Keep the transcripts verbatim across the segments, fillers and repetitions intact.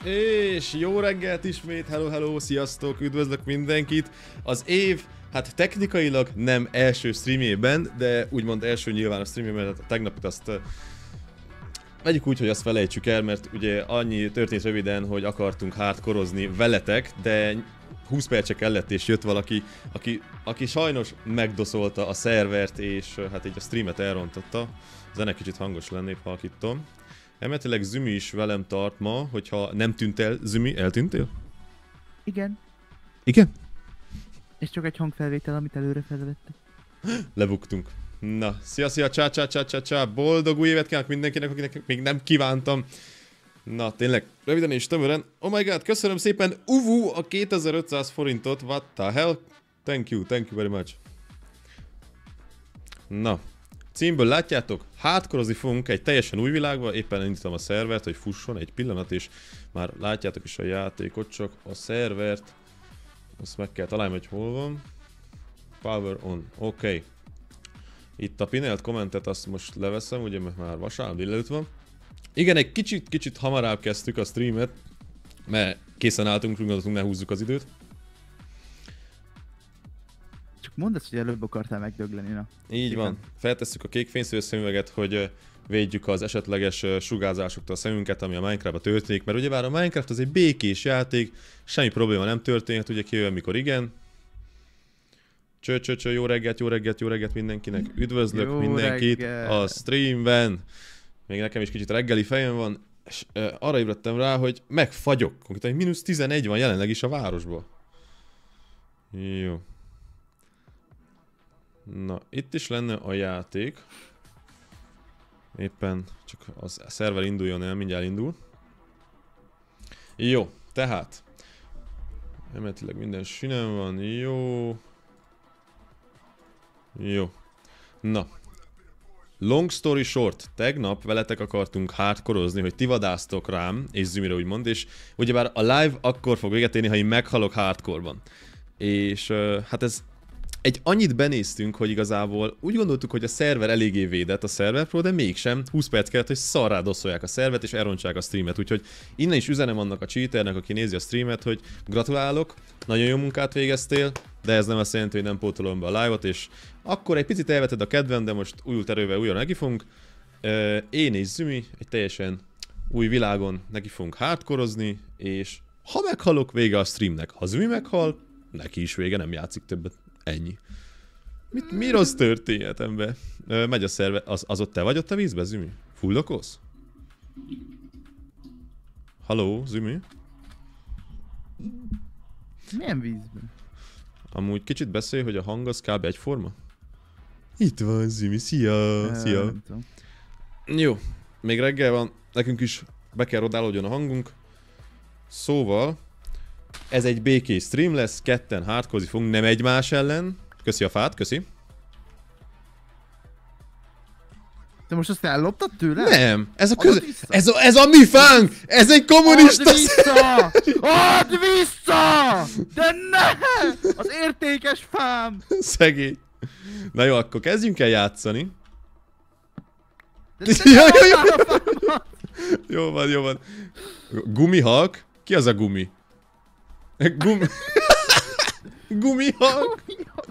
És jó reggelt ismét, hello, hello, sziasztok, üdvözlök mindenkit. Az év, hát technikailag nem első streamjében, de úgymond első nyilván a streamjében, mert a tegnapit azt uh, vegyük úgy, hogy azt felejtsük el, mert ugye annyi történt röviden, hogy akartunk hardkorozni veletek, de húsz percse kellett és jött valaki, aki, aki sajnos megdoszolta a szervert, és uh, hát így a streamet elrontotta. A zene kicsit hangos lennébb, halkítom. Elméletileg Zümi is velem tart ma, hogyha nem tűnt el. Zümi, eltűntél? Igen. Igen? És csak egy hangfelvétel, amit előre felvettek. Lebuktunk. Na, szia, szia, csá, csá, csá, csá, csá, boldog új évet kívánok mindenkinek, akinek még nem kívántam. Na, tényleg, röviden és tömören. Oh my god, köszönöm szépen, Uvu, a kétezer-ötszáz forintot, what the hell? Thank you, thank you very much. Na. Címből látjátok, hardkorozni fogunk egy teljesen új világba, éppen indítom a szervert, hogy fusson egy pillanat, és már látjátok is a játékot, csak a szervert, azt meg kell találni, hogy hol van. Power on, oké. Okay. Itt a pinelt kommentet azt most leveszem, ugye mert már vasárnap délelőtt van. Igen, egy kicsit, kicsit hamarabb kezdtük a streamet, mert készen álltunk, gondoltunk, ne húzzuk az időt. Mondd azt, hogy előbb akartál megdögleni, na. Így Szépen. van. Feltesszük a kék fényszínű szemüveget, hogy védjük az esetleges sugárzásoktól a szemünket, ami a Minecraftban történik, mert ugyebár a Minecraft az egy békés játék, semmi probléma nem történhet, ugye kijön, mikor igen. Cső, cső, cső, jó reggelt, jó reggelt, jó reggelt mindenkinek, üdvözlök jó mindenkit reggel. A streamben. Még nekem is kicsit reggeli fejem van, és uh, arra ébredtem rá, hogy megfagyok, konkrétan mínusz tizenegy van jelenleg is a városban. Jó. Na, itt is lenne a játék. Éppen csak a szerver induljon el, mindjárt indul. Jó, tehát. Emeletileg minden sinem van, jó. Jó. Na. Long story short, tegnap veletek akartunk hardkorozni, hogy ti vadásztok rám, és Zümire úgymond, és ugyebár a live akkor fog véget érni, ha én meghalok hardcore-ban. És uh, hát ez egy annyit benéztünk, hogy igazából úgy gondoltuk, hogy a szerver eléggé védett a szerverpro, de mégsem. húsz perc kellett, hogy szarrá dosszolják a szervet és elrontsák a streamet. Úgyhogy innen is üzenem annak a cheaternek, aki nézi a streamet, hogy gratulálok, nagyon jó munkát végeztél, de ez nem azt jelenti, hogy nem pótolom be a live-ot, és akkor egy picit elveted a kedvem, de most újult erővel újra neki fogunk. Én és Zümi egy teljesen új világon neki fogunk hardkorozni, és ha meghalok, vége a streamnek. Ha Zümi meghal, neki is vége, nem játszik többet. Ennyi. Mit, mi rossz történhet, ember? Ö, megy a szerve... Az, az ott te vagy ott a vízbe, Zümi? Fullokolsz? Halló, Zümi? Milyen vízben? Amúgy kicsit beszélj, hogy a hang az kb. Egyforma? Itt van, Zümi, szia! Szia! Jó, még reggel van, nekünk is be kell rodálódjon a hangunk. Szóval... Ez egy békés stream lesz, ketten hardkozni fogunk, nem egymás ellen. Köszi a fát, köszi. Te most azt elloptad tőle? Nem, ez a köz... Ez a, ez a mi fánk! Ez egy kommunista... Add vissza! Add vissza! De ne! Az értékes fám! Szegény. Na jó, akkor kezdjünk el játszani. De jó, jó, jó. Jó van, jó van. Gumihak? Ki az a gumi? Gumi... Gumihak?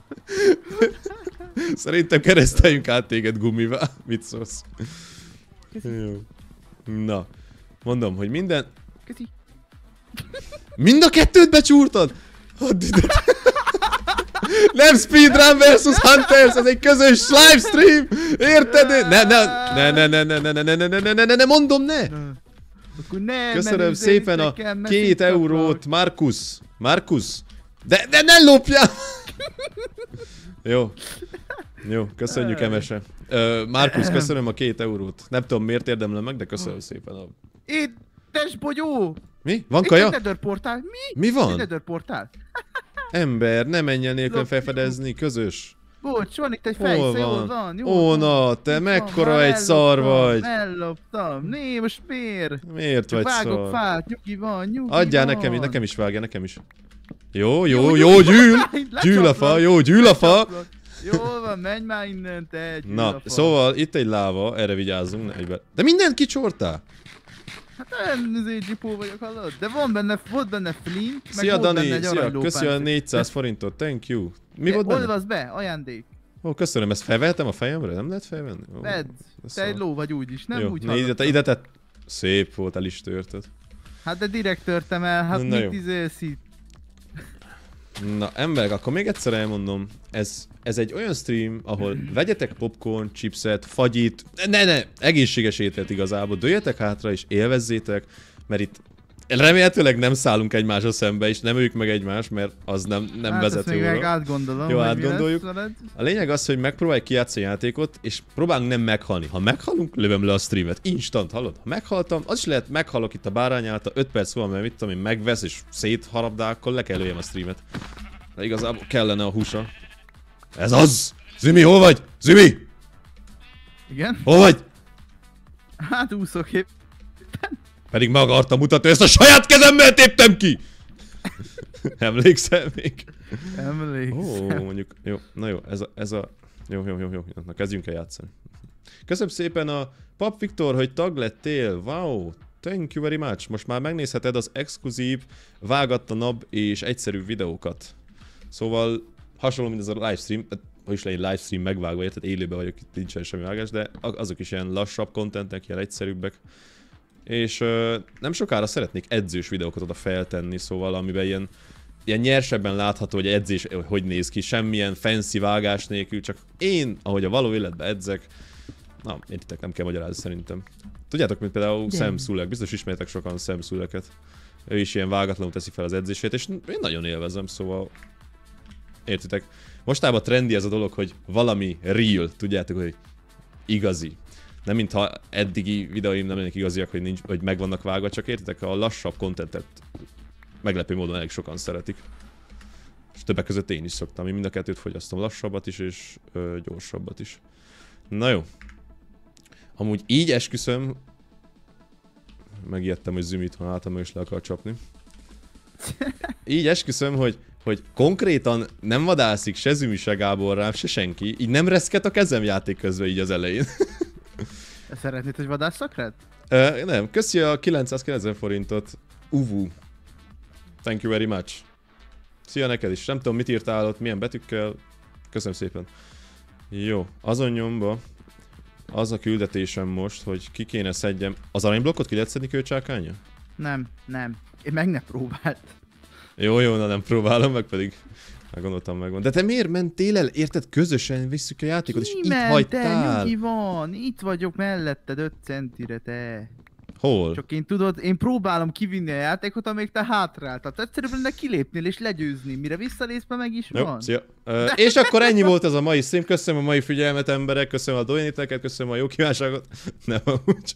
Szerintem kereszteljünk át téged gumival. Mit szólsz? Jó. Na. Mondom, hogy minden... Köszi. Mind a kettőt becsúrtad? Hadd ide. Nem speedrun versus Hunters, ez egy közös livestream! Érted? Ne, ne, ne, ne, ne, ne, ne, ne, ne, ne, ne, ne, ne, ne, mondom, ne! Ne, köszönöm szépen a két eurót, Markus. Markus. De, de ne lopjál! Jó. Jó, köszönjük, Emese. Uh, Markus, köszönöm a két eurót. Nem tudom miért érdemlem meg, de köszönöm szépen a... Édes bogyó! Mi? Van kaja? Itt egy nether portál. Mi? Mi van? Egy nether portál. Ember, ne menj el nélkül felfedezni, közös. Bocs, van itt egy fejsze, jól van, jól Ó, na, te mekkora van, egy szar vagy. Elloptam, né, most miért? Miért csak vagy vágok szar? Fát, nyugi van, nyugi adjál van. nekem, nekem is vágja, nekem is. Jó, jó, jó, jó gyűl! Gyűl a fa, jó, gyűl a fa! Jól van, menj már innen, te gyűl a Na, fa. szóval itt egy láva, erre vigyázzunk. Egybe. De mindent kicsortál? Hát olyan zé-gyipó vagyok, hallod? De van benne, volt benne flint, meg Szia volt Dani, benne egy szia, aranylópánc. köszi a négyszáz forintot, thank you. Mi volt benne? Olvasd be, ajándék. Ó, köszönöm, ezt felvehetem a fejemre? Nem lehet felvenni? Ó, Vedd, te egy ló vagy úgyis, nem jó, úgy ne, ide, te, ide tett. Szép volt, el is törted. Hát de direkt törtem el, hát Na mit jó. izélsz itt? Na emberek, akkor még egyszer elmondom, ez, ez egy olyan stream, ahol vegyetek popcorn, chipset, fagyit, ne ne, egészséges ételt igazából, dőljetek hátra és élvezzétek, mert itt remélhetőleg nem szállunk egymásra szembe, és nem öljük meg egymást, mert az nem, nem Hát vezet ezt még meg jóra. átgondolom, Jó, hogy mi átgondoljuk. lesz veled. A lényeg az, hogy megpróbáljuk kijátszani a játékot, és próbálunk nem meghalni. Ha meghalunk, lövöm le a streamet. Instant, hallod? Ha meghaltam, az is lehet, meghalok itt a bárány által, öt perc múlva, mert mit tudom én, megvesz és szétharabdál, akkor le kell lőjem a streamet. De igazából kellene a húsa. Ez az! Zümi, hol vagy? Zümi! Igen? Hol vagy? Hát úszok épp. Pedig meg akartam mutatni, ezt a saját kezemmel téptem ki! Emlékszel még? Emlékszem. Ó, mondjuk, jó, na jó, ez a, ez a, jó, jó, jó, jó, na kezdjünk el játszani. Köszönöm szépen a Pap Viktor, hogy tag lettél, wow, thank you very much. Most már megnézheted az exkluzív, vágattanabb és egyszerű videókat. Szóval hasonló, mint ez a livestream, hogy is legyen livestream megvágva, érted, élőben vagyok, itt nincsen semmi vágás, de azok is ilyen lassabb contentek, ilyen egyszerűbbek. És uh, nem sokára szeretnék edzős videókat oda feltenni, szóval amiben ilyen, ilyen nyersebben látható, hogy edzés hogy néz ki, semmilyen fancy vágás nélkül, csak én, ahogy a való életben edzek, na, értitek, nem kell magyarázni szerintem. Tudjátok, mint például Sam Sulek, biztos ismertek sokan Sam Suleket. Ő is ilyen vágatlanul teszi fel az edzését, és én nagyon élvezem, szóval értitek. Mostában trendi ez a dolog, hogy valami real, tudjátok, hogy igazi. Nem mintha eddigi videóim nem lennék igaziak, hogy, nincs, hogy meg vannak vágva, csak értitek, a lassabb contentet meglepő módon elég sokan szeretik. És többek között én is szoktam, én mind a kettőt fogyasztom, lassabbat is és ö, gyorsabbat is. Na jó. Amúgy így esküszöm, megijedtem, hogy Zümit, ha hátam is le akar csapni. Így esküszöm, hogy, hogy konkrétan nem vadászik se Zümi, se Gábor rám, se senki, így nem reszket a kezem játék közben így az elején. Szeretnéd, hogy vadásszak rád? Uh, nem, köszi a kilencszázkilencven forintot. Uvu. Thank you very much. Szia neked is. Nem tudom, mit írtál ott, milyen betűkkel. Köszönöm szépen. Jó, azon nyomba az a küldetésem most, hogy ki kéne szedjem. Az aranyblokkot ki lehet szedni kőcsákánya? Nem, nem. Én meg ne próbáld. Jó, jó, na nem próbálom, meg pedig meggondoltam megvan. De te miért mentél el? Érted, közösen visszük a játékot, és itt hagytál. Nyugi van, itt vagyok melletted öt centire, te. Hol? Csak én tudod, én próbálom kivinni a játékot, amíg te hátráltad. Egyszerűen lenne kilépnél és legyőzni, mire visszalész, meg is Jó, van. szia. Uh, és akkor ennyi volt ez a mai stream. Köszönöm a mai figyelmet, emberek, köszönöm a donéteket, köszönöm a jó kívánságot. Nem, amúgy.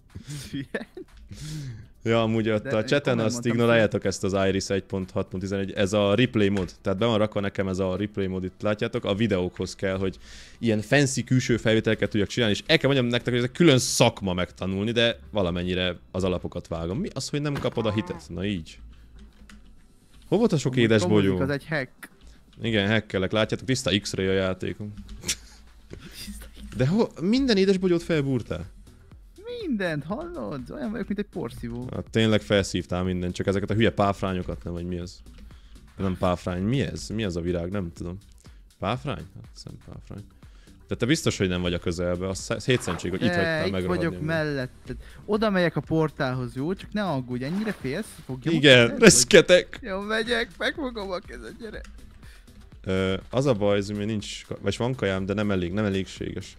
Ja, amúgy ott De a chaten azt ignoráljátok ezt az Iris egy pont hat pont tizenegy, ez a replay mod, tehát be van rakva nekem ez a replay mod, itt látjátok, a videókhoz kell, hogy ilyen fancy külső felvételeket tudjak csinálni, és el kell mondjam nektek, hogy ez egy külön szakma megtanulni, de valamennyire az alapokat vágom. Mi az, hogy nem kapod a hitet? Na így. Hol volt a sok Amúgy édes komodik, bogyó? Az egy hack. Igen, hackelek, látjátok, tiszta X-ray a játékom. De ho, minden édes bogyót felbúrtál? Mindent, hallod? Olyan vagyok, mint egy porszívó. Hát tényleg felszívtál mindent, csak ezeket a hülye páfrányokat nem, vagy mi az? Nem páfrány, mi ez? Mi az a virág? Nem tudom. Páfrány? Hát nem páfrány. De te biztos, hogy nem vagy a közelbe, az hétszentség, hogy itt hagytál itt megragadni. vagyok melletted. Oda megyek a portálhoz, jó? Csak ne aggódj, ennyire félsz? Fogjam Igen, reszketek! Jó, megyek, megfogom a kezed, gyere. Ö, az a baj, hogy nincs, vagy van kajám, de nem elég, nem elégséges.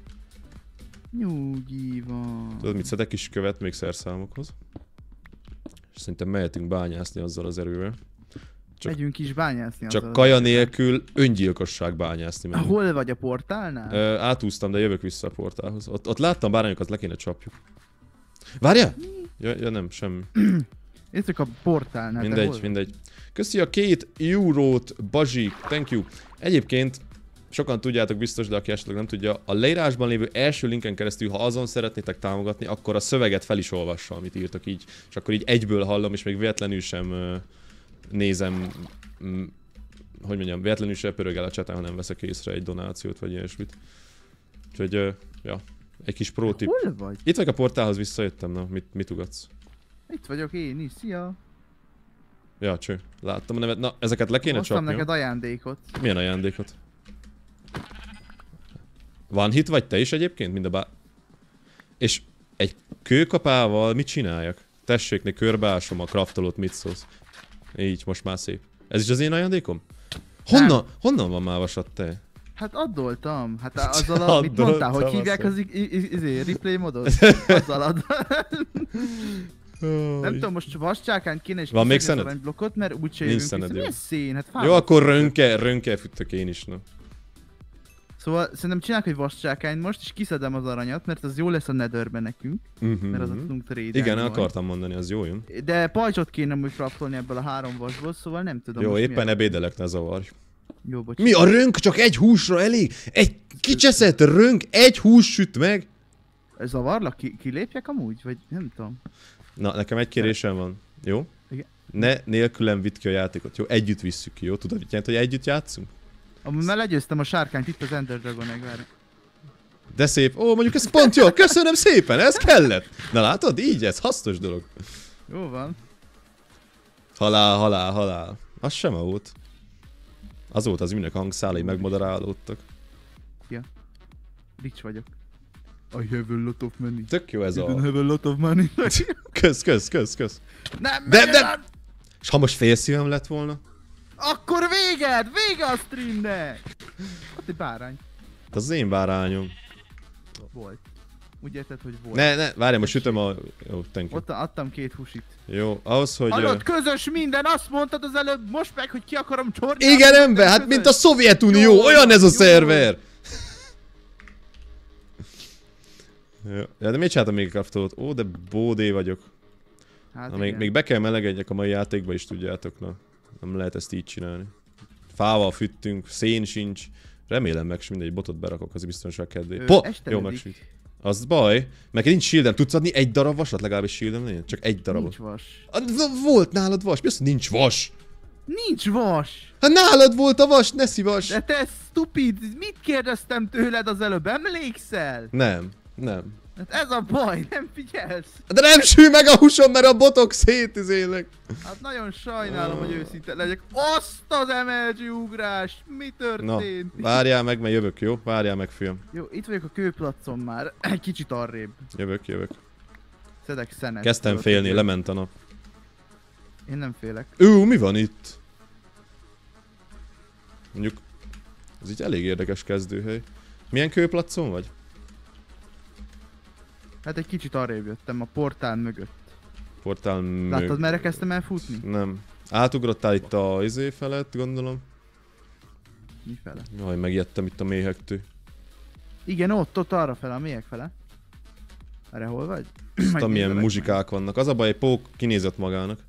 Nyugi van. Tudod mit szedek is követ még szerszámokhoz? És szerintem mehetünk bányászni azzal az erővel. Csak, Megyünk is bányászni. Csak kaja nélkül öngyilkosság bányászni. Menjünk. Hol vagy a portálnál? Ö, átúztam, de jövök vissza a portálhoz. Ott, ott láttam bárányokat, le kéne csapjuk. Várjál! Ja, ja nem, semmi. Nézzük a portálnál. Mindegy, mindegy. Köszi a két eurót, Bazsi, thank you. Egyébként, sokan tudjátok biztos, de aki esetleg nem tudja, a leírásban lévő első linken keresztül, ha azon szeretnétek támogatni, akkor a szöveget fel is olvassa, amit írtak így. És akkor így egyből hallom, és még véletlenül sem uh, nézem, um, hogy mondjam, véletlenül sem pörög el a chaten, ha nem veszek észre egy donációt, vagy ilyesmit. Úgyhogy, uh, ja, egy kis pro tip. Hol vagy? Itt vagy a portálhoz, visszajöttem, na, mit, mit ugatsz? Itt vagyok én is, szia! Ja, cső. Láttam a nevet. Na, ezeket le kéne Hoztam csapni. neked ajándékot. Milyen ajándékot? Van hit vagy te is egyébként? Mind a bá... És egy kőkapával mit csináljak? Tessék, ne körbeásom a craftolót, mit szólsz? Így, most már szép. Ez is az én ajándékom? Honnan, honnan van már vasat te? Hát addoltam. Hát azzal a, mit mondtál, hogy hívják az izé, replay modot? Azzal add. Nem tudom, most vascsákán kéne és van még kiszedni szened? a blokkot, mert úgyse jövünk vissza. Milyen szén? Hát jó, akkor rönke, rönke füttök én is, no. Szóval szerintem csinálok egy vascsákányt most, és kiszedem az aranyat, mert az jó lesz a netherben nekünk. Uh-huh. Mert az a tudunk trade-elni. Igen, majd. akartam mondani, az jó jön. De pajzsot kéne úgy craftolni ebből a három vasból, szóval nem tudom. Jó, éppen milyen... ebédelek, ne zavarj. Jó, bocs. Mi a rönk? Csak egy húsra elég? Egy kicseszett rönk, egy hús süt meg? Zavarlak? Ki, kilépjek amúgy? Vagy nem tudom. Na, nekem egy kérésem van. Jó? Igen. Ne nélkülem vidd ki a játékot, jó? Együtt visszük ki, jó? Tudod, mit jelent, hogy együtt játszunk? Amúgy már legyőztem a sárkányt, itt az Ender Dragon várj. De szép. Ó, mondjuk ez pont jó. Köszönöm szépen, ez kellett. Na látod? Így, ez hasznos dolog. Jó van. Halál, halál, halál. Az sem volt. Az volt az ünnök hangszálai megmoderálódtak. Ja. Rich vagyok. I have a lot of money. Tök jó ez You a... don't have a lot of money. Kösz, kösz, kösz, kösz. Nem, De, de, de... És ha most fél szívem lett volna? Akkor véged! Vége a streamnek! Hát egy bárány. Az az én bárányom. Volt. Úgy érted, hogy volt. Ne, ne, várjál, most sütöm a... Jó, thank you. Ott adtam két húsit. Jó, ahhoz, hogy... Hallod, közös minden, azt mondtad az előbb, most meg, hogy ki akarom csorni. Igen, ember, hát mint a Szovjetunió, Jó, olyan ez a jó. szerver! Jó. Ja, de miért csináltam még kraftolót? Ó, de bódé vagyok. Hát Na, még, még be kell melegedjek a mai játékba is, tudjátok, na. Nem lehet ezt így csinálni. Fával füttünk, szén sincs. Remélem meg, mindegy botot berakok az biztonság kedvéért. Po! Jó, megsüt. Az baj, meg nincs shieldem. Tudsz adni egy darab vasat? Legalábbis shieldem legyen? Csak egy darabot. Nincs vas. A, volt nálad vas? Mi az, hogy nincs vas? Nincs vas! Hát nálad volt a vas, ne szívas! De te stupid, mit kérdeztem tőled az előbb, emlékszel? Nem, nem. Hát ez a baj, nem figyelsz. De nem sül meg a húsom, mert a botok szétizélnek. Hát nagyon sajnálom, hogy őszinte legyek. Azt az em el gé ugrás, mi történt? Na, várjál meg, mert jövök, jó? Várjál meg, fiam. Jó, itt vagyok a kőplacon már, egy kicsit arrébb. Jövök, jövök. Szedek szenet. Kezdtem tudod, félni, hogy- lement a nap. Én nem félek. Ú, mi van itt? Mondjuk, ez így elég érdekes kezdőhely. Milyen kőplacon vagy? Hát egy kicsit arrébb jöttem, a portál mögött. Portál mög... Láttad, merre kezdtem el futni? Nem. Átugrottál itt a izé felett, gondolom. Mifele? Jaj, megijedtem itt a méhektől. Igen, ott, ott arra fele, a mélyek fele. Erre hol vagy? Aztán milyen muzsikák vannak. Az a baj, Pók kinézett magának.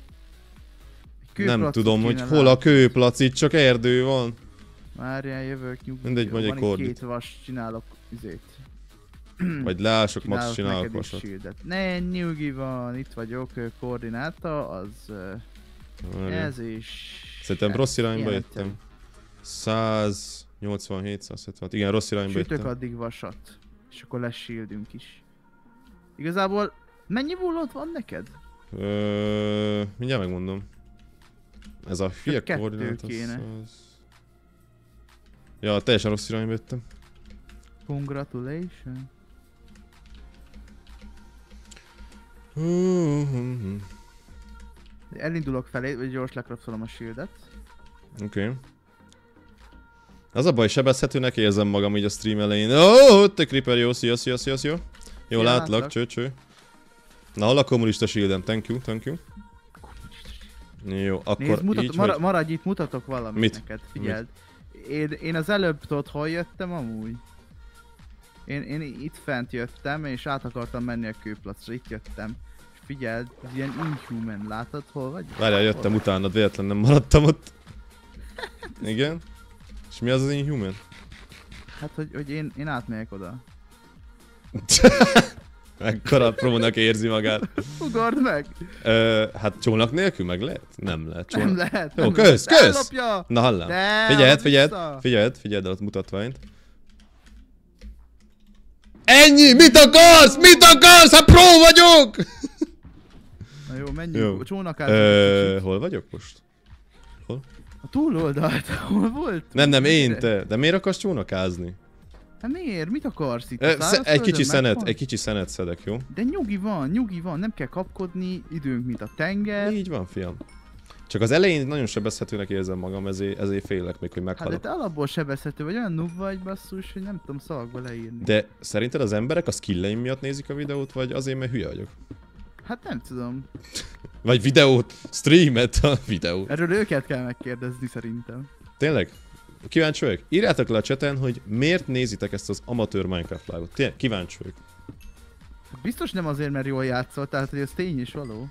Nem tudom, hogy hol a kőplac, itt csak erdő van. Várjál, jövök, nyugodj. Mindegy, vagy egy Van itt kordit. két vas, csinálok izét. Vagy leások, max Csinálok csinálok neked is vasat. shieldet. Ne, nyugi van, itt vagyok, ö, koordináta, az ö, Várjál. ez is... Szerintem ez rossz irányba jelenteni. jöttem. száznyolcvanhét, százhetvenhat. Igen, rossz irányba Sütök jöttem. addig vasat, és akkor lesz shieldünk is. Igazából mennyi bullot van neked? Ö, mindjárt megmondom. Ez a hülye kettő koordinát, kéne. az... Ja, teljesen rossz irányba jöttem. Congratulations. Elindulok felé, vagy gyors lekrapszolom a shieldet. Oké. Okay. Az a baj, sebezhetőnek érzem magam így a stream elején. Ó, oh, te creeper, jó, szia, szia, szia, szia. Jó, Szia, látlak, látlak. cső, cső. Na, hol a kommunista shieldem? Thank you, thank you. Jó, akkor Nézd, mutat, így, mara, hogy... maradj itt, mutatok valamit Mit? neked, figyeld. Én, én az előbb tudod, hol jöttem amúgy? Én, én itt fent jöttem, és át akartam menni a kőplacra, itt jöttem. És figyeld, ez ilyen inhuman, látod, hol vagy? Várjál, jöttem utánad, véletlen nem maradtam ott. Igen? És mi az az Inhuman? Hát, hogy, hogy én, én átmegyek oda. Mekkora prónak érzi magát. Ugord meg! Ö, hát csónak nélkül meg lehet? Nem lehet csónak. Nem lehet. Jó, nem kösz, lehet. kösz! Ellopja! Na hallám. De, Figyeld, add figyeld, vissza! figyeld, figyeld el a mutatványt. Ennyi! Mit akarsz? Mit akarsz? Hát pró vagyok! jó, menjünk. Jó. Csónakázunk. Ö, hol vagyok most? Hol? A túloldalt, hol volt? Nem, nem, én, te. De miért akarsz csónakázni? Hát miért? Mit akarsz itt? Ö, A sze- egy kicsi szenet, megvan? egy kicsi szenet szedek, jó? De nyugi van, nyugi van, nem kell kapkodni, időnk mint a tenger. Így van, fiam. Csak az elején nagyon sebezhetőnek érzem magam, ezért, ezért félek még, hogy Hát de meghalok. te alapból sebezhető vagy, olyan noob vagy basszus, hogy nem tudom szavakba leírni. De szerinted az emberek a skilleim miatt nézik a videót, vagy azért, mert hülye vagyok? Hát nem tudom. Vagy videót, streamet a videót. Erről őket kell megkérdezni szerintem. Tényleg? Kíváncsi vagyok? Írjátok le a chaten, hogy miért nézitek ezt az amatőr Minecraft live-ot. Tényleg, kíváncsi vagyok. Biztos nem azért, mert jól játszol, tehát hogy ez tény is való.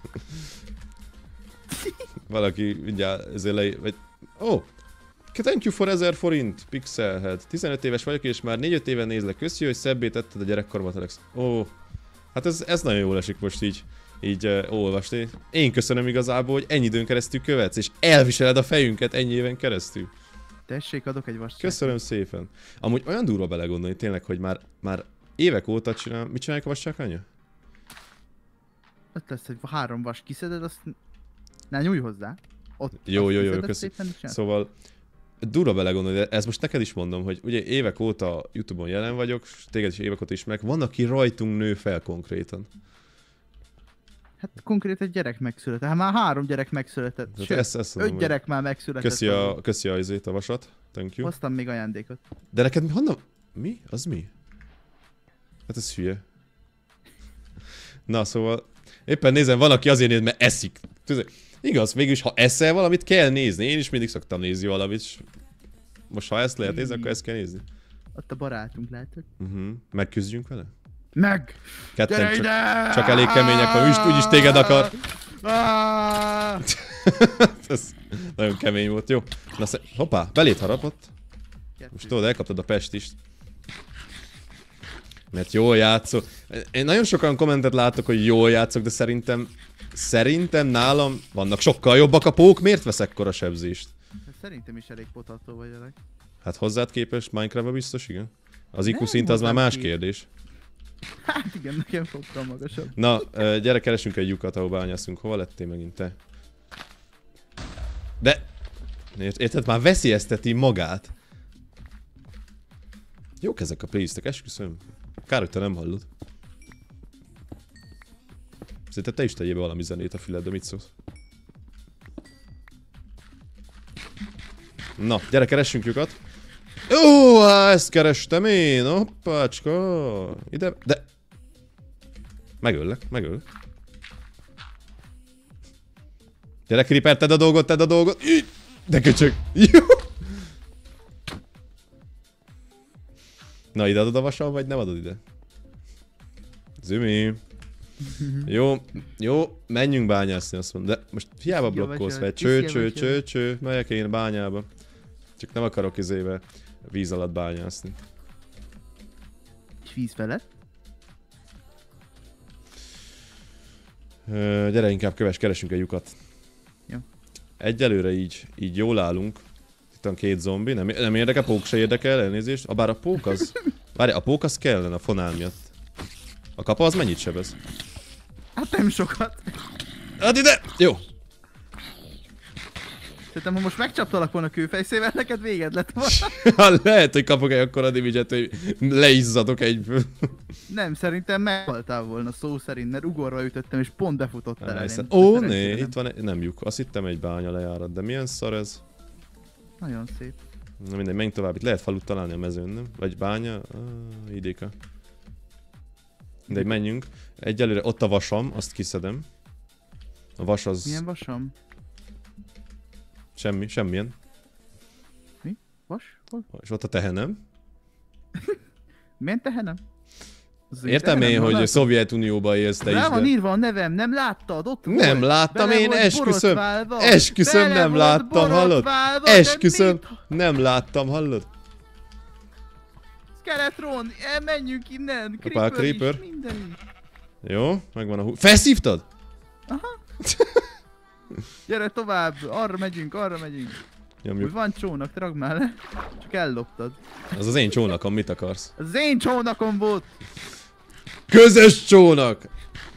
Valaki mindjárt ezért le... Vagy... Oh! Thank you for ezer forint, Pixelhead. tizenöt éves vagyok és már négy-öt éve nézlek. Köszi, hogy szebbé tetted a gyerekkoromat, Alex. Ó, oh. Hát ez, ez nagyon jól esik most így, így uh, olvasni. Én köszönöm igazából, hogy ennyi időn keresztül követsz, és elviseled a fejünket ennyi éven keresztül. Tessék, adok egy vascsát. Köszönöm szépen. Amúgy olyan durva belegondolni tényleg, hogy már, már évek óta csinál... Mit csinálják a vascsákánya? Ott lesz egy három vas, kiszeded, azt... Ne, nyújj hozzá. Ott, Jó, azt jó, jó, kiszeded, köszönöm. szépen csinálod. Szóval durva belegondolni, de ez most neked is mondom, hogy ugye évek óta YouTube-on jelen vagyok, és téged is évek óta ismerek, van, aki rajtunk nő fel konkrétan. Hát konkrét egy gyerek megszületett. Hát már három gyerek megszületett. Tehát Sőt, ezt, ezt mondom, öt hogy gyerek már megszületett. köszi a, köszi a izét, a vasat. Thank you. Hoztam még ajándékot. De neked mi, honnan? Mi? Az mi? Hát ez hülye. Na szóval, éppen nézem, van, aki azért néz, mert eszik. Tudod, igaz, végülis, ha eszel valamit, kell nézni. Én is mindig szoktam nézni valamit. És most ha ezt lehet nézni, akkor ezt kell nézni. Ott a barátunk, látod? Uh-huh. Megküzdjünk vele? Meg! Ketten Gyere csak, ide! csak elég kemények van, úgyis, úgyis téged akar. Ah! Ez nagyon kemény volt, jó? Na sze... Hoppá, belét harapott. Most tudod, elkaptad a Pestist. Mert jól játszol. Én nagyon sokan kommentet látok, hogy jól játszok, de szerintem... Szerintem nálam vannak sokkal jobbak a pók, miért vesz ekkora sebzést? Szerintem is elég potató vagy elég. Hát hozzád képest Minecraftban biztos, igen? Az i kú Nem, szint az már hozzám más kép- kérdés. Hát igen, nekem sokkal magasabb. Na, ö, gyere, keresünk egy lyukat, ahol bányászunk. Hova lettél megint te? De... Ért, érted? Már veszélyezteti magát. Jók ezek a playlistek, esküszöm. Kár, hogy te nem hallod. Szerintem te is tegyél be valami zenét a füledbe, mit szólsz? Na, gyere, keressünk lyukat. Ó, hát ezt kerestem én, hoppácska. Ide, de... Megöllek, megöllek. Gyere, Creeper, tedd a dolgot, tedd a dolgot. Így, de köcsög. Jó. Na, ide adod a vasal, vagy nem adod ide? Zümi. Jó, jó, menjünk bányászni, azt mondom. De most hiába Jó, blokkolsz vagy, fel. vagy, Cső, kiszi, cső, vagy, cső, vagy. cső. Megyek én bányába. Csak nem akarok izével víz alatt bányászni. És víz felett? Ö, gyere, inkább köves, keresünk egy lyukat. Jó. Egyelőre így, így jól állunk. Itt van két zombi, nem, nem érdekel, pók se érdekel, elnézést. A bár a pók az... Várj, a pók az kellene a fonál miatt. A kapa az mennyit sebez? Hát nem sokat. Add ide! Jó. Szerintem, ha most megcsaptalak volna kőfejszével, neked véged lett volna. Lehet, hogy kapok egy akkora dimidzset, hogy leizzadok egyből. Nem, szerintem meghaltál volna szó szerint, mert ugorva ütöttem, és pont befutott el elém. Ó, De né, szerencsére itt van egy... Nem lyuk, azt hittem egy bánya lejárat, de milyen szar ez? Nagyon szép. Na mindegy, menjünk tovább, itt lehet falut találni a mezőn, nem? Vagy bánya? Ah, idéka. Mindegy, menjünk. Egyelőre ott a vasam, azt kiszedem. A vas az... Milyen vasam? Semmi, semmilyen. Mi? Vas? Hol? És ott a tehenem. Milyen tehenem? Az én Értem én, tehenem, hogy hol a Szovjetunióban élsz te is, rá van de... írva a nevem, nem láttad? Ott Nem volt. láttam Bele én, volt esküszöm. borotválva. Esküszöm, Bele nem volt láttam, hallod? borotválva, de Esküszöm, mit? nem láttam, hallod? Skeletron, el, menjünk innen. Hoppá, Creeper, Creeper. is, minden is. Jó, megvan a hú... Felszívtad? Gyere tovább, arra megyünk, arra megyünk. Úgy Nyomjuk. van csónak, te ragd már le. Csak elloptad. Az az én csónakom, mit akarsz? Az én csónakom volt. Közös csónak!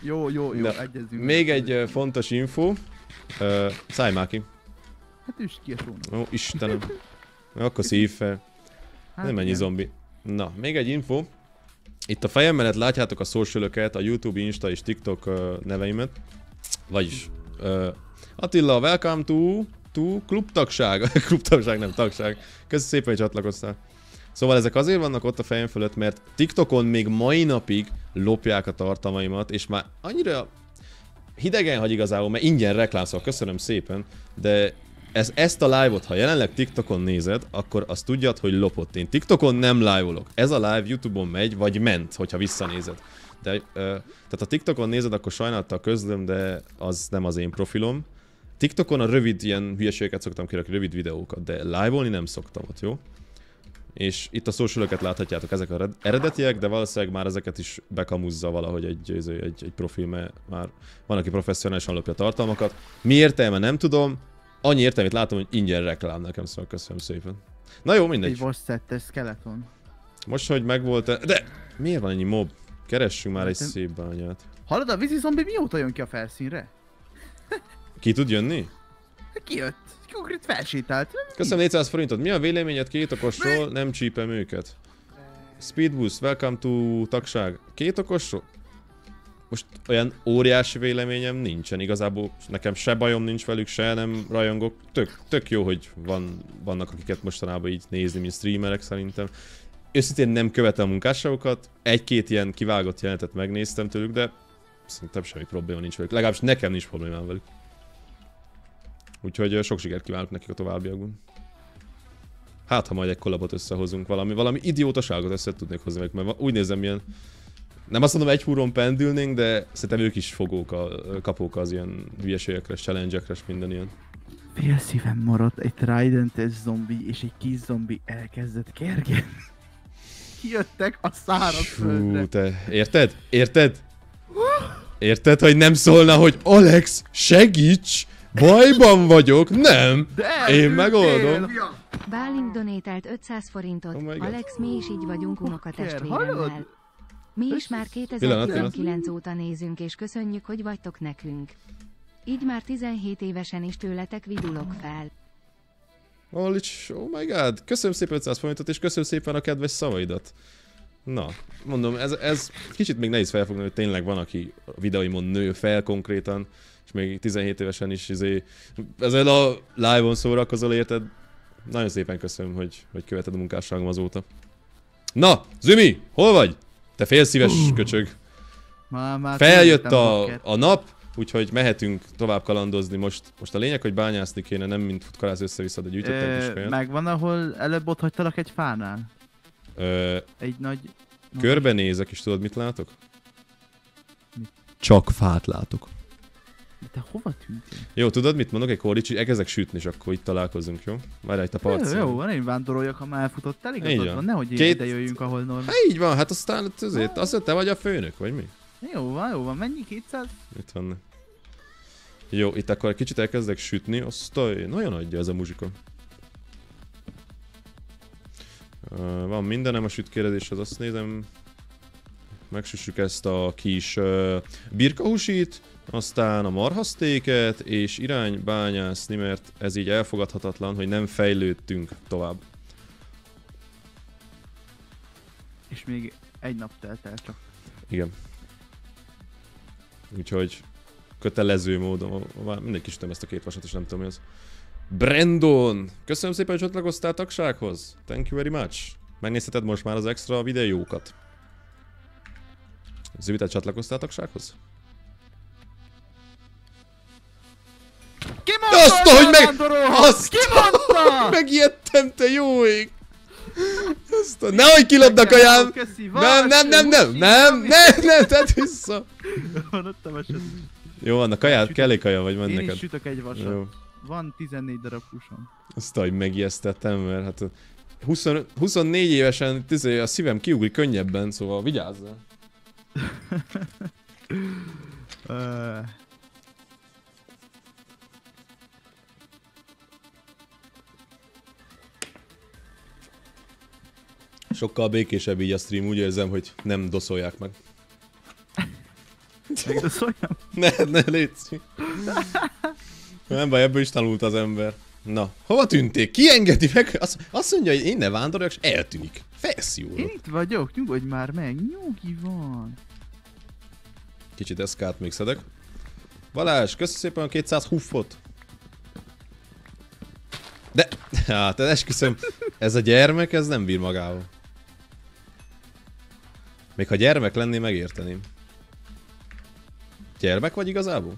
Jó, jó, jó, Na, egyezünk. még egy uh, fontos info. Uh, szállj már ki. Hát üst ki a trónot. Ó, Istenem. Akkor szív fel. Hát Nem ennyi igen. zombi. Na, még egy info. Itt a fejem mellett látjátok a socialöket, a YouTube, Insta és TikTok uh, neveimet. Vagyis uh, Attila, welcome to, to klubtagság. Klubtagság, nem tagság. Köszönöm szépen, hogy csatlakoztál. Szóval ezek azért vannak ott a fejem fölött, mert TikTokon még mai napig lopják a tartalmaimat, és már annyira hidegen hagy igazából, mert ingyen reklám, szóval köszönöm szépen, de ez, ezt a live-ot, ha jelenleg TikTokon nézed, akkor azt tudjad, hogy lopott. Én TikTokon nem live-olok. Ez a live YouTube-on megy, vagy ment, hogyha visszanézed. De, ö, tehát ha TikTokon nézed, akkor sajnálattal közlöm, de az nem az én profilom. TikTokon a rövid ilyen hülyeségeket szoktam kirakni, rövid videókat, de live-olni nem szoktam ott, jó? És itt a socialöket láthatjátok, ezek a eredetiek, de valószínűleg már ezeket is bekamuzza valahogy egy, egy, egy, egy profil, mert már van, aki professzionálisan lopja tartalmakat. Mi értelme, nem tudom. Annyi értelmét látom, hogy ingyen reklám nekem, szóval köszönöm szépen. Na jó, mindegy. Egy vaszettes skeleton. Most, hogy megvolt -e... De miért van ennyi mob? Keressünk már egy Te... szép bányát. Hallod, a vízi zombi mióta jön ki a felszínre? Ki tud jönni? Kijött. Konkrét felsétált. Köszönöm négyszáz forintot. Mi a véleményed két okosról? Nem csípem őket. Speedboost, welcome to tagság. Két okosról? Most olyan óriási véleményem nincsen. Igazából nekem se bajom nincs velük, se nem rajongok. Tök, tök jó, hogy van, vannak akiket mostanában így nézni, mint streamerek szerintem. Őszintén nem követem a munkásságokat. Egy-két ilyen kivágott jelenetet megnéztem tőlük, de szerintem semmi probléma nincs velük. Legalábbis nekem nincs problémám velük. Úgyhogy sok sikert kívánok nekik a továbbiakban. Hát, ha majd egy kollabot összehozunk, valami, valami idiótaságot össze tudnék hozni meg, mert úgy nézem, ilyen... Nem azt mondom, egy húron pendülnénk, de szerintem ők is fogók, a, kapók az ilyen hülyeségekre, challenge-ekre, minden ilyen. Fél szívem maradt, egy tridentes zombi és egy kis zombi elkezdett kergetni. Kijöttek a száraz földre. Hú, te, érted? Érted? Érted, hogy nem szólna, hogy Alex, segíts! Bajban vagyok, nem! De Én megoldom. Bálint donételt ötszáz forintot. Oh Alex, mi is így vagyunk unoka Hallod? testvéremmel. Mi is már kétezer-tizenkilenc óta nézünk és köszönjük, hogy vagytok nekünk. Így már tizenhét évesen is tőletek vidulok fel. Oh, oh my god, köszönöm szépen ötszáz forintot, és köszönöm szépen a kedves szavaidat. Na, mondom, ez, ez kicsit még nehéz felfogni, hogy tényleg van, aki a videóimon nő fel konkrétan, és még tizenhét évesen is izé, ezzel a live-on szórakozol, érted? Nagyon szépen köszönöm, hogy, hogy követed a munkásságom azóta. Na, Zümi, hol vagy? Te félszíves uh. köcsög. Már, már Feljött a, a nap, úgyhogy mehetünk tovább kalandozni. Most, most a lényeg, hogy bányászni kéne, nem mint futkarász össze-vissza, de gyűjtöttem kis kölyet. Megvan, ahol előbb ott hagytalak egy fánál? Ö, egy nagy... Körbenézek, és tudod, mit látok? Mit? Csak fát látok. De te hova tűntél? Jó, tudod, mit mondok? Egy kóricsi, elkezdek sütni, és akkor itt találkozunk, jó? Várj itt a parcán. Jó, van, én vándoroljak, ha már elfutottál, igazad Így van. van. Nehogy Két... ide jöjjünk, ahol normál. Hát így van, hát aztán azért, azt mondta, te vagy a főnök, vagy mi? Jó van, jó van, mennyi? kétszáz? Itt van. Jó, itt akkor egy kicsit elkezdek sütni, osztaj, nagyon adja ez a muzsika. Uh, van mindenem a sütkérezéshez, azt nézem. Megsüssük ezt a kis uh, birkahúsit, aztán a marhasztéket, és irány bányászni, mert ez így elfogadhatatlan, hogy nem fejlődtünk tovább. És még egy nap telt el csak. Igen. Úgyhogy kötelező módon, mindenki sütöm ezt a két vasat, és nem tudom mi az. Brandon! Köszönöm szépen, hogy csatlakoztál tagsághoz. Thank you very much. Megnézheted most már az extra videókat. Züvi, te csatlakoztál tagsághoz? Ki mondta, azt, hogy meg... Azt, Ki mondta? Megijedtem, te jó ég! Azt a... Nehogy kilopd a kajám! Nem, nem, nem, nem, nem, nem, nem, tedd vissza! Jó van, a kaját, kell kaja, vagy van neked? neked? Én is sütök egy vasat. Jó. Van tizennégy darab húsom. Azt, hogy megijesztettem, mert hát húsz, huszonnégy évesen a szívem kiugrik könnyebben, szóval vigyázzál. Sokkal békésebb így a stream, úgy érzem, hogy nem doszolják meg. Megdoszoljam? Ne, ne, légy. Nem baj, ebből is tanult az ember. Na, hova tűnték? Ki engedi meg? Azt, azt mondja, hogy én ne vándoljak, és eltűnik. Felszívódok. Én itt vagyok, nyugodj már meg, nyugi van. Kicsit eszkát még szedek. Balázs, köszi szépen a kétszáz huffot. De, hát esküszöm, ez a gyermek, ez nem bír magával. Még ha gyermek lenné, megérteném. Gyermek vagy igazából?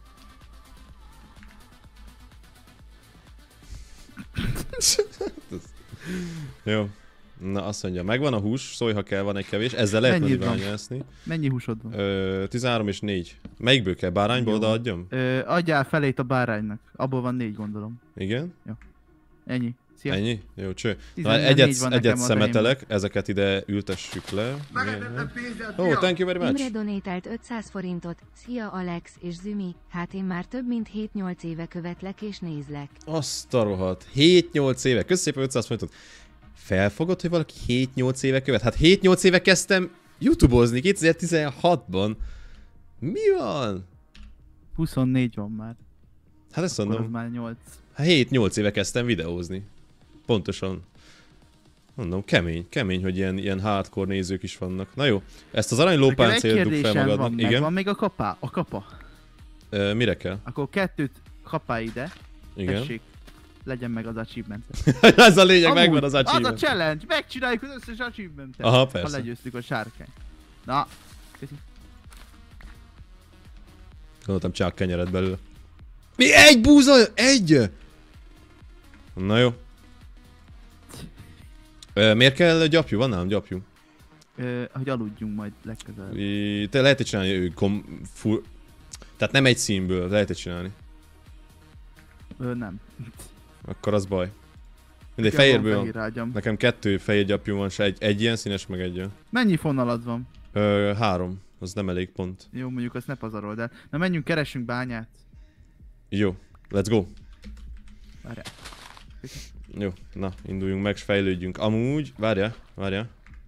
Jó. Na azt mondja, megvan a hús, szólj ha kell, van egy kevés, ezzel lehet Mennyit van? mediványászni. Mennyi húsod van? Ö, tizenhárom és négy. Melyikből kell? Bárányból Jó. odaadjam? Ö, adjál felét a báránynak. Abból van négy, gondolom. Igen? Ennyi. Szia. Ennyi? Jó, cső. Na, tizennégy egyet, van egyet nekem az szemetelek, ezeket ide ültessük le. Ó, oh, thank you very much. Imre donétált ötszáz forintot. Szia Alex és Zümi, hát én már több mint hét-nyolc éve követlek és nézlek. Azt a rohadt. hét-nyolc éve. Kösz szépen ötszáz forintot. Felfogod, hogy valaki hét-nyolc éve követ? Hát hét-nyolc éve kezdtem YouTube-ozni kétezer-tizenhatban. Mi van? huszonnégy van már. Hát ezt Akkor az mondom. már nyolc. Hát hét-nyolc éve kezdtem videózni. Pontosan. Mondom, kemény, kemény, hogy ilyen, ilyen hardcore nézők is vannak. Na jó, ezt az aranylópáncélt dug fel magadnak. Van, igen. van még a kapá, a kapa. Ö, mire kell? Akkor kettőt kapá ide. Igen. Tessék. Legyen meg az achievement. Ez a lényeg, Amúgy, megvan az Az a achievement. challenge, megcsináljuk az összes achievementet. Aha, Ha persze. legyőztük a sárkányt. Na, köszi. Gondoltam, csak kenyeret belőle. Mi? Egy búza? Egy? Na jó. Ö, miért kell gyapjú? Van nálam gyapjú. Ö, hogy aludjunk majd legközelebb. I, te lehet csinálni ő, kom, full... Tehát nem egy színből, lehet csinálni. Ö, nem. Akkor az baj. Mindegy, Nekem fehérből van van. fehér ágyam. Nekem kettő fehér gyapjú van, se egy, egy ilyen színes, meg egy ilyen. Mennyi fonalad van? Ö, három. Az nem elég pont. Jó, mondjuk azt ne pazarold el. Na menjünk, keressünk bányát. Jó, let's go. Várjál. Jó, na, induljunk meg, s fejlődjünk. Amúgy, várja, várja.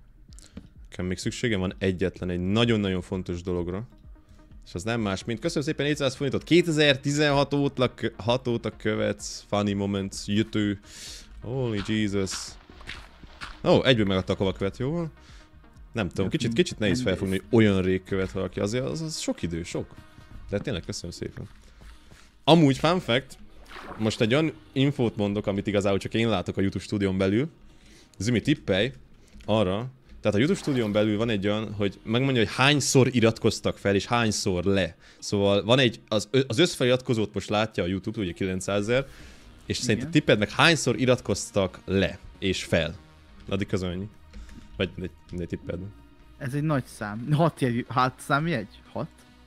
Nekem még szükségem van egyetlen egy nagyon-nagyon fontos dologra. És az nem más, mint köszönöm szépen négyszáz forintot. kétezer-tizenhat óta, hat óta követsz. Funny Moments, YouTube. Holy Jesus. Ó, oh, egyből megadta a kovakövet, jó van? Nem tudom, kicsit, kicsit nehéz felfogni, hogy olyan rég követ valaki. Azért az, az sok idő, sok. De tényleg köszönöm szépen. Amúgy, fun fact, most egy olyan infót mondok, amit igazából csak én látok a YouTube stúdión belül. Zümi, tippelj arra, tehát a YouTube stúdión belül van egy olyan, hogy megmondja, hogy hányszor iratkoztak fel, és hányszor le. Szóval van egy, az, az összfeliratkozót most látja a YouTube, ugye kilencszázezer, és igen. szerintem tippeld meg, hányszor iratkoztak le, és fel. Addig az annyi. Vagy ne tippeld. Ez egy nagy szám. Hat jegy, hat számjegy? Hat?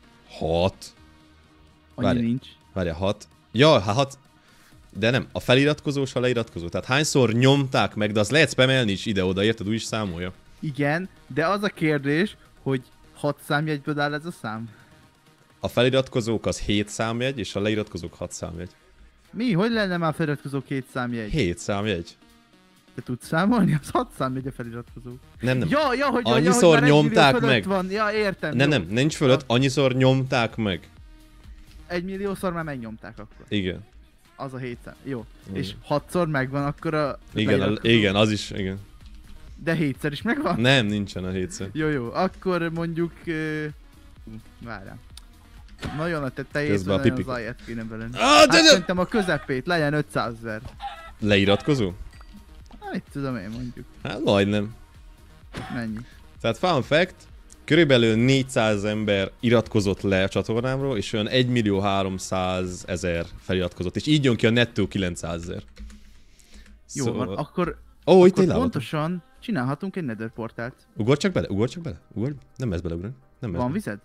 Hat. Annyi Várj. nincs. Várja, hat. Ja, hát hat. De nem, a feliratkozós, a leiratkozó. Tehát hányszor nyomták meg, de az lehet spamelni is ide-oda, érted? Úgy is számolja. Igen, de az a kérdés, hogy hat számjegyből áll ez a szám? A feliratkozók az hét számjegy, és a leiratkozók hat számjegy. Mi? Hogy lenne már feliratkozó két számjegy? hét számjegy. Te tudsz számolni? Az hat számjegy a feliratkozó. Nem, nem. Ja, ja, hogy, Annyiszor ja, hogy már egy nyomták millió fölött meg. Van. Ja, értem. Nem, jó. nem, nincs fölött, annyiszor nyomták meg. Egy milliószor már megnyomták akkor. Igen. Az a hét szám. Jó. Igen. És hatszor megvan akkor a... Igen, a, leiratkozó. igen, az is, igen. De hétszer is megvan? Nem, nincsen a hétszer. Jó, jó. Akkor mondjuk... Uh... Várjál. Nagyon a tetejét, Közben a nagyon pipik. az alját kéne bele. Ah, Hát de, de... szerintem a közepét legyen ötszázezer. Leiratkozó? Hát mit tudom én mondjuk. Hát majdnem. Mennyi? Tehát fun fact, körülbelül négyszáz ember iratkozott le a csatornámról, és olyan egymillió-háromszázezer feliratkozott, és így jön ki a nettó kilencszázezer. Jó van, akkor, Ó, itt akkor én látom. pontosan csinálhatunk egy nether portált. Ugorj csak bele, ugorj csak bele, ugorj. Nem ez beleugrani. Nem ez Van bele. vized?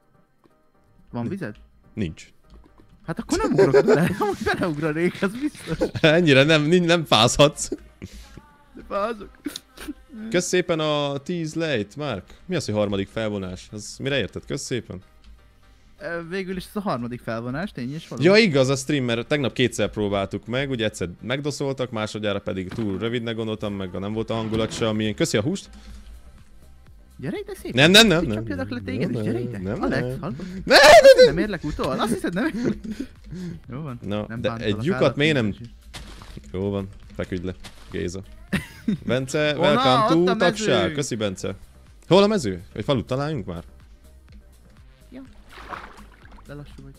Van vized? Nincs. Hát akkor nem ugrok bele, amúgy beleugranék, az biztos. Ennyire nem, nincs, nem fázhatsz. De fázok. Kösz szépen a tíz lejt, Márk. Mi az, hogy harmadik felvonás? Az mire érted? Kösz szépen. Ö, Végül is ez a harmadik felvonás, tény és való. Ja, igaz, a stream, mert tegnap kétszer próbáltuk meg, ugye egyszer megdoszoltak, másodjára pedig túl rövidnek gondoltam, meg nem volt a hangulat se, amilyen. Köszi a húst. Gyere ide szép! Nem, nem, nem, nem. Csapjalak le téged is, gyere ide! Nem, Alex, nem. hallod? Ne, ne, ne. Nem érlek utol? Azt hiszed nem érlek? Jó van. Na, nem de bántalak, egy lyukat állat miért nem... nincs is. Jó van, feküdj le, Géza. Bence, Ona, welcome ott to a mező. tagság. Köszi, Bence. Hol a mező? Egy falut találjunk már? De lassú vagy.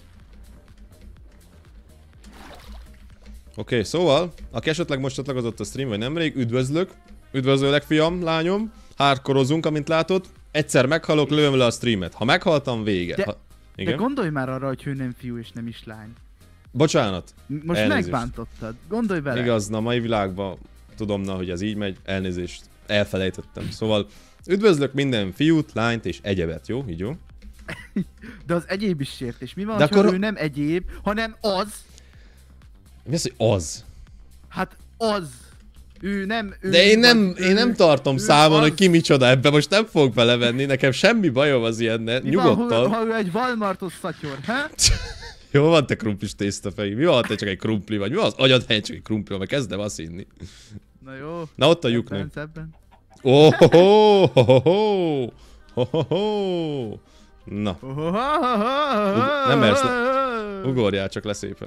Oké, okay, szóval, aki esetleg most csatlakozott a stream, vagy nemrég, üdvözlök. Üdvözöllek, fiam, lányom. Hardkorozunk, amint látod. Egyszer meghalok, lőm le a streamet. Ha meghaltam, vége. De- Ha... De Igen? gondolj már arra, hogy ő nem fiú és nem is lány. Bocsánat. Most Elnézést. megbántottad. Gondolj bele. Igaz, na, a mai világban tudom, na, hogy ez így megy. Elnézést. Elfelejtettem. Szóval üdvözlök minden fiút, lányt és egyebet, jó? Így jó? De az egyéb is sértés. Mi van, De ha akkor- ő nem egyéb, hanem az? Mi az, hogy az? Hát az. Ő nem... Ő De én nem, vagy, én nem ő- tartom ő számon, az. hogy ki micsoda, ebbe most nem fogok belevenni, nekem semmi bajom az ilyennel, Mi van, nyugodtan. ha, ha ő egy Walmartos szatyor, ha? Jó van, te krumplis tésztafej, mi van, ha te csak egy krumpli vagy, mi van az agyad helyett csak egy krumpli, mert kezdem azt hinni. Na jó. Na ott a lyuknő. Ebben, ebben. Oh, ho, ho, ho, ho, ho, ho, ho. Na, nem mersz ugorjál csak le szépen.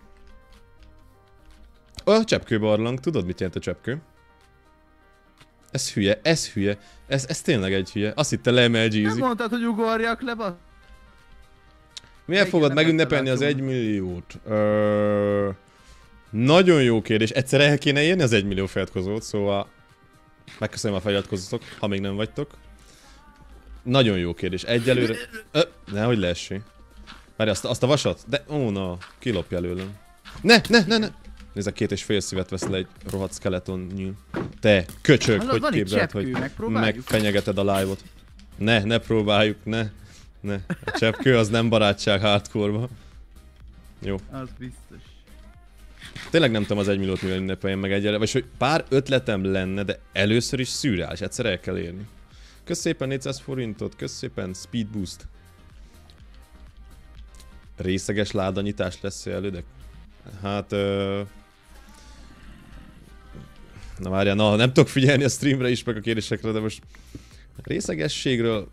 A cseppkőbarlang, tudod mit jelent a cseppkő? Ez hülye, ez hülye, ez, ez tényleg egy hülye. Azt hitte Nem leemelgízik. mondtad, hogy ugorjak le, ba? Milyen Igen, fogod nem megünnepelni az megtaláltam. egymilliót? Ö... Nagyon jó kérdés. Egyszer el kéne érni az egymillió feliratkozót, szóval megköszönöm a feliratkozótok, ha még nem vagytok. Nagyon jó kérdés. Egyelőre... Ö, nehogy leessé. Várj, azt, azt a vasat? De... Ó, na, kilopja előlem. Ne, ne, ne, ne! Nézd, a két és fél szívet vesz le egy rohadt skeleton nyíl. Te, köcsög, Hallod, hogy van itt képzeld, cseppkő, hogy megpróbáljuk? megfenyegeted a live-ot. Ne, ne próbáljuk, ne. Ne. A cseppkő az nem barátság hardcore-ba. Jó. Az biztos. Tényleg nem tudom az egymilliót mivel ünnepeljem meg egyelőre, vagy hogy pár ötletem lenne, de először is szürreális, egyszer el kell érni. Kösz szépen négyszáz forintot, kösz szépen Speed Boost. Részeges ládanyitás lesz elődek? Hát... Ö... Na várjál, na nem tudok figyelni a streamre is, meg a kérdésekre, de most... Részegességről...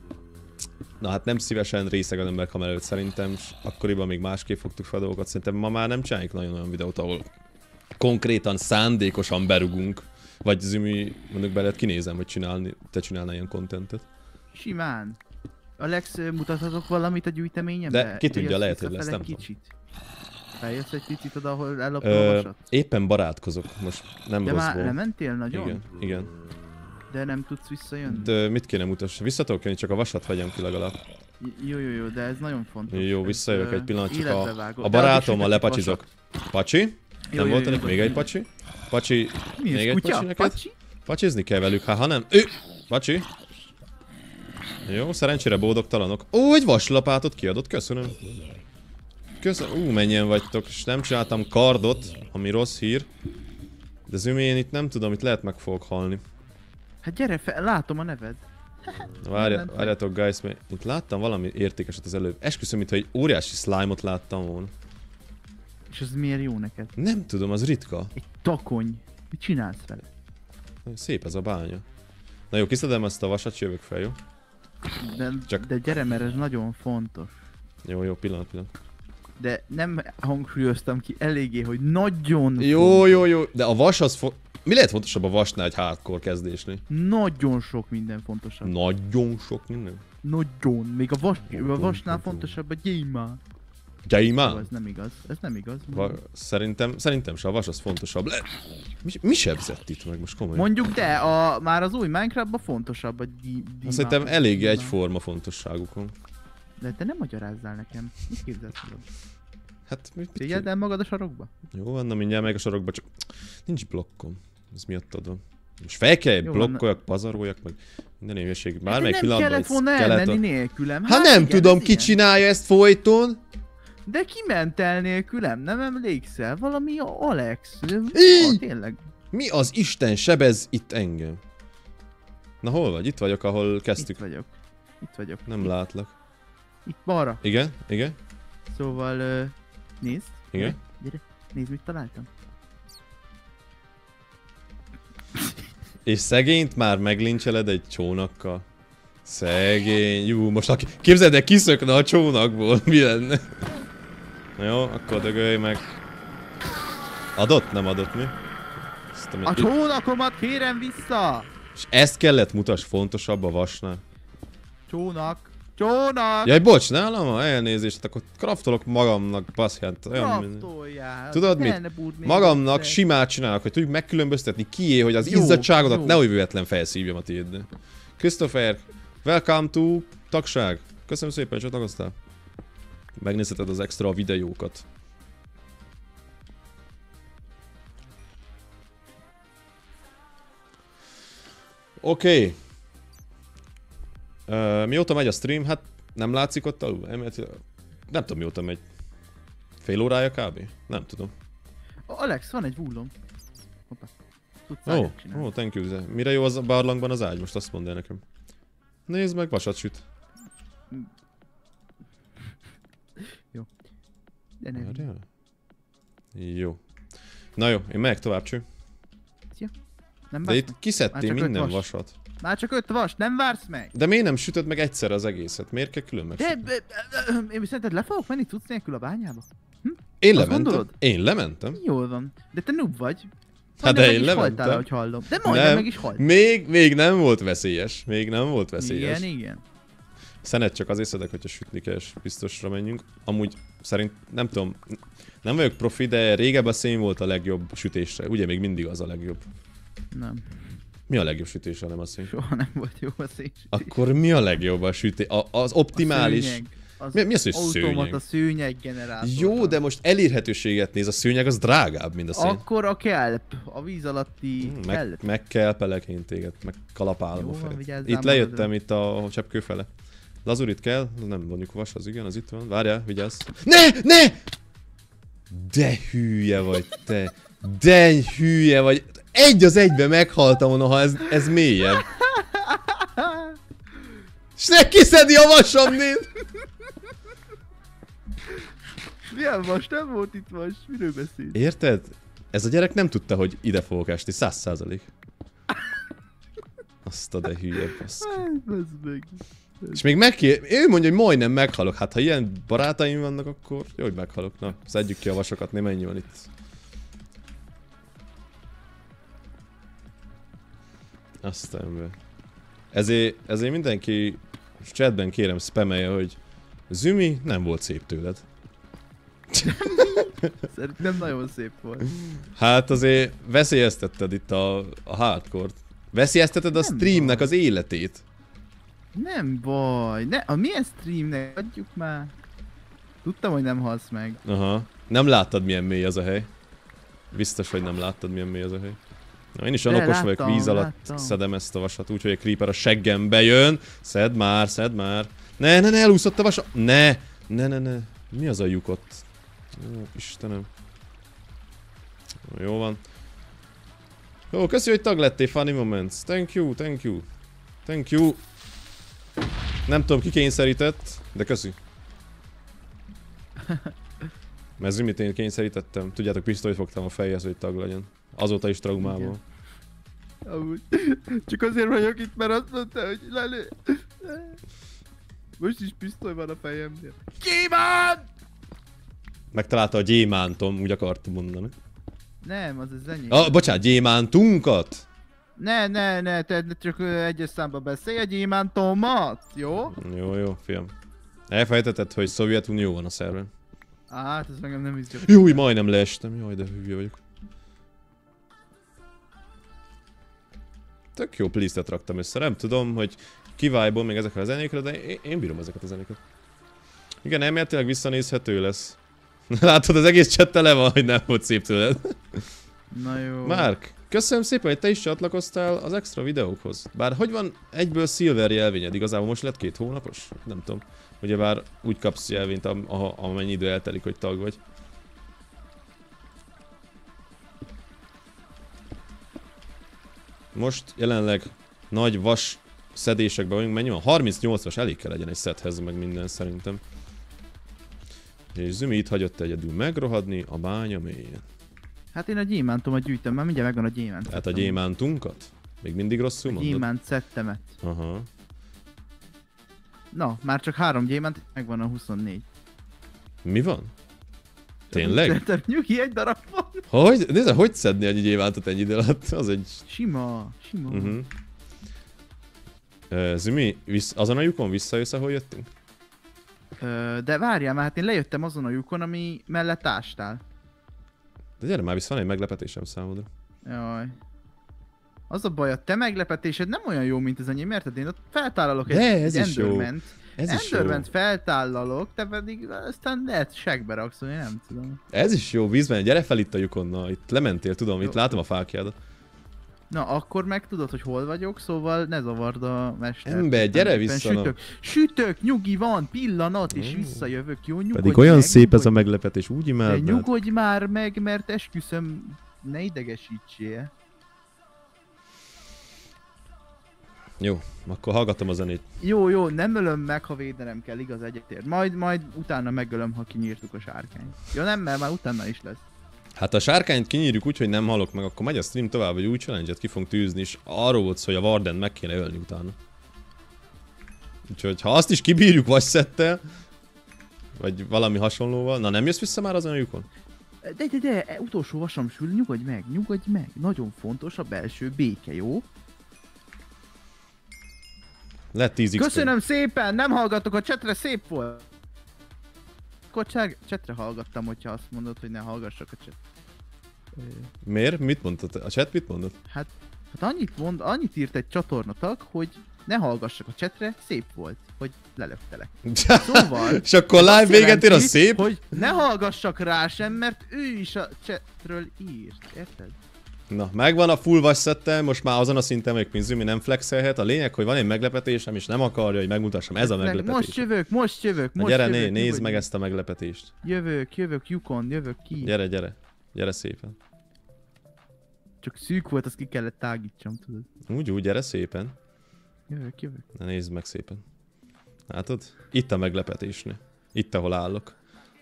Na hát nem szívesen részeg az ember kamera előtt szerintem, és akkoriban még másképp fogtuk fel a dolgokat, szerintem ma már nem csináljuk nagyon olyan videót, ahol konkrétan szándékosan berugunk, vagy Zümi, mondjuk beled kinézem, hogy csinálni, te csinálnál ilyen contentet. Simán. Alex, mutathatok valamit a gyűjteményembe? De ki tudja, Jössz lehet, hogy visszafele lesz, nem egy tudom. kicsit. Feljössz egy picit oda, ahol elloptam a Ö, vasat? éppen barátkozok, most nem De már rosszból. lementél nagyon? Igen, igen. De nem tudsz visszajönni? De mit kéne mutass? Vissza tudok jönni, csak a vasat vegyem ki legalább. J- Jó, jó, jó, de ez nagyon fontos. Jó, Ez, visszajövök ö, egy pillanat, csak életbe a, vágó. a De addig barátommal sütök lepacsizok. Pacsi? Jó, Nem jó, volt jó, ennek jó. még egy pacsi? Pacsi, Mi ez, még egy kutya? pacsi neked? Pacsi? Pacsizni kell velük, hát ha nem... Ő! Pacsi! Jó, szerencsére boldogtalanok. Ó, egy vaslapátot kiadott, köszönöm. Köszönöm, ú, mennyien vagytok, és nem csináltam kardot, ami rossz hír. De Zümi, én itt nem tudom, itt lehet meg fogok halni. Hát gyere fel, látom a neved. Várja, ment meg. várjátok guys, mert itt láttam valami értékeset az előbb. Esküszöm, mintha egy óriási slime-ot láttam volna. És az miért jó neked? Nem tudom, az ritka. Egy takony. Mit csinálsz vele? Szép ez a bánya. Na jó, kiszedem ezt a vasat, jövök fel, jó? De, Csak- de gyere, mert ez nagyon fontos. Jó, jó, pillanat, pillanat. De nem hangsúlyoztam ki eléggé, hogy nagyon Jó, jó, jó, de a vas az fo- Mi lehet fontosabb a vasnál egy hardcore kezdésnél? Nagyon sok minden fontosabb. Nagyon sok minden. Nagyon. Még a, vas, a Nagyon, vasnál nagyon. fontosabb a gyémán. Jó, Gyémán? ez nem igaz. Ez nem igaz. Va- szerintem, szerintem se a vas az fontosabb. Le- mi, mi sebzett itt meg most komolyan? Mondjuk, de a, már az új Minecraftban fontosabb a di, Azt szerintem eléggé egyforma fontosságukon. De te nem magyarázzál nekem. Mit képzelsz magad? Hát mit, mit Figyeld el magad a sarokba? Jó van, na mindjárt meg a sorokba, csak nincs blokkom. Ez miattad van. Most fel kell, Jó van. blokkoljak, pazaroljak, meg minden éhesség. Hát Bármelyik nem pillanatban kellett egy volna skeleton- elmenni nélkülem. Hát nem igen, tudom, ez ki ilyen. csinálja ezt folyton. De ki ment el nélkülem? Nem emlékszel? Valami a Alex. Így! Ah, tényleg. Mi az Isten sebez itt engem? Na hol vagy? Itt vagyok, ahol kezdtük. Itt vagyok. Itt vagyok. Nem itt, látlak. Itt balra. Igen? Igen? Szóval, uh, nézd. Igen? Gyere, nézd, mit találtam. És szegényt már meglincseled egy csónakkal. Szegény, jú, most aki... Képzeld el, kiszökne a csónakból, mi lenne? Na jó, akkor dögölj meg. Adott? Nem adott mi? A, a csónakomat kérem vissza! És ezt kellett mutass fontosabb a vasnál. Csónak. Csónak! Jaj, bocs, ne hallom, elnézést, akkor kraftolok magamnak, baszját. Kraftoljál. Tudod mit? Magamnak simát csinálok, hogy tudjuk megkülönböztetni kié, hogy az jó, izzadságodat jó. Nehogy véletlen felszívjam a tiédnél. Christopher, welcome to tagság. Köszönöm szépen, hogy csatlakoztál. Megnézheted az extra videókat. Oké. Okay. Uh, mióta megy a stream? Hát nem látszik ott alul? Nem tudom mióta megy. Fél órája kb? Nem tudom. Alex, van egy vullom. Ó, oh, oh, thank you. Mire jó az a barlangban az ágy? Most azt mondd el nekem. Nézd meg, vasat süt. Jó. De nem. Jó. Na jó, én megyek tovább, cső. Szia. Nem De itt kiszedtél minden vas. vasat. Már csak öt vas, nem vársz meg? De miért nem sütöd meg egyszer az egészet? Miért kell külön megsütni? De, de, de, én szerinted le fogok menni tudsz nélkül a bányába? Hm? Én azt lementem. Gondolod? Én lementem. Jól van. De te noob vagy. Hát de én lementem. Haltál, hogy hallom. De majdnem nem, meg is halt. Még, még nem volt veszélyes. Még nem volt veszélyes. Igen, igen. Szenet csak azért szedek, hogyha sütni kell, és biztosra menjünk. Amúgy szerint, nem tudom, nem vagyok profi, de régebb a szén volt a legjobb sütésre. Ugye még mindig az a legjobb. Nem. Mi a legjobb sütés, nem a szén? Soha nem volt jó a szénsütés. Akkor mi a legjobb a sütés? A, az optimális... A szőnyeg. Az mi, mi az, hogy szőnyeg? A szőnyeg generátor. Jó, de most elérhetőséget néz, a szőnyeg az drágább, mint a szén. Akkor a kelp, a víz alatti hmm, kelp. Meg, meg kelpelek én téged, meg kalapálom jó, a fejed. van, itt lejöttem, itt a cseppkő fele. Lazurit kell, nem mondjuk vas, az igen, az itt van. Várjál, vigyázz. Ne! Ne! De hülye vagy te. De hülye vagy. Egy az egybe meghaltam volna, ha ez, ez mélyebb. S ne kiszedi a vasamnél! Milyen vas? Nem volt itt vas. Miről beszél? Érted? Ez a gyerek nem tudta, hogy ide fogok esni. Száz százalék. Azt a de hülye, baszki. meg. És még megkér... Ő mondja, hogy majdnem meghalok. Hát ha ilyen barátaim vannak, akkor jó, hogy meghalok. Na, szedjük ki a vasokat, nem ennyi van itt. Aztán be. Ezért, ezért mindenki chatben kérem spamelje, hogy Zümi, nem volt szép tőled. Szerintem nagyon szép volt. Hát azért veszélyeztetted itt a, a hardcore-t. Veszélyezteted a nem streamnek baj. Az életét. Nem baj. Ne, a milyen streamnek? Adjuk már. Tudtam, hogy nem halsz meg. Aha. Nem láttad, milyen mély az a hely. Biztos, hogy nem láttad, milyen mély az a hely. Na, én is olyan okos vagyok, víz alatt láttam. Szedem ezt a vasat, úgyhogy a creeper a seggembe jön. Szedd már, szedd már. Ne, ne, ne, elúszott a vasat. Ne, ne, ne, ne. Mi az a lyuk ott? Ó, Istenem. Jó van. Jó, köszi, hogy tag lettél, Funny Moments. Thank you, thank you. Thank you. Nem tudom, ki kényszerített, de köszi. Mert Zümit én kényszerítettem. Tudjátok, pisztolyt fogtam a fejhez, hogy tag legyen. Azóta is traumában. Amúgy. Csak azért vagyok itt, mert azt mondta, hogy lelő. Most is pisztoly van a fejemnél. Gyémánt! Megtalálta a gyémántom, úgy akartam mondani. Nem, az az enyém. Ah, bocsánat, gyémántunkat? Ne, ne, ne, te csak egyes számba beszélj a gyémántomat, jó? Jó, jó, fiam. Elfejtetted, hogy Szovjetunió van a szerven. Á, hát ez meg nem is jó. Júj, majdnem leestem, jaj, de hülye vagyok. Tök jó please-et raktam össze, nem tudom, hogy kivájból még ezekre a zenékre, de én, én bírom ezeket a zenéket. Igen, elméletileg visszanézhető lesz. Látod, az egész chat tele van, hogy nem volt szép tőled. Na jó. Márk, köszönöm szépen, hogy te is csatlakoztál az extra videókhoz. Bár hogy van egyből Silver jelvényed? Igazából most lett két hónapos? Nem tudom. Ugyebár úgy kapsz jelvényt, am amennyi idő eltelik, hogy tag vagy. Most jelenleg nagy vas szedésekben vagyunk, mennyi van? harmincnyolc vas elég kell legyen egy szedhez, meg minden szerintem. És Zümi itt hagyott egyedül megrohadni a bánya mélyén. Hát én a gyémántomat gyűjtöm, mert mindjárt megvan a gyémánt. Tehát a gyémántunkat? Még mindig rosszul mondod? A gyémánt szettemet. Aha. Na, már csak három gyémánt, megvan a huszonnégy. Mi van? Tényleg? Te nyugi, egy darab van. Hogy? Nézd, hogy szedni annyi gyémántot ennyi idő alatt? Az egy... Sima, sima. Uh-huh. Uh, Zümi, vissz, azon a lyukon visszajössz, ahol jöttünk? Ö, de várjál, mert hát én lejöttem azon a lyukon, ami mellett ástál. De gyere már vissza, van egy meglepetésem számodra. Jaj. Az a baj, a te meglepetésed nem olyan jó, mint az enyém, érted? Én ott feltállalok egy, De, ez egy is jó. Enderment. Ez is jó. Enderment feltállalok, te pedig aztán lehet segbe raksz, én nem tudom. Ez is jó, vízben, gyere fel itt a lyukon, na, itt lementél, tudom, jó. Itt látom a fákjádat. Na, akkor meg tudod, hogy hol vagyok, szóval ne zavard a mester. Ember, gyere vissza, Sütök, sütök, nyugi van, pillanat, és visszajövök, jó? Nyugodj Pedig olyan meg, szép ez a nyugodj. meglepetés, úgy De imádnád. nyugodj már meg, mert esküszöm, ne idegesítsél. Jó, akkor hallgatom a zenét. Jó, jó, nem ölöm meg, ha védenem kell, igaz, egyetért. Majd, majd utána megölöm, ha kinyírtuk a sárkányt. Ja nem, mert már utána is lesz. Hát ha a sárkányt kinyírjuk úgy, hogy nem halok meg, akkor megy a stream tovább, vagy új challenge-et ki fogunk tűzni, és arról volt szó, hogy a Warden meg kéne ölni utána. Úgyhogy ha azt is kibírjuk vagy szettel, vagy valami hasonlóval, na nem jössz vissza már azon a lyukon? De, de, de, utolsó vasam sül, nyugodj meg, nyugodj meg. Nagyon fontos a belső béke, jó? Lett tíz iksz. Köszönöm szépen, nem hallgatok a chatre, szép volt. Akkor chatre hallgattam, hogyha azt mondod, hogy ne hallgassak a chat. Miért? Mit mondtad? A chat mit mondott? Hát, hát annyit mond, annyit írt egy csatornatag, hogy ne hallgassak a chatre, szép volt, hogy lelöktelek. Szóval... És akkor live véget ér a szép? Hogy ne hallgassak rá sem, mert ő is a chatről írt, érted? Na, megvan a full vasszettel, most már azon a szinten vagyok, mint Zümi, nem flexelhet. A lényeg, hogy van egy meglepetésem, és nem akarja, hogy megmutassam. Ez a meglepetés. Most jövök, most jövök, Na, most gyere, jövök. né, nézd nyugodj. meg ezt a meglepetést. Jövök, jövök, lyukon, jövök ki. Gyere, gyere. Gyere szépen. Csak szűk volt, azt ki kellett tágítsam, tudod. Úgy, úgy, gyere szépen. Jövök, jövök. Na nézd meg szépen. Látod? Itt a meglepetésnél. Itt, ahol állok.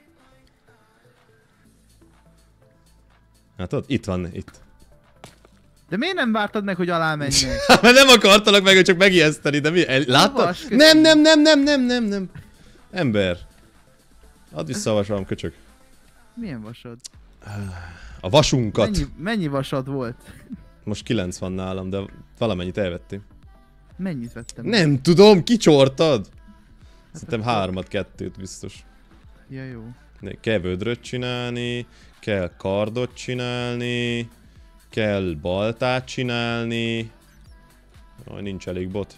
Látod? Itt van, itt. De miért nem vártad meg, hogy alá menjek? Mert nem akartalak meg, hogy csak megijeszteni, de mi? El, láttad? Havas, Nem, nem, nem, nem, nem, nem, nem. Ember. Add vissza a vasalam, köcsög. Milyen vasad? A vasunkat. Mennyi, mennyi vasad volt? Most kilenc van nálam, de valamennyit elvettél. Mennyit vettem? Nem tudom, kicsortad? Hát Szerintem akkor- hármat, kettőt biztos. Ja, jó. Ne, kell vödröt csinálni, kell kardot csinálni, kell baltát csinálni. Aj, nincs elég bot.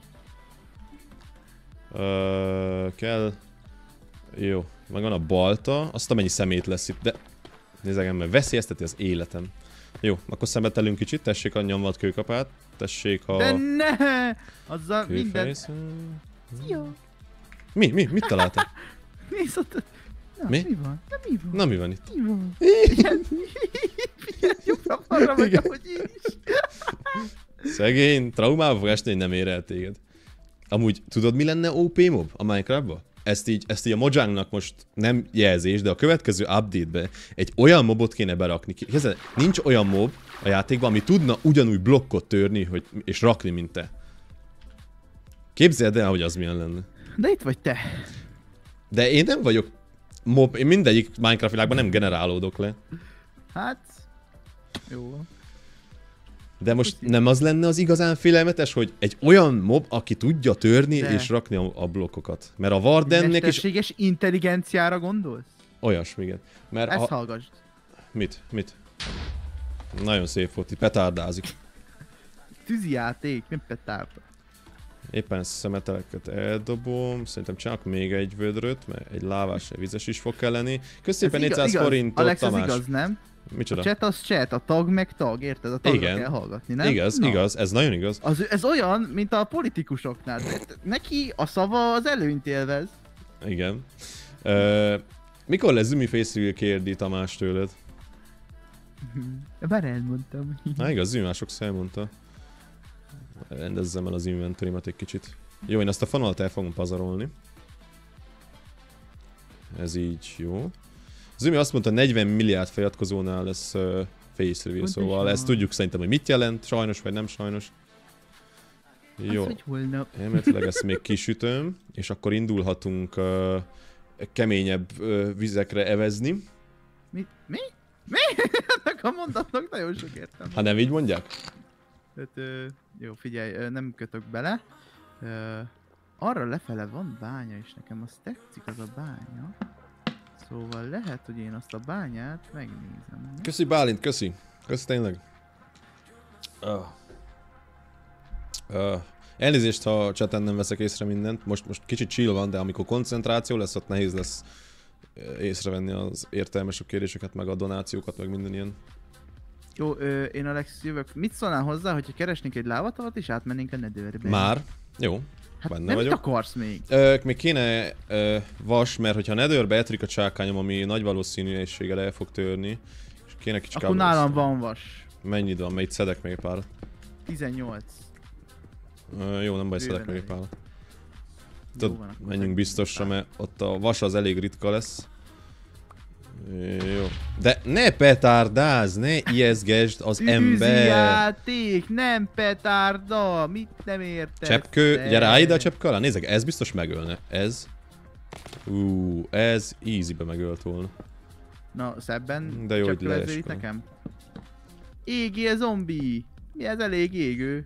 Ö, kell... Jó, megvan a balta, azt amennyi szemét lesz itt, de... Nézzek, mert veszélyezteti az életem. Jó, akkor szemetelünk kicsit, tessék a nyomvat kőkapát, tessék a... De ne! Azzal minden... kőfejsz... Jó. Mi? Mi? Mit találtál? Nézd ott... Na, Mi? mi van? Na, mi van? Na mi van itt? Mi van? Ilyen... Ilyen jobbra-balra vagy, Igen. ahogy én is. Szegény, traumába fog esni, hogy nem ér el téged. Amúgy tudod, mi lenne o pé mob a Minecraftba? Ezt így, ezt így a Mojangnak most nem jelzés, de a következő update-be egy olyan mobot kéne berakni. Kézzel, nincs olyan mob a játékban, ami tudna ugyanúgy blokkot törni hogy, és rakni, mint te. Képzeld el, hogy az milyen lenne. De itt vagy te. De én nem vagyok mob, én mindegyik Minecraft világban nem generálódok le. Hát... Jó. De most nem az lenne az igazán félelmetes, hogy egy olyan mob, aki tudja törni De. és rakni a, a blokkokat. Mert a Wardennek is Mesterséges intelligenciára gondolsz? olyasmi, igen. Mert Ezt a... hallgassd. Mit? Mit? Nagyon szép volt, itt petárdázik. Tűzi játék, nem petárd. Éppen ezt a szemeteleket eldobom, szerintem csak még egy vödröt, mert egy lávás, egy vizes is fog kelleni. Köszépen Ez igaz- négyszáz igaz. forintot, Alex, ez Tamás. igaz, nem? Micsoda? A chat az chat, a tag meg tag, érted? A tagra Igen. kell hallgatni, nem? Igaz, Na. igaz, ez nagyon igaz. Az, ez olyan, mint a politikusoknál. Neki a szava az előnyt élvez. Igen. Ö, mikor lesz Zümi Face kérdi Tamás tőled? Már elmondtam. Na igaz, Zümi már sokszor elmondta. Rendezzem el az inventorimat egy kicsit. Jó, én azt a fanalt el fogom pazarolni. Ez így jó. Zümi azt mondta, negyven milliárd feliratkozónál lesz uh, face reveal, Pont szóval is ezt van. tudjuk szerintem, hogy mit jelent, sajnos vagy nem sajnos. Jó. Az, hogy holnap. Elméletileg ezt még kisütöm, és akkor indulhatunk uh, keményebb uh, vizekre evezni. Mi? Mi? Mi? Ennek a mondatnak nagyon sok értem. Ha nem így mondják? Hát, ö, jó, figyelj, ö, nem kötök bele. Ö, arra lefele van bánya, és nekem az tetszik az a bánya. Szóval lehet, hogy én azt a bányát megnézem. Köszi Bálint, köszi. Köszi tényleg. Uh. Uh. Elnézést, ha a chaten nem veszek észre mindent. Most, most kicsit chill van, de amikor koncentráció lesz, ott nehéz lesz észrevenni az értelmesebb kérdéseket, meg a donációkat, meg minden ilyen. Jó, ö, én Alex jövök. Mit szólnál hozzá, hogyha keresnénk egy lávatavat és átmennénk a Netherbe? Már? Jó. Hát Benne nem vagyok. mit akarsz még? Ö, még kéne ö, vas, mert hogyha Netherbe etrik a csákányom, ami nagy valószínűséggel el fog törni, és kéne kicsit Akkor nálam van vas. Mennyit van? Mert szedek még párat. tizennyolc. Ö, jó, nem baj, szedek még egy párat. Tudod, van, akkor menjünk biztosra, mert ott a vas az elég ritka lesz. Jó. De ne petárdáz, ne ijeszgesd az ember. Játék, nem petárda, mit nem értesz? Cseppkő, gyere állj ide a cseppkő alá, nézzek, ez biztos megölne. Ez. Ú, ez easybe megölt volna. Na, szebben De jó, hogy cseppkő ezzel itt leeskal. nekem. Égél zombi! Mi ez elég égő?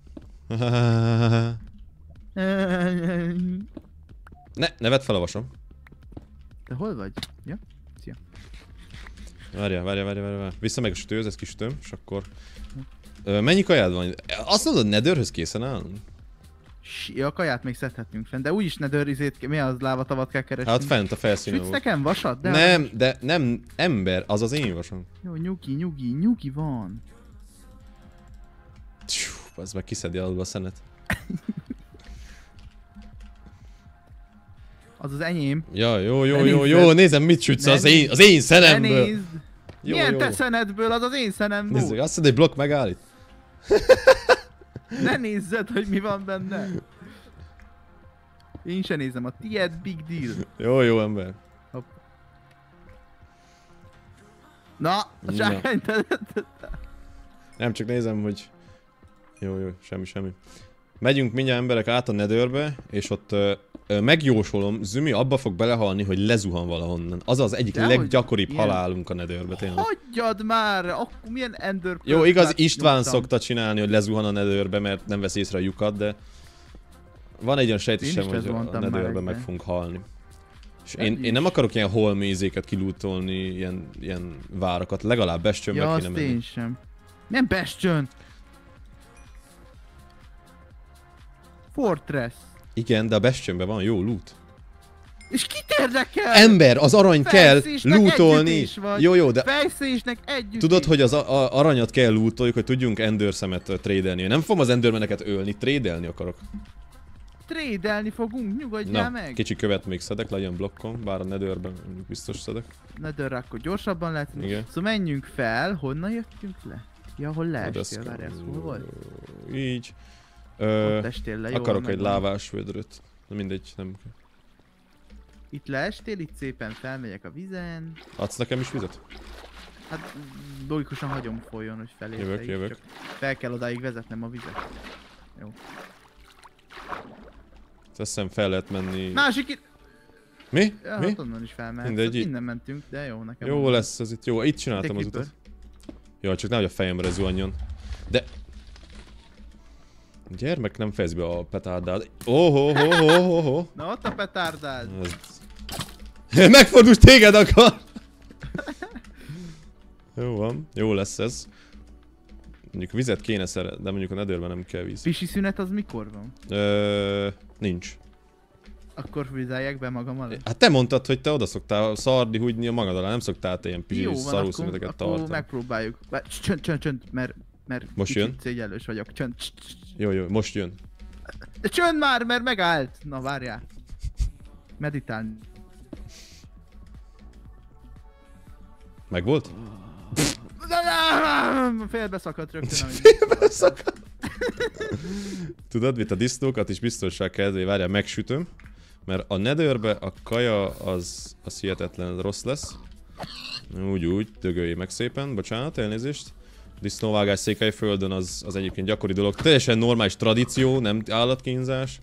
Ne, ne vedd fel a vasom. Te hol vagy? Ja? Szia. Várjál, várjál, várjál, várjál. Vissza meg a sütőhöz, ezt kisütöm, és akkor... Ö, mennyi kajád van? Azt mondod, Netherhöz készen állunk? Ja, a kaját még szedhetünk fenn, de úgyis Nether izét, mi az lávatavat kell keresni? Hát fent a felszínen Sütsz volt. nekem vasat? De Nem, de nem ember, az az én vasom. Jó, nyugi, nyugi, nyugi van. Tjú, az meg kiszedi alul a szenet. Az az enyém. Ja, jó, jó, Ne jó, nézzed. jó, nézem mit sütsz Ne az én, az én Ne szenemből. nézd! Jó, Milyen jó. te szenedből? Az az én szenem Nézzük, volt. azt mondod, egy blokk megállít. Ne nézzed, hogy mi van benne. Én se nézem, a tied big deal. Jó, jó ember. Na, a Na. csákány te... Nem, csak nézem, hogy... Jó, jó, semmi, semmi. Megyünk mindjárt emberek át a Netherbe, és ott ö, ö, megjósolom, Zümi abba fog belehalni, hogy lezuhan valahonnan. Az az egyik Dehogy, leggyakoribb ilyen- halálunk a Netherbe, tényleg. Hagyjad már! Akkor milyen ender... Jó, igaz, István nyomtam. szokta csinálni, hogy lezuhan a Netherbe, mert nem vesz észre a lyukat, de... Van egy olyan sejtésem, Én is hogy a lezuhantam már Netherbe egybe. meg fogunk halni. És Nem én, én nem akarok ilyen holmézéket kilútolni, ilyen, ilyen várakat, legalább bestönbe Ja, kéne azt menni. én sem. Nem Bastion! Fortress. Igen, de a bestönbe van jó loot. És kit érdekel? Ember, az arany kell Fejszésnek lootolni. együtt is vagy. Jó, jó, de Fejszésnek együtt tudod, is. hogy az a, a, aranyat kell lootoljuk, hogy tudjunk Ender szemet uh, tradelni. Én nem fogom az Endermeneket ölni, tradelni akarok. Trédelni fogunk, nyugodjál Na, meg! kicsi követ még szedek, legyen blokkon, bár a Netherben mondjuk biztos szedek. Netherre akkor gyorsabban lehet. Igen. Szóval menjünk fel, honnan jöttünk le? Ja, hol A leestél, deszka. várjál, hol volt? Így. Ö, Ott estél le, jó, akarok egy megvan. lávás vödröt. Na mindegy, nem kell. Itt leestél, itt szépen felmegyek a vizen. Adsz nekem is vizet? Hát logikusan hagyom folyjon, hogy felérte Jövök, így, jövök. csak fel kell odáig vezetnem a vizet. Jó. Azt hiszem fel lehet menni... Másik itt! Mi? Ja, Mi? hát onnan is felmehetsz. Mindegy, Hát így- innen mentünk, de jó nekem. Jó onnan. lesz ez itt, jó. Itt csináltam az Egy utat. Jó, csak nehogy a fejemre zuhanjon. De... Gyermek, nem fejezd be a petárdát. Óhó, hó, hó, hó, hó. Na ott a petárdád! Ez... Megfordult téged akar! Jó van, jó lesz ez. Mondjuk vizet kéne szeret, de mondjuk a Netherben nem kell víz. Pisi szünet az mikor van? Ö, nincs. Akkor vizeljek be magam alá. Hát te mondtad, hogy te oda szoktál szardi húgyni a magad alá, nem szoktál te ilyen Jó pizsi van, szarúszüneteket akkor, akkor tartani. megpróbáljuk. Bár- Csönd, csönd, csönd, mert, mert Most kicsit jön? szégyellős vagyok. Csönd. Jó, jó, most jön. De csönd már, mert megállt! Na várjál. Meditálni. Meg volt? Félbeszakadt rögtön, amit... Tudod mit, a disznókat is biztonság kedvé, várjál, megsütöm. Mert a Netherbe a kaja az, az hihetetlen rossz lesz. Úgy úgy, dögöljé meg szépen, bocsánat, elnézést. Disznóvágás Székelyföldön az, az egyébként gyakori dolog. Teljesen normális tradíció, nem állatkínzás.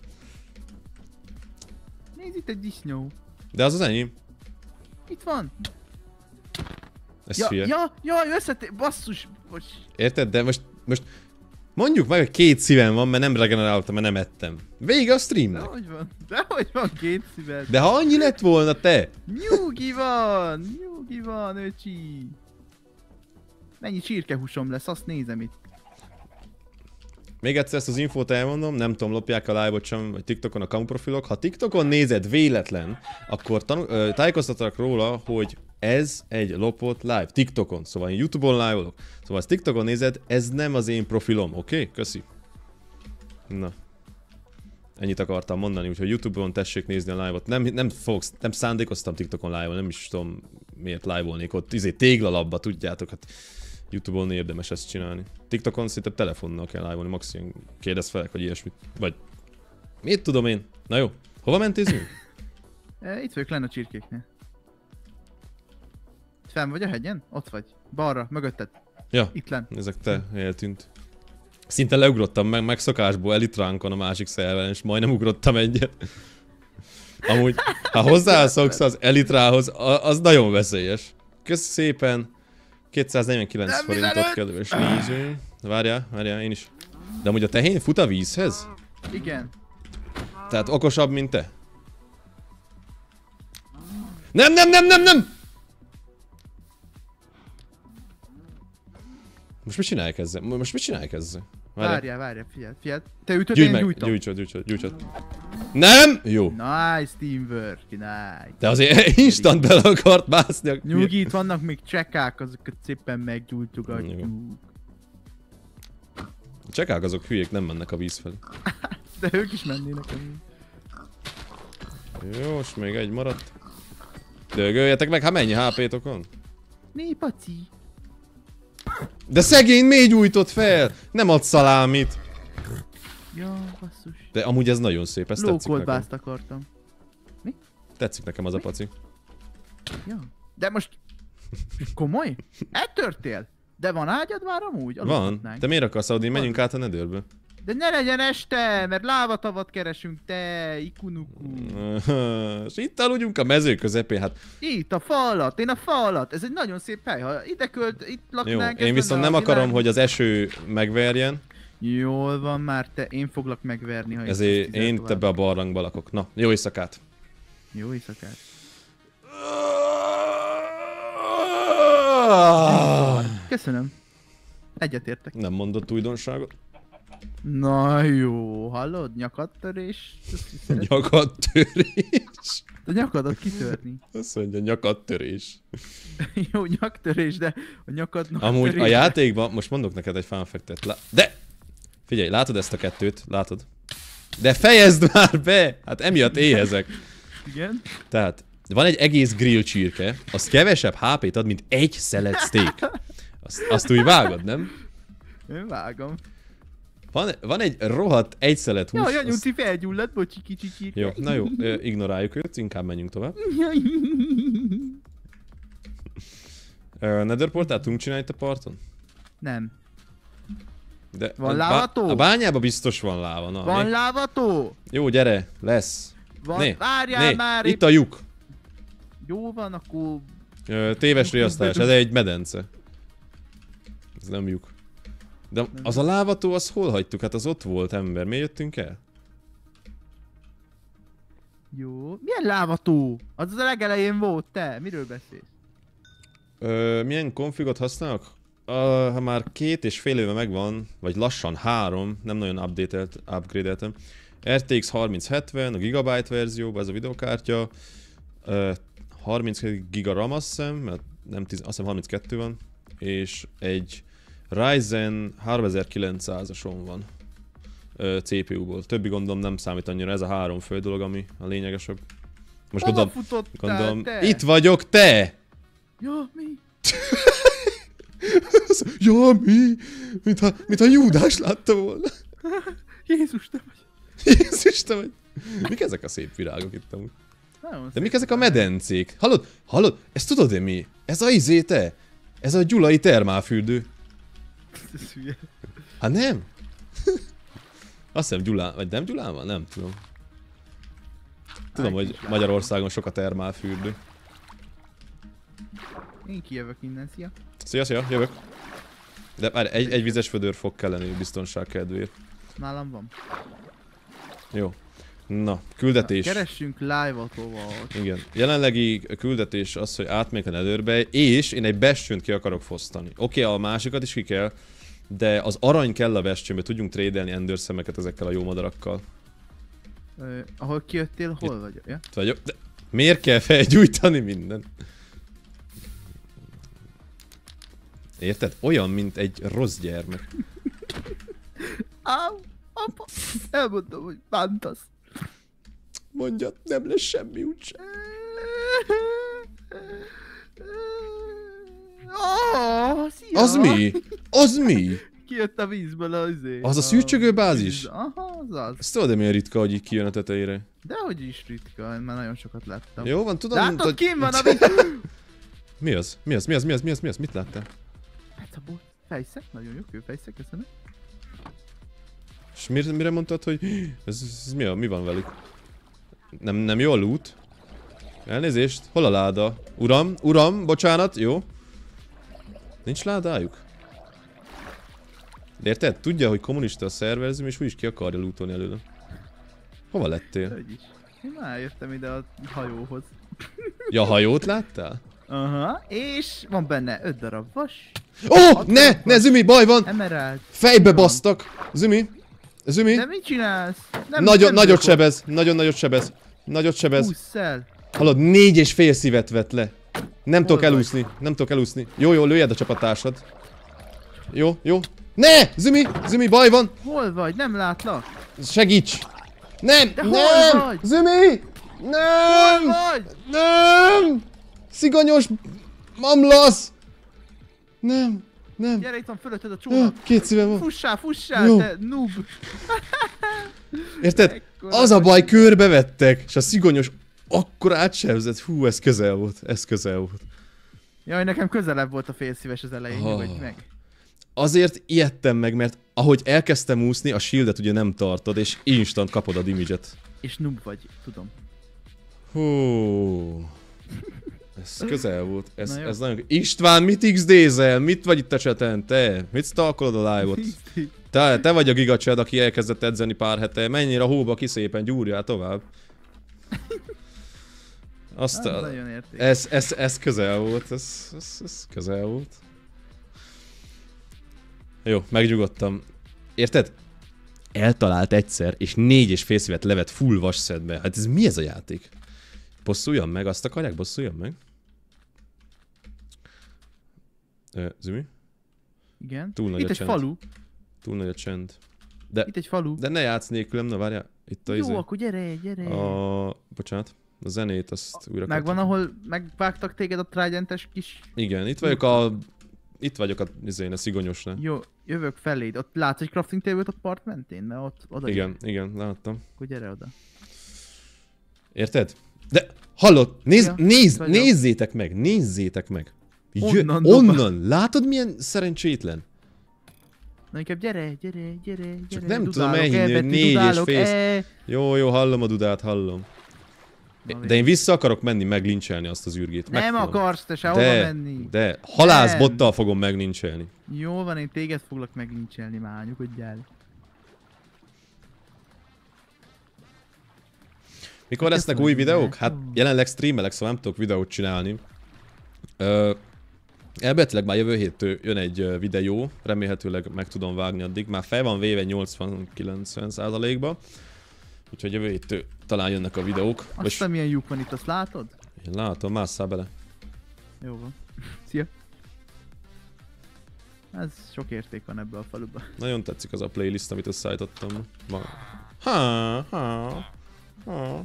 Nézd itt egy disznó. De az az enyém. Itt van. Ez Ja, hülye. ja, ja, összeté... Basszus. Most... Érted? De most, most mondjuk meg, hogy két szívem van, mert nem regeneráltam, mert nem ettem. Vége a De streamnek. hogy van? De hogy van két szíved? De ha annyi lett volna, te! Nyugi van! Nyugi van, öcsi! Mennyi csirkehúsom lesz, azt nézem itt. Még egyszer ezt az infót elmondom, nem tudom, lopják a live-ot sem, vagy TikTokon a kamuprofilok. Ha TikTokon nézed véletlen, akkor tanul, ö, tájékoztatlak róla, hogy ez egy lopott live. TikTokon, szóval én YouTube-on live-olok. Szóval ezt TikTokon nézed, ez nem az én profilom, oké? Okay? Köszi. Na. Ennyit akartam mondani, úgyhogy YouTube-on tessék nézni a live-ot. Nem, nem, fogsz, nem szándékoztam TikTokon live-ol, nem is tudom miért live-olnék ott. Izé téglalapba, tudjátok, hát YouTube-on érdemes ezt csinálni. TikTokon szinte telefonnal kell live-olni, max ilyen kérdez fel, hogy ilyesmit. Vagy mit tudom én? Na jó, hova mentézünk? E, itt vagyok lenn a csirkéknél. Fenn vagy a hegyen? Ott vagy. Balra, mögötted. Ja, Itt lenn. ezek te eltűnt. Szinte leugrottam meg, meg szokásból elitránkon a másik szerveren, és majdnem ugrottam egyet. Amúgy, ha hozzászoksz az elitrához, az nagyon veszélyes. Kösz szépen. kétszáznegyvenkilenc Nem forintot, vizelőtt! kedves néző. Várjál, várjál, én is. De amúgy a tehén fut a vízhez? Igen. Tehát okosabb, mint te? Nem, nem, nem, nem, nem! Most mit csinálják ezzel? Most mit csinálják ezzel? Várjál, várjál, figyeld, figyeld. Te ütöd, Gyújts én meg, gyújtom. gyújtsod, gyújtsod, gyújtsod. Nem! Jó. Nice teamwork, nice. De azért instant bele akart mászni a... Nyugi, itt vannak még csekák, azokat szépen meggyújtogatjuk. A csekák azok hülyék, nem mennek a víz felé. De ők is mennének amúgy. Jó, most még egy maradt. Dögöljetek meg, hát mennyi há pétok van? Mi, paci? De szegény mély gyújtott fel! Nem ad szalámit! Ja, basszus. De amúgy ez nagyon szép, ez tetszik nekem. Lókolbászt akartam. Tetszik nekem az a paci. Ja. De most... Komoly? Eltörtél? De van ágyad már amúgy? Van. Aludhatnánk. Te miért akarsz aludni? Menjünk át a nedőrből. De ne legyen este, mert lávatavat keresünk, te, ikunuku. És itt aludjunk a mező közepén, hát Itt a fa alatt, én a fa alatt. Ez egy nagyon szép hely, ha ide költ, itt jó. laknánk. Én ez viszont lenne nem a akarom, világ. hogy az eső megverjen, Jól van már, te, én foglak megverni, ha ezért ezt én tovább. ebbe a barlangba lakok. Na, jó éjszakát! Jó éjszakát. Köszönöm. Egyetértek. Nem mondott újdonságot. Na jó, hallod? Nyakadtörés? Ezt is szeretem. Nyakattörés. A nyakadat kitörni. Azt mondja, nyakattörés. Jó, nyaktörés, de a nyakadnak Amúgy törés. a játékban, most mondok neked egy fun fact-et. Lá- De! Figyelj, látod ezt a kettőt? Látod? De fejezd már be! Hát emiatt éhezek. Igen? Tehát, van egy egész grill csirke, az kevesebb há pét ad, mint egy szelet steak. Azt, azt úgy vágod, nem? Én vágom. Van, van egy rohadt egy szelet hús. Jaj, azt- anyuci felgyulladt, bocsi kicsi csirke. Jó, na jó, ö, ignoráljuk őt, inkább menjünk tovább. Jaj. Uh, Netherportát tudunk csinálni itt a parton? Nem. De Van a, lávató? A bányában biztos van láva, na. Van né? lávató? Jó, gyere, lesz. Van, Né, várjál né, már itt a lyuk. Jó van, akkor... Ö, téves riasztás, ez egy medence. Ez nem lyuk. De az a lávató, az hol hagytuk? Hát az ott volt, ember. Miért jöttünk el? Jó. Milyen lávató? Az az a legelején volt, te. Miről beszélsz? Ö, milyen konfigot használok? Uh, ha már két és fél éve megvan, vagy lassan három, nem nagyon updatelt, upgrade-eltem. er té iksz harminc hetven, a Gigabyte verzióban ez a videokártya. Uh, harminc giga RAM azt hiszem, mert nem tíz, azt hiszem harminckettő van. És egy Ryzen háromezer-kilencszázason van uh, cé pé u-ból. Többi gondolom nem számít annyira, ez a három fő dolog, ami a lényegesebb. Most Hova gondolom, futottál, gondolom, te? itt vagyok, te! Ja, mi? Ja, mi? Mintha, mintha Júdás látta volna. Jézus, te vagy. Jézus, te vagy. Mik ezek a szép virágok itt amúgy? Nagyon De szép. mik ezek a medencék? Hallod? Hallod? Ezt tudod-e mi? Ez a izé te? Ez a gyulai termálfürdő. Ez hülye. Hát nem? Azt hiszem Gyulán, vagy nem Gyulán van? Nem tudom. Tudom, Áj, hogy kis Magyarországon sok a termálfürdő. Én kijövök innen, szia. Szia, szia, jövök. De már egy, egy vizes födör fog kelleni biztonság kedvéért. Nálam van. Jó. Na, küldetés. Keressünk live-ot, hova. Igen. Jelenlegi küldetés az, hogy átmegyek a Netherbe, és én egy bestőnt ki akarok fosztani. Oké, okay, a másikat is ki kell, de az arany kell a bestőnbe, tudjunk trédelni ender szemeket ezekkel a jó madarakkal. Ö, ahol kijöttél, hol Itt. vagy? Ja? Itt vagyok, de miért kell felgyújtani mindent? Érted? Olyan, mint egy rossz gyermek. Áú, apa, elmondom, hogy bántasz. Mondjad, nem lesz semmi úgyse. Oh, szia! Az mi? Az mi? Kijött a vízből az izé. Az a szűrcsögő bázis? víz- Aha, az az. Ezt tudod, de milyen ritka, hogy így kijön a tetejére. Dehogy is ritka, én már nagyon sokat láttam. Jó van, tudom, Látod, hogy... kim van a víz? Mi az? Mi az? Mi az? Mi az? Mi az? Mi az? Mit láttál? Hát a bot. Fejszek? Nagyon jó kőfejszek, köszönöm. És mire, mire mondtad, hogy ez, ez mi, a, mi van velük? Nem, nem jó a loot? Elnézést, hol a láda? Uram, uram, bocsánat, jó? Nincs ládájuk? De érted? Tudja, hogy kommunista a szervezőm, és úgyis ki akarja lootolni előlem. Hova lettél? Hogy is. Én már jöttem ide a hajóhoz. Ja, hajót láttál? Aha, és van benne öt darab vas. Ó, oh, ne! Ne, Zümi, baj van! Emerald. Fejbe basztak! Zümi! Zümi! De mit csinálsz? Nem, Nagyon, nem nagyot bírok. sebez, nagyon nagyot sebez. Nagyot sebez. Húsz el. Hallod, négy és fél szívet vett le. Nem tudok vagy? elúszni, nem tudok elúszni. Jó, jó, lőjed a csapattársad. Jó, jó. Ne! Zümi! Zümi, baj van! Hol vagy? Nem látlak. Segíts! Nem! De hol nem! vagy? Zümi! Nem! Hol vagy? Nem! Szigonyos mamlasz! Nem, nem. Gyere, itt van fölötted a Ah, csónak. két szívem van. Fussál, fussál, Jó. te noob. Érted? Ekkora Az a vagy. baj, körbevettek, és a szigonyos akkor átsebzett. Hú, ez közel volt, ez közel volt. Jaj, nekem közelebb volt a félszíves az elején, Ah. nyugodj meg. Azért ijedtem meg, mert ahogy elkezdtem úszni, a shieldet ugye nem tartod, és instant kapod a damage-et. És noob vagy, tudom. Hú. Ez közel volt. Ez, Na jó. ez nagyon... István, mit iksz dézel? Mit vagy itt a chaten? Te? Mit stalkolod a live-ot? Te, te vagy a gigacsed, aki elkezdett edzeni pár hete. Menjél a hóba ki szépen, gyúrjál tovább. Azt Ez a... nagyon érték. Ez, ez, ez közel volt, ez, ez, ez közel volt. Jó, megnyugodtam. Érted? Eltalált egyszer, és négy és fél szívet levet full vasszedbe. Hát ez mi ez a játék? Bosszuljon meg, azt akarják? Bosszuljon meg? Ö, Zümi? Igen. Túl nagy Itt a egy csend. falu. Túl nagy a csend. De, Itt egy falu. de ne játsz nélkülem, na várjál. Itt a Jó, izé. akkor gyere, gyere. A... Bocsánat. A zenét azt újra Megvan, kaptam. ahol megvágtak téged a tridentes kis... Igen, itt vagyok a... Itt vagyok a, izén, a szigonyosnál. Jó, jövök feléd. Ott látsz egy crafting table-t a part mentén? Mert ott oda Igen, gyere. igen, láttam. Akkor gyere oda. Érted? De hallod, nézd, Ja, nézd, vagyok. nézzétek meg, nézzétek meg. Jö, Onnan dobál. onnan, látod milyen szerencsétlen? Na inkább gyere, gyere, gyere, gyere. Csak nem tudom dudálok, elhinni, hogy elbetű négy és dudálok, fél- e. Jó, jó, hallom a dudát, hallom. Na, De én vissza akarok menni meglincselni azt az űrgét. Nem Meg fogom. akarsz te sehova De, menni. de, halászbottal Nem. fogom meglincselni. Jó van, én téged foglak meglincselni már, nyugodjál. Mikor Hát lesznek ez új vagy videók? minden. Hát jelenleg streamelek, szóval nem tudok videót csinálni. Ö, elméletileg már jövő héttől jön egy ö, videó, remélhetőleg meg tudom vágni addig. Már fel van véve nyolcvan-kilencven százalékba. Úgyhogy jövő héttől talán jönnek a videók. Vagy Aztán milyen lyuk van itt, azt látod? én látom, másszál bele. Jó van. Szia. Ez sok érték van ebbe a faluba. Nagyon tetszik az a playlist, amit összeállítottam ma. Ha, ha, ha.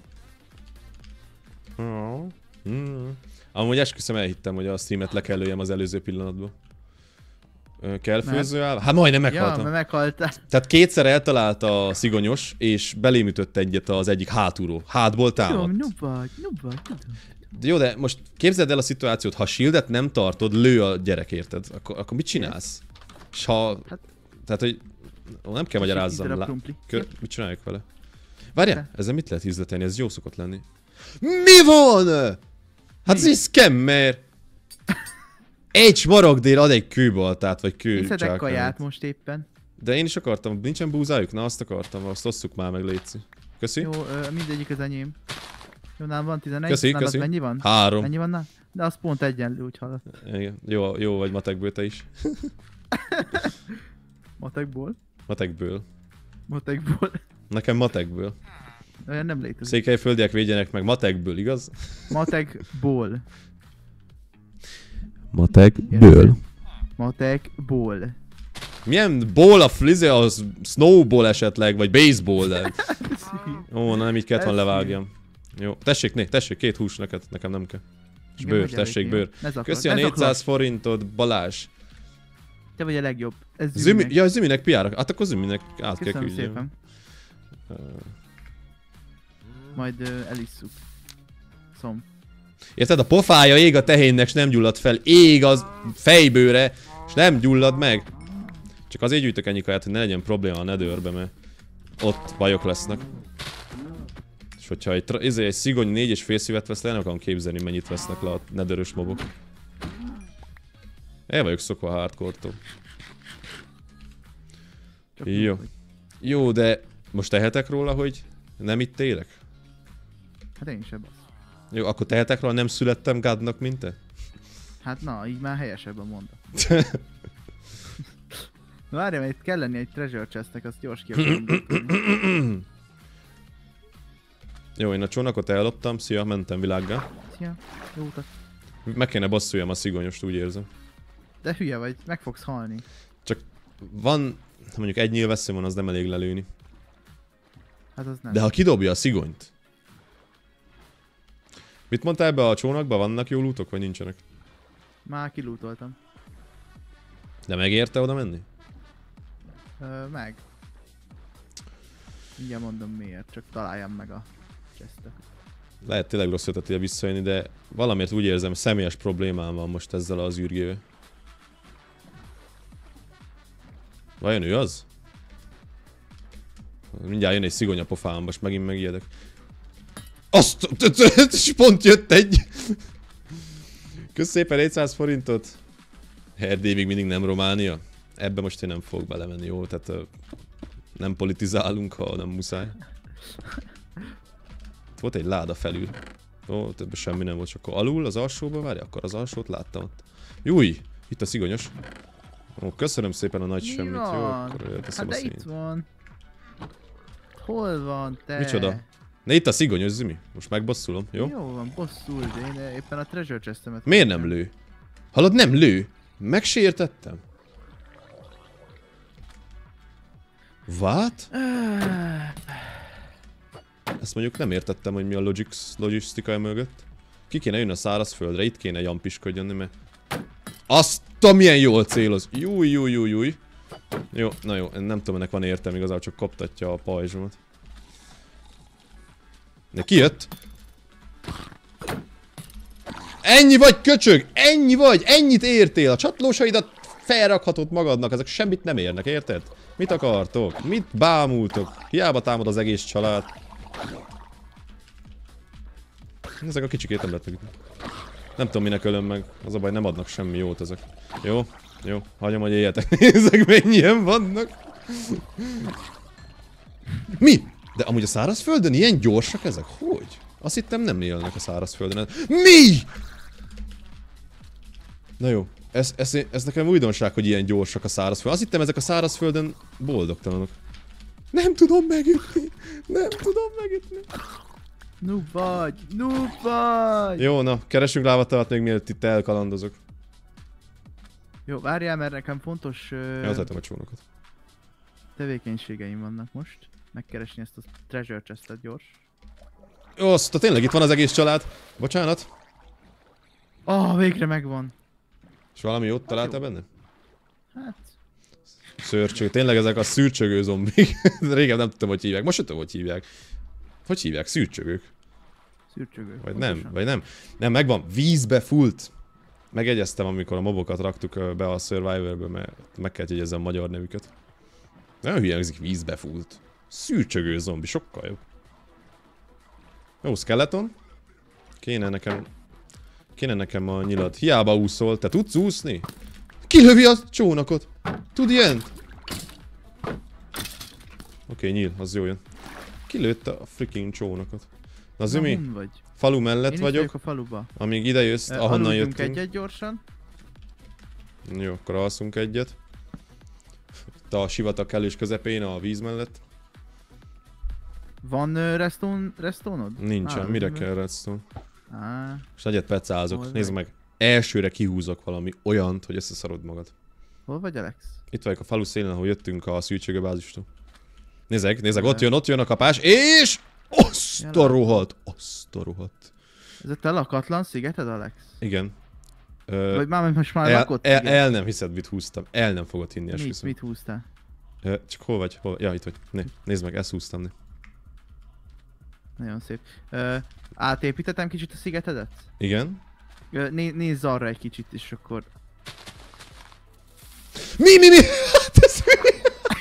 Ha. Hmm. Amúgy esküszöm, elhittem, hogy a streamet le kell lőjem az előző pillanatban. Ö, Kell főzőáll? Hát majdnem Ja, meghaltam. mert meghaltál. Tehát kétszer eltalált a szigonyos, és belém ütött egyet az egyik hátulról. Hátból Jó, támadt. noob vagy, noob vagy, tudom. De jó, de most képzeld el a szituációt, ha shieldet nem tartod, lő a gyerek, érted? Akkor, akkor mit csinálsz? És ha... Hát- Tehát, hogy... Nem kell magyarázzam Ízre a le. krumpli. Kö... Mit csináljuk vele? Várjál, ezzel mit lehet ízletelni? Ez jó szokott lenni. Mi van? Hát ez egy scammer! Egy smaragdér ad egy kőbaltát, vagy Én szedek kőcsákát. kaját most éppen. De én is akartam, nincsen búzájuk? Na azt akartam, azt osszuk már meg, létszi. Köszi? Jó, ö, mindegyik az enyém. Jó, nálam van tizenegy, Köszi, nálad köszi. mennyi van? Három. Mennyi van nálad? De az pont egyenlő, úgy hallott. Igen. Jó, jó vagy matekből te is. Matekból? Matekből. Matekból. Nekem matekből. Olyan nem létezik. Székelyföldiek védjenek meg matekből, igaz? Matekból. Matekből. Matekból. Milyen ból a flize, az snowball esetleg, vagy baseball, de... Ó, na nem így kellett van Ez levágjam. Jó, tessék, né, tessék, két hús neked, nekem nem kell. És Igen, bőr, vagy tessék, elég, bőr. jó. Ne zaklad, Köszi a ne zaklad. négyszáz forintot, Balázs. Te vagy a legjobb. Ez Zümi, Züminek. ja, Züminek piára. Hát akkor Züminek át kell Köszönöm küldjem. szépen. Majd uh, elisszuk. Szom. Érted? A pofája ég a tehénnek, s nem gyullad fel. Ég az fejbőre, és nem gyullad meg. Csak azért gyűjtök ennyi kaját, hogy ne legyen probléma a nedőrbe, mert ott bajok lesznek. És hogyha egy, ezért egy szigony négy és fél szívet vesz le, nem akarom képzelni, mennyit vesznek le a nedőrös mobok. El vagyok szokva a hardcore-tól. Csak Jó. hogy- Jó, de most tehetek róla, hogy nem itt élek? Hát én sem basz. Jó, akkor tehetek róla, nem születtem gádnak, mint te? Hát na, így már helyesebb a mondat. Na várjál, mert itt kell lenni egy treasure chestnek, azt gyors ki akarom dobni. Jó, én a csónakot elloptam, szia, mentem világgá. Szia, jó utat. Meg kéne basszuljam a szigonyost, úgy érzem. De hülye vagy, meg fogsz halni. Van, ha mondjuk egy nyílvessző van, az nem elég lelőni. Hát az nem. De ha kidobja a szigonyt. Mit mondtál ebbe a csónakba? Vannak jó lootok, vagy nincsenek? Már kilútoltam. De megérte oda menni? Ö, meg. Mindjárt mondom miért, csak találjam meg a chestet. Lehet tényleg rossz ötlet ide visszajönni, de valamiért úgy érzem, személyes problémám van most ezzel az űrgével. Vajon ő az? Mindjárt jön egy szigony a pofámba, és megint megijedek. Azt! És pont jött egy! Kösz szépen négyszáz forintot! Erdély még mindig nem Románia? Ebbe most én nem fogok belemenni, jó? Tehát uh, nem politizálunk, ha nem muszáj. Volt egy láda felül. Ó, ebben semmi nem volt, csak akkor alul az alsóba, várj, akkor az alsót láttam ott. Júj! Itt a szigonyos. Ó, köszönöm szépen a nagy Mi semmit, van? jó? Akkor elteszem Hát a de itt szényt. van. Hol van te? Micsoda? Ne, itt a szigonyos, Zümi. Most megbosszulom, jó? Jó van, bosszul, de én éppen a treasure chestemet... Miért nem lő? Hallod, nem lő? Megsértettem? What? Ezt mondjuk nem értettem, hogy mi a logics, logisztika mögött. Ki kéne jönni a szárazföldre, itt kéne jampiskodjani, mert... Azt a milyen jól céloz! Júj, júj, júj, júj. Jó, na jó, nem tudom, ennek van értelme, igazából csak koptatja a pajzsomat. De ki jött? Ennyi vagy, köcsög! Ennyi vagy! Ennyit értél! A csatlósaidat felrakhatod magadnak, ezek semmit nem érnek, érted? Mit akartok? Mit bámultok? Hiába támad az egész család. Ezek a kicsikét nem lehet megütni. Nem tudom, minek ölöm meg. Az a baj, nem adnak semmi jót ezek. Jó? Jó. Hagyom, hogy éljetek. Nézzek, mennyien vannak. Mi? De amúgy a szárazföldön ilyen gyorsak ezek? Hogy? Azt hittem nem élnek a szárazföldön. Mi? Na jó. Ez, ez, ez nekem újdonság, hogy ilyen gyorsak a szárazföldön. Azt hittem ezek a szárazföldön boldogtalanok. Nem tudom megütni. Nem tudom megütni. Noob vagy! Noob vagy! Jó, na, keresünk lávattalat még mielőtt itt elkalandozok. Jó, várjál, mert nekem fontos uh, Eltettem a csónakot. tevékenységeim vannak most. Megkeresni ezt a treasure chestet gyors. Jó, azt tényleg itt van az egész család. Bocsánat. Ah, oh, végre megvan. És valami jót találtál benne? Hát... Szörcsög. Tényleg ezek a szürcsögő zombik. Régen nem tudom, hogy hívják. Most sem tudom, hogy hívják. Hogy hívják? Szürcsögők. Szürcsögő. Vagy nem, vagy nem. Nem, megvan. Vízbe fult. megegyeztem, amikor a mobokat raktuk be a Survivorbe, mert meg kell jegyezzem a magyar nevüket. Nagyon hülye hangzik, vízbe fúlt. Szűrcsögő zombi, sokkal jobb. Jó, skeleton. Kéne nekem... Kéne nekem a nyilat. Hiába úszol, te tudsz úszni? Kilövi a csónakot! Tud ilyent? Oké, okay, nyíl, az jó jön. Kilőtte a freaking csónakot. Na Zümi, vagy? falu mellett Én vagyok. A faluba. Amíg ide jössz, Uh, ahonnan jöttünk. egyet gyorsan. Jó, akkor alszunk egyet. Itt a sivatag kellős közepén, a víz mellett. Van uh, redstone, redstone-od? Nincsen, ah, mire kell redstone? Ah. És egyet pecázok. Hol Nézd vagy? meg, elsőre kihúzok valami olyant, hogy összeszarod magad. Hol vagy, Alex? Itt vagyok a falu szélén, ahol jöttünk a szűrcsögő bázistól. Nézzek, nézzek, ott jön, ott jön a kapás, és... Azt a rohadt, azt a rohadt. Ez a te lakatlan szigeted, Alex? Igen. Ö, Vagy már most már el, lakott el, sziget? el nem hiszed, mit húztam. El nem fogod hinni, Mit, esküszöm. mit húztál? Ö, csak hol vagy? Hol? Ja, itt vagy. Né, nézd meg, ezt húztam. Né. Nagyon szép. Ö, átépítettem kicsit a szigetedet? Igen. Ö, né, nézz arra egy kicsit, és akkor... Mi, mi, mi? Hát ez hülye!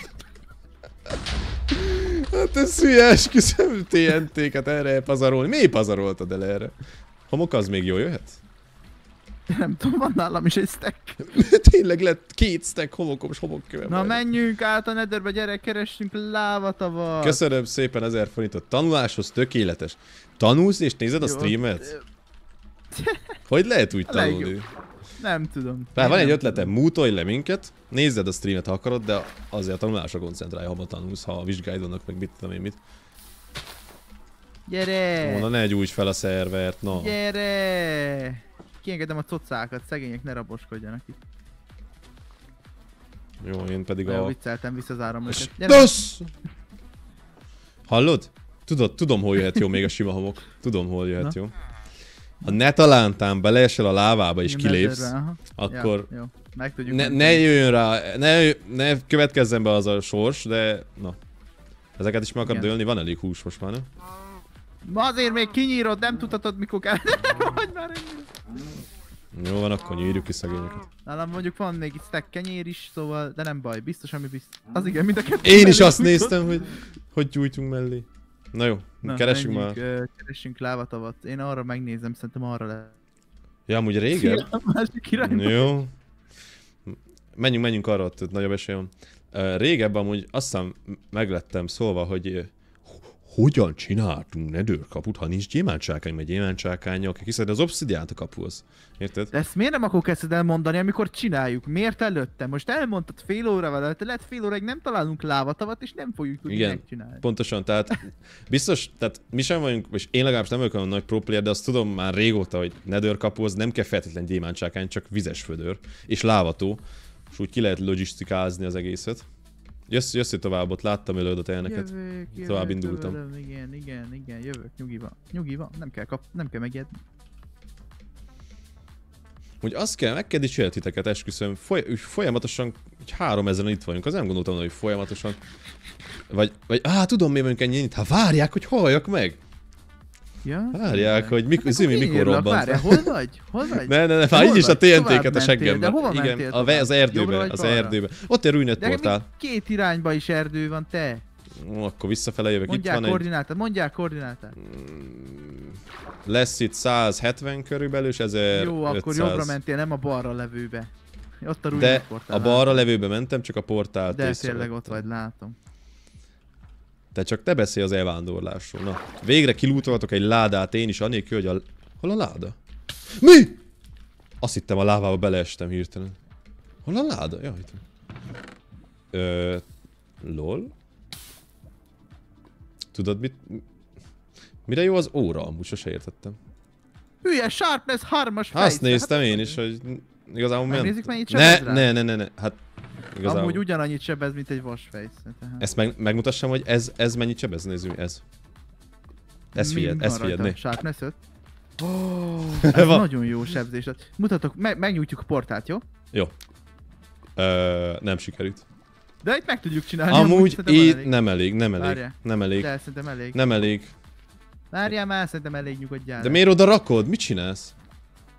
Hát ez hülye, esküszöm té en té-ket erre pazarolni. Miért pazaroltad el erre? Homok az még jól jöhet? Nem tudom, van nálam is egy stack. Tényleg lett két stack homokom, homokkövem. Na menjünk át a netherbe, gyere, keressünk lávatavat. Köszönöm szépen ezer forintot. Tanuláshoz tökéletes. Tanulsz és nézed a Jó. streamet? Hogy lehet úgy A legjobb. tanulni? Nem tudom. Bár Én van egy nem ötletem, tudom. mútolj le minket, nézzed a streamet, ha akarod, de azért a tanulásra koncentrálj, ha ma tanulsz, ha vizsgáidonnak, meg mit tudom én mit. Gyere! Volna, ne gyújts fel a szervert, na. Gyere! Kiengedem a cocákat, szegények ne raboskodjanak itt. Jó, én pedig Olyan a... vicceltem vissza az áramlókat. És Gyere! Dosz! Hallod? Tudod, tudom, hol jöhet jó még a sima homok. Tudom, hol jöhet Na. jó. Ha ne talántán beleesel a lávába és Igen, kilépsz, netherbe, aha. akkor Ja, jó. Meg tudjuk ne, menteni. ne jöjjön rá, ne, ne következzen be az a sors, de na. Ezeket is meg akarod Igen. ölni, van elég hús most már, nem? Ma azért még kinyírod, nem tudhatod mikor kell. Vagy már ennyire. Jó van, akkor nyírjuk ki szegényeket. Nálam mondjuk van még itt stack kenyér is, szóval, de nem baj, biztos, ami biztos. Az igen, mind a kettő. Én is mellé azt gyújtott. néztem, hogy hogy gyújtunk mellé. Na jó, Na, keressünk menjünk, már. ö, Keressünk lávatavat. Én arra megnézem, szerintem arra le. Ja, amúgy régen? A másik irányba. Jó. Menjünk, menjünk arra, ott nagyobb esély van. Uh, régebben amúgy aztán meglettem szólva, hogy uh, hogyan csináltunk nedőrkaput, ha nincs gyémántsákány, vagy gyémántsákány, aki kiszed az obszidiánt a kapuhoz. Érted? De ezt miért nem akkor kezded el mondani, amikor csináljuk? Miért előtte? Most elmondtad fél órával előtte, lehet fél óráig nem találunk lávatavat, és nem fogjuk tudni Igen. megcsinálni. Pontosan, tehát biztos, tehát mi sem vagyunk, és én legalábbis nem vagyok olyan nagy pro player, de azt tudom már régóta, hogy nether kapuhoz nem kell feltétlen gyémántsákány, csak vizes födör, és lávató, és úgy ki lehet logisztikázni az egészet. Jössz, jössz tovább, ott láttam előd a teheneket. Jövök, jövök, Tovább indultam. Jövök, igen, igen, igen, jövök, nyugi van. Nyugi van, nem kell, kap, nem kell megijedni. Hogy azt kell, meg kell dicsérni titeket, esküszöm, foly folyamatosan, hogy háromezren itt vagyunk, az nem gondoltam, hogy folyamatosan. Vagy, vagy, á, tudom miért vagyunk ennyit, hát várják, hogy halljak meg. Ja? Várják, hogy mikor, Hát Zümi akkor mikor kiírlak, robbant. várjál, hol vagy? Hol vagy? Ne, ne, ne, Hol már így is a vagy? té en Tovább té-ket a mentél, seggemben. de hova Igen, mentél a, ve- az tovább? erdőbe, Jobbra vagy az balra? erdőbe. Ott egy ruinett De még portál. két irányba is erdő van, te. Ó, akkor visszafele jövök. Itt Mondják van egy... koordinátát, mondják koordinátát. Lesz itt száz hetven körülbelül, és ezerötszáz. Jó, akkor jobbra mentél, nem a balra levőbe. Ott a De ruinett portál. a balra levőbe mentem, csak a portált De észrevettem. tényleg ott vagy, látom. Te csak te beszélj az elvándorlásról. Na, végre kilútoltok egy ládát én is, anélkül, hogy a... Hol a láda? Mi? Azt hittem a lávába beleestem hirtelen. Hol a láda? Ja, itt van. Ö... Lol? Tudod mit? Mire jó az óra? Amúgy sose értettem. Hülye, Sharpness hármas fejsze. Azt néztem hát, én is, hogy igazából ment. Megnézzük, mennyit Ne, sebez rá? ne, ne, ne, ne, hát igazából... Amúgy ugyanannyit sebez, mint egy vasfejsze. Tehát. Ezt meg, megmutassam, hogy ez, ez mennyit sebez, nézzük, ez. Ez Mi figyeld, van ez figyeld, rajta? né. Sharpness öt? Oh, ez Van. nagyon jó sebzés. Mutatok, me megnyújtjuk a portát, jó? Jó. Ö, nem sikerült. De itt meg tudjuk csinálni. Amúgy szerintem így elég. nem elég, nem elég, Várjál. nem elég, De szerintem elég. nem elég. Várjál már, szerintem elég, nyugodjál. De miért oda rakod? Mit csinálsz?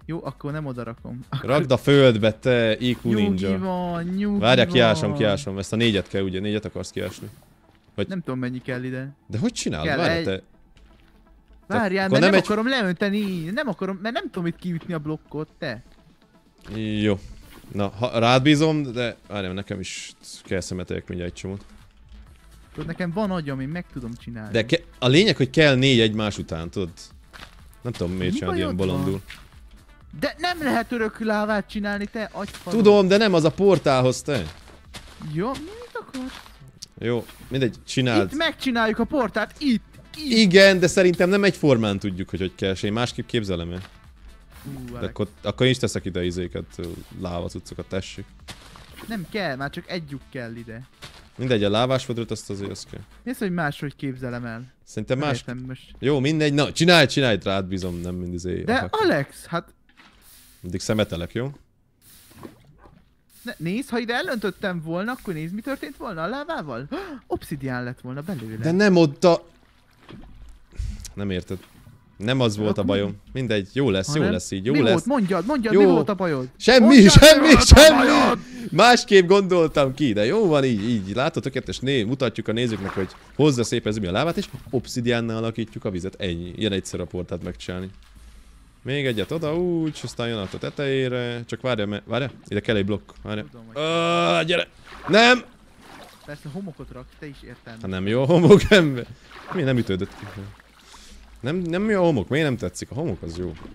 Jó, akkor nem oda rakom. Akkor... Rakd a földbe, te i kú ninja. Nyugi van, nyugi Várjál, van. kiásom, kiásom. Ezt a négyet kell, ugye? Négyet akarsz kiásni? Vagy... Nem tudom mennyi kell ide. De hogy csinálod? Kell Várjál, egy- te... Várjál, akkor mert nem, nem egy- akarom leönteni. Nem akarom, mert nem tudom itt kiütni a blokkot, te. Jó. Na, ha rád bízom, de várjál, nekem is kell szemeteljek mindjárt egy csomót. Tudod, nekem van agyam, én meg tudom csinálni. De ke- a lényeg, hogy kell négy egymás után, tudod? Nem tudom miért Mi csinálod ilyen bajod van? bolondul. De nem lehet örök lávát csinálni, te agyfalon. Tudom, de nem az a portálhoz, te. Jó, mit akarsz? Jó, mindegy, csináld. Itt megcsináljuk a portát, itt, itt. Igen, de szerintem nem egyformán tudjuk, hogy hogy kell, és én másképp képzelem el. Hú, De Alex. akkor, akkor is teszek ide izéket, láva cuccokat, tessék. Nem kell, már csak egy lyuk kell ide. Mindegy, a lávás vödröt azt azért az kell. Nézd, hogy máshogy képzelem el. Szerintem Nem más... értem most. Jó, mindegy, na, csinálj, csinálj, rád bízom, nem mind izé. De Aha. Alex, hát Mindig szemetelek, jó? ne, nézd, ha ide elöntöttem volna, akkor nézd, mi történt volna a lávával? Obszidián lett volna belőle. De nem ott a... Nem érted. Nem az volt a Akkor bajom. Mindegy, jó lesz, jó Hanem- lesz így, jó mi lesz. volt? Mondjad, mondjad, Jó. mi volt a bajod? Semmi, Mondjad, semmi, mi volt a semmi! bajod? Másképp gondoltam ki, de jó van így, így. Látod, tökéletes, né, mutatjuk a nézőknek, hogy hozza szépen Zümi a lábát, és obszidiánnal alakítjuk a vizet. Ennyi. Ilyen egyszer a portát megcsinálni. Még egyet oda, úgy, aztán jön át a tetejére. Csak várja, mert... Várja? Ide kell egy blokk. Várja. Tudom, hogy- Ah, gyere! Nem! Persze homokot rak, te is érted. Hát nem jó a homok, ember. Mi nem ütődött ki? Nem, nem jó a homok, miért nem tetszik? A homok az jó.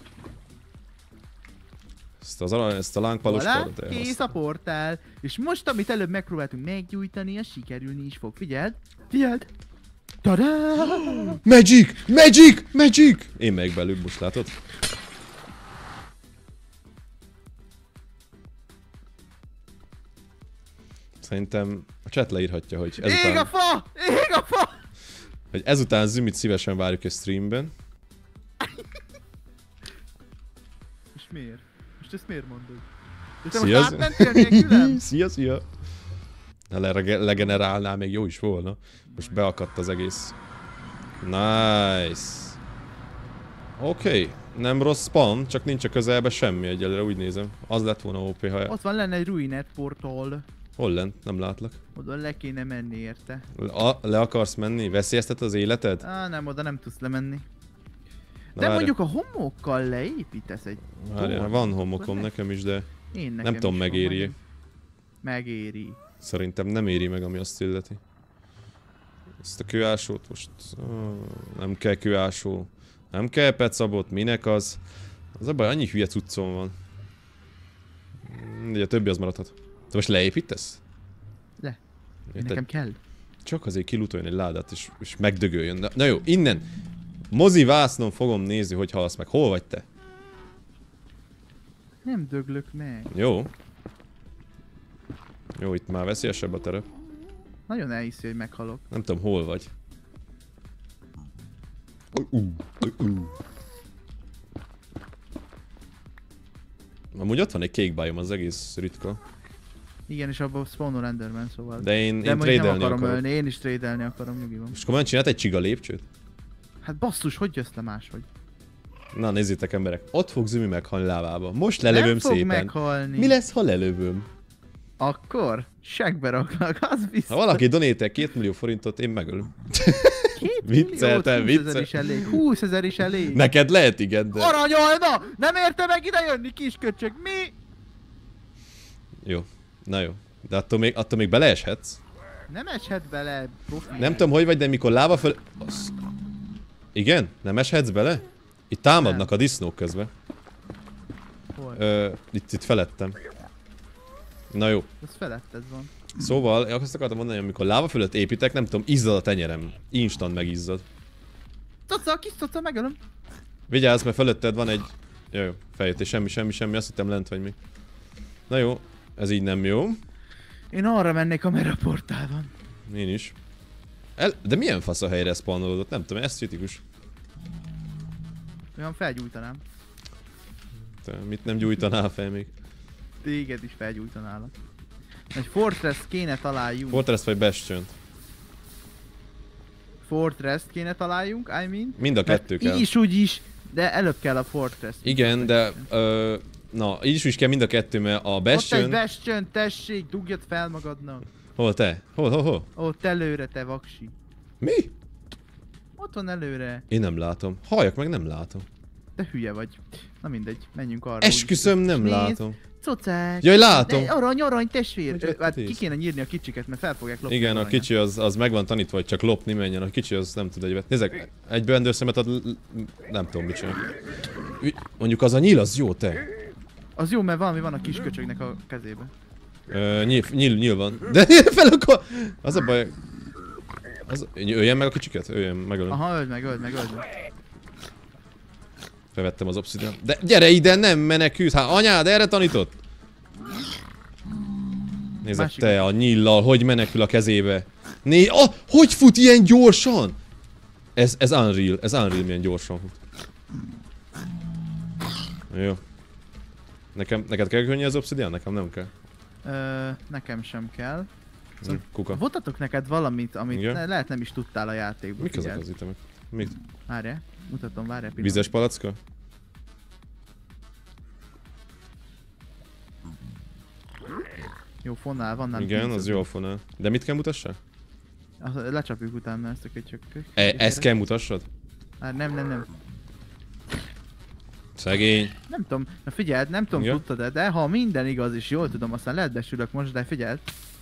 Ezt, az, ezt a lángpaloskát Voilà, kész a portál. És most, amit előbb megpróbáltunk meggyújtani, az sikerülni is fog. Figyeld! Figyeld! Tadá! Magic! Magic! Magic! Én megyek belőbb, most látod? Szerintem a chat leírhatja, hogy Ég a ezután, fa! Ég a fa! hogy ezután Zümit szívesen várjuk a streamben. És miért? Most ezt miért mondod? De te Szia, most Zü- átmentél nélkülem? Szia, szia! Ha le- legenerálnál, még jó is volna. Most beakadt az egész. Nice. Oké, okay. Nem rossz spawn, csak nincs a közelben semmi egyelőre, úgy nézem. Az lett volna ó pé, ha... Ott van lenne egy ruinet portál. Hol lent? Nem látlak. Oda le kéne menni érte. A, le akarsz menni? Veszélyeztet az életed? Á, nem, oda nem tudsz lemenni. Na, De várja. mondjuk a homokkal leépítesz egy Várjál, tornyot, van akkor homokom ne- nekem is, de Én nekem nem tudom, is van, megéri. majd- Megéri. Szerintem nem éri meg, ami azt illeti. Ezt a kőásót most... ó, nem kell kőásó. Nem kell pecabot, minek az? Az a baj, annyi hülye cuccom van. De a többi az maradhat. Te most leépítesz? Le. Érted? Nekem kell. Csak azért kilutoljon egy ládát és, és megdögöljön. Na, na jó, innen. Mozi vásznon fogom nézni, hogy halsz meg. Hol vagy te? Nem döglök meg. Jó. Jó, itt már veszélyesebb a terep. Nagyon elhiszi, hogy meghalok. Nem tudom, hol vagy. Uh, uh, uh. Amúgy ott van egy kék biome, az egész ritka. Igen, és abban spawnol Enderman, szóval. De én, De én most nem tradelni akarom akarok. ölni, én is tradelni akarom, nyugi van. Most komolyan csinált egy csiga lépcsőt? Hát basszus, hogy jössz le máshogy? Na nézzétek emberek, ott fog Zümi meghalni lávába. Most lelövöm Nem fog szépen. meghalni. Mi lesz, ha lelövöm? Akkor? Segbe raklak, az biztos. Ha valaki donétel két millió forintot, én megölöm. Két Vicceltem, milliót, húsz ezer viccel. is elég. húsz ezer is elég. Neked lehet igen, de... Aranyolna! Nem érte meg ide jönni, kisköcsög, mi? Jó, na jó. De attól még, attól még beleeshetsz. Nem eshet bele, profi. Nem tudom, hogy vagy, de mikor láva föl... Az... Igen? Nem eshetsz bele? Itt támadnak Nem. a disznók közben. Hol? Ö, itt, itt felettem. Na jó. Az feletted van. Szóval, én azt akartam mondani, hogy amikor láva fölött építek, nem tudom, izzad a tenyerem. Instant megizzad. Coca, kis coca, megölöm. Vigyázz, mert fölötted van egy... Jó, jó, feljött, és semmi, semmi, semmi, azt hittem lent vagy mi. Na jó, ez így nem jó. Én arra mennék, amerre a portál van. Én is. El... De milyen fasz a helyre spawnolódott? Nem tudom, ez kritikus. Olyan felgyújtanám. Te mit nem gyújtanál fel még? Téged is felgyújtanálak. Egy fortress kéne találjunk. Fortress vagy Bastion? Fortress kéne találjunk, I mean. Mind a kettő Mert kell. így is úgy is De előbb kell a Fortress. Igen, de... Ö, na, így is, is kell mind a kettő, mert a Ott Bastion... egy Bastion, tessék, dugjad fel magadnak. Hol te? Hol, hol, hol? Ott előre, te vaksi. Mi? Ott van előre. Én nem látom. Halljak meg, nem látom. Te hülye vagy. Na mindegy, menjünk arra. Esküszöm, nem Nézd, látom. Cocák. Jaj, látom. De arany, arany, Hogy testvér. vetted Hát ki észre? kéne nyírni a kicsiket, mert fel fogják lopni. Igen, a aranyat. kicsi az, az meg van tanítva, hogy csak lopni menjen, a kicsi az nem tud egyet. Nézzek, egy bendőrszemet ad, l- l- nem tudom mit csinál. Mondjuk az a nyíl, az jó, te. Az jó, mert valami van a kis köcsögnek a kezébe. Ö, nyíl, nyíl, nyíl van. De fel akkor... Az a baj... Az, öljen meg a kicsiket? Öljen, megölöm. Aha, öld meg, öld meg, öld meg. Felvettem az obszidian. De gyere ide, nem menekülsz! Hát anyád, erre tanított? Nézzek, Másik. te a nyíllal, hogy menekül a kezébe. Né, oh, hogy fut ilyen gyorsan? Ez, ez unreal, ez unreal milyen gyorsan fut. Jó. Nekem, neked kell könnyű az obszidian? Nekem nem kell. Ö, nekem sem kell. Hm, kuka. Mutatok neked valamit, amit Igen? ne, lehet nem is tudtál a játékban. Mik azok figyeld. az itemek? Mik? Várjál, mutatom, várjál pillanat. Vizes palacka? Jó, fonál van, nem Igen, tíz, az jó fonál. De mit kell mutassál? Az, lecsapjuk utána ezt a köcsökök. E, ezt kell mutassad? Hát nem, nem, nem. Szegény. Nem tudom, na figyeld, nem tudom, Igen? tudtad-e, de ha minden igaz és jól tudom, aztán lehet besülök most, de figyeld.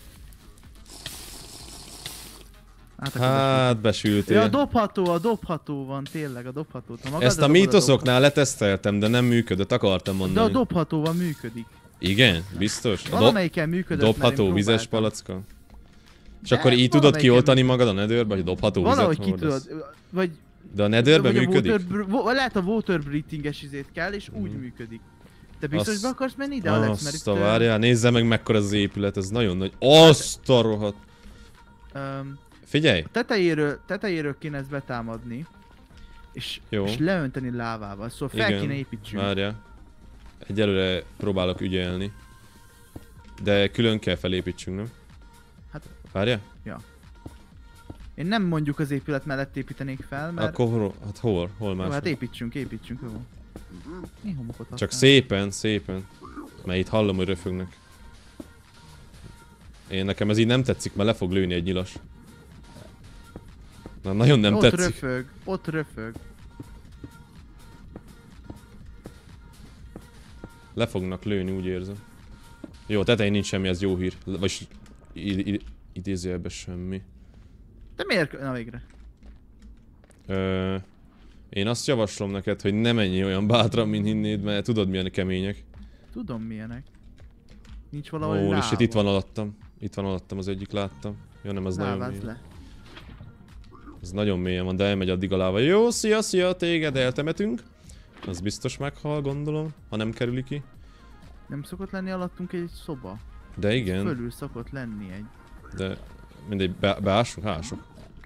Hát, akkor Hát, besülök. besültél. Ja, a dobható, a dobható van, tényleg a dobható. Ha magadra Ezt a dobod, mítoszoknál leteszteltem, de nem működött, akartam dobható. mondani. De a dobhatóval működik. Igen? Biztos? A dob Valamelyiken működött, mert én dobható vizes próbáltam. palacka? És De akkor így tudod valamelyiken kioltani magad a nedőrbe, hogy dobható Valahogy vizet ki hordasz? tudod, vagy... De a nedőrbe vagy a működik? water, vo- lehet a water breathing-es izét kell, és úgy Mhm. működik. Te biztos Azt- be akarsz menni ide, Alex? Mert Azt itt... a ö, várjál, nézze meg mekkora az épület, ez nagyon nagy. Azt a rohadt. öm, Figyelj! tetejéről, tetejéről kéne ezt betámadni. És, Jó. és leönteni lávával, szóval fel Igen, kéne építsünk. Várjál. Egyelőre próbálok ügyelni. De külön kell felépítsünk, nem? Hát- Várjál? Én nem mondjuk az épület mellett építenék fel, mert... Akkor hol, hát hol? Hol Jó, más? hát építsünk, építsünk, jó. Mi homokot Csak használ? szépen, szépen. Mert itt hallom, hogy röfögnek. Én nekem ez így nem tetszik, mert le fog lőni egy nyilas. Na, nagyon nem ott tetszik. röfög, ott röfög. Le fognak lőni, úgy érzem. Jó, tetején nincs semmi, ez jó hír. Vagyis idézőjelben semmi. De miért? Na végre. Ö, én azt javaslom neked, hogy ne menjél olyan bátran, mint hinnéd, mert tudod milyen kemények. Tudom milyenek. Nincs valahol Ó, és láva. itt, itt van alattam. Itt van alattam az egyik, láttam. Ja nem, az nagyon Lávázd mély. le. Ez nagyon mélyen van, de elmegy addig a láva. Jó, szia, szia, téged eltemetünk. Az biztos meghal, gondolom, ha nem kerüli ki. Nem szokott lenni alattunk egy szoba? De igen, Fölül szokott lenni egy. de mindegy, be, beássunk, hások.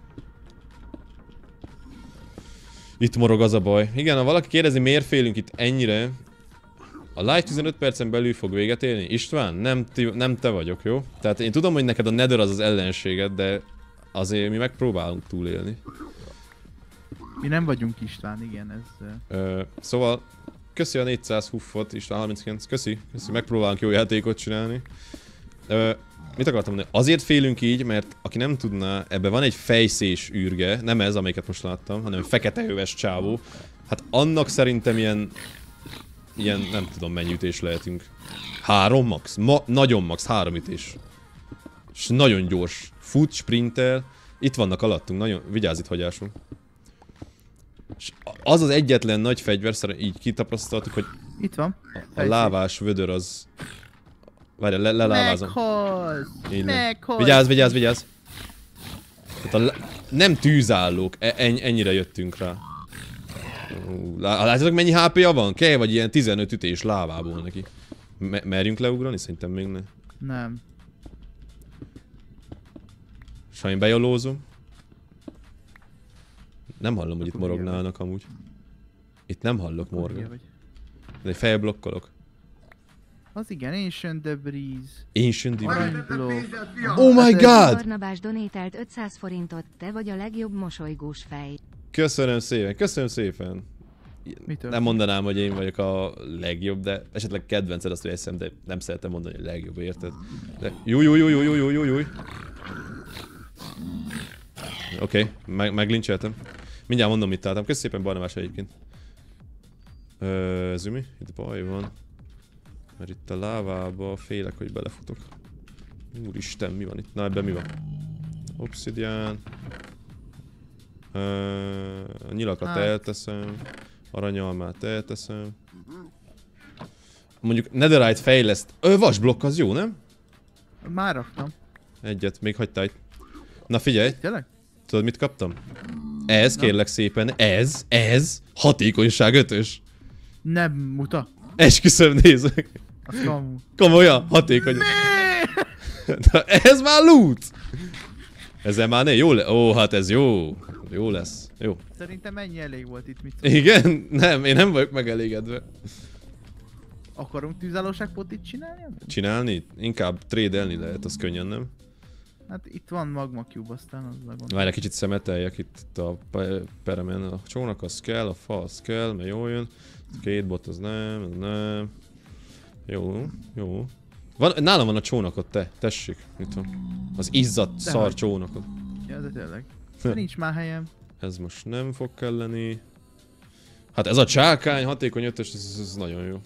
Itt morog az a baj. Igen, ha valaki kérdezi, miért félünk itt ennyire, a live tizenöt percen belül fog véget érni. István, nem, ti, nem te vagyok, jó? Tehát én tudom, hogy neked a Nether az az ellenséged, de azért mi megpróbálunk túlélni. Mi nem vagyunk István, igen, ez... ö, Ö, szóval, köszi a négyszáz huffot, István harminckilenc, köszi, köszi, megpróbálunk jó játékot csinálni. Ö, mit akartam mondani? Azért félünk így, mert aki nem tudná, ebben van egy fejszés űrge, nem ez, amelyiket most láttam, hanem fekete öves csávó. Hát annak szerintem ilyen, ilyen nem tudom mennyi ütés lehetünk. Három max? Ma, nagyon max, három ütés. És nagyon gyors. Fut, sprintel. Itt vannak alattunk, nagyon, vigyázz itt hagyásunk. És az az egyetlen nagy fegyver, szerintem így kitapasztaltuk, hogy Itt van. a, a lávás vödör az... Várjál, le, lelávázom. Meghalsz! Így van. Meghalsz! Vigyázz, vigyázz, vigyázz! Tehát a le... Nem tűzállók, e en ennyire jöttünk rá. Ú, lá- Látjátok mennyi há pé-ja van? Kell vagy ilyen tizenöt ütés lávából neki. Me merjünk leugrani? Szerintem még ne. Nem. És ha én bejolózom. Nem hallom, hogy itt Akkor hülye morognának amúgy. Itt nem hallok Hülye morgan. vagy. De felblokkolok. Az igen, Ancient Debris. Ancient Debris. Aranyblock. Oh my god! Barnabás donételt ötszáz forintot, te vagy a legjobb mosolygós fej. Köszönöm szépen, köszönöm szépen. Mitől? Nem mondanám, hogy én vagyok a legjobb, de esetleg kedvenced azt, hogy eszem, de nem szeretem mondani, hogy a legjobb, érted? De júj, júj, júj, júj, júj, júj, júj. Oké, okay, meg, meglincseltem. Mindjárt mondom, mit találtam. Kösz szépen, Barnabás egyébként. Ö, Zümi, itt baj van. Mert itt a lávába félek, hogy belefutok. Úristen, mi van itt? Na, ebben mi van? Obsidian. Ö, a nyilakat hát. elteszem. Aranyalmát elteszem. Mondjuk Netherite fejleszt. Ö, vasblokk az jó, nem? Már raktam. Egyet, még hagytál itt. Na figyelj. Tényleg? Tudod, mit kaptam? Ez, kérlek szépen, ez, ez, hatékonyság ötös. Nem muta. Esküszöm, nézzük. Az kamu. Komolyan, hatékony. De ez már loot! Ezzel már ne, jó le... Ó, hát ez jó. Jó lesz. Jó. Szerintem ennyi elég volt itt, mit szól? Igen? Nem, én nem vagyok megelégedve. Akarunk tűzállóságpotit csinálni? Csinálni? Inkább trédelni lehet, az könnyen, nem? Hát itt van magma cube, aztán az legond. Várj, egy kicsit szemeteljek itt, itt a peremen. A csónak az kell, a fa az kell, mert jól jön. Két bot az nem, az nem. Jó, jó. Van, nálam van a csónakot, te, tessék. Itt van. Az izzadt szar hogy... csónakot. Ja, de tényleg. De nincs már helyem. Ez most nem fog kelleni. Hát ez a csákány, hatékony ötös, ez, ez nagyon jó.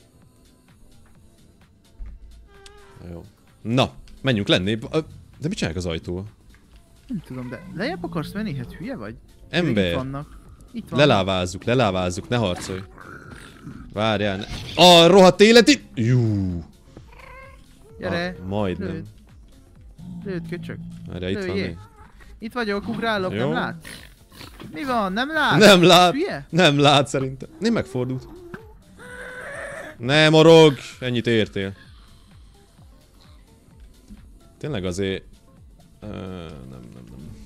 Jó. Na, menjünk lenni. De mit csinálják az ajtóval? Nem tudom, de lejjebb akarsz menni? Hát hülye vagy? Ember. Itt vannak. Itt vannak. Lelávázzuk, lelávázzuk, ne harcolj. Várjál. Ne... A rohadt életi! Jú. Gyere. A, majdnem. Lőd. Lőd, köcsög. Várjál, itt van még. Itt vagyok, ugrálok, jó. nem látsz? Mi van? Nem látsz? Nem lát. Hülye? Nem lát szerintem. Nem megfordult. Ne morog! Ennyit értél. Tényleg azért... Uh, nem, nem, nem.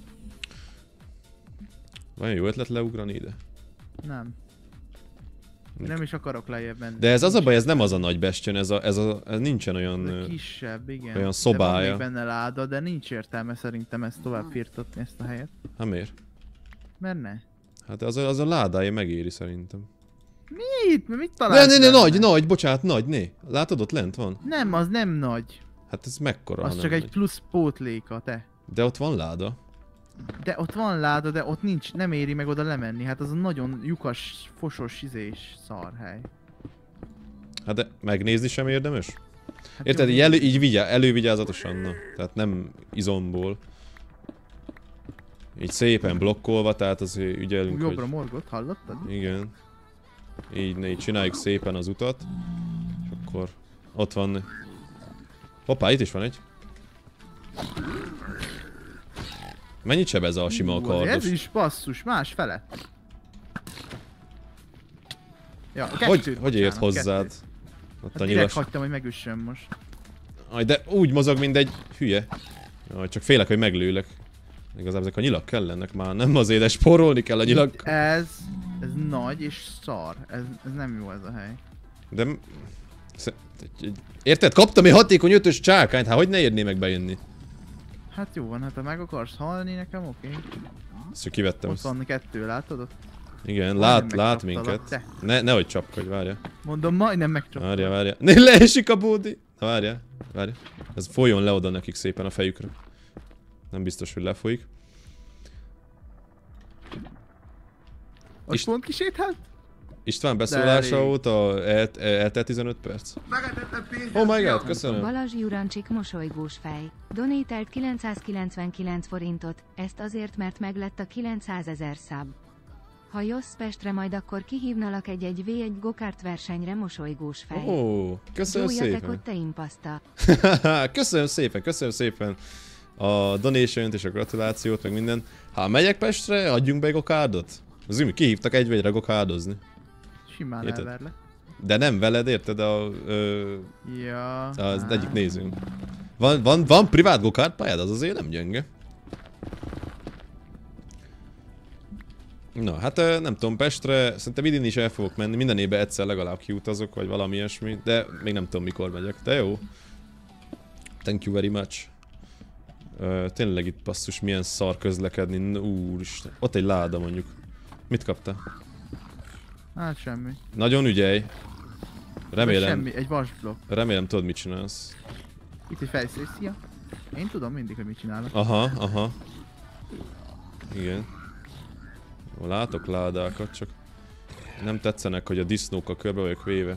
Vajon jó ötlet leugrani ide? Nem. Nem is akarok lejjebb menni. De ez az a baj, ez nem az a nagy bestjön, ez, a, ez, a, ez nincsen olyan... De kisebb, igen. Olyan szobája. De van még benne láda, de nincs értelme szerintem ezt tovább firtatni, ezt a helyet. Hát miért? Mert ne. Hát az a, az a ládája megéri szerintem. Mit? Mit találsz? Ne, ne, ne, nagy, nagy, bocsánat, nagy, né. Látod, ott lent van? Nem, az nem nagy. Hát ez mekkora, az csak egy nagy. Plusz pótléka, te. De ott van láda. De ott van láda, de ott nincs, nem éri meg oda lemenni. Hát az a nagyon lyukas, fosos, izés szarhely. Hát de megnézni sem érdemes? Hát érted, jó, így, elő, így vigyá, elővigyázatosan, na. Tehát nem izomból. Így szépen blokkolva, tehát azért ügyelünk, jobbra hogy... morgott, hallottad? Igen. Így, így csináljuk szépen az utat. És akkor ott van... Hoppá, itt is van egy. Mennyit sebez a sima kardos? Ez is basszus, más fele. Ja, hogy, hogy ért hozzád? Ott hát a direkt nyilas... hagytam, hogy megüssön most. Aj, de úgy mozog, mint egy hülye. Aj, csak félek, hogy meglőlek. Igazából ezek a nyilak kellenek már, nem azért, de spórolni kell a nyilak. Ez, ez nagy és szar. Ez, ez nem jó ez a hely. De... Érted? Kaptam egy hatékony ötös csákányt, hát hogy ne érné meg bejönni? Hát jó van, hát ha meg akarsz halni nekem, oké. Okay. Ezt hogy kivettem. Ott van kettő, látod ott? Igen, lát, lát minket. Ne, nehogy csapkodj, várja. Mondom, majdnem megcsapkodj. Várja, várja. Ne leesik a bódi! Na várja, várja. Ez folyjon le oda nekik szépen a fejükre. Nem biztos, hogy lefolyik. Most Ist... pont kisétált? István beszólása óta eltelt tizenöt perc. Oh my god, köszönöm. Balazs Jurancsik mosolygós fej. Donételt kilencszázkilencvenkilenc forintot, ezt azért, mert meglett a kilencszázezer szab. Ha jössz Pestre, majd akkor kihívnalak egy-egy vé egy gokárt versenyre, mosolygós fej. Ó, oh, köszönöm Jó, szépen. Jó, te impaszta. Köszönöm szépen, köszönöm szépen a donation-t és a gratulációt, meg minden. Ha megyek Pestre, adjunk be egy gokárdot. Zümi, kihívtak egy vegyre gokárdozni. Simán elverlek. De nem veled, érted? A, ö, ja, az á. egyik nézőnk. Van, van, van privát gokárd pályád, az azért nem gyenge. Na, hát nem tudom, Pestre, szerintem idén is el fogok menni, minden évben egyszer legalább kiutazok, vagy valami ilyesmi, de még nem tudom mikor megyek, de jó. Thank you very much. Uh, tényleg itt basszus, milyen szar közlekedni, úristen. Ott egy láda mondjuk. Mit kaptál? Hát semmi. Nagyon ügyelj. Remélem, Semmi, egy vasblokk. remélem tudod mit csinálsz. Itt egy fejszés, szia. Én tudom mindig, hogy mit csinálok. Aha, aha. Igen. Ó, látok ládákat, csak nem tetszenek, hogy a disznókkal körbe vagyok véve.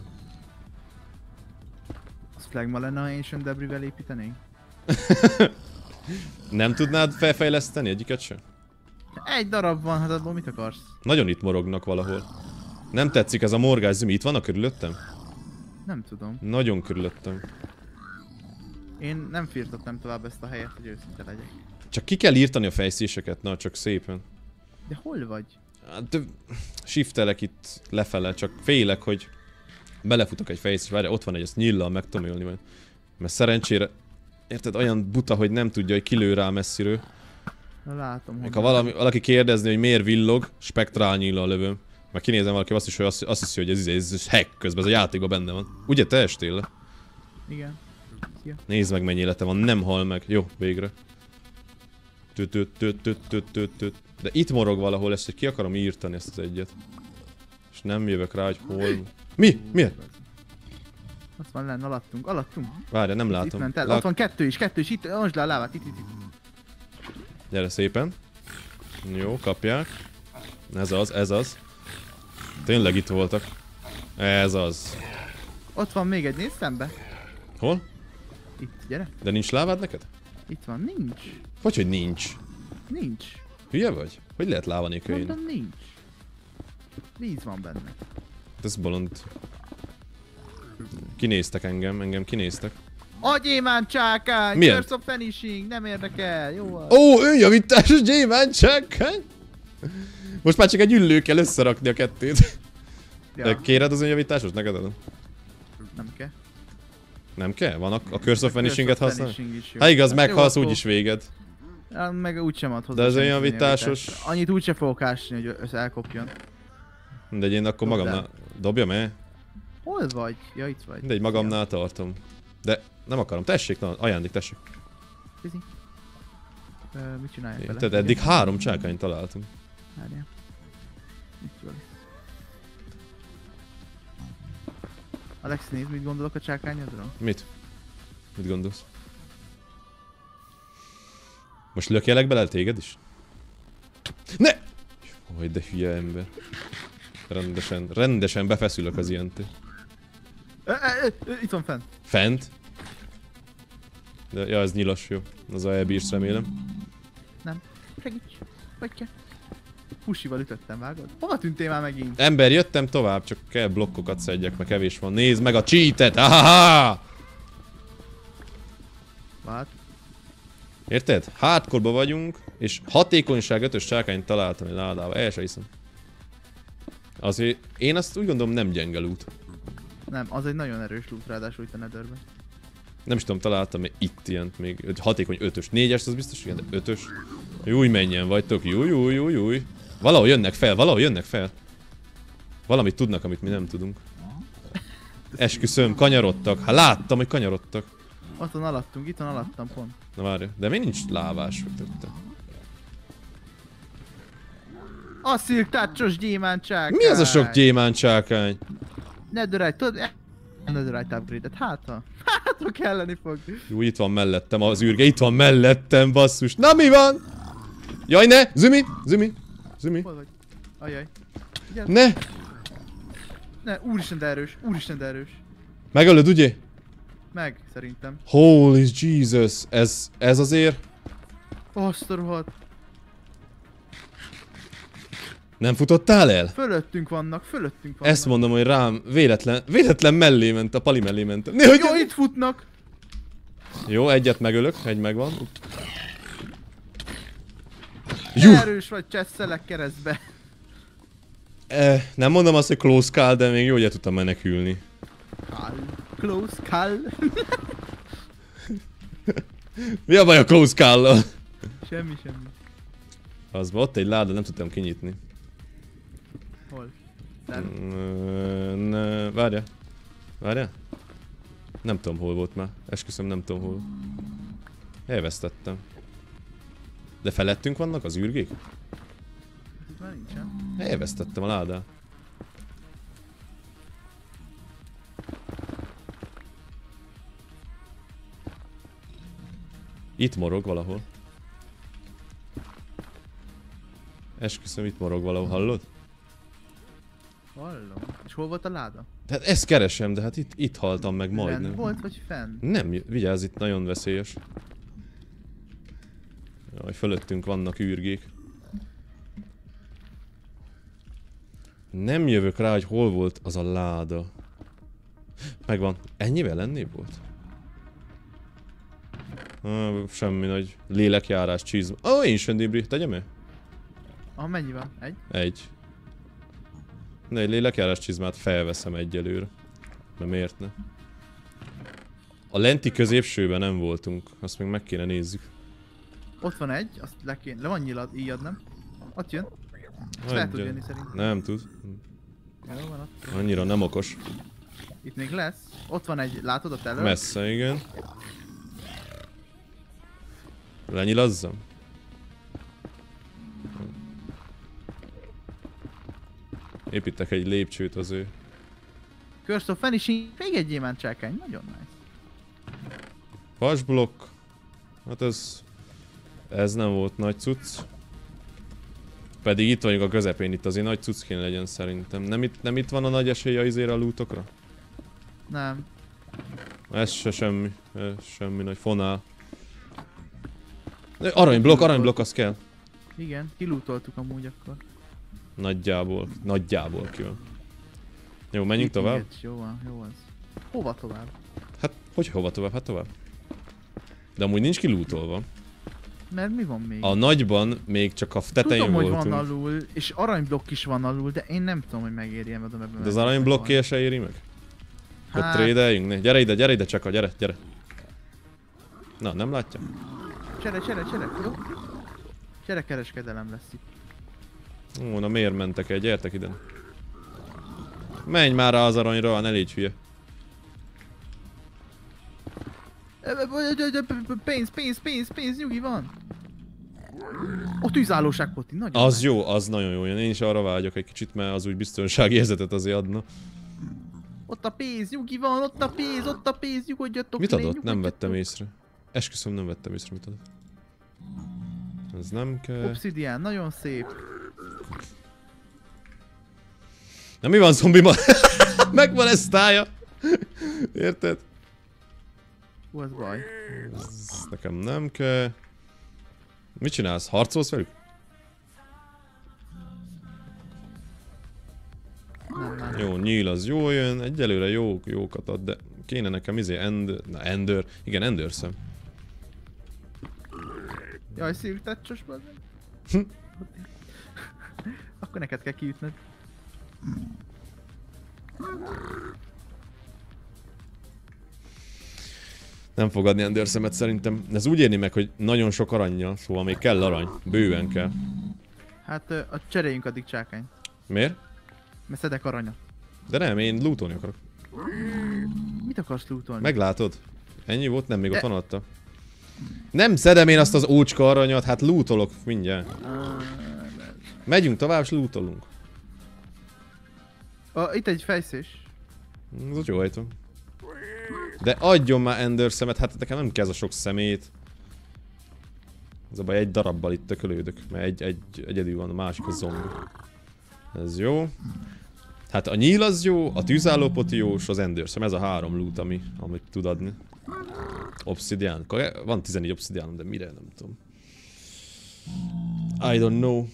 Az flagma lenne, ha Ancient Debris-vel építenénk? Nem tudnád felfejleszteni egyiket sem? Egy darab van, hát abból mit akarsz? Nagyon itt morognak valahol. Nem tetszik ez a morgás zümi, itt vannak körülöttem? Nem tudom. Nagyon körülöttem. Én nem firtattam tovább ezt a helyet, hogy őszinte legyek. Csak ki kell írtani a fejszéseket, na csak szépen. De hol vagy? Hát shiftelek itt lefele, csak félek, hogy belefutok egy fejszés, várja, ott van egy, ezt nyillal meg tudom ölni majd. Mert szerencsére, érted, olyan buta, hogy nem tudja, hogy kilő rá messziről. Na látom, hogy... Ha valami, valaki kérdezni, hogy miért villog, spektrál nyillal lövöm. Már kinézem valaki azt is, hogy azt, azt hiszi, hogy ez, ez, ez hack közben, ez a játékban benne van. Ugye te estél le? Igen. Szia. Nézd meg mennyi élete van, nem hal meg. Jó, végre. Tüt, tüt, tüt, tüt, tüt, tüt, tüt. De itt morog valahol ezt, hogy ki akarom írtani ezt az egyet. És nem jövök rá, hogy hol... Mi? Miért? Azt van lenne, alattunk, alattunk. Várja, nem Itt látom. ment el. Lát... Ott van kettő is, kettő is, itt, most le a lávát, itt, itt, itt. Gyere szépen. Jó, kapják. Ez az, ez az. Tényleg itt voltak. Ez az. Ott van még egy, nézd szembe. Hol? Itt, gyere. De nincs lávád neked? Itt van, nincs. Hogy, hogy nincs? Nincs. Hülye vagy? Hogy lehet láva nélkül én? Mondom, nincs. Víz van benne. Ez bolond. Kinéztek engem, engem kinéztek. A gyémánt csákány! Milyen? Curse of Vanishing! Nem érdekel, jó van. Ó, önjavításos gyémánt csákány! Most már csak egy üllő kell összerakni a kettőt. Ja, Kéred az önjavításos? Neked adom. nem kell. Nem kell? Van a, a Curse of Vanishing-et használni? Vanishing is jó. Hát igaz, Hát meghalsz jó, úgyis véged. akkor- Meg úgysem ad hozzá. De az semmit önjavításos- önjavítást. Annyit úgyse fogok ásni, hogy össze elkopjon. De én akkor Dobd el. magamnál... Dobjam el? Hol vagy? Ja, itt vagy. Mindegy, magamnál tartom. De nem akarom. Tessék, na, ajándék, tessék. Fizi. Ö, mit csináljak vele? Tehát eddig három csákányt találtunk. Várjál. Itt van. Alex, nézd, mit gondolok a csákányodról? Mit? Mit gondolsz? Most lökjelek bele téged is? Ne! Hogy de hülye ember. Rendesen, rendesen befeszülök az ilyentől. Ö, ö, ö, itt van fent. Fent? De, ja, ez nyilas, jó. Az a elbírsz, remélem. Nem. Segíts. Hogy kell? Pusival ütöttem, vágod? Hova tűntél már megint? Ember, jöttem tovább, csak kell blokkokat szedjek, mert kevés van. Nézd meg a cheatet! Ahaha! Várj. Érted? Hardcore-ba vagyunk, és hatékonyság ötös csákányt találtam egy ládába. El se hiszem. Azért én azt úgy gondolom nem gyenge loot. Nem, az egy nagyon erős loot, ráadásul itt a Netherben. Nem is tudom, találtam még itt ilyent még. Öt- Hatékony ötös. Négyes az biztos igen, de ötös. Júj, menjen vagytok. Júj, júj, júj, júj. Valahol jönnek fel, valahol jönnek fel. Valamit tudnak, amit mi nem tudunk. Esküszöm, kanyarodtak. Hát láttam, hogy kanyarodtak. Ott van alattunk, itt van alattam pont. Na várj, de még nincs lávás mögötte. A Silk Touch-os gyémánt csákány! Mi az a sok gyémánt csákány? Netherite, tudod? e- Netherite upgrade-et, hát ha? Hát ha kelleni fog. Jó, itt van mellettem az űrge, itt van mellettem, basszus. Na mi van? Jaj, ne! Zümi! Zümi! Zümi! Hol vagy? Ajaj. Igen. Ne! Ne, úristen de erős, úristen de erős. Megölöd, ugye? Meg, szerintem. Holy Jesus! Ez, ez azért... Azt a rohadt. Nem futottál el? Fölöttünk vannak, fölöttünk vannak. Ezt mondom, hogy rám véletlen, véletlen mellé ment, a pali mellé ment. Ne, hogy... Jó, itt futnak! Jó, egyet megölök, egy megvan. Jú! Erős vagy, csesszelek keresztbe. Eh, nem mondom azt, hogy close call, de még jó, hogy el tudtam menekülni. Kall. Close, kall. Mi a baj a close call-lal? Semmi, semmi. Az ott egy láda, nem tudtam kinyitni. Hol? Nem. Mm, ne, várja. Várja? Nem tudom hol volt már. Esküszöm, nem tudom hol. Elvesztettem. De felettünk vannak az űrgék? Itt már nincsen. Elvesztettem a ládát. Itt morog valahol. Esküszöm, itt morog valahol, hallod? Hallom. És hol volt a láda? Hát ezt keresem, de hát itt, itt haltam meg majdnem. Lent volt vagy fenn? Nem, vigyázz, itt nagyon veszélyes. Jaj, fölöttünk vannak űrgék. Nem jövök rá, hogy hol volt az a láda. Megvan. Ennyivel lennébb volt? Ah, semmi nagy lélekjárás, csizma. Ó, oh, én sem débri, tegyem el? Ah, mennyi van? Egy? Egy. De egy lélekjárás csizmát felveszem egyelőre. Mert miért ne? A lenti középsőben nem voltunk. Azt még meg kéne nézzük. Ott van egy, azt le kéne. Le van nyilad, íjad, nem? Ott jön. Azt fel tud jönni szerintem. Nem tud. Jó, van ott. Annyira nem okos. Itt még lesz. Ott van egy, látod ott elő? Messze, igen. Lenyilazzam? Építek egy lépcsőt az ő. Curse of Vanishing, még egy gyémánt csákány, nagyon nice. Vasblokk. Hát ez... Ez nem volt nagy cucc. Pedig itt vagyunk a közepén, itt azért nagy cucc kéne legyen szerintem. Nem itt, nem itt van a nagy esélye izére a lootokra? Nem. Ez se semmi. Ez semmi nagy fonál. Aranyblokk, aranyblokk az kell. Igen, kilútoltuk amúgy akkor. Nagyjából, nagyjából ki van. Jó, menjünk Itt tovább? inget, jó van, jó az. Hova tovább? Hát, hogy hova tovább? Hát tovább. De amúgy nincs kilútolva. Mert mi van még? A nagyban még csak a tetején Tudom, hogy voltunk. van alul, és aranyblokk is van alul, de én nem tudom, hogy megérjem oda ebben. De az aranyblokk se éri meg? Hogy Hát- trédeljünk? Ne, gyere ide, gyere ide csak, gyere, gyere. Na, nem látja? Csere, csere, csere, jó? Csere kereskedelem lesz itt. Ó, na miért mentek el? Gyertek ide. Menj már rá az aranyra, ne légy hülye. Pénz, pénz, pénz, pénz, nyugi van! A tűzállóság poti, nagyon Az nice. jó, az nagyon jó. Én is arra vágyok egy kicsit, mert az úgy biztonsági érzetet azért adna. Ott a pénz, nyugi van, ott a pénz, ott a pénz, nyugodjatok Mit le, adott? Nem nyugodjatok. vettem észre. Esküszöm, nem vettem észre, mit adott. Ez nem kell. Obsidian, nagyon szép. Na mi van, zombi ma? Megvan ez tája. Érted? Hú, ez baj. Ez nekem nem kell. Mit csinálsz? Harcolsz velük? Nem, nem. Jó, nyíl az jó jön. Egyelőre jó, jókat ad, de kéne nekem izé end... Na, ender. Igen, ender szem. Jaj, szívtecsos bazd. Hm. Akkor neked kell kiütned. Nem fog adni ender szemet szerintem. Ez úgy érni meg, hogy nagyon sok aranyja, szóval még kell arany. Bőven kell. Hát ö, a cseréljünk addig csákány. Miért? Mert szedek aranyat. De nem, én lootolni akarok. Mit akarsz lootolni? Meglátod? Ennyi volt? Nem, még De- ott van alatta. Nem szedem én azt az ócska aranyat, hát lootolok mindjárt. Ah, Megyünk tovább, és lootolunk. ah, itt egy fejszés. Ez ott jó hajtom. De adjon már ender szemet, hát nekem nem kell ez a sok szemét. Ez a baj, egy darabbal itt tökölődök, mert egy, egy egyedül van, a másik a zombi. Ez jó. Hát a nyíl az jó, a tűzállópoti jó, és az ender szem, ez a három loot, ami, amit tud adni. Obsidian. Van tizennégy obsidian, de mire nem tudom. I don't know.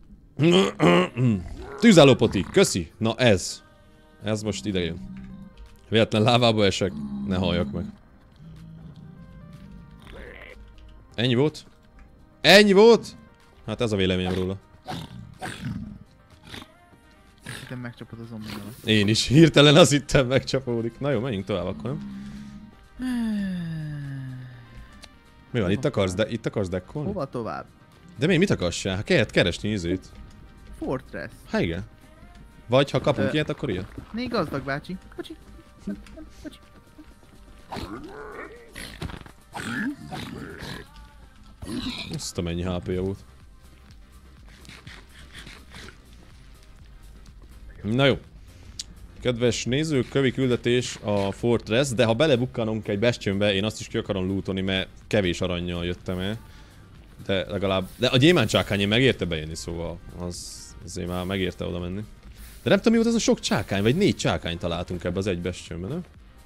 Tűzállópoti, köszi! Na ez. Ez most ide jön. Véletlen lávába esek, ne halljak meg. Ennyi volt? Ennyi volt? Hát ez a véleményem róla. Hittem megcsapod a zombival. Én is hirtelen azt hittem megcsapódik. Na jó, menjünk tovább akkor, nem? Mi van, itt akarsz, de itt akarsz dekkolni? Hova tovább? De mi, mit akarsz se? Hát kellett keresni izét. Fortress. Hát igen. Vagy ha kapunk Ö- ilyet, akkor ilyet. Né gazdag bácsi. Kocsi. Kocsi. Azt a mennyi há pé-ja volt. Na jó. Kedves nézők, kövi küldetés a Fortress, de ha belebukkanunk egy Bastionbe, én azt is ki akarom lootolni, mert kevés arannyal jöttem el. De legalább... De a gyémántcsákány megérte bejönni, szóval az... azért már megérte oda menni. De nem tudom mi volt ez a sok csákány, vagy négy csákány találtunk ebbe az egy Bastionbe, nem?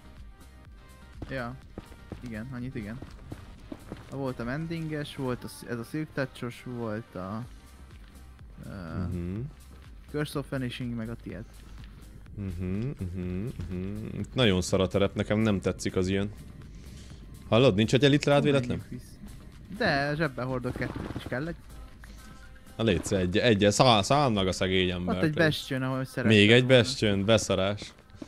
Ja. Igen, annyit igen. Volt a mendinges, volt a, ez a Silk Touch-os, volt a... Uh, Uh-huh. Curse of Vanishing, meg a tiéd. Uh-huh, uh-huh, uh-huh. Nagyon szar a terep, nekem nem tetszik az ilyen. Hallod, nincs egy elit rád véletlen? De zsebbe hordok kettőt is kell egy. Na létsz, egy, egy, száll, száll meg a szegény ember. Ott egy Bastion, ahol szeretem. Még egy Bastion, beszarás.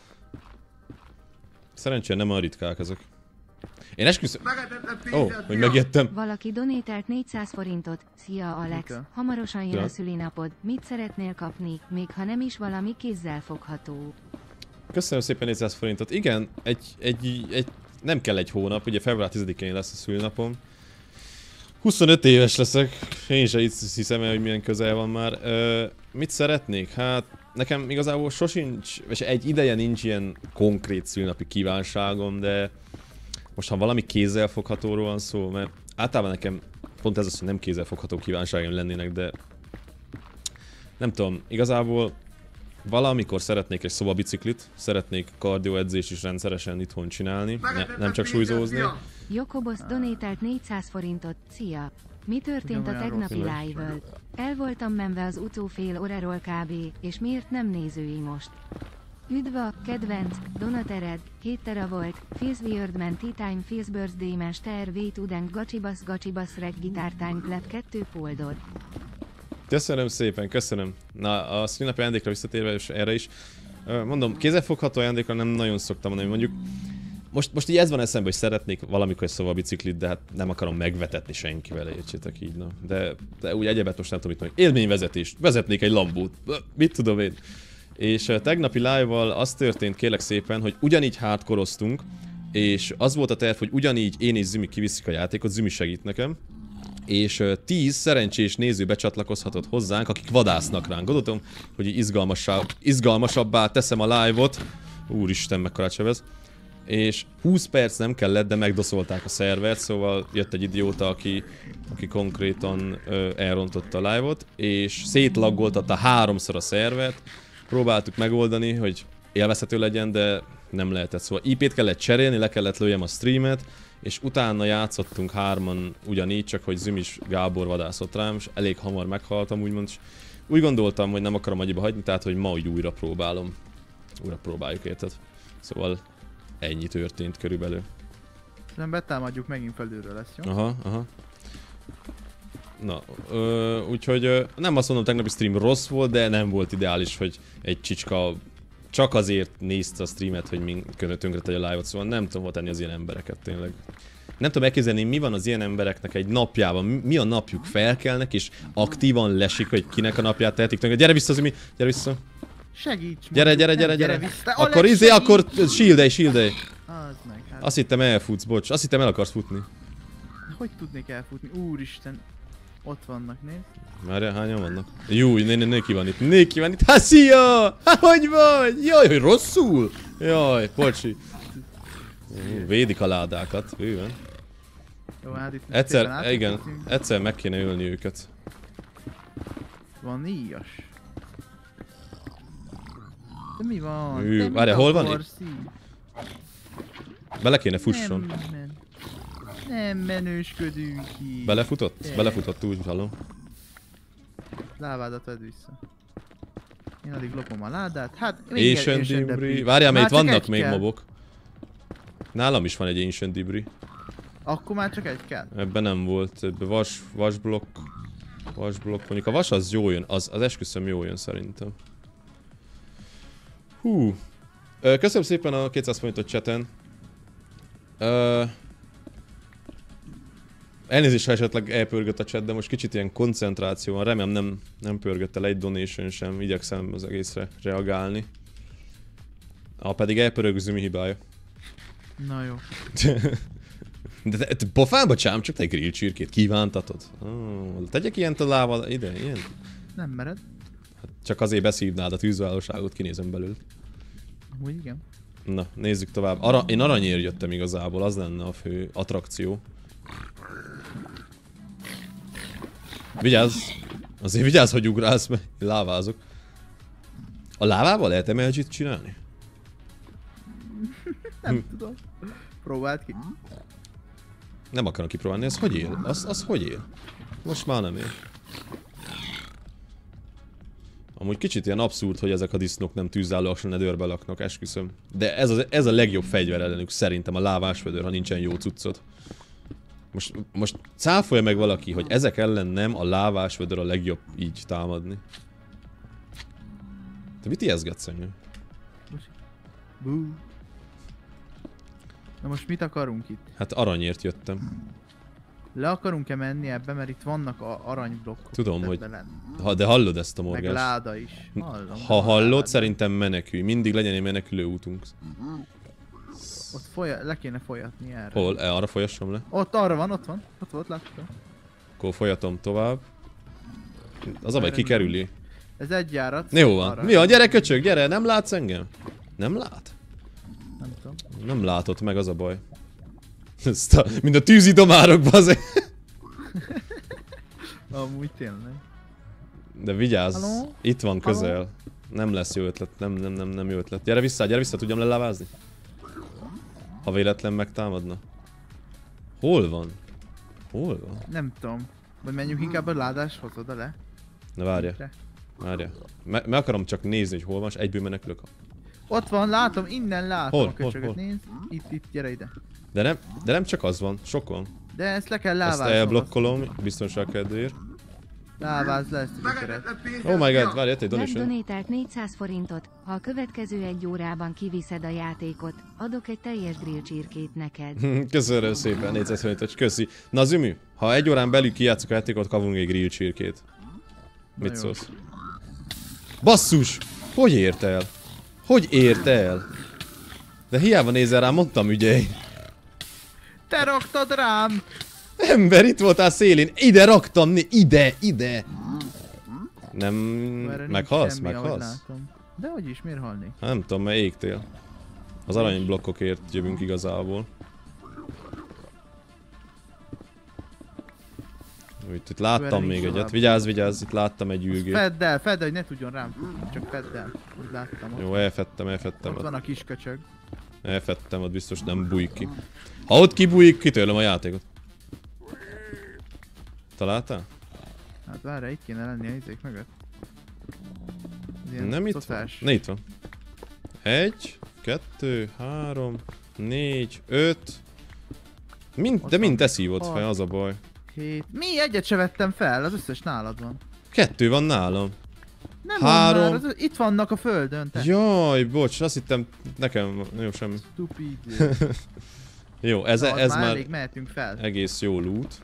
Szerencsére nem a ritkák ezek. Én esküszöm... Ó, oh, hogy megjöttem. Valaki donételt négyszáz forintot. Szia Alex, Mika. hamarosan jön Ja. a szülinapod. Mit szeretnél kapni, még ha nem is valami kézzel fogható? Köszönöm szépen négyszáz forintot. Igen, egy, egy, egy, nem kell egy hónap, ugye február tizedikén lesz a szülinapom. huszonöt éves leszek, én se hiszem el, hogy milyen közel van már. Ö, mit szeretnék? Hát nekem igazából sosincs, vagy egy ideje nincs ilyen konkrét szülinapi kívánságom, de most ha valami kézzelfoghatóról van szó, mert általában nekem pont ez az, hogy nem kézzelfogható kívánságaim lennének, de nem tudom, igazából valamikor szeretnék egy szobabiciklit, szeretnék kardioedzést is rendszeresen itthon csinálni, ne, nem csak súlyzózni. Jokobosz donételt négyszáz forintot. Szia! Mi történt a Ugyanolyan tegnapi rossz vagy. live-vel? El voltam menve az utó fél óráról kb. És miért nem nézői most? Üdva, kedvenc, Donatered, hét tera volt, Feels Weirdman Tea Time Feels Birthday Mester V Tudeng Gacsibasz Gacsibasz Reg Guitar Time Clap kettő foldod. Köszönöm szépen, köszönöm. Na, a szülinapi ajándékra visszatérve és erre is. Ö, Mondom, kézzelfogható ajándékra nem nagyon szoktam mondani, mondjuk most, most így ez van eszembe, hogy szeretnék valamikor egy szóval biciklit, de hát nem akarom megvetetni senkivel, értsétek így, na. De, de úgy egyebet most nem tudom mit mondani. Élményvezetést, vezetnék egy Lambót, mit tudom én. És uh, tegnapi live-val az történt kérlek szépen, hogy ugyanígy hardkoroztunk, és az volt a terv, hogy ugyanígy én és Zümi kiviszik a játékot, Zümi segít nekem. És uh, tíz szerencsés néző becsatlakozhatott hozzánk, akik vadásznak ránk. Gondoltam, hogy így izgalmasabb, izgalmasabbá teszem a live-ot. Úristen, mekkora csevez. És húsz perc nem kellett, de megdoszolták a szervert, szóval jött egy idióta, aki, aki konkrétan ö, elrontotta a live-ot, és szétlaggoltatta háromszor a szervert. Próbáltuk megoldani, hogy élvezhető legyen, de nem lehetett. Szóval í pét kellett cserélni, le kellett lőjem a streamet, és utána játszottunk hárman ugyanígy, csak hogy Zümis Gábor vadászott rám, és elég hamar meghaltam úgymond. És úgy gondoltam, hogy nem akarom annyiba hagyni, tehát hogy ma úgy újra próbálom. Újra próbáljuk, érted? Szóval ennyi történt körülbelül. Nem betámadjuk, megint felülről lesz, jó? Aha, aha. Na, ö, úgyhogy ö, nem azt mondom, tegnapi stream rossz volt, de nem volt ideális, hogy egy csicska csak azért nézte a streamet, hogy minket tönkretegye a live-ot, szóval nem tudom hol tenni az ilyen embereket tényleg. Nem tudom elképzelni, mi van az ilyen embereknek egy napjában, mi a napjuk, felkelnek és aktívan lesik, hogy kinek a napját tehetik tönkre. Gyere vissza, Zümi, gyere vissza. Segíts! Gyere, gyere, nem, gyere, gyere. vissza. Akkor Alex, izé, segíts! akkor shieldej, shieldej. Az meg, hát. Azt hittem elfutsz, bocs, azt hittem el akarsz futni. Hogy tudnék elfutni? Úristen. Ott vannak, nézd. Már hányan vannak? Jó, né, né, Néki van itt, Néki van itt, hát szia! Hát hogy vagy? Jaj, hogy rosszul? Jaj, bocsi. Ú, védik a ládákat, bőven. Jó, hát itt Egyszer, szépen igen, átfutottunk. egyszer meg kéne ölni őket. Van íjas. De mi van? Hű, De mit várjál, hol van akarsz így? Bele kéne fusson. Nem, men. Nem menősködünk így. Belefutott? De. Belefutott, úgy hallom. Lávádat vedd vissza. Én addig lopom a ládát. Hát, még egy Ancient Ancient Debris. Debris. Várjál, mert Már itt csak vannak egy még kell. mobok. Nálam is van egy Ancient Debris. Akkor már csak egy kell. Ebben nem volt, ebben vas, vasblokk. Vasblokk, mondjuk a vas az jó jön, az, az esküszöm jó jön szerintem. Hú. Ö, köszönöm szépen a kétszáz forintot chaten. Ö, elnézést, ha esetleg elpörgött a chat, de most kicsit ilyen koncentráció van. Remélem nem, nem pörgött el egy donation sem, igyekszem az egészre reagálni. Ha pedig elpörög, Zümi hibája. Na jó. De te, te pofába csám, csak te egy grill csirkét kívántatod. Oh, tegyek ilyen talával ide, ilyen? Nem mered. Hát csak azért beszívnád a tűzvállóságot, kinézem belül. Úgy igen. Na, nézzük tovább. Ara én aranyért jöttem igazából, az lenne a fő attrakció. Vigyázz! Azért vigyázz, hogy ugrálsz, mert én lávázok. A lávával lehet em el gét csinálni? Nem tudom. Próbáld ki. Nem akarom kipróbálni, ez hogy él? Az, az hogy él? Most már nem él. Amúgy kicsit ilyen abszurd, hogy ezek a disznók nem tűzállóak, se nedőrbe laknak, esküszöm. De ez, az, ez a legjobb fegyver ellenük szerintem, a lávásvödör, ha nincsen jó cuccod. Most, most cáfolja meg valaki, hogy ezek ellen nem a lávásvödör a legjobb így támadni. Te mit ijeszgetsz engem? Bú. Na most mit akarunk itt? Hát aranyért jöttem. Le akarunk-e menni ebbe, mert itt vannak a aranyblokkok. Tudom, hogy... Ha, de hallod ezt a Meg morgást? láda is. Hallom. Ha hallod, szerintem menekülj. Mindig legyen egy menekülő útunk. Ott folya... le kéne folyatni erre. Hol? E, arra folyassam le? Ott arra van, ott van. Ott volt, láttam. Akkor folyatom tovább. Az a baj, kikerüli. Ez egy járat. Jó van. Arra. Mi a gyere köcsög, gyere, nem látsz engem? Nem lát? Nem tudom. Nem látott meg, az a baj. Ezt a, mind a tűzidomárokban azért. Amúgy tényleg. De vigyázz, Halló? itt van közel. Halló? Nem lesz jó ötlet, nem, nem, nem, nem jó ötlet. Gyere vissza, gyere vissza, tudjam lelávázni? Ha véletlen megtámadna. Hol van? Hol van? Nem tudom. Vagy menjünk inkább a ládáshoz oda le. Na várja, Re. várja. Me, meg akarom csak nézni, hogy hol van, és egyből menekülök. Ott van, látom, innen látom Hol? a köcsögöt. Hol? Hol? Nézd. Itt, itt, gyere ide. De nem, de nem csak az van, sok van. De ezt le kell Ezt lávázni. elblokkolom, biztonság kedvéért. Lávázd le ezt a gyökeret. Oh my god, várj, egy Black donation. donétált négyszáz forintot, ha a következő egy órában kiviszed a játékot, adok egy teljes grill csirkét neked. Köszönöm szépen, négyszáz forintos, köszi. Na Zümű, ha egy órán belül kijátszok a játékot, kapunk egy grill csirkét. Mit jó. szólsz? Basszus! Hogy ért el? Hogy ért el? De hiába nézel rám, mondtam ügyelj. Te raktad rám! Ember, itt voltál szélén, ide raktam, né- ide, ide. Nem... Erre nincs Meghalsz? semmi, ahogy Meghalsz? látom. De hogy is, miért halnék? Hát nem tudom, mert égtél. Az aranyblokkokért jövünk igazából. Itt, itt láttam Verünk még egyet. tovább. Vigyázz, vigyázz, itt láttam egy ülgét. Fedd el, fedd el, hogy ne tudjon rám futni, csak fedd el. Úgy láttam ott. Jó, elfettem, elfettem. Ott Ott. van a kis köcsög. Elfettem, ott biztos nem bújik ki. Ha ott kibújik, kitörlöm a játékot. Találtál? Hát várj, itt kéne lenni a izék mögött. Ez ilyen Nem itt van? szociális. Ne itt van. Egy, kettő, három, négy, öt. Mind, Ott de mind van. te szívod Hat. fel, az a baj. Hét. Mi? Egyet se vettem fel, az összes nálad van. Kettő van nálam. Nem Három. Van már, az, itt vannak a földön, te. Jaj, bocs, azt hittem nekem, jó, semmi. Stupid. Jó, ez, Na, az ez már már elég, mehetünk fel. egész jó loot.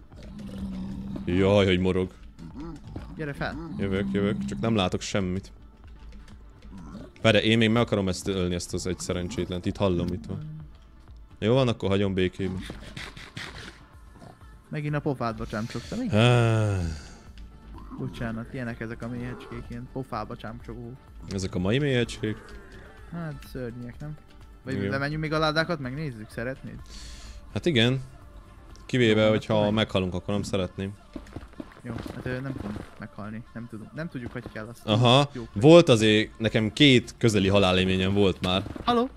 Jaj, hogy morog. Gyere fel. Jövök, jövök, csak nem látok semmit. Várj, én még meg akarom ezt ölni, ezt az egy szerencsétlent. Itt hallom, itt van. Jó van, akkor hagyom békében. Megint a pofádba csámcsogtam, igen? Ah, Bocsánat, ilyenek ezek a méhecskék, ilyen pofába csámcsogó. ezek a mai méhecskék. Hát szörnyek, nem? Vagy Igen. lemenjünk még a ládákat, megnézzük, szeretnéd? Hát igen. Kivéve, Jó, hogyha akkor meg. meghalunk, akkor nem szeretném. Jó, hát ö, nem tudunk meghalni, nem tudunk. Nem tudjuk, hogy kell azt. Aha, Jó. volt azért, nekem két közeli halálélményem volt már. Halló?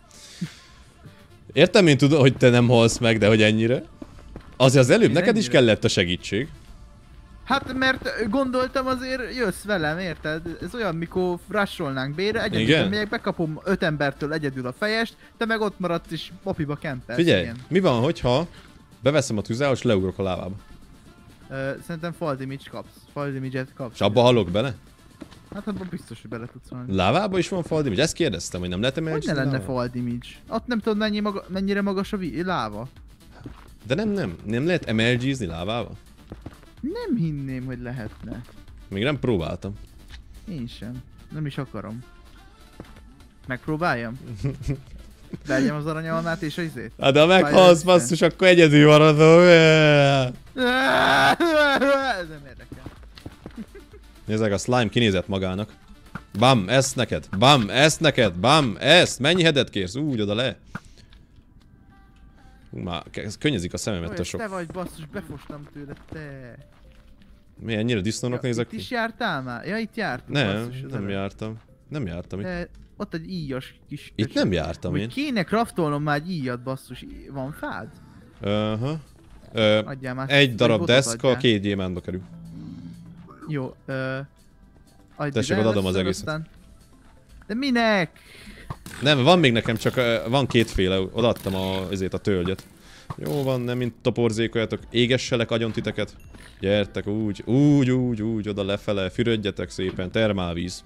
Értem én tudom, hogy te nem halsz meg, de hogy ennyire. Azért az előbb Én neked is ennyire? kellett a segítség. Hát mert gondoltam azért jössz velem, érted? Ez olyan, mikor rusholnánk bére, egyedül Igen? megyek, bekapom öt embertől egyedül a fejest, te meg ott maradsz és mopiba kempelsz. Figyelj, igen. mi van, hogyha beveszem a tüzához és leugrok a lábába? Ö, szerintem fall damage kapsz, fall damage-et kapsz. És abba halok bele? Hát abban biztos, hogy bele tudsz valami. Lávába is van fall damage? Ezt kérdeztem, hogy nem lehet emelni. Hogy ne lenne fall damage? Ott nem tudod mennyi maga, mennyire magas a vi- láva. De nem, nem. Nem lehet em el gé-zni lávába? Nem hinném, hogy lehetne. Még nem próbáltam. Én sem. Nem is akarom. Megpróbáljam? Vegyem az aranyalmát és a izét? Hát de ha meghalsz, Fájlál basszus, akkor egyedül maradom. Ez nem érdekel. Nézzek, a slime kinézett magának. Bam, ezt neked. Bam, ezt neked. Bam, ezt. Mennyi headet kérsz? Úgy, oda le. Hú, már könnyezik a szememet a sok. Te vagy basszus, befostam tőle, te. Mi, ennyire disznónak Ja, nézek itt ki? is jártál már? Ja, itt jártam. Nem, basszus, az nem előbb. jártam. Nem jártam itt. De ott egy íjas kis... Itt nem jártam én. Hogy kéne craftolnom már egy íjat, basszus. Van fád? Aha. Ö, Adjál már. egy darab botot deszka, adjál. két gyémántba kerül. Jó, ö... adj Tessék, ide adom az először, egészet. aztán- De minek? Nem, van még nekem, csak ö, van kétféle. Odaadtam a, ezért a tölgyet. Jó van, nem mint toporzékoljatok. Égesselek agyon titeket. Gyertek úgy, úgy, úgy, úgy, oda lefele. Fürödjetek szépen, termálvíz.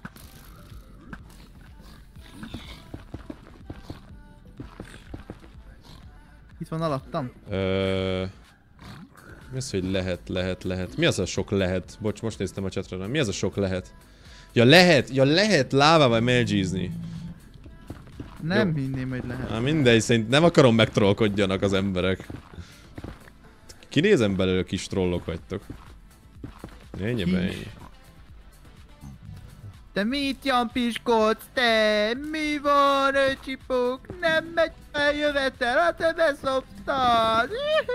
Itt van alattam. Ö... Mi az, hogy lehet, lehet, lehet? Mi az a sok lehet? Bocs, most néztem a chatre, mi az a sok lehet? Ja lehet, ja lehet lávával melgyízni. Nem Jó. hinném, hogy lehet. Á, mindegy, szerint nem akarom megtrollkodjanak az emberek. Kinézem belőle, kis trollok vagytok. Ennyi be, ennyi. Te mit jampiskodsz, te? Mi van, öcsipók? Nem megy fel jövetel, hát te beszoptad!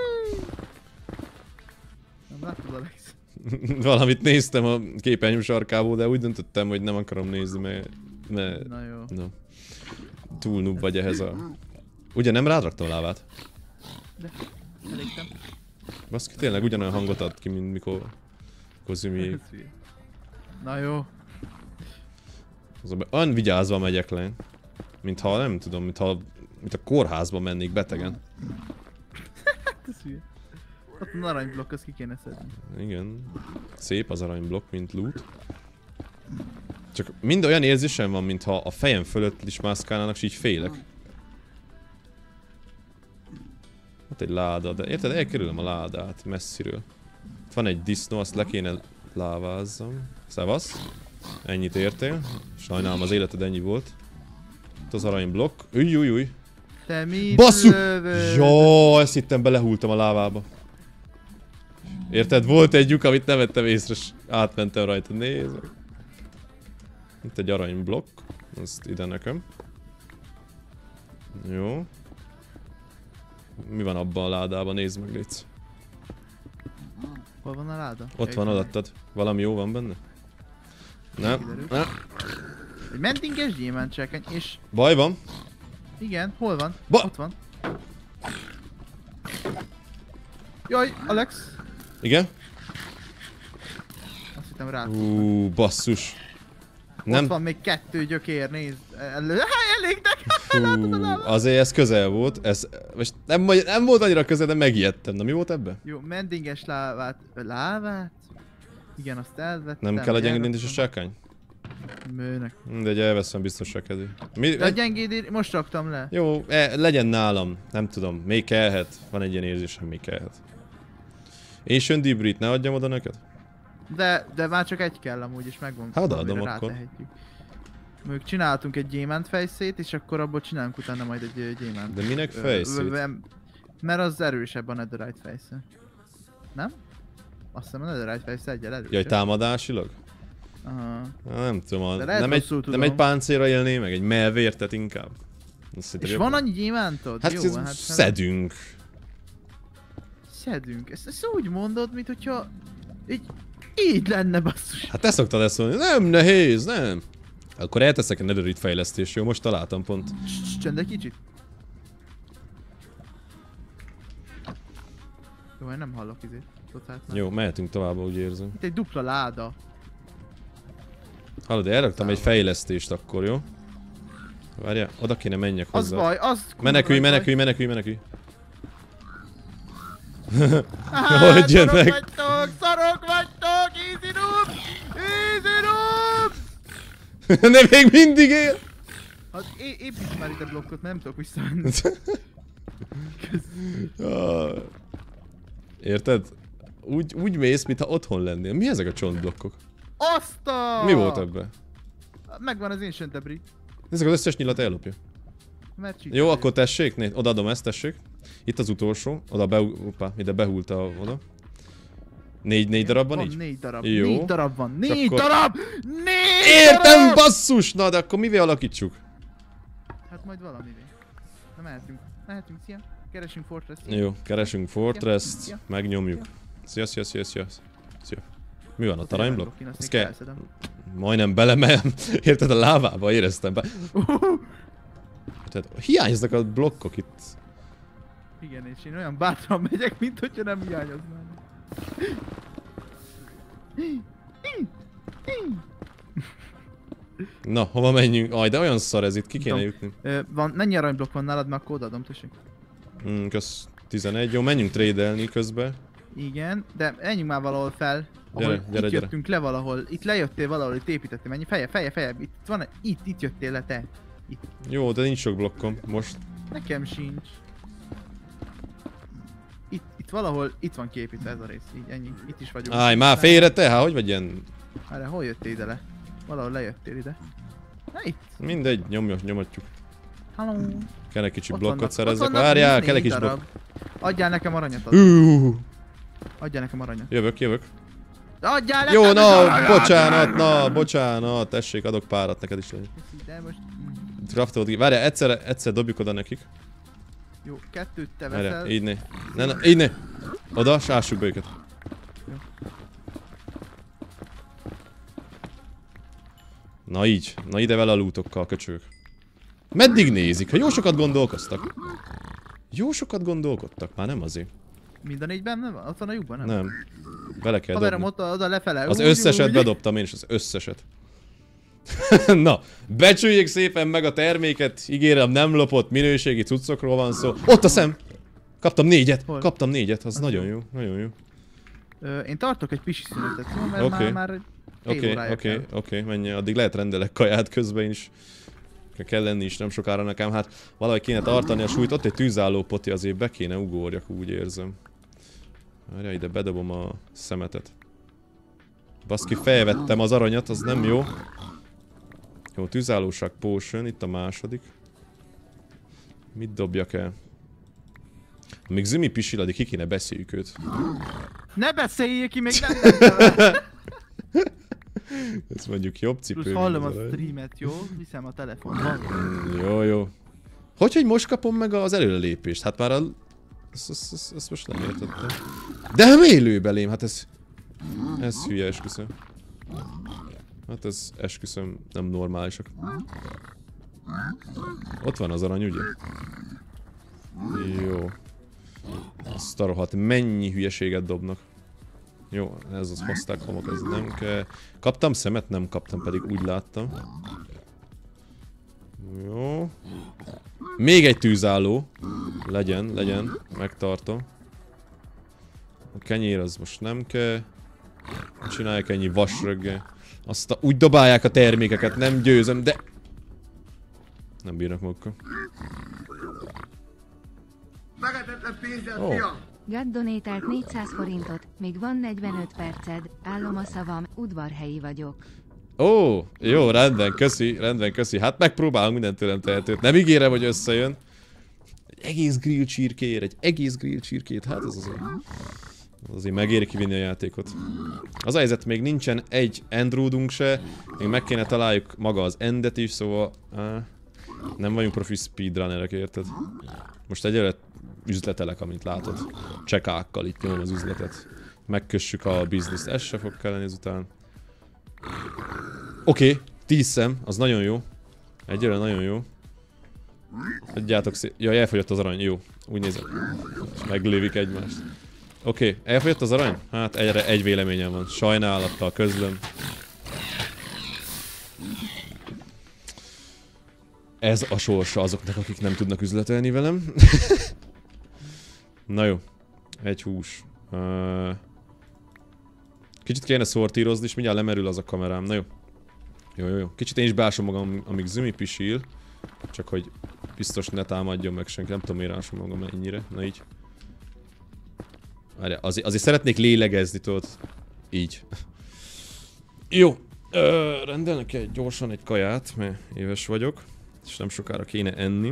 Nem látod, Alex? Valamit néztem a képernyőm sarkából, de úgy döntöttem, hogy nem akarom nézni, mert... mert... Na jó. No. Túl noob vagy ehhez a... Ugye nem rád raktam a lávát? De, elégtem. Baszki, tényleg ugyanolyan hangot ad ki, mint mikor... mikor Zümi... Na jó. Az a be... Olyan vigyázva megyek le. Mintha nem tudom, mintha... mint a kórházba mennék betegen. Ez hülye. Ott a aranyblokk, azt ki kéne szedni. Igen. Szép az aranyblokk, mint loot. Csak mind olyan érzésem van, mintha a fejem fölött is mászkálnának, és így félek. Ott egy láda, de érted? Elkerülöm a ládát messziről. Itt van egy disznó, azt le kéne lávázzam. Szevasz. Ennyit értél. Sajnálom, az életed ennyi volt. Itt az aranyblokk. Új, új, új. Te mit Basszus! lövöd? Jó, ezt hittem belehultam a lávába. Érted? Volt egy lyuk, amit nem vettem észre, és átmentem rajta. Nézd meg. Itt egy aranyblokk. Ezt ide nekem. Jó. Mi van abban a ládában? Nézd meg, légy. Hol van a láda? Ott Ja, van, itt adattad. Valami jó van benne? Nem. Kiderül. Nem. Egy mentinges gyémántcsekeny, és Baj van. igen, hol van? Ba- Ott van. Jaj, Alex! Igen? Azt hittem rá. Ú, basszus. Nem. Ott Nem. van még kettő gyökér, nézd. Elő... Há, elég nekem! Fú, azért ez közel volt. Ez most nem, nem volt annyira közel, de megijedtem. Na mi volt ebben? Jó, mendinges lávát... Lávát? Igen, azt elvettem. Nem kell a gyengédés a elraktam. sákány? Mőnek. De egy elveszem biztosra kedvé. Mi? De a gyengéd most raktam le. Jó, e, legyen nálam. Nem tudom, még kellhet. Van egy ilyen érzésem, még kellhet. Ancient Debris, ne adjam oda neked? De, de már csak egy kell amúgy, és megvan. Hát valamire adom akkor. rátehetjük. Mondjuk csináltunk egy gyémánt fejszét, és akkor abból csinálunk utána majd egy ö, gyémánt. De minek ö, fejszét? ö, ö, Mert az erősebb a netherite fejsze. Nem? Azt hiszem a netherite fejsze egyel erősebb. Jaj, támadásilag? Aha. Na, nem tudom, a, De lehet nem, egy, rosszul nem tudom. egy páncélra élné meg, egy melvértet inkább. Azt hittem, És jobb. van annyi gyémántod? Hát, Jó, ez hát szedünk. szedünk. Ezt, ezt úgy mondod, mint hogyha így, így lenne basszus. Hát te szoktad ezt mondani, nem nehéz, nem. Akkor elteszek egy netherite fejlesztés, jó? Most találtam pont. Css, Csönd egy kicsit. Jó, én nem hallok izét. Totál. Jó, mehetünk tovább, úgy érzem. Itt egy dupla láda. Hallod, elraktam egy fejlesztést akkor, jó? Várjál, oda kéne menjek Az hozzá. baj, az kurva Menekülj, nagy menekülj, menekülj, menekülj. Á, Hogy jönnek? Szarok vagytok, szarok vagytok, easy noob! Easy noob! Nem, még mindig él! Hát é építs már itt a blokkot, nem tudok visszamenni. Ah. Érted? Úgy, úgy mész, mintha otthon lennél. Mi ezek a csontblokkok? Azt a... Mi volt ebben? Megvan az Ancient Debris. Ezek az összes nyilat ellopja. Mert cheat Jó, vagyok. akkor tessék, né, odaadom ezt, tessék. Itt az utolsó, oda be, opa, ide behulta oda. Négy, négy darab van így? Négy darab. Jó. Négy darab van. Négy akkor- darab! Négy Értem, basszus! Na, de akkor mivel alakítsuk? Hát majd valamivé. Na mehetünk. Mehetünk, szia. Keresünk Fortress. Jó, keresünk Fortress-t, Szia. megnyomjuk. Szia, szia, szia, szia. Szia. Mi van, a aranyblokk? Én azt Ez még kell. elszedem. Majdnem belemelem. Érted, a lávába éreztem be. Tehát hiányoznak a blokkok itt. Igen, és én olyan bátran megyek, mint hogyha nem hiányoznának. Na, hova menjünk? Aj, de olyan szar ez itt, ki kéne Tudom. jutni. Ö, van, mennyi aranyblokk van nálad, mert akkor odaadom, tessék. Mm, kösz tizenegy, jó, menjünk tradelni közben. Igen, de menjünk már valahol fel. Ahol Gyere, gyere, itt gyere. jöttünk le valahol. Itt lejöttél valahol, itt építettél. Menj, feje, feje, feje. Itt van, itt, itt jöttél le te. Itt. Jó, de nincs sok blokkom most. Nekem sincs. Itt, itt valahol, itt van képítve ez a rész. Így, ennyi. Itt is vagyunk. Állj, már félre te, hát hogy vagy ilyen? Erre, hol jöttél ide le? Valahol lejöttél ide. Na itt. Mindegy, nyomja, nyomatjuk. Halló. Kell egy kicsi Ott blokkot vannak- szerezzek. ott vannak Várjál, négy kell egy kis darab. blokk. Adjál nekem aranyat. Ad. Hú, Adjál nekem aranyat. Jövök, jövök. Adjál nekem Jó, az na, aranyat! bocsánat, na, bocsánat, tessék, adok párat neked is legyen. De most... mm, Craftold ki. Várjál, egyszer, egyszer dobjuk oda nekik. Jó, kettőt te Várjál, veszel. így ne. Ne, ne, így ne. Oda, sássuk be őket. Na így, na ide vele a lootokkal, köcsögök. Meddig nézik? Ha jó sokat gondolkoztak. Jó sokat gondolkodtak, már nem azért. Mind a négyben nem? Ott van a lyukban, nem? Nem. Bele kell Haverom, dobni. ott oda lefele. Az Úgy, összeset úgy. bedobtam én is, az összeset. Na, becsüljék szépen meg a terméket, ígérem, nem lopott minőségi cuccokról van szó. Ott a szem! Kaptam négyet, Hol? kaptam négyet, az Az nagyon jó. jó, nagyon jó. Ö, én tartok egy pisi szünetet, jó? Mert Oké. már, már egy fél Oké, órája oké, kell. oké, menj, addig lehet rendelek kaját közben is. Kell lenni is nem sokára nekem, hát valahogy kéne tartani a súlyt, ott egy tűzálló poti, azért be kéne ugorjak, úgy érzem. Várjál, ide bedobom a szemetet. Baszki, felvettem az aranyat, az nem jó. Jó, tűzállóság potion, itt a második. Mit dobjak el? Még Zümi pisil, addig ki kéne beszéljük őt. Ne beszéljél ki, még nem tettem. Ez mondjuk jobb cipő. Plusz mint hallom az a arany. streamet, jó? Viszem a telefonban. Mm, Jó, jó. Hogy, hogy most kapom meg az előrelépést? Hát már a... Ezt, ezt, ezt, ezt most nem értettem. De nem élő belém, hát ez... Ez hülye, esküszöm. Hát ez esküszöm nem normálisak. Ott van az arany, ugye? Jó. Azt a rohadt, mennyi hülyeséget dobnak. Jó, ez az hozták homok, ez nem kell. Kaptam szemet? Nem kaptam, pedig úgy láttam. Jó. Még egy tűzálló. Legyen, legyen. Megtartom. A kenyér az most nem kell. Csinálják ennyi vasröggel. Azt a, úgy dobálják a termékeket, nem győzöm, de... Nem bírnak magukkal. Megetetlen pénzzel, Ó. fiam! Gad donétált négyszáz forintot, még van negyvenöt perced, állom a szavam, udvarhelyi vagyok. Ó, jó, rendben, köszi, rendben, köszi. Hát megpróbálunk mindent tőlem tehetőt. Nem ígérem, hogy összejön. Egy egész grill csirkéért, egy egész grill csirkét, hát ez azért... Azért megéri kivinni a játékot. Az a helyzet, még nincsen egy endroidunk se, még meg kéne találjuk maga az endet is, szóval... Á, nem vagyunk profi speedrunnerek, érted? Most egyre üzletelek, amit látod. Csekákkal itt nyomom az üzletet. Megkössük a bizniszt, ez se fog kelleni ezután. Oké, okay, tíz szem, az nagyon jó. Egyre nagyon jó. Adjátok szép. Jaj, elfogyott az arany, jó. Úgy nézem. És meglövik egymást. Oké, okay, elfogyott az arany? Hát egyre egy véleményem van. Sajnálattal közlöm. Ez a sorsa azoknak, akik nem tudnak üzletelni velem. Na jó. Egy hús. Uh, kicsit kéne szortírozni, és mindjárt lemerül az a kamerám. Na jó. Jó, jó, jó. Kicsit én is beásom magam, amíg Zümi pisil. Csak hogy biztos ne támadjon meg senki. Nem tudom, miért ásom magam ennyire. Na így. Várjál, azért, azért szeretnék lélegezni, tudod. Így. Jó. Ö, rendelnek egy gyorsan egy kaját, mert éves vagyok. És nem sokára kéne enni.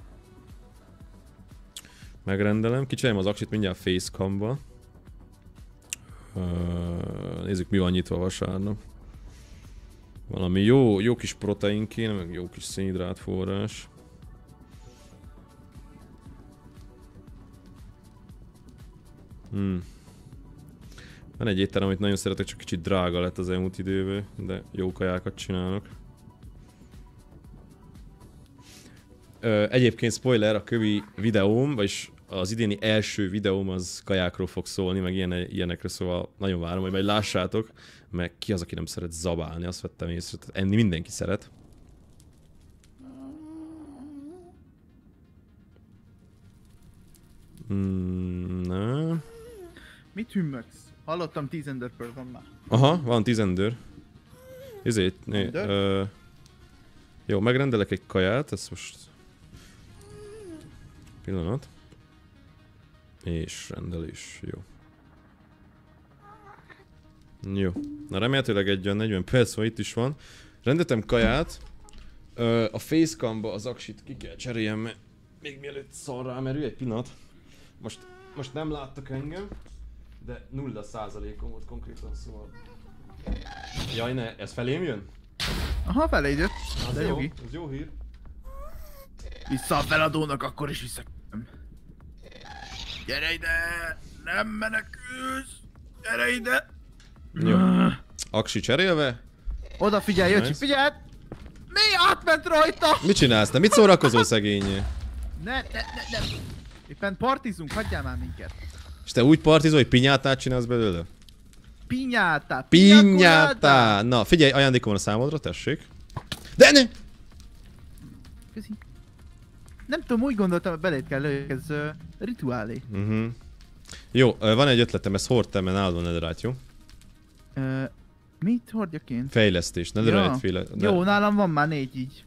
Megrendelem. Kicserélem az aksit mindjárt facecamba. Nézzük, mi van nyitva vasárnap. Valami jó, jó kis protein kéne, meg jó kis szénhidrát forrás. Hmm. Van egy étterem, amit nagyon szeretek, csak kicsit drága lett az elmúlt időben, de jó kajákat csinálnak. Ö, egyébként spoiler, a kövi videóm, vagyis az idéni első videóm az kajákról fog szólni, meg ilyen, ilyenekről, szóval nagyon várom, hogy majd lássátok, meg ki az, aki nem szeret zabálni, azt vettem észre, enni mindenki szeret. Mm, na. Mit hümmögsz? Hallottam tíz endőrpör van már. Aha, van tíz endőr. Ezért, né, ö, jó, megrendelek egy kaját, ezt most... Pillanat. És rendelés, jó. Jó. Na remélhetőleg egy olyan negyven perc van, itt is van. Rendeltem kaját. Ö, a facecamba az aksit ki kell cseréljem, mert még mielőtt szarrá merül, egy pillanat. Most, most nem láttak engem, de nulla százalékon volt konkrétan, szóval... Jaj ne, ez felém jön? Aha, feléd jött. Az De jó, jogi. ez jó hír. Vissza a feladónak, akkor is vissza. Gyere ide! Nem menekülsz! Gyere ide! Jó. Aksi cserélve. Oda figyelj, Jöcsi, Nice. figyeld! Mi? Átment rajta! Mit csinálsz? Te mit szórakozol szegénye? Ne, ne, ne, ne! Éppen partizunk, hagyjál már minket! És te úgy partizol, hogy pinyátát csinálsz belőle? Pinyátá! Pinyátá! Na, figyelj, ajándékom van a számodra, tessék. De ne! Köszi. Nem tudom, úgy gondoltam, hogy belét kell lőjük, ez uh, rituálé. Uh-huh. Jó, van egy ötletem, ezt hordtam, mert nálad van netherite, jó? Uh, mit hordjak én? Fejlesztés, netherite Ja. féle... De... Jó, nálam van már négy így.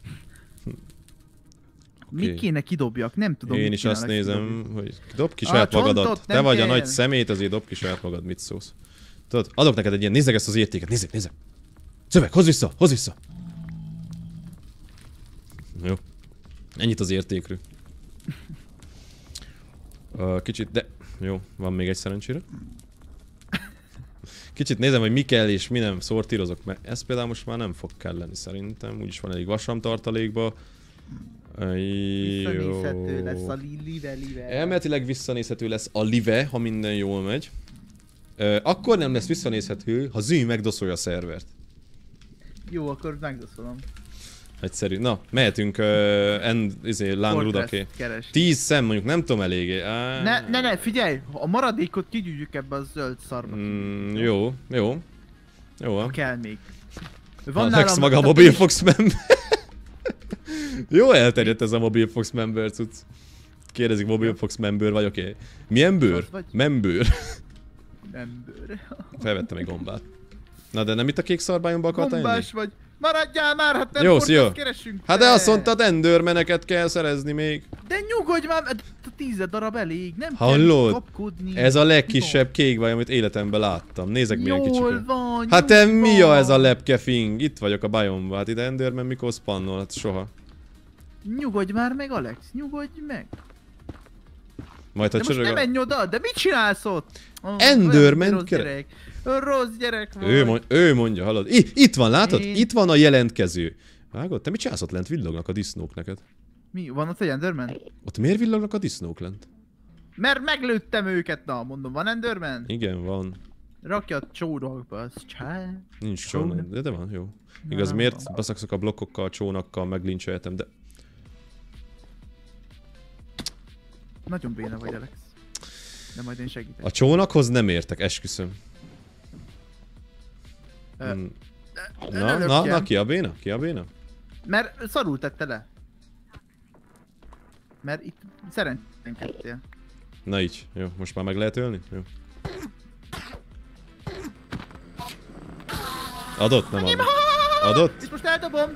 Oké. Mit kéne kidobjak? Nem tudom, Én mit is kéne azt kidobni. nézem, hogy dob ki A saját csontot magadat. nem Te vagy a kell. nagy szemét, azért dob ki saját magad, mit szólsz. Tudod, adok neked egy ilyen, nézzek ezt az értéket, nézzek, nézzek. Szöveg, hozz vissza, hozz vissza. Jó. Ennyit az értékről. Uh, kicsit, de... Jó, van még egy szerencsére. Kicsit nézem, hogy mi kell és mi nem, szortírozok, mert ez például most már nem fog kelleni szerintem. Úgyis van elég vasam tartalékba. Uh, Visszanézhető jó. lesz a li- live, live. Elméletileg visszanézhető lesz a live, ha minden jól megy. Uh, akkor nem lesz visszanézhető, ha Zű megdoszolja a szervert. Jó, akkor megdoszolom. Egyszerű. Na, mehetünk uh, end, izé, lángrudaké. Fortress keresni. Tíz szem mondjuk nem tudom eléggé. Á... Ne, ne, ne, figyelj! A maradékot kigyűjtjük ebbe a zöld szarba. Mm, jó, jó. Jó. Ha kell még. Van Alex maga a Mobilefox member. Jó elterjedt ez a Mobilefox member cucc. Kérdezik, Mobilefox member vagy, oké. Okay. Milyen bőr? Membőr. Membőr. Felvettem egy gombát. Na de nem itt a kék szarbályomba akartál enni? Gombás vagy. Maradjál már, hát nem Jó, Fortress szia. keresünk. Hát de te. azt mondtad, Endermaneket kell szerezni még. De nyugodj már, a tíz darab elég, nem Hallod? kell kapkodni. Ez a legkisebb kékvaj, amit életemben láttam. Nézzek milyen kicsike. Jól van, Hát te jól mi a van. ez a lepkefing? Itt vagyok a biomban. Hát ide Enderman mikor spannol? Hát soha. Nyugodj már meg, Alex, nyugodj meg. Majd ha De most csörög nem a... menj oda, de mit csinálsz ott? Oh, Enderman olyan rossz kere- gyerek. Rossz gyerek vagy. Ő, mond, ő mondja, hallod? I, itt van, látod? Én- Itt van a jelentkező. Vágod? Te mit csinálsz ott lent? Villognak a disznók neked. Mi? Van ott egy Enderman? Ott miért villognak a disznók lent? Mert meglőttem őket, na mondom, van Enderman? Igen, van. Rakja a csónakba, az csá. Nincs Csónak. csónak. De, de van, jó. Igaz, Na, miért van. baszakszok a blokkokkal, csónakkal, meglincseltem, de... Nagyon béna vagy, Alex. De majd én segítek. A csónakhoz nem értek, esküszöm. Ö, Hmm. ne Na, na, lökjem. na, ki a béna? Ki a béna? Mert szarul tette le. Mert itt szerencsénkedtél. Na így, jó. Most már meg lehet ölni? Jó. Adott, nem adott. Adott? És most eldobom.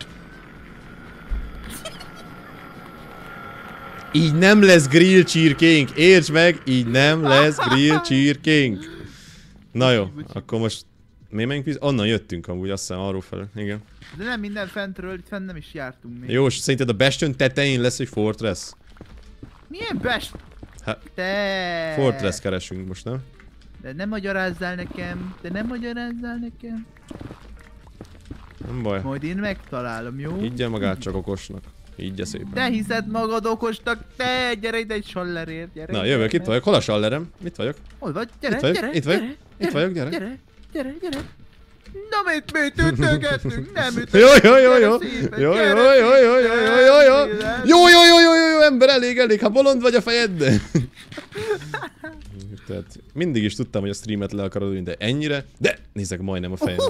Így nem lesz grill csirkénk, értsd meg, így nem lesz grill csirkénk. Na jó, akkor most... Mi menjünk vissza? Onnan jöttünk amúgy, azt hiszem arról fel. Igen. De nem minden fentről, itt fenn nem is jártunk még. Jó, és szerinted a Bastion tetején lesz egy Fortress? Milyen best? Hát, Te! Fortress keresünk most, nem? De nem magyarázzál nekem, de nem magyarázzál nekem. Nem baj. Majd én megtalálom, jó? Higgye magát csak okosnak. Higgye szépen. Te hiszed magad okosnak, te gyere ide egy sallerért, gyere. Na, jövök, itt vagyok. Hol a sallerem? Itt vagyok. Hol vagy? Gyere, Itt vagyok, gyere, itt vagyok, gyere, itt vagyok, gyere. Gyere, gyere, gyere. Na mit, mit ütögetünk? Nem ütögetünk. Jó, jó, jó, jó. Gyere szépen, Jó, jó, gyere jó, jó, jó, jó, jó, jó, jó. szépen. Jó, jó, jó, jó, jó, jó, ember, elég, elég. Ha bolond vagy a fejed. Tehát mindig is tudtam, hogy a streamet le akarod ülni, de ennyire. De nézzek majdnem a fejem.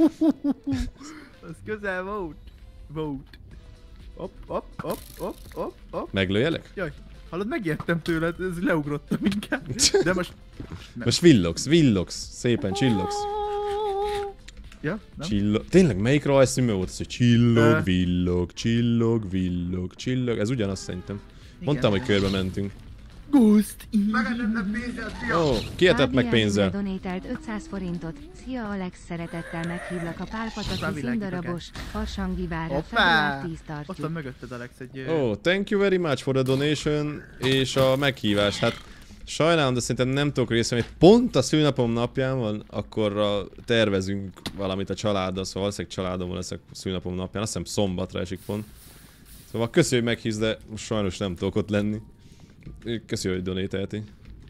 Az közel volt. Volt. Hopp, hopp, hopp, hopp, hopp, hopp. Meglőjelek? Jaj, hallod, megijedtem tőled, ez leugrottam inkább. De most... Most villogsz, villogsz. Szépen csillogsz. Ja, nem? Csillog. Tényleg melyik rajzszínű volt az, hogy csillog, Ö. villog, csillog, villog, csillog. Ez ugyanaz szerintem. Mondtam, hogy körbe mentünk. Ghost. Megetetlen pénzzel, fia! Ó, kietett meg pénzzel. Donételt ötszáz forintot. Szia Alex, szeretettel meghívlak a Pálpataki Rávilágítok színdarabos Farsangivára Hoppá! február tíz Ott van tartjuk. mögötted, Alex, egy... Ó, oh, thank you very much for the donation és a meghívás. Hát sajnálom, de szerintem nem tudok részt venni. Pont a szülnapom napján van, akkor tervezünk valamit a családdal, szóval valószínűleg családommal leszek a szülnapom napján. Azt hiszem szombatra esik pont. Szóval köszi, hogy meghívsz, de most sajnos nem tudok ott lenni. Köszi, hogy donételti.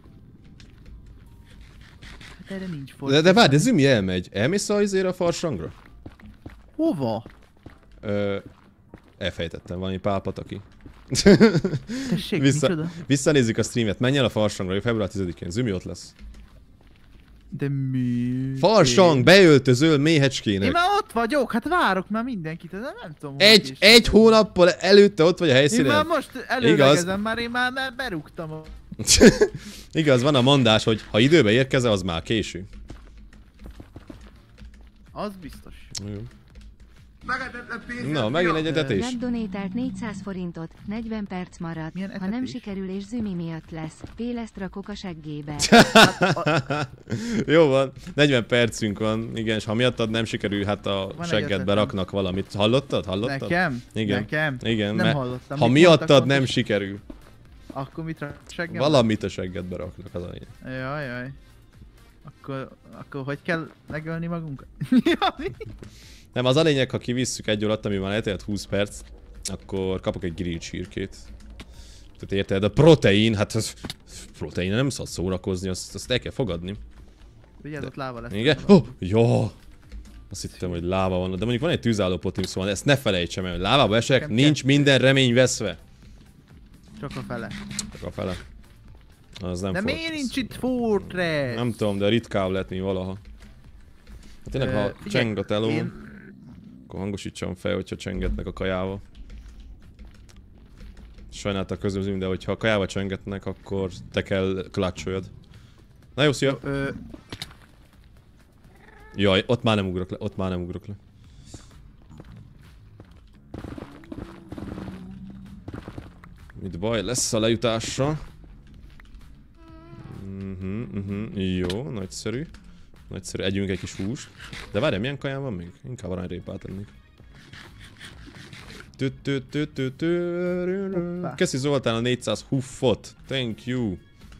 Hát erre nincs De, de várj, de Zümi elmegy. Elmész a izére a farsangra? Hova? Ö, elfejtettem, valami Pálpataki. Tessék, Vissza, micsoda? visszanézzük a streamet, menj el a farsangra, február tizedikén, Zümi ott lesz. De mi? Farsang, beöltözöl Én méhecskének. már ott vagyok, hát várok már mindenkit, de nem tudom. hol Egy, is. egy hónappal előtte ott vagy a Én már helyszínen. most előlegezem, már én már, már berúgtam a... Igaz, van a mondás, hogy ha időbe érkezel, az már késő. Az biztos. Jó. Megetetlen pénzzel, Na, megint egy Ö, etetés. Web donételt négyszáz forintot, negyven perc maradt. Milyen Ha nem etetés? sikerül és Zümi miatt lesz, Péleszt rakok a seggébe. Jó van, negyven percünk van, igen, és ha miattad nem sikerül, hát a egy seggedbe ötletem. raknak valamit. Hallottad? Hallottad? Nekem? Igen. Nekem? Igen, Nem mert hallottam. ha Mit miattad mondtak nem most? sikerül, Akkor mit rak seggem? valamit a seggedbe raknak, az a lényeg. Jaj, jaj. Akkor, akkor hogy kell megölni magunkat? Nem, az a lényeg, ha kivisszük egy óra, ami már eltelt húsz perc, akkor kapok egy grill csirkét. Tehát érted? A protein, hát az protein nem szabad szórakozni, azt, azt el kell fogadni. Vigyázz, ott láva lesz. Igen? Oh, jó! Azt hittem, hogy láva van, de mondjuk van egy tűzálló potim, szóval ezt ne felejtsem el, hogy lávába esek, Nekem nincs kettő. minden remény veszve. Csak a fele. Csak a fele. Az nem De Fortress. miért nincs itt Fortress? Nem tudom, de ritkább lett, mint valaha. Hát tényleg, Ö, ha figyelj, cseng a teló, én- akkor hangosítsam fel, hogyha csengetnek a kajával. Sajnáltak közöm, de hogyha a kajával csengetnek, akkor te kell klatcsoljad. Na jó, szia! Ö, Jaj, ott már nem ugrok le, ott már nem ugrok le. Mit baj lesz a lejutással? Mhm, mhm, jó, nagyszerű. Nagyszerű, együnk egy kis húst. De várjál, milyen kaján van még? Inkább aranyrépát ennék. Tü -tü -tü -tü -tü. Hoppá. Köszi Zoltán a négyszáz huffot. Thank you.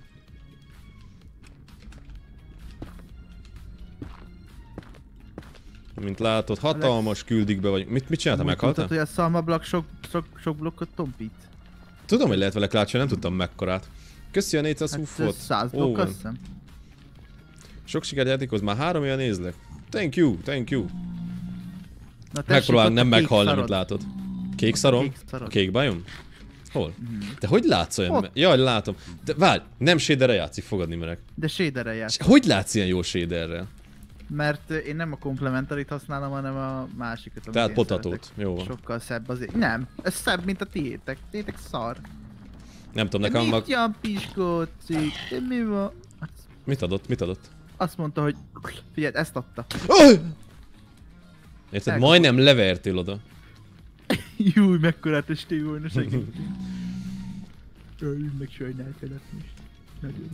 Mint látod, hatalmas küldikbe vagyunk. Mit, mit csináltam? úgy Meghaltál? tudtad, hogy a szalmablak sok, sok, sok blokkot tompít? Tudom, hogy lehet vele klácsolni, nem tudtam mekkorát. Köszi a négyszáz Hát huffot. ez száz Ó, blokk, van. azt hiszem. Sok sikert játékhoz, már három olyan nézlek. Thank you, thank you. Na, tessék, Megpróbálom ott nem a kék meghalni, szarod. amit látod. Kék szarom? kék szarod. A kék bajom? Hol? Mhm. De hogy látsz olyan? Ott. Jaj, látom. De várj, nem shaderre játszik, fogadni merek. De shaderrel játsz. Hogy látsz ilyen jó shaderrel? Mert ö, én nem a komplementarit használom, hanem a másikat, amit Tehát én potatót. szeretek. Jó van. Sokkal szebb azért. Nem, ez szebb, mint a tiétek. Tiétek szar. Nem tudom, De nekem mit mag... ilyen piskócik? De mi van? Azt- Mit adott? Mit adott? Azt mondta, hogy figyelj, ezt adta. Oh! Érted? Elkapott. Majdnem levertél oda. Júj, mekkora testé volna segíteni. Jaj, meg sajnálkodat most. Nagyon.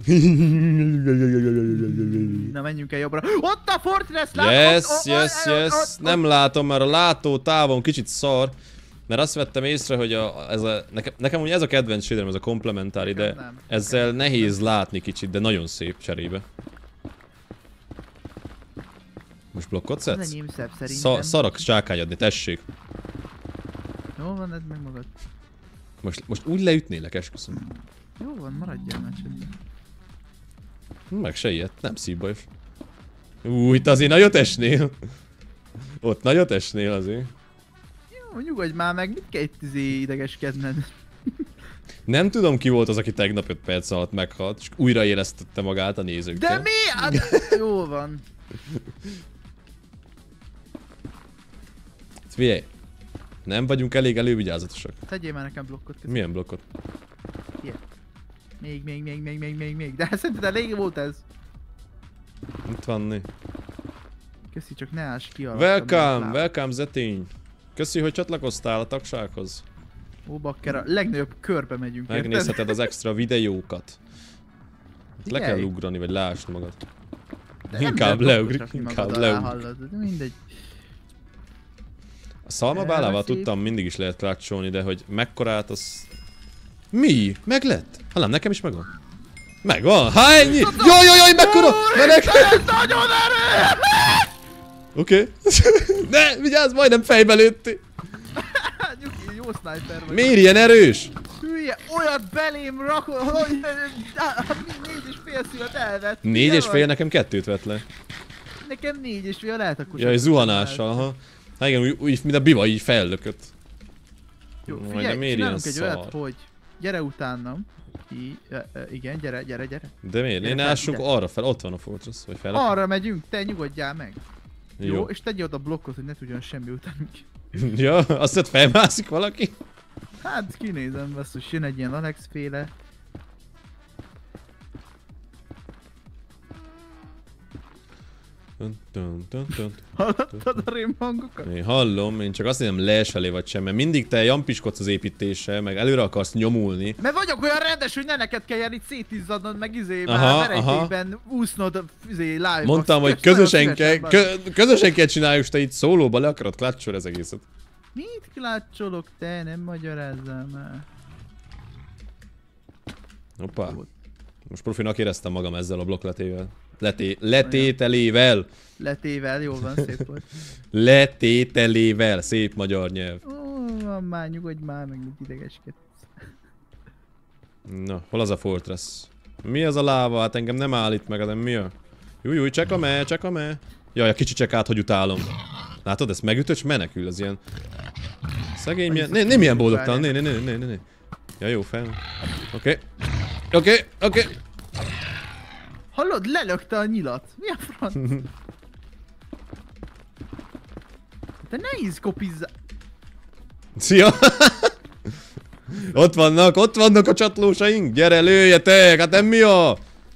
Na menjünk el jobbra. Ott a Fortress, látom! Yes, ott, ott, yes, ott, yes. ott, ott. Nem látom, mert a látó távon kicsit szar. Mert azt vettem észre, hogy a, ez a, nekem, nekem ugye ez a kedvenc shaderem, ez a komplementári, de Nekem nem. ezzel Nekem nehéz látni kicsit, de nagyon szép cserébe. Most blokkot Az szedsz? enyém szebb szerintem. Sza szarak csákányadni, tessék. Jó van, edd meg magad. Most, most úgy leütnélek, esküszöm. Jó van, maradjál már csendben. Meg se ilyet, nem szívbajos. Ú, itt azért nagyot esnél. Ott nagyot esnél azért. Jó, nyugodj már meg, mit kell itt izé idegeskedned? Nem tudom ki volt az, aki tegnap öt perc alatt meghalt, és újraélesztette magát a nézőkkel. De mi? Hát, jó van. Figyelj, nem vagyunk elég elővigyázatosak. Tegyél már nekem blokkot. Köszönöm. Milyen blokkot? Még, még, még, még, még, még, még. De szerinted elég volt ez? Itt van né. Köszi, csak ne áss ki alatt. Welcome, welcome Zetény. Köszi, hogy csatlakoztál a tagsághoz. Ó, bakker, a legnagyobb körbe megyünk. Megnézheted az extra videókat. Le Figyelj. kell ugrani, vagy leásd magad. De nem Inkább lehet leugrik, blokkot rakni inkább magad alá, leugrik. hallod, de mindegy. A szalmabálával Elveszít. tudtam, mindig is lehet klácsolni, de hogy mekkorát az... Mi? Meg lett? Hallám, nekem is megvan. Megvan? Há, ennyi? Jaj, jaj, jaj, mekkora! Menek! Nagyon erő! Oké. Ne, vigyázz, majdnem fejbe lőtti. Nyugi, jó sniper vagy. Miért ilyen erős? Hülye, olyat belém rakol, hogy négy és fél szívet elvett. Négy Mi és van? fél, nekem kettőt vett le. Nekem négy és fél, lehet akkor... Jaj, csak- zuhanással, aha. Hát igen, úgy, úgy mint a biva így fellökött. Jó, Majd figyelj, de miért ilyen csinálunk egy olyat, szar? hogy gyere utánam. I, e, e, igen, gyere, gyere, gyere. De miért? Gyere Én fel, ássunk ide. arra fel, ott van a fortress, vagy fel. Arra megyünk, te nyugodjál meg. Jó, Jó. és tegyél oda blokkot, hogy ne tudjon semmi utánunk. Ja, azt ott felmászik valaki? Hát kinézem, basszus, jön egy ilyen Alex féle. Dun, dun, dun, dun. Hallottad a rém hangokat? Én hallom, én csak azt nem lees elé vagy sem, mert mindig te jampiskodsz az építéssel, meg előre akarsz nyomulni. Mert vagyok olyan rendes, hogy ne neked kelljen itt szétizzadnod, meg izé Aha, már verejtékben úsznod izé live-ba. Mondtam, hogy Kösz, közösen nagyon kell, szívesen van. kö, közösen kell csináljuk, és te itt szólóba le akarod klácsolni az egészet. Mit klácsolok, te nem magyarázzál már. Hoppá. Most profinak éreztem magam ezzel a blokkletével. Leté letételével. Letével, jó van, szép volt. Letételével. Szép magyar nyelv. Ó, van már, nyugodj már, meg mit idegeskedsz. Na, hol az a fortress? Mi az a láva? Hát engem nem állít meg, de mi a... Júj, júj, csekame, csekame. Jaj, a kicsi csekát, hogy utálom. Látod, ezt megütöd, és menekül az ilyen... Szegény milyen... Ne, nem ilyen boldogtalan, ne, ne, ne, ne, ne, ne. Ja, jó, fel. Oké. Oké, oké. Hallod, lelökte a nyilat. Mi a franc? Te ne izkopizza... Szia! Ott vannak, ott vannak a csatlósaink! Gyere, lőjetek! Hát nem mi a...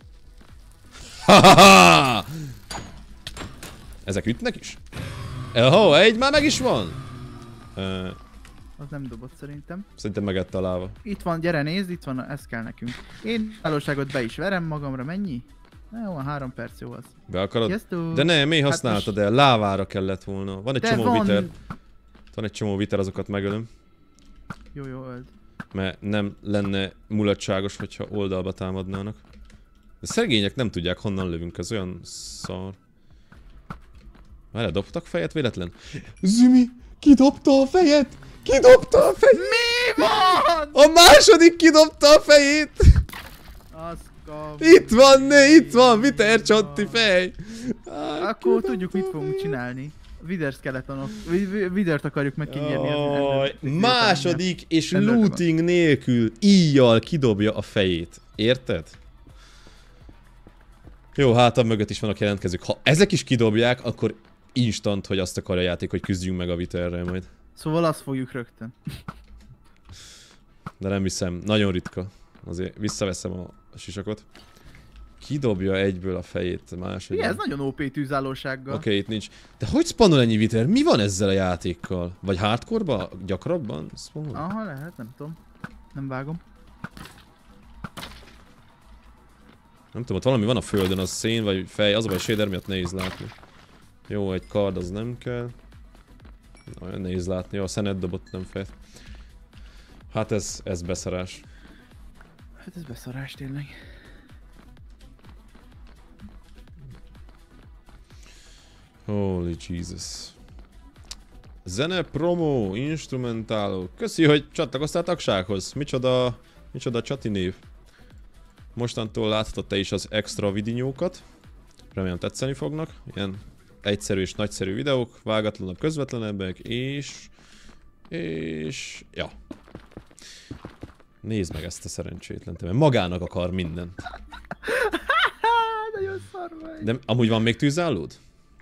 Ha-ha-ha! Ezek ütnek is? Elho, egy már meg is van! Uh, Az nem dobott szerintem. szerintem megette a láva. Itt van, gyere nézd, itt van, ez kell nekünk. Én állóságot be is verem magamra, mennyi? Jó, van három perc, jó az. Be akarod? Sziasztok! De nem, miért Hát használtad most- el? Lávára kellett volna. Van egy De csomó van... viter. Van egy csomó viter, azokat megölöm. Jó, jó, öld. Mert nem lenne mulatságos, hogyha oldalba támadnának. De szegények nem tudják, honnan lövünk, ez olyan szar. Várjál, dobtak fejet véletlen? Zümi, kidobta a fejet! Kidobta a fejet! Mi van? A második kidobta a fejét! Az kam... Itt van, ne, itt van, viter csonti fej! Á, Akkor tudjuk, mit fogunk csinálni. Vider skeletonok. Vi- vi- Vidert akarjuk megkígérni. Jaj, második és Rendőrbe van. looting nélkül íjjal kidobja a fejét. Érted? Jó, hátam mögött is vannak jelentkezők. Ha ezek is kidobják, akkor instant, hogy azt akar a játék, hogy küzdjünk meg a viterrel majd. Szóval azt fogjuk rögtön. De nem hiszem, nagyon ritka. Azért visszaveszem a sisakot. Kidobja egyből a fejét a második. Igen, ez nagyon ó pé tűzállósággal. Oké, okay, itt nincs. De hogy spawnol ennyi viter? Mi van ezzel a játékkal? Vagy hardcore-ba? Gyakrabban? Spawnol? Aha, lehet, nem tudom. Nem vágom. Nem tudom, ott valami van a földön, az szén vagy fej, az a baj, shader miatt nehéz látni. Jó, egy kard az nem kell. Nagyon nehéz látni, jó, a szenet dobott, nem fejt. Hát ez, ez beszarás. Hát ez beszarás tényleg. Holy Jesus. Zene, promo, instrumentáló. Köszi, hogy csatlakoztál a tagsághoz. Micsoda, micsoda csati név. Mostantól láthatod te is az extra vidinyókat. Remélem tetszeni fognak. Ilyen egyszerű és nagyszerű videók, vágatlanabb, közvetlenebbek, és... És... Ja. Nézd meg ezt a szerencsétlen, mert magának akar mindent. Nagyon szar vagy. De amúgy van még tűzállód?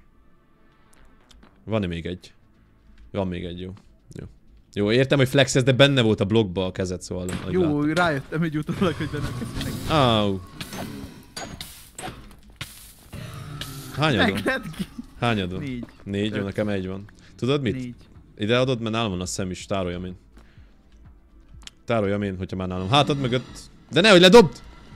Van-e még egy? Van még egy, jó. Jó, jó értem, hogy flexez, de benne volt a blogba a kezed, szóval... Jó, láttam. rájöttem, hogy utólag, hogy benne köszönnek. Áú. Hányadon? Neked ki? Hányadon? Négy. Négy, jó, Öt. nekem egy van. Tudod mit? Négy. Ide adod, mert nálam van a szem is, tároljam én. Tároljam én, hogyha már nálam. Hátad mögött. De nehogy ledobd!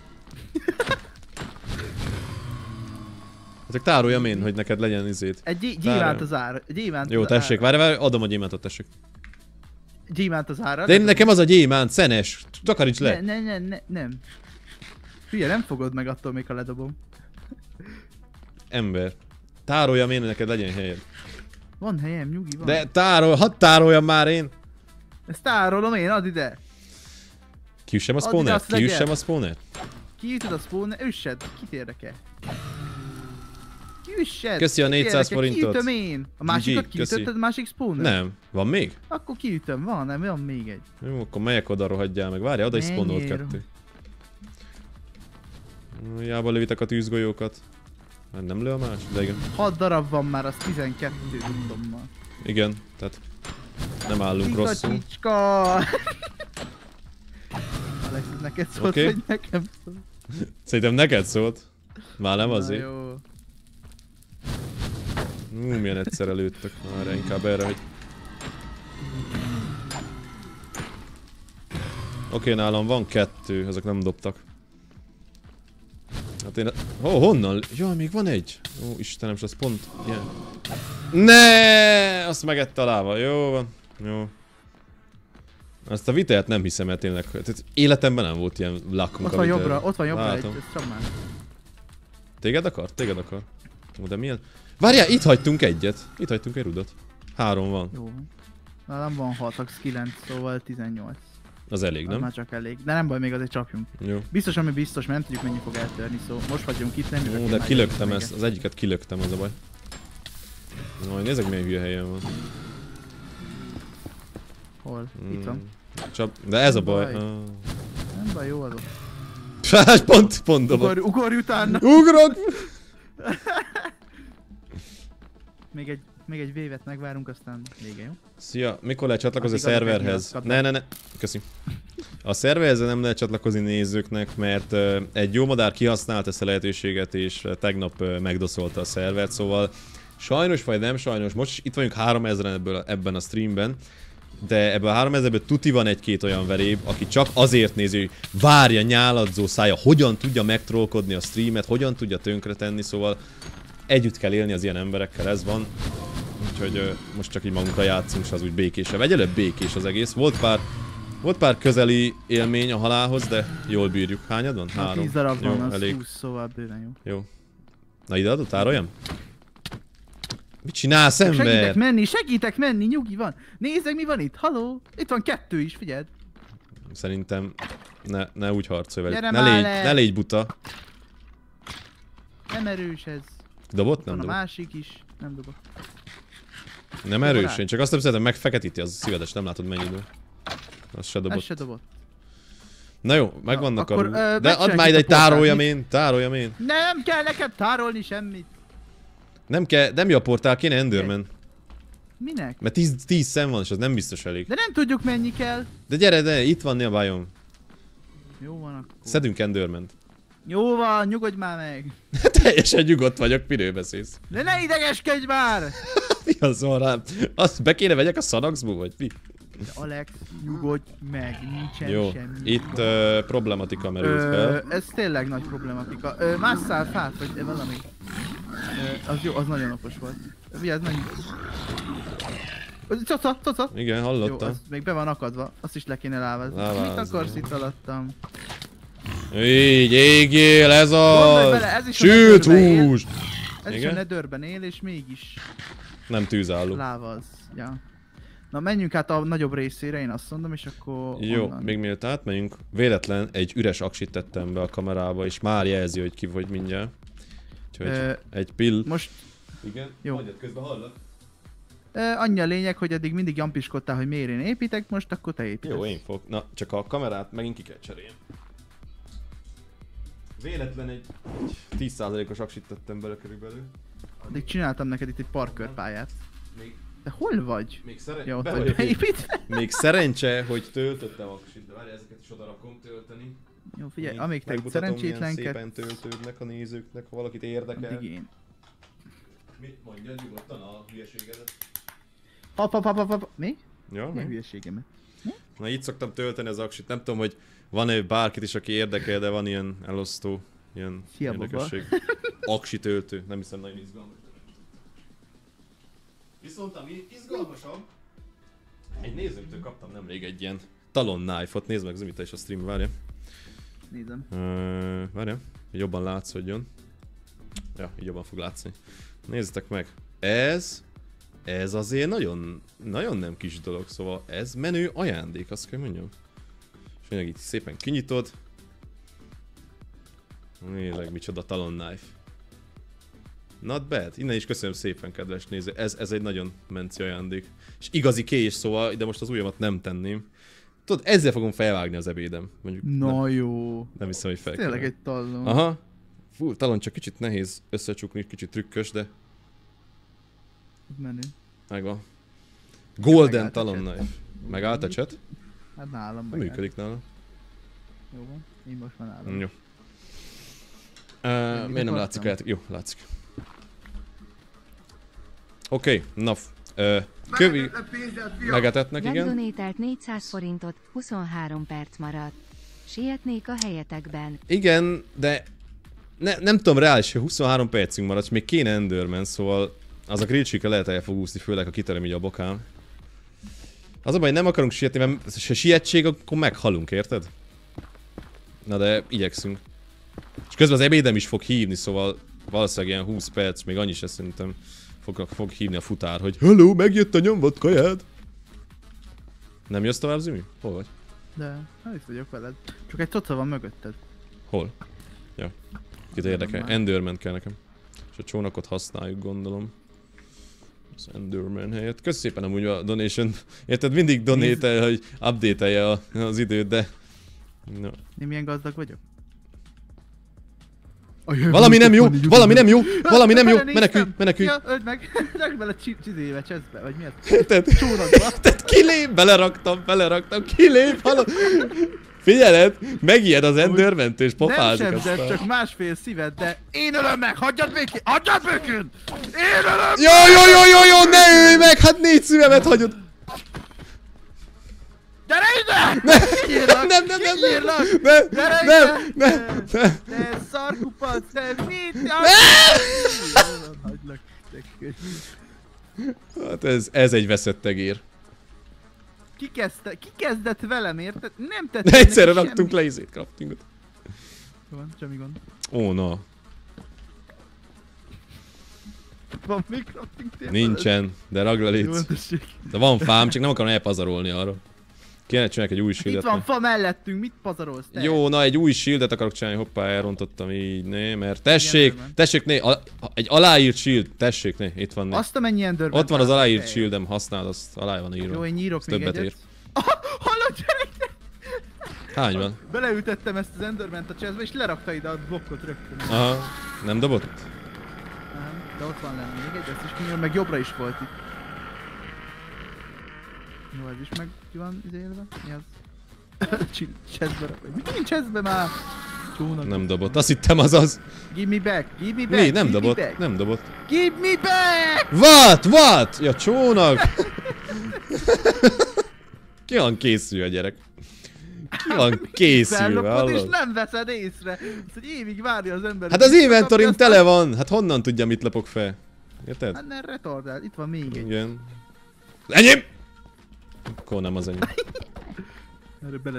Csak tároljam én, hogy neked legyen izét. Egy gy- gyémánt az ára. Gyémánt Jó, az tessék, ára. várj, várj, adom a gyémántot, tessék. Gyémánt az ára. De én nekem az a gyémánt, szenes, takaríts le. Ne, ne, ne, ne, nem. Hülye, nem fogod meg attól, még ha ledobom. Ember. Tároljam én, hogy neked legyen helyed. Van helyem, nyugi van. De tárol, hadd tároljam már én. Ezt tárolom én, add ide. Kiüssem a Addig spawner? azt legyen. Kiüssem a spawner? Kiütöd a spawner, üssed, kit érdekel? Kiüssed! Köszi a kit négyszáz érdekel? forintot. Kiütöm én! A másikat gé gé, köszi. kiütötted, a másik spawner? Nem. Van még? Akkor kiütöm, van, nem, van még egy. Jó, akkor melyek oda rohadjál meg. Várjál, oda is spawnolt Menjél. kettő. Jába lövitek a tűzgolyókat. Hát nem lő a más? De igen. hat darab van már, az tizenkettő tudtommal. Igen, tehát nem állunk rosszul. Csicska! Alex, ez neked szólt, Oké. hogy nekem szólt. Szerintem neked szólt. Már nem Na azért. jó. Hú, milyen egyszerre lőttök. Már inkább erre, hogy... Oké, nálam van kettő, ezek nem dobtak. Hát én... Ó, honnan? Jaj, még van egy. Ó, Istenem, és az pont ilyen. Ne, azt megette a láva. Jó van. Jó. Azt a vitelt nem hiszem el tényleg. Tehát életemben nem volt ilyen lakkunk. Ott van jobbra, ott van jobbra egy, Látom. ez csak már. Téged akar? Téged akar. Ó, de milyen... Várjál, itt hagytunk egyet. Itt hagytunk egy rudot. Három van. Jó. Nálam van hat, az kilenc, szóval tizennyolc. Az elég, Az nem? már csak elég. De nem baj, még azért csapjunk. Jó. Biztos, ami biztos, mert nem tudjuk mennyi fog eltörni, szóval most vagyunk itt, nem Ó, jövök de ki kilöktem már ezt. Az egyiket kilöktem, az a baj. Majd nézzek, milyen hülye helyen van. Hol? Mm. Itt van. Csap... De ez a Nem baj. baj. Ah. Nem baj, jó az ott. Fás, pont, pont dobott. Ugorj, ugorj utána! Ugrok! Még egy, még egy vévet megvárunk, aztán vége, jó? Szia, mikor lehet csatlakozni a Addig adok egy szerverhez? nyilat, Ne, ne, ne. Köszi. A szerverhez nem lehet csatlakozni nézőknek, mert uh, egy jó madár kihasznált ezt a lehetőséget, és uh, tegnap uh, megdoszolta a szervert, szóval sajnos vagy nem sajnos, most is itt vagyunk háromezren ebből, ebben a streamben, de ebből a háromezreből tuti van egy-két olyan veréb, aki csak azért nézi, hogy várja nyáladzó szája, hogyan tudja megtrollkodni a streamet, hogyan tudja tönkretenni, szóval együtt kell élni az ilyen emberekkel, ez van. Úgyhogy uh, most csak így magunkra játszunk, és az úgy békésebb. Egyelőbb békés az egész. Volt pár, volt pár közeli élmény a halálhoz, de jól bírjuk. Hányad van? Három. tíz darab Jó, van, az elég. húsz, szóval bőven jó. Jó. Na ide adott, tároljam? Mit csinálsz, ember? Segítek menni, segítek menni, nyugi van. Nézzek, mi van itt, haló? Itt van kettő is, figyeld. Szerintem ne, ne úgy harcolj velük. Gyere Ne már légy, le! ne légy buta. Nem erős ez. Dobott? Van Nem a dobott. másik is, nem dobott. Nem erős, én csak azt nem szeretem, megfeketíti az szívedes, nem látod mennyi idő. Azt se dobott. Ez se dobott. Na jó, megvannak Akkor, a... ö, De add megcsináljuk már ide a egy portált, tároljam mit? én, tároljam én. Nem kell nekem tárolni semmit. Nem kell, nem jó a portál, kéne Enderman. Minek? Mert tíz, tíz szem van, és az nem biztos elég. De nem tudjuk mennyi kell. De gyere, de itt van a bajom. Jó van akkor. Szedünk Enderman-t. Jó van, nyugodj már meg. Teljesen nyugodt vagyok, miről beszélsz? De ne idegeskedj már! Mi az van rám? Azt be kéne vegyek a Szanaxból, vagy mi? De Alex, nyugodj meg, nincsen Jó, semmi. itt uh, problematika merült Ö, fel. ez tényleg nagy problematika. Ö, másszál fát, vagy valami. Ö, az jó, az nagyon okos volt. Vigyázz, menj. Ö, Caca, caca! Igen, Jó, hallottam. az még be van akadva. Azt is le kéne lávázni. Lávázni. Mit akarsz itt alattam? Így, égjél, ez Gondolj az! bele, ez is a Sült mezőbe él. hús! Ez is a Netherben él, és mégis Nem tűzálló. láva az. Ja. Na menjünk át a nagyobb részére, én azt mondom, és akkor Jó, onnan. még mielőtt átmegyünk, véletlen egy üres aksit tettem be a kamerába, és már jelzi, hogy ki vagy mindjárt. Úgyhogy Ö, egy pill. Most Igen, jó. mondjad, közben hallak. ö, annyi a lényeg, hogy eddig mindig jampiskodtál, hogy miért én építek, most akkor te építesz. Jó, én fog. Na, csak a kamerát megint ki kell cserélni. Véletlen egy tíz százalékos aksit tettem bele körülbelül. Addig csináltam neked itt egy parkörpályát. Még, De hol vagy? még, szeren... Ja, ott be vagy vagyok még, beépítve. még szerencse, hogy töltöttem aksit, de várj, ezeket is oda rakom tölteni. Jó, figyelj, Még amíg te itt megmutatom, milyen szerencsétlenkedsz, szépen töltődnek a nézőknek, ha valakit érdekel. addig én. Mit mondjad nyugodtan a hülyeségedet? Pap, pap, pap, pap, mi? Ja, Mi mi? hülyeségemet? Na itt szoktam tölteni az aksit, nem tudom, hogy van-e bárkit is, aki érdekel, de van ilyen elosztó, ilyen Szia, baba. érdekesség. Aksi töltő, nem hiszem nagyon izgalmas. Viszont ami izgalmasabb, egy nézőktől kaptam nemrég egy ilyen Talon Knife-ot, nézd meg Zumi, te is a stream, várja. Nézem. Uh, várja, hogy jobban látszódjon. Ja, így jobban fog látszani. Nézzétek meg, ez, ez azért nagyon, nagyon nem kis dolog, szóval ez menő ajándék, azt kell mondjam. És még így szépen kinyitod. Nézd, micsoda Talon Knife. Not bad. Innen is köszönöm szépen, kedves néző. Ez, ez egy nagyon menci ajándék. És igazi kés, szóval, de most az ujjamat nem tenném. Tudod, ezzel fogom felvágni az ebédem. Mondjuk, Na nem, jó. nem hiszem, hogy fel Tényleg kell. egy tallon. Aha. Fú, talán csak kicsit nehéz összecsukni, kicsit trükkös, de Menő. megvan. Golden Megállt a Talon chat. Knife. Megállt a chat? Hát nálam Nem meg. működik nála. Jó van. Én most már nálam. Jó. Uh, miért nem látszik a akartam? játék? Jó, látszik. Oké, okay, na. Uh, kövi Megetetlen pénzed, fiam! megetetnek, igen. Megdonételt négyszáz forintot, huszonhárom perc maradt. Sietnék a helyetekben. Igen, de ne, nem tudom, reális, hogy huszonhárom percünk maradt, és még kéne Enderman, szóval az a grillcsika lehet el fog úszni, főleg ha kitöröm így a bokám. Az a baj, nem akarunk sietni, mert ha sietség, akkor meghalunk, érted? Na de igyekszünk. És közben az ebédem is fog hívni, szóval valószínűleg ilyen húsz perc, még annyi se szerintem fog, fog hívni a futár, hogy hello, megjött a nyomvat kajád! Nem jössz tovább, Zimi? Hol vagy? De, hát itt vagyok veled. Csak egy coca van mögötted. Hol? Ja. Kit érdekel? Enderman kell nekem. És a csónakot használjuk, gondolom. Az Enderman helyett. Kösz szépen amúgy a donation. Érted? Mindig donate hogy update-elje a- az időt, de... No. Én milyen gazdag vagyok? Valami nem jó! Valami nem jó! Valami nem jó! Menekülj! Menekülj! Ja, öld meg! Rak bele csi- csizébe, cseszbe, vagy mi ez? Érted? Csónakba. Tehát kilép! Beleraktam, beleraktam, kilép! Halló! Figyeled! Megijed az Enderman-től és Nem pofázik sebzett, aztán. csak másfél szíved, de én ölöm meg! Hagyjad békén! Hagyjad békén! Én ölöm! Jó, jó, jó, jó, jó! Ne ölj meg! Hát négy szívemet hagyod! Gyere ide! Kinyírlak! Nem, nem, nem, nem! Kinyírlak! Nem! Gyere Nem! ide! Nem! Nem! Te szarkupac, te mit? Hagylak. te köcsög. Hát ez, ez egy veszett tegér. Ki kezdte, ki kezdett velem, érted? Nem tett De egyszerre neki raktunk semmi. le izét, craftingot. Jó van, semmi gond. Ó, na. Van még crafting table? Nincsen, de ragd le Jó, légy. tessék. De van fám, csak nem akarom elpazarolni arra. Kéne csinálni egy új Itt shieldet. van mert- fa mellettünk, mit pazarolsz te? Jó, na egy új shieldet akarok csinálni, hoppá, elrontottam így, né, mert tessék, Enderman. tessék, né, a, egy aláírt shield, tessék, né, itt van, né. Azt amennyi Enderman. Ott van az aláírt Te- shieldem, használd, azt alá van írva. Jó, én nyírok Ez még többet egyet. ér. Ah, hallod, gyerek! Hány van? Beleütettem ezt az Enderman-t a chestbe, és lerakta ide a blokkot rögtön. Aha, nem dobott? Nem, de ott van lenne még egy, ezt is kinyom, meg jobbra is volt itt. Jó, ez is meg ki van izélve? Mi az? Chestbe rak, mi nincs chestbe már? Csónak. Nem dobott, azt hittem az az. Give me back, give me back, Mi, nem give dobott, me back. nem dobott. Give me back! What? What? Ja, csónak! Ki van készülve, gyerek? Ki van készülve, Fellopod és hallod? nem veszed észre. Ez egy évig várja az ember. Hát az hogy inventorim visszakapja, tele van, hát honnan tudja, mit lapok fel? Érted? Hát nem retardál, itt van még egy. Igen. Enyém! Akkor nem az enyém. Erre bele...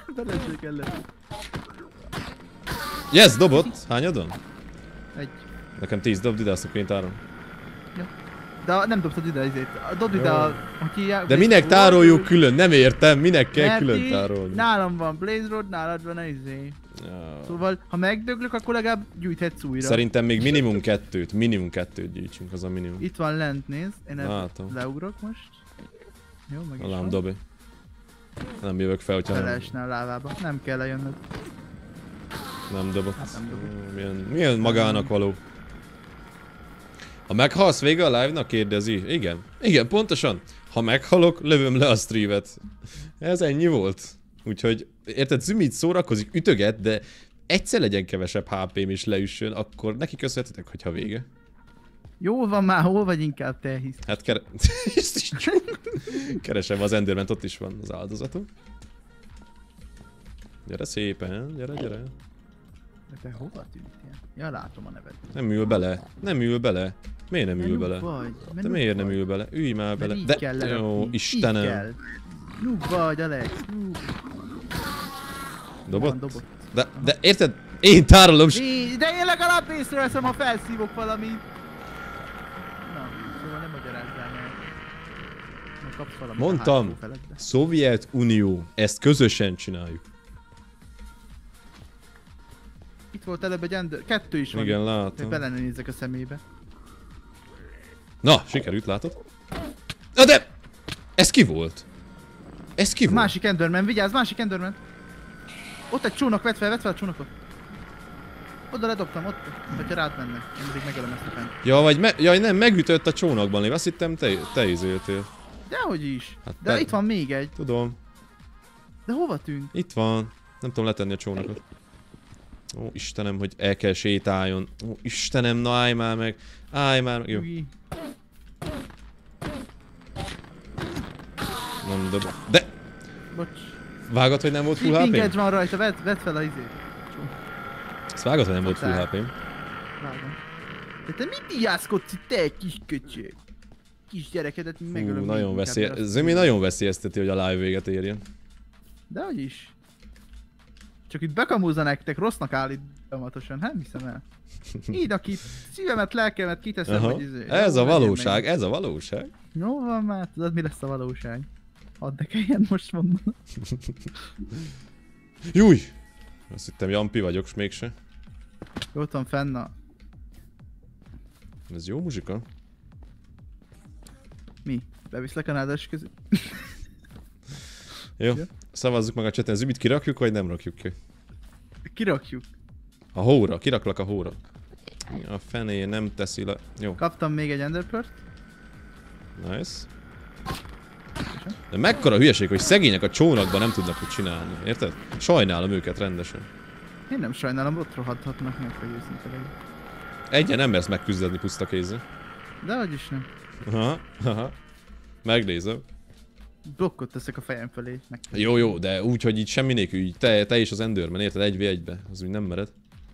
Beleség ellen. Yes, dobott. Hányadon? Egy. Nekem tíz, dobd ide azt a péntáron. De nem dobtad ide izét. Dobd ide a... Aki De minek tároljuk külön? Nem értem, minek kell külön tárolni. Nálam van Blaze Rod, nálad van a izé. Ja. Szóval, ha megdöglök, akkor legalább gyűjthetsz újra. Szerintem még minimum kettőt, minimum kettőt gyűjtsünk, az a minimum. Itt van lent, nézd. Én Látom. leugrok most. Jó, meg is Alám van. dobj. Nem jövök fel, hogyha nem, Beleesne a lávába. Nem kell lejönnöd. nem dobott. Hát nem dobott. Milyen, milyen magának való. Ha meghalsz vége a live-nak, kérdezi. Igen. Igen, pontosan. Ha meghalok, lövöm le a streamet. Ez ennyi volt. Úgyhogy, érted, Zümit szórakozik, ütöget, de egyszer legyen kevesebb há pém és leüssön, akkor neki köszönhetetek, hogyha vége. Jó van már, hol vagy inkább te hisz. Hát kere... keresem az Enderment, ott is van az áldozatom. Gyere szépen, gyere, gyere. De te hova tűntél? Ja, látom a neved. Nem ül bele, nem ül bele. Miért nem ül bele? Vagy, De miért nem ül bele? Ülj már bele. Mert így De kell jó, lerakni. Így Istenem. kell. Noob vagy, Alex, noob. Dobott? Van, dobott. De, de érted? Én tárolom s... É, de én legalább észreveszem, ha felszívok valamit. Na, szóval nem magyarázzál meg. Na, kapsz valamit a Mondtam. hátsó feledbe. Szovjetunió. Ezt közösen csináljuk. Itt volt előbb egy ender... Kettő is van. Igen, Hogy látom. bele ne nézzek a szemébe. Na, sikerült, látod? Na de! Ez ki volt? Ez ki volt? Másik Enderman, vigyázz, másik Enderman! Ott egy csónak, vedd fel, vedd fel a csónakot! Oda ledobtam, ott, hogyha rád mennek. Én mindig megölöm ezt a fent. Ja, vagy me... Jaj, nem, megütött a csónakban lév. Azt hittem te, te izéltél. Dehogy is. Hát De te- itt van még egy. Tudom. De hova tűnt? Itt van. Nem tudom letenni a csónakot. Ó, Istenem, hogy el kell sétáljon. Ó, Istenem, na állj már meg. Állj már meg. Jó, Ui. nem dob. De! Bocs. Vágod, hogy nem volt full Sleeping há pém? Edge van rajta, vedd, vedd fel a izét. Ezt vágod, hogy nem volt full há pém? Vágom. De te mit ijászkodsz itt, te kis köcsög? Kis gyerekedet megölöm. Hú, még nagyon inkább, veszély... mert azt- Zömi nagyon veszélyezteti, hogy a live véget érjen. Dehogy is. Csak itt bekamúzza nektek, rossznak állít folyamatosan, hát hiszem el. Így, aki szívemet, lelkemet kiteszem, Aha. hogy izé. Ez jó, a legyen valóság, meg. ez a valóság. Jó van már, tudod mi lesz a valóság? Hadd ne kelljen most mondanom. Júj! Azt hittem Jampi vagyok, s mégse. Ott van fenn a... Ez jó muzsika. Mi? Beviszlek a nádas közé? Jó, Ja. szavazzuk meg a chaten, Zümit kirakjuk, vagy nem rakjuk ki? Kirakjuk. A hóra, kiraklak a hóra. A fené nem teszi le... Jó, Kaptam még egy enderpört. nice. De mekkora hülyeség, hogy szegények a csónakban nem tudnak mit csinálni, érted? Sajnálom őket rendesen. Én nem sajnálom, ott rohadhatnak meg, hogy őszinte legyek. Egyen nem mersz megküzdeni puszta kézzel. Dehogy is nem. Aha, aha. Megnézem. Blokkot teszek a fejem felé. Meg... Jó, jó, de úgy, hogy így semmi nélkül, így te, te és az Enderman, érted? Egy vé egybe. Az úgy nem mered.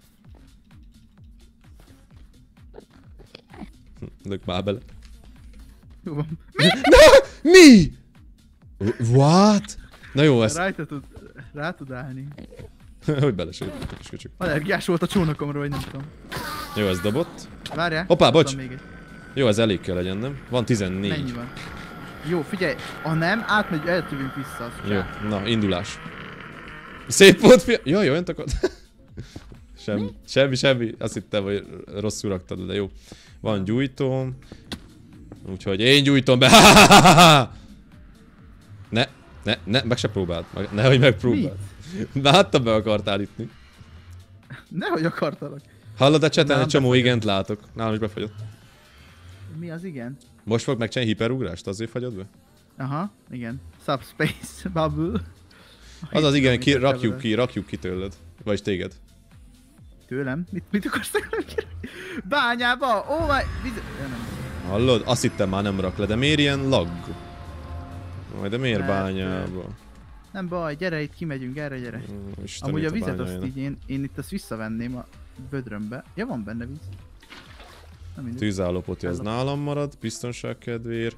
Hm, lök már bele. Jó van. Mi? What? Na jó, ez... Rajta tud... Rá tud állni. hogy belesőtt a kis köcsök. Allergiás volt a csónakomra, vagy nem tudom. Jó, ez dobott. Várjál. Hoppá, kaptam bocs. Még egy. Jó, ez elég kell legyen, nem? Van tizennégy. Mennyi van? Jó, figyelj, ha nem, átmegy, eltűvünk vissza. azt Jó, csak. na, indulás. Szép volt, fia... Jaj, olyan akart. semmi, semmi, semmi. Azt hittem, hogy rosszul raktad, de jó. Van gyújtóm. Úgyhogy én gyújtom be. ne, ne, ne, meg se próbáld. Meg, nehogy megpróbáld. Láttam, be akartál ütni. Nehogy akartalak. Hallod a chaten, Nálam egy csomó befagyott. igent látok. Nálam is befagyott. Mi az igen? Most fog megcsinálni hiperugrást, azért fagyod be? Aha, igen. Subspace Bubble. Az az igen, ki, Mit rakjuk belőle? ki, rakjuk ki tőled. Vagy téged. Tőlem? Mit, mit akarsz tőlem kérni? Bányába! Ó, oh my... Vize... Ja, nem. Hallod? Azt hittem már nem rak le, de miért ilyen lag? Majd de miért Mert, bányába? Nem baj, gyere itt, kimegyünk, erre gyere. Mm, Isten Amúgy a ért vizet azt bányájának. így én, én itt azt visszavenném a bödrömbe. Ja, van benne víz. Nem mindegy. Tűzállópoti az Ellop. nálam marad, biztonság kedvéért.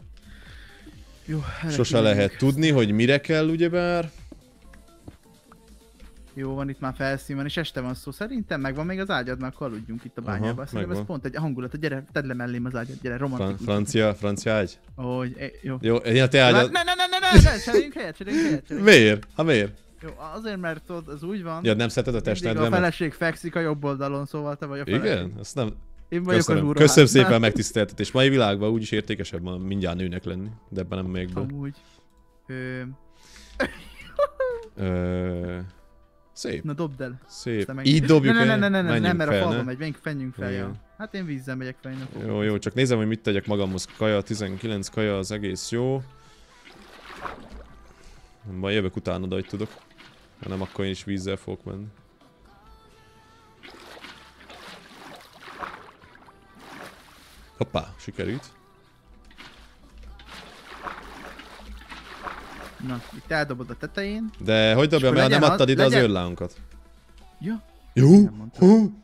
Jó, erre Sose kimegyünk. lehet tudni, hogy mire kell ugyebár. Jó van, itt már felszín van, és este van szó. Szerintem megvan még az ágyad, mert akkor aludjunk itt a bányában. Aha, Szerintem ez megvan. pont egy hangulat, gyere, tedd le mellém az ágyad, gyere, Fran romantikus. francia, francia ágy? Hogy, eh, jó. Jó, én a te ágyad... Ne, ne, ne, ne, ne, ne, cseréljünk helyet, cseréljünk helyet, cseréljünk. Miért? Ha miért? Jó, azért, mert tudod, az úgy van. Ja, nem szereted a mindig a testnedvemet? feleség fekszik a jobb oldalon, szóval te vagy a feleség. Igen? Azt nem... Én vagyok Köszönöm, az úr. Köszönöm szépen a megtiszteltetés. Mai világban úgyis értékesebb ma mindjárt nőnek lenni, de ebben nem még be. Amúgy. Ö... Ö... Szép, Na dobd el. szép. Aztán meg- Így dobjuk ne, ne, el? ne, ne, ne, Menjünk nem, mert a fel, falba ne? megy, menjünk, menjünk fel, ja. Igen. Hát én vízzel megyek fel, én Jó, jó, csak nézem, hogy mit tegyek magamhoz. Kaja, tizenkilenc kaja, az egész jó. Majd jövök utánod, ahogy tudok. Ha nem, akkor én is vízzel fogok menni. Hoppá, sikerült. Na, itt eldobod a tetején. De hogy dobjam És el, akkor nem legyen adtad az- ide az legyen- őrlánkat? Ja. Jó? Nem mondtam.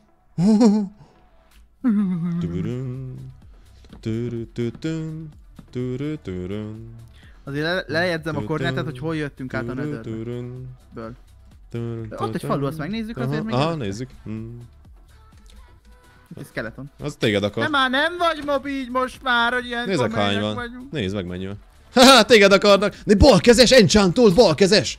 Tudurun, turututun, turuturun, Azért le lejegyzem a kornetet, hogy hol jöttünk át a Netherből. turuturun, turututun. Ott egy falu, azt megnézzük azért Aha, még. aha, előtte? nézzük. Hmm. Itt egy skeleton. Az téged akar. De már nem vagy mob így most már, hogy ilyen Nézzek hány van. vagyunk. Nézd meg mennyi van. Haha, téged akarnak! De balkezes, enchantolt balkezes!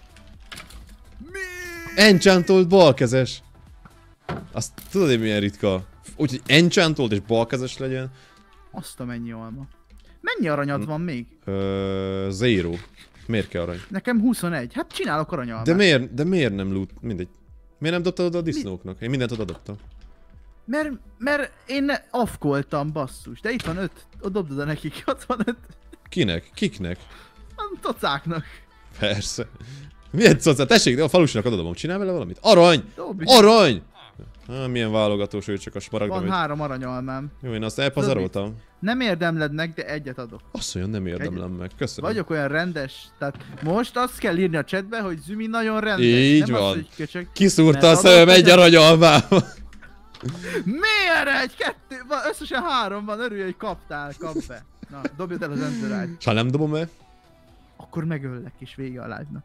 Mi? Enchantolt balkezes! Azt tudod, hogy milyen ritka? Úgyhogy enchantolt és balkezes legyen. Azt a mennyi alma. Mennyi aranyad van még? Ö, zero. Miért kell arany? Nekem huszonegy. Hát csinálok aranyalmát. De miért, de miért nem loot? Mindegy. Miért nem dobtad oda a disznóknak? Én mindent oda dobtam. Mert, mert én afkoltam, basszus. De itt van öt. Ott dobd oda nekik. Ott van öt. Kinek? Kiknek? A tocáknak. Persze. Milyen cocát? Tessék, de a falusinak odadobom. Csinál vele valamit? Arany! Dobj. Arany! Ah, milyen válogatós ő, csak a smaragd Van nem. három aranyalmám. Jó, én azt elpazaroltam. Nem érdemled meg, de egyet adok. Azt mondja, nem érdemlem meg. Köszönöm. Vagyok olyan rendes, tehát most azt kell írni a chatbe, hogy Zümi nagyon rendes. Így nem van. Az, hogy köcsög. Kiszúrta Mert a szemem adott egy egy- aranyalmába. Miért egy, kettő, van, összesen három van, örülj, hogy kaptál, kap be. Na, dobjad el az öntörágy. És ha nem dobom el? Akkor megöllek és vége a live-nak.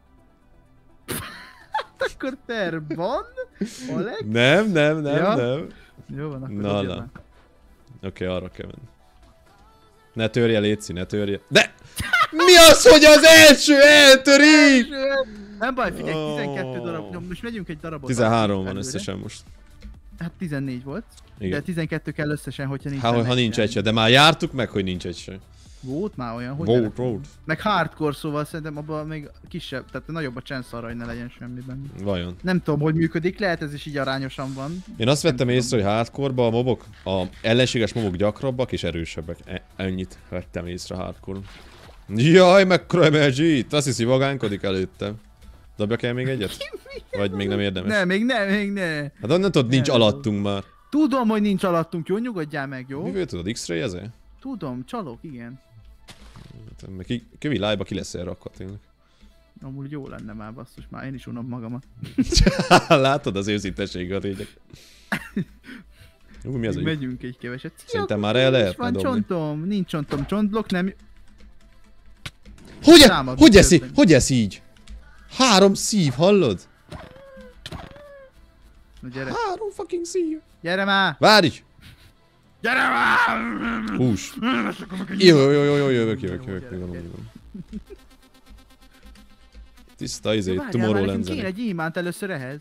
Hát akkor ter van, Oleg? Nem, nem, nem, Ja. nem. Jó van, akkor Na, dobjad na. már. Oké, okay, arra kell menni. Ne törje, Léci, ne törje. De! Mi az, hogy az első eltörik? Nem baj, figyelj, tizenkettő Ó. darab, nyom, most megyünk egy darabot. tizenhárom van előre. összesen most. Hát tizennégy volt. De Igen. tizenkettő kell összesen, hogyha nincs. Hát, ha nincs egy se, de már jártuk meg, hogy nincs egy se. Volt már olyan, hogy Volt, ne lett volna. volt. Meg hardcore, szóval szerintem abban még kisebb, tehát nagyobb a chance arra, hogy ne legyen semmi benne. Vajon? Nem tudom, hogy működik, lehet ez is így arányosan van. Én azt vettem tudom. észre, hogy hardcore a mobok, a ellenséges mobok gyakrabbak és erősebbek. E- ennyit vettem észre hardcore. Jaj, mekkora emergy! Azt hiszi, vagánkodik előttem. Dobjak el még egyet? Vagy még nem érdemes? Ne, még ne, még ne. Hát nem tudod, nincs Nem. alattunk már. Tudom, hogy nincs alattunk, jó? Nyugodjál meg, jó? Mivel tudod, X-ray ezzel? Tudom, csalok, igen. Hát, meg ki, kövi live-ba ki lesz erre akkor tényleg. Amúgy jó lenne már, basszus, már én is unom magamat. Látod az őszintességet, így. Ú, mi az, Még hogy megyünk egy keveset. Szia, Szerintem már kuki, el is lehetne van dobni. csontom, nincs csontom, csontblokk, nem... Hogy, e, Támadni hogy ez így? közben. Hogy ez így? Három szív, hallod? Na gyere, Három fucking szív. gyere már! Várj! Gyere már! Hús. Jó, jó, jó, jó, jó, jövök, jövök, jövök. Még van, még van. Tiszta izé, Várjál, már Tomorrowland nekünk kéne zenék. egy gyémánt először ehhez.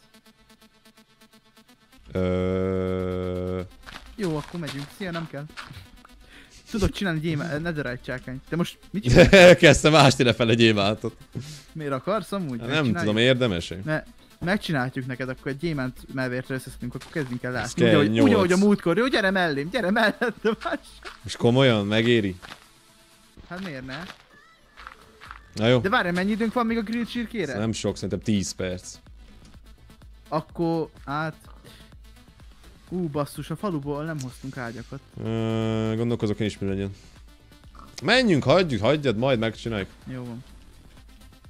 Ö... Jó, akkor megyünk. Szia, nem kell. Tudok csinálni gyémánt, netherite csákányt. De most mit csinálsz? Elkezdtem ásni lefelé gyémántot. Miért akarsz amúgy? Nem Megcsináljuk? tudom, érdemes -e? Ne, megcsináljuk neked, akkor egy gyémánt melvértre összeszedünk, akkor kezdjünk el Ez látni. kell Úgy, ahogy, úgy, nyolc. ahogy a múltkor. Jó, gyere mellém, gyere mellettem. Most komolyan, megéri? Hát miért ne? Na jó. De várj, mennyi időnk van még a grill csirkére? Nem sok, szerintem tíz perc. Akkor, hát... Ú, basszus, a faluból nem hoztunk ágyakat. Ö, gondolkozok én is, mi legyen. Menjünk, hagyjuk, hagyjad, majd megcsináljuk. Jó van.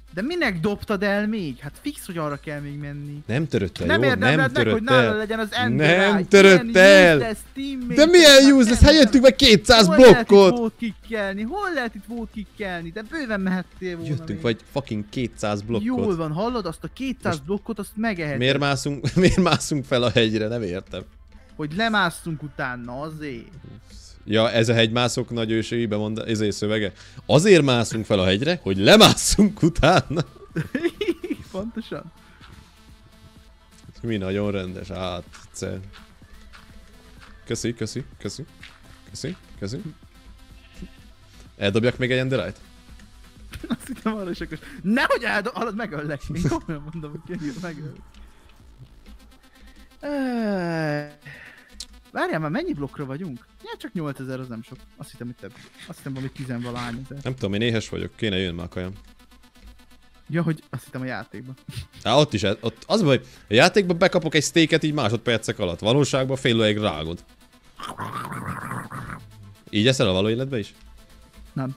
De minek dobtad el még? Hát fix, hogy arra kell még menni. Nem törött el, Nem jó? érdemled Nem meg, hogy törött nála el. legyen az Ender Nem Eye. törött Ilyen el. useless teammate, De milyen hát useless? nem- Helyettünk meg kétszáz Hol lehet itt blokkot! volt kickelni? Hol lehet itt volt kickelni? De bőven mehettél volna Jöttünk még. vagy fucking kétszáz Jól blokkot. van, hallod? Azt a kétszáz Most- blokkot, azt megeheted. Miért mászunk, miért mászunk fel a hegyre? Nem értem. Hogy lemásztunk utána, azért. Ja, ez a hegymászók nagy őségbe mond, ezért szövege. Azért mászunk fel a hegyre, hogy lemászunk utána. Pontosan. Mi nagyon rendes, hát egyszer. Köszi, köszi, köszi. Köszi, köszi. Eldobjak még egy enderite? Azt hittem arra is akkor. Nehogy eldo... Hallod, megöllek. Én komolyan mondom, hogy kérjük, megöllek. Öööö. Várjál már, mennyi blokkra vagyunk? Ja, csak nyolcezer, az nem sok. Azt hittem, hogy több. Azt hittem, valami tizenvalahány ezer. Nem tudom, én éhes vagyok, kéne jön már a kajam. Ja, hogy azt hittem a játékban. Á, ott is, ott az baj, a játékban bekapok egy steaket így másodpercek alatt, valóságban fél óráig rágod. Így eszel a való életbe is? Nem.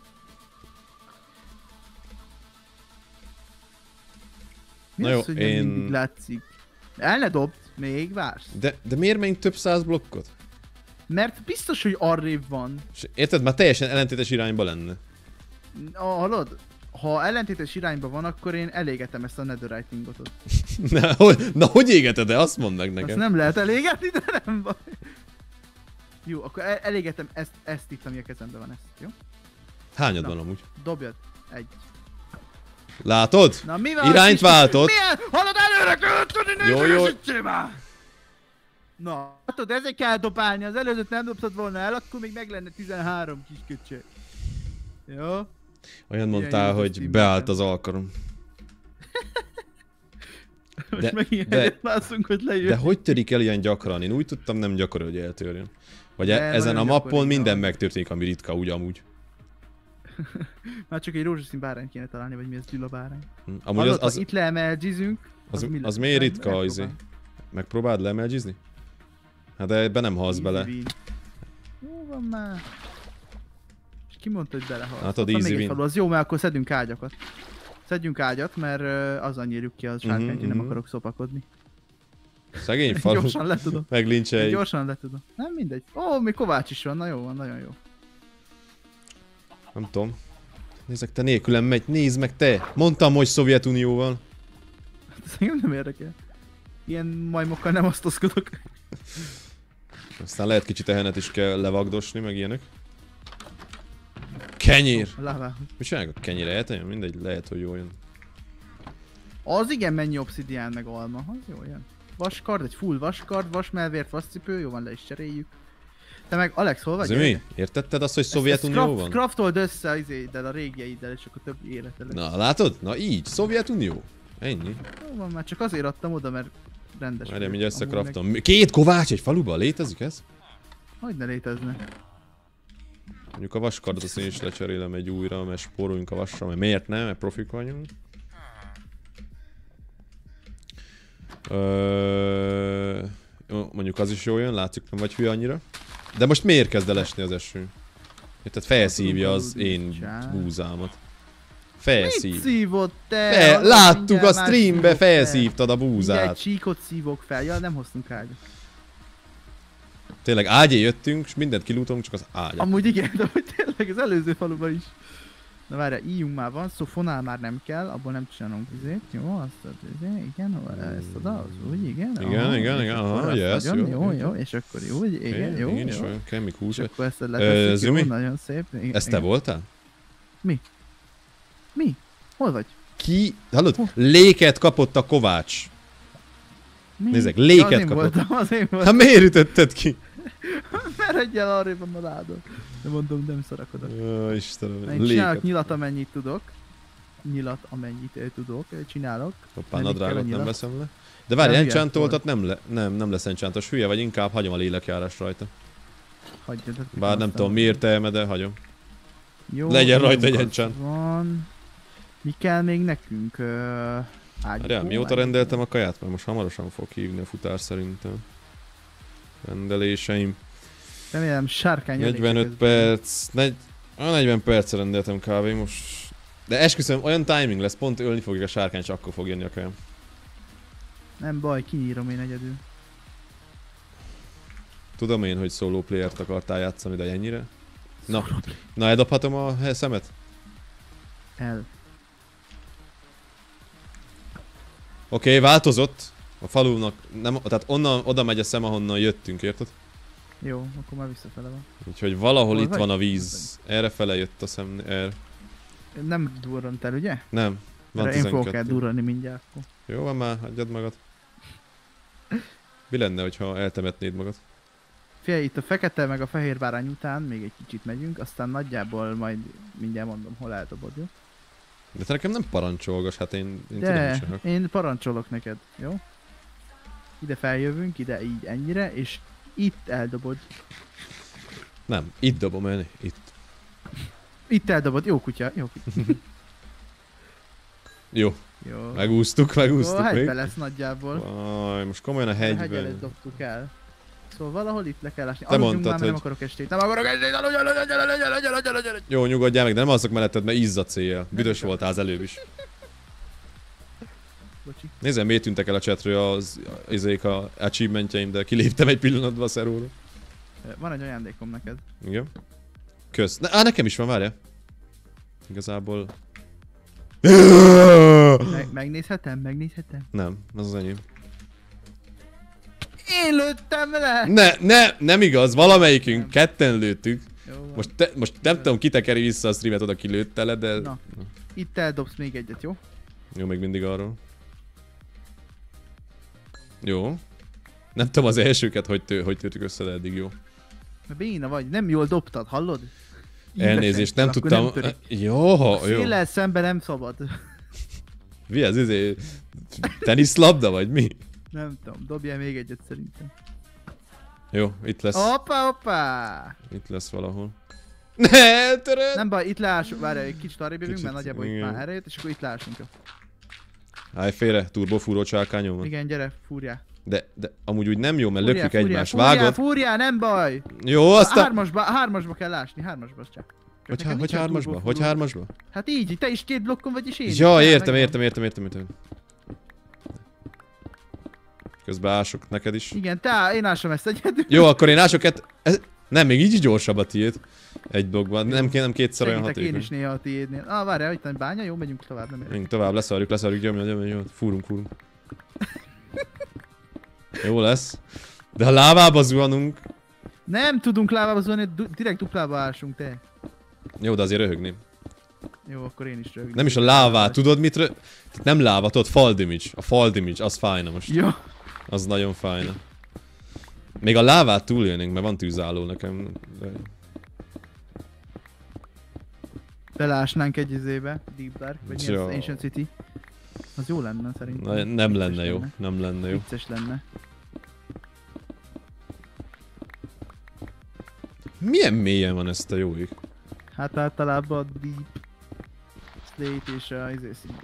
Mi Na az, jó, hogy én- nem mindig látszik? El ne dobd, még vársz. De, de miért menjünk több száz blokkot? Mert biztos, hogy arrébb van. És érted, már teljesen ellentétes irányba lenne. Ah, hallod? Ha ellentétes irányba van, akkor én elégetem ezt a netherite ingotot. Na, hogy, na, hogy égeted el? Azt mondd meg Azt nekem. nem lehet elégetni, de nem baj. Jó, akkor el- elégetem ezt, ezt itt, ami a kezemben van, ezt, jó? Hányad Na. van amúgy? Dobjad. Egy. Látod? Na mi van? Irányt Isten? váltott. Milyen? Hallod, előre kell tudni, Jó, jó. Na, látod, ezért kell dobálni, az előzőt nem dobtad volna el, akkor még meg lenne tizenhárom kis köcsög. Jó? Olyan mondtál, jó hogy Steam beállt Maker. az alkarom. Most De- megint de- egyet lászunk, hogy lejön. De hogy törik el ilyen gyakran? Én úgy tudtam, nem gyakori, hogy eltörjön. Vagy De e- ezen a nagyon mappon gyakori, minden ja. megtörténik, ami ritka, úgy amúgy. Már csak egy rózsaszín bárány kéne találni, vagy mi ez, lila bárány. Hm, Amúgy az, Hallod, az, ha itt leemelgizünk, az, mi az lesz? miért Meg- ritka, megpróbálj. izé? Megpróbáld leemelgizni? Hát de ebben nem halsz Easy bele. win. Jó van már. És ki mondta, hogy belehalsz? Hát, Ott ad van easy még egy win. falu, az jó, mert akkor szedünk ágyakat. Szedjünk ágyat, mert uh, azzal nyírjuk ki az sárkányt, hogy nem mhm. akarok szopakodni. Szegény falu. Gyorsan le tudom. Meglincselj. Gyorsan le tudom. Nem mindegy. Ó, még Kovács is van, na jó van, nagyon jó. Nem tudom. Nézzek, te nélkülem megy, nézd meg te! Mondtam, hogy Szovjetunióval. Ez engem nem érdekel. Ilyen majmokkal nem osztozkodok. Aztán lehet kicsit tehenet is kell levagdosni, meg ilyenek. Kenyér! A lávához. Mi csinálják a kenyére? Eltenjem? Mindegy, lehet, hogy jól jön. Az igen, mennyi obszidián meg alma. Az jó jön. Vaskard, egy full vaskard, vasmelvért, vascipő, jó van, le is cseréljük. Te meg, Alex, hol vagy? Ez mi? Értetted azt, hogy Szovjetunió craft, van? Craftold össze izéddel, a régieiddel, és akkor több élete lesz. Na, látod? Na így, Szovjetunió. Ennyi. Jó van, már csak azért adtam oda, mert rendes. Várjál, vagyok. mindjárt Amúgy meg- összekraftom. Két kovács egy faluban? Létezik ez? Hogy ne létezne? Mondjuk a vaskardot azt én is lecserélem egy újra, mert spóroljunk a vassal, mert miért nem? Mert profik vagyunk. Ö... Jó, mondjuk az is jól jön, látszik, nem vagy hülye annyira. De most miért kezd el esni az eső? Tehát felszívja az én búzámat. Felszív. Mit szívott te? Fel, Hallod, láttuk mindjárt a már streambe, szívok fel. felszívtad a Mindjárt búzát. csíkot szívok fel. Ja, nem hoztunk ágyat. Tényleg ágyé jöttünk, és mindent kilútolunk, csak az ágyat. Amúgy igen, de hogy tényleg az előző faluban is. Na várjál, íjunk már van, szofonál már nem kell, abból nem csinálunk vizét, jó? Azt, izé, igen, ezt oda, az úgy, igen. Igen, aha, igen, és igen, akkor aha, azt yes, nagyon jó, jó, jó. jó, és akkor jó, úgy, igen, jó, igen is jó. olyan, kemény És hús. akkor ezt Ö, leteszik, jó, Zümi? nagyon szép. Igen, Ez te igen. voltál? Mi? Hol vagy? Ki? Hallod? Hol? Léket kapott a Kovács. Mi? Nézzek, Ja, léket az én kapott. voltam, az én Hát voltam. miért ütötted ki? Meredj el arrébb van a ládon. De mondom, nem szarakodok. Ó, Istenem, Én csinálok léket. nyilat, amennyit tudok. Nyilat, amennyit eh, tudok, eh, csinálok. Hoppá, Menni kell a nadrágot nem nyilat. veszem le. De várj, Nem enchantoltat nem, le, nem, nem lesz enchantos. Hülye vagy, inkább hagyom a lélekjárás rajta. Hagyjad. hát Bár nem aztán- tudom miért te, de hagyom. Jó, legyen rajta egy az enchant. Van. Mi kell még nekünk? Uh, Várjál, mióta rendeltem a kaját? Mert most hamarosan fog hívni a futár szerintem. Rendeléseim. Remélem sárkány. negyvenöt perc. Negy... A negyven percre rendeltem kávé, most De esküszöm, olyan timing lesz, pont ölni fogja a sárkány, és akkor fog jönni a kajám. Nem baj, kinyírom én egyedül. Tudom én, hogy solo playert akartál játszani, de ennyire? Na, na eldobhatom a szemet? El. Oké, okay, változott. A falunak, nem, tehát onnan oda megy a szem, ahonnan jöttünk, érted? Jó, akkor már visszafele van. Úgyhogy valahol Hol itt vagy? van a víz. Erre fele jött a szem, erre. Nem durrant el, ugye? Nem, van Mert én fogok el tizenkettő. durrani mindjárt. Akkor. Jó van már, hagyjad magad. Mi lenne, hogyha eltemetnéd magad? Figyelj, itt a fekete meg a fehér bárány után még egy kicsit megyünk, aztán nagyjából majd mindjárt mondom, hol eldobod, jó? De te nekem nem parancsolgas, hát én, én tudom, De, hogy csinálok. én parancsolok neked, jó? Ide feljövünk, ide így ennyire, és itt eldobod. Nem, itt dobom el, itt. Itt eldobod, jó kutya, jó kutya. Jó, Jó. megúsztuk, Ó, megúsztuk még. hegybe lesz nagyjából. Aj, most komolyan a A hegyelet hegyben. dobtuk el. Szóval valahol itt le kell ásni. Te Aludjunk mondtad, már, mert hogy- nem akarok estét. Nem akarok estét, aludj, aludj, aludj, aludj, aludj, aludj, aludj, aludj. Jó, nyugodjál meg, de nem alszok melletted, mert izzadsz éjjel. Büdös voltál az előbb is. Bocsi. Nézem, miért tűntek el a chatről az, izék a achievementjeim, de kiléptem egy pillanatban a szeróra. Van egy ajándékom neked. Igen. Kösz. Ne, á, nekem is van, várja. Igazából... Meg, megnézhetem, megnézhetem. Nem, az az enyém. Én lőttem le! Ne, ne, nem igaz, valamelyikünk, Nem. ketten lőttük. Jó van. Most, te, most nem tudom, kitekeri vissza a streamet oda, ki lőtte le, de... Na. Itt eldobsz még egyet, jó? Jó, még mindig arról. Jó. Nem tudom az elsőket, hogy, tő, hogy tőtük össze, de eddig jó. Mert béna vagy, nem jól dobtad, hallod? Elnézést, nem Akkor tudtam. Nem törik. Jó, jó. Széllel szemben nem szabad. Mi ez, izé? Teniszlabda vagy mi? Nem tudom, dobjál még egyet szerintem. Jó, itt lesz. Hoppá, hoppá! Itt lesz valahol. Ne, töröd! Nem baj, itt leássuk, várj, egy kicsit arrébb jövünk, Kicsit, mert nagyjából itt igen. már erre jött, és akkor itt leássunk. Állj félre, turbofúró csákányom van. Igen, gyere, fúrjál. De, de amúgy úgy nem jó, mert Fúrjál, lökjük fúrjál, egymást. fúrjál, Vágod? Fúrjál, nem baj! Jó, aztán... Hármasba, hármasba kell ásni, hármasba csak. Hogy, Nekem há- hogy nincsen hármasba? turbofúró. Hogy hármasba? Hát így, te is két blokkon vagy, és én is. Ja, Hát, értem, megvan. értem, értem, értem, értem. Közben ások neked is. Igen, te, én ásom ezt egyedül. Jó, akkor én ások ett... Ez... Nem, még így is gyorsabb a tiéd. Egy blokkban. Nem, ké- nem kétszer olyan Segítek én hatékony. is néha a tiédnél. Ah, várjál, itt egy bánya, jó, megyünk tovább, nem érek. Menjünk tovább, leszarjuk, leszarjuk, gyomja, gyomja, gyomja. Fúrunk, fúrunk. Jó lesz. De ha lávába zuhanunk... Nem tudunk lávába zolni, du- direkt duplába ásunk, te. Jó, de azért röhögném. Jó, akkor én is rögtön. Nem is a lávát, tudod mit rö... Tehát nem láva, tudod, fall damage. A fall damage, az fájna most. Jó. Az nagyon fájna. Még a lávát túlélnénk, mert van tűzálló nekem. De... Belásnánk egy izébe, Deep Dark, vagy mi Ja. az Ancient City. Az jó lenne szerintem. Na, nem Vicces lenne jó, nem lenne jó. Vicces lenne. Milyen mélyen van ezt a jó ég? Hát általában a Deep Slate és a izé szint.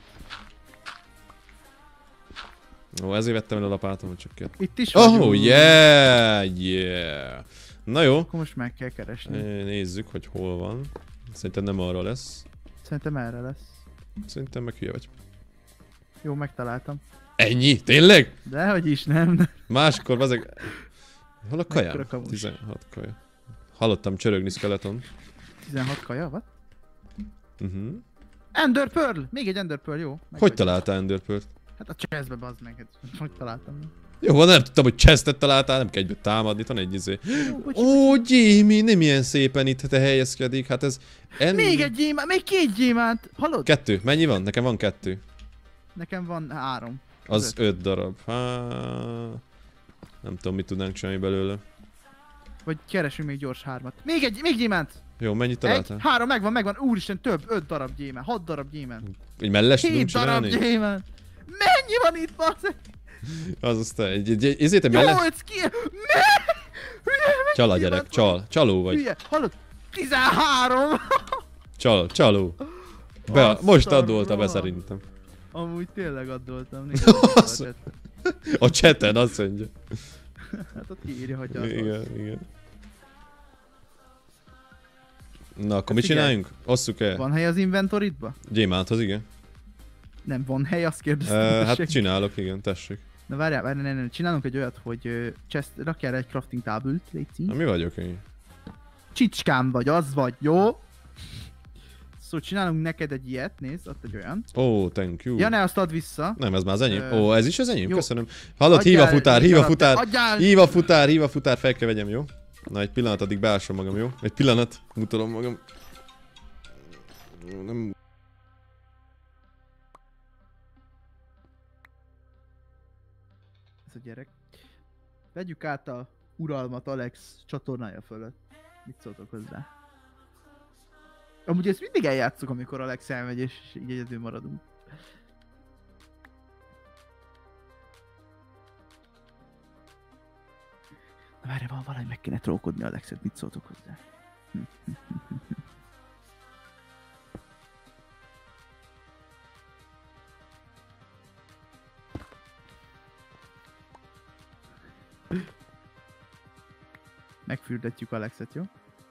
Ó, ezért vettem el a lapátomat, csak két. Itt is vagyunk. Oh, yeah, yeah. Na jó, Akkor most meg kell keresni. nézzük, hogy hol van. Szerintem nem arra lesz. Szerintem erre lesz. Szerintem meg hülye vagy. Jó, megtaláltam. Ennyi? Tényleg? Dehogy is nem. Máskor ezek... Hol a kajám? Mekkora kamus? tizenhat kaja. Hallottam csörögni skeleton. tizenhat kaja, vagy? Uh-huh. Ender Pearl! Még egy Ender Pearl, jó. Meg Hogy vagy. találtál Enderpearl-t? Hát a chestbe bazd meg, hát hogy találtam. Jó, van, nem tudtam, hogy chestet találtál, nem kell egyből támadni, itt van egy izé. Jó, bocsi, Ó, Jamie, nem ilyen szépen itt te helyezkedik, hát ez... En... Még egy gyémánt, még két gyémánt! Hallod? Kettő, mennyi van? Nekem van kettő. Nekem van három. Az öt. öt darab. Há... Nem tudom, mit tudnánk csinálni belőle. Vagy keresünk még gyors hármat. Még egy, még gyémánt! Jó, mennyit Egy, találtál? három, megvan, megvan, úristen, több, öt darab gyémánt, hat darab gyémánt. Egy melles tudunk Hét darab csinálni? gyémánt! Mennyi van itt, bazd? Az aztán egy, egy, egy ezért egy melles... Nyolc ki... Ne! Hülye, mennyi Csal a gyémánt gyerek, van? csal. Csaló vagy. Hülye, hallod? tizenhárom! Csal, csaló. Be, Azt most a addolta be rohadt. szerintem. Amúgy tényleg addoltam. Azt- Nézd, A chaten azt mondja. hát ott írja, hogy az. Igen, igen. Na, akkor mit Figyelj. csináljunk? Osszuk el? Van hely az inventoridba? Gyémánthoz, igen. Nem, van hely, azt kérdeztem. Uh, hát tessék. csinálok, igen, tessék. Na várjál, várjál, ne, ne, ne, csinálunk egy olyat, hogy uh, chest, rakjál egy crafting tábült, légy Na mi vagyok én? Csicskám vagy, az vagy, jó? Szóval csinálunk neked egy ilyet, nézd, ott egy olyan. Oh, thank you. Ja, ne, azt add vissza. Nem, ez már az enyém. Ó, Ö, oh, ez is az enyém, jó. köszönöm. Hallod, hív a Adjál, futár, hív a darab, futár. adjál! Hív a futár, hív a futár, fel kell vegyem, jó? Na, egy pillanat, addig beásom magam, jó? Egy pillanat, mutatom magam. Nem... Ez a gyerek. Vegyük át a uralmat Alex csatornája fölött. Mit szóltok hozzá? Amúgy ezt mindig eljátszok, amikor Alex elmegy és így egyedül maradunk. Na várj, van valami, meg kéne trókodni Alexet, mit szóltok hozzá? Megfürdetjük Alexet, jó?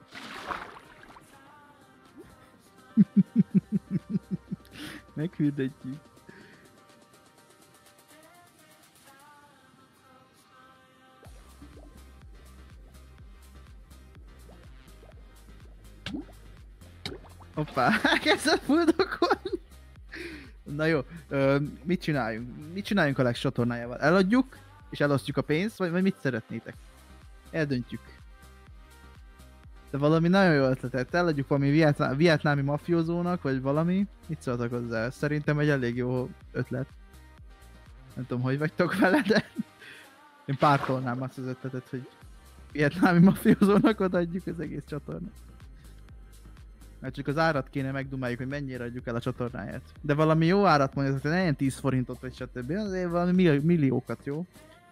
Megfürdetjük. Hoppá, kezdett fuldokolni. Na jó, ö, mit csináljunk? Mit csináljunk Alex csatornájával? Eladjuk, és elosztjuk a pénzt, vagy, vagy mit szeretnétek? Eldöntjük. De valami nagyon jó ötletet, eladjuk valami vietná, vietnámi mafiózónak, vagy valami. Mit szóltak hozzá? Szerintem egy elég jó ötlet. Nem tudom, hogy vagytok vele, de én pártolnám azt az ötletet, hogy vietnámi mafiózónak odaadjuk az egész csatornát. Mert csak az árat kéne megdumáljuk, hogy mennyire adjuk el a csatornáját. De valami jó árat mondjatok, ne ilyen tíz forintot vagy stb. Azért valami milli milliókat, jó?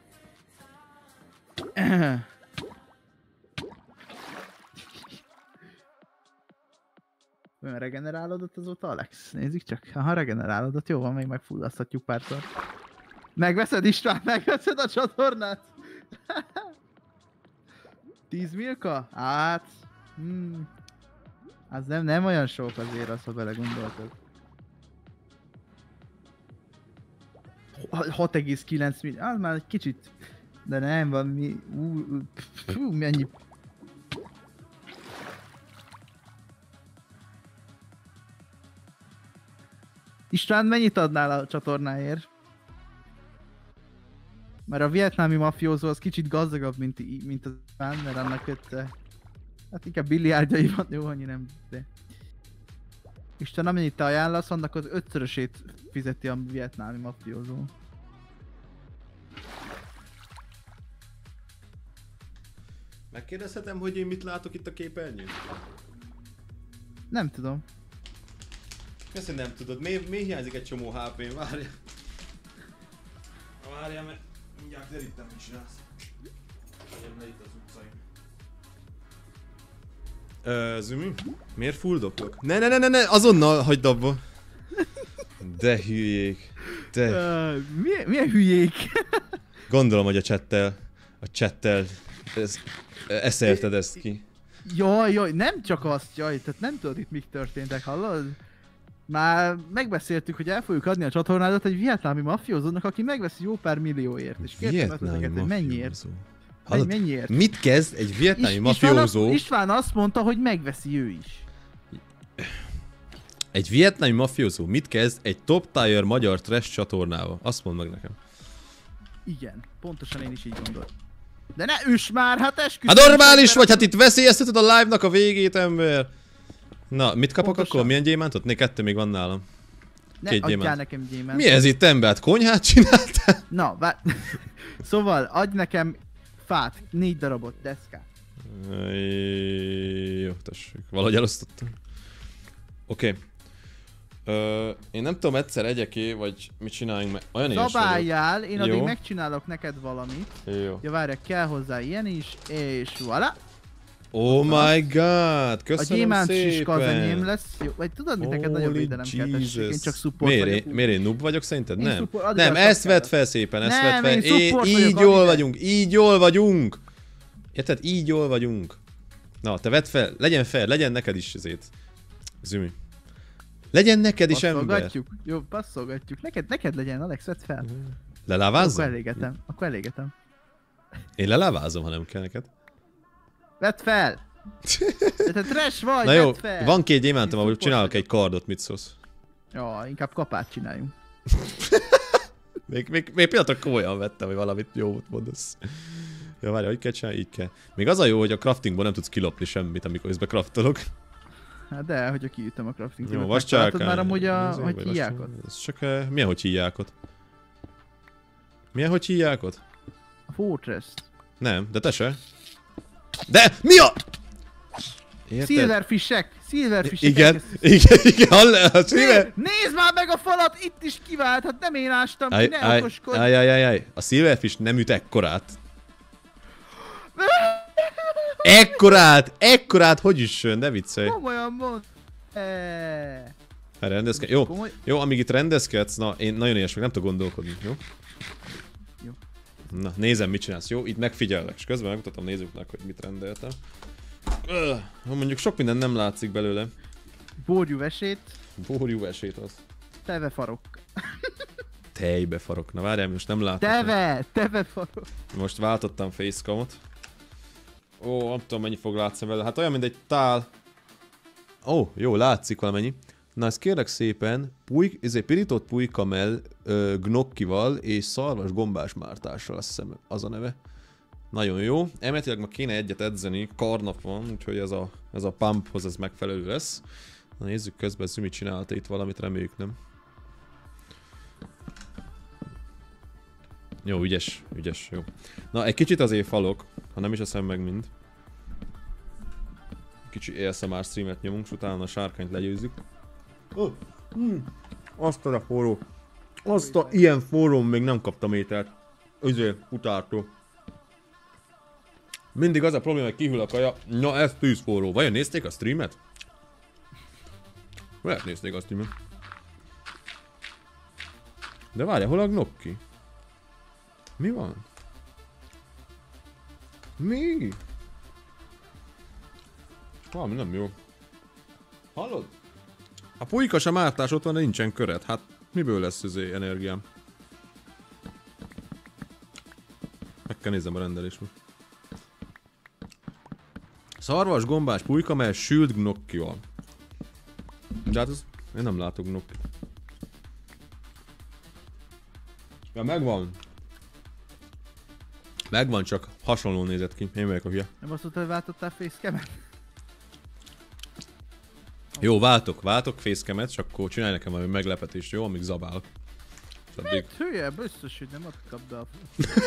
Olyan regenerálódott azóta, Alex? Nézzük csak. Ha regenerálódott, jó van, még megfullaszthatjuk párszor. Megveszed István, megveszed a csatornát? tíz milka? Hát... Hmm. Az nem, nem olyan sok azért az, ha belegondoltad. hat egész kilenc millió, az már egy kicsit. De nem, valami... Ú, fú, mennyi... István, mennyit adnál a csatornáért? Mert a vietnámi mafiózó az kicsit gazdagabb, mint, mint az István, mert annak ötte... Hát inkább billiárdjai van, jó, annyi nem, de... Isten, amennyit te ajánlasz, annak az ötszörösét fizeti a vietnámi mafiózó. Megkérdezhetem, hogy én mit látok itt a képernyőn? Nem tudom. Ezt nem tudod, miért, miért hiányzik egy csomó há pém? Várja. Várja, mert mindjárt derítem, mit csinálsz. Legyen le itt az utcaim. Ö, Zümi? Miért fuldoklok? Ne, ne, ne, ne, ne, azonnal hagyd abba. De hülyék. De... Uh, milyen, milyen hülyék? Gondolom, hogy a csettel, a csettel, ez, eszelted ezt ki. Jaj, jaj, nem csak azt, jaj, tehát nem tudod itt mik történtek, hallod? Már megbeszéltük, hogy el fogjuk adni a csatornádat egy vietnámi mafiózónak, aki megveszi jó pár millióért, és kértem ötleteket, hogy mennyiért. Hallod, mennyiért? mit kezd egy vietnámi Is, mafiózó? István, István azt mondta, hogy megveszi ő is. Egy vietnámi mafiózó mit kezd egy top tier magyar trash csatornával? Azt mondd meg nekem. Igen, pontosan én is így gondolom. De ne üss már, hát esküszöm! Hát normális vagy, hát itt veszélyezteted a live-nak a végét, ember! Na, mit kapok Pontosan. akkor? Milyen gyémántot? Né, kettő még van nálam. Ne Két adjál gyémánt. nekem gyémánt. Mi ez itt, ember? Hát konyhát csináltál? Na, vár... Szóval, adj nekem fát, négy darabot, deszkát. Jó, tessék. Valahogy elosztottam. Oké. Okay. Ö, én nem tudom, egyszer egyeké, vagy mit csináljunk, mert olyan éhes vagyok. Zabáljál, én addig Jó. megcsinálok neked valamit. Jó. Ja, várj, kell hozzá ilyen is, és voilà. Oh my god, A köszönöm gyémánt szépen. siska az enyém lesz. Jó, vagy tudod, mit neked nagyobb Holy védelem kell, tessék, én csak support miért, vagyok. Én, miért én noob vagyok szerinted? Én Nem. support- add Nem, ide a ezt vedd sapkádat. fel szépen, ezt Nem, vedd fel. én support így vagyok, jól add ide. vagyunk, így jól vagyunk. Érted? Így jól vagyunk. Na, te vedd fel, legyen fel, legyen neked is ezért. Zümi. Legyen neked is ember. Passzolgatjuk? Jó, passzolgatjuk. Neked, neked legyen, Alex, vedd fel. Lelávázzam? Akkor elégetem, akkor elégetem. Én lelávázom, ha nem kell neked. Vedd fel! Te trash vagy, Na jó, vedd fel! van két gyémántom, ahol Én csinálok support egy kardot, mit szólsz? Ja, inkább kapát csináljunk. Még, még, még pillanatra komolyan vettem, hogy valamit jót mondasz. Ja, várj, hogy kell csinálni? Így kell. Még az a jó, hogy a craftingból nem tudsz kilopni semmit, amikor közben craftolok. Hát de, hogyha kiütöm a crafting Jó, table-t, vascsálkány. megtaláltad már amúgy a, Nézzük, hogy vagy hívják vascsálkány. ott? Ez csak, uh, milyen hogy hívják ott? Milyen hogy hívják ott? A Fortress. Nem, de te se. De mi a... Érted? Silverfishek! Silverfishek! Igen, elkezdtek- igen, igen, hall a szíve. Nézd, nézd már meg a falat! Itt is kivált, hát nem én ástam, Aj, ne aj, okoskodj! aj, aj, aj, aj. A Silverfish nem üt ekkorát. Ekkorát! Ekkorát hogy is jön, ne viccelj. Komolyan mond! Eee... Hát rendezkedj. Jó, Komoly... jó, amíg itt rendezkedsz, na én nagyon ilyes meg, nem tudok gondolkodni, jó? Jó. Na, nézem, mit csinálsz, jó? Itt megfigyellek, és közben megmutatom nézőknek, hogy mit rendeltem. Öh, mondjuk sok minden nem látszik belőle. Borjú vesét, Borjú esét az. teve farok. Tejbe farok. Na várjál, most nem látok. Teve! Teve farok. Most váltottam facecamot. Ó, nem tudom mennyi fog látszani vele. Hát olyan, mint egy tál. Ó, jó, látszik valamennyi. Na ezt kérlek szépen, puly, ez egy pirított pulykamell ö, gnocchival és szarvas gombás mártással, azt hiszem az a neve. Nagyon jó. Elméletileg ma kéne egyet edzeni, karnap van, úgyhogy ez a, ez a pumphoz ez megfelelő lesz. Na nézzük közben, Zümi csinálta itt valamit, reméljük nem. Jó, ügyes, ügyes, jó. Na, egy kicsit azért falok, ha nem is eszem meg mind. Kicsi á es em er streamet nyomunk, és utána a sárkányt legyőzzük. Oh, mm, azt a forró. Azt a ilyen forrón még nem kaptam ételt. Üzé, utáltó. Mindig az a probléma, hogy kihűl a kaja. Na, ez tűzforró. Vajon nézték a streamet? Lehet nézték a streamet. De várjál, hol a gnocchi? Mi van? Mi? Valami nem jó. Hallod? A pulykas a mártás ott van, de nincsen köret. Hát miből lesz ez energiám? Meg kell nézzem a rendelést most. Szarvas, gombás, pulykamell, sült gnocchival. De hát ez... Én nem látok gnocchi. Ja, megvan. Megvan, csak hasonló nézett ki. Én vagyok a hülye. Nem azt mondta, hogy váltottál facecam-et? Jó, váltok, váltok facecam-et, csak akkor csinálj nekem valami meglepetést, jó? Amíg zabálok. Addig, Mit hülye? Biztos, hogy nem ott kapd a...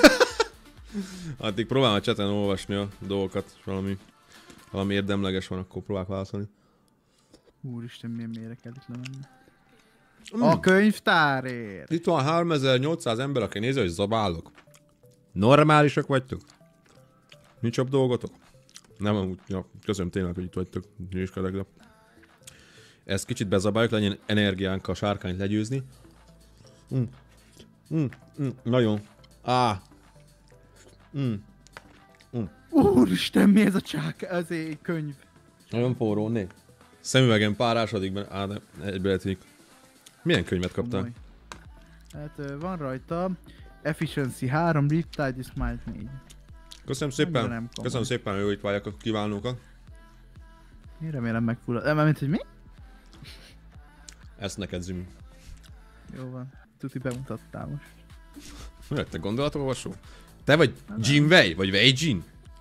addig próbálom a chaten olvasni a dolgokat, és valami, valami érdemleges van, akkor próbálok válaszolni. Úristen, milyen mélyre kell itt lemenni. Mm. A könyvtárért! Itt van háromezer-nyolcszáz ember, aki nézi, hogy zabálok. Normálisak vagytok? Nincs jobb dolgotok? Nem, amúgy, ja, köszönöm tényleg, hogy itt vagytok. Nyiskedek le. Ezt kicsit bezabáljuk, legyen energiánk a sárkányt legyőzni. Mm. Mm. Mm. Nagyon. Á. Mm. Mm. Úristen, mi ez a csák? Ez egy könyv. Nagyon forró, né. Szemüvegen párásodik benne. Á, de egybe eltűnik. Milyen könyvet kaptál? Komoly. Hát ö, van rajta Efficiency három, Riptide Smile négy. Köszönöm Annyira nem szépen. komoly. Köszönöm szépen, hogy itt várják a kívánókat. Én remélem megfullad. Nem, mint hogy mi? Ezt neked, Zimi. Jó van. Tuti bemutattál most. Mi lett, te gondolatolvasó? Te vagy Jinwei? Vagy Wei Jin?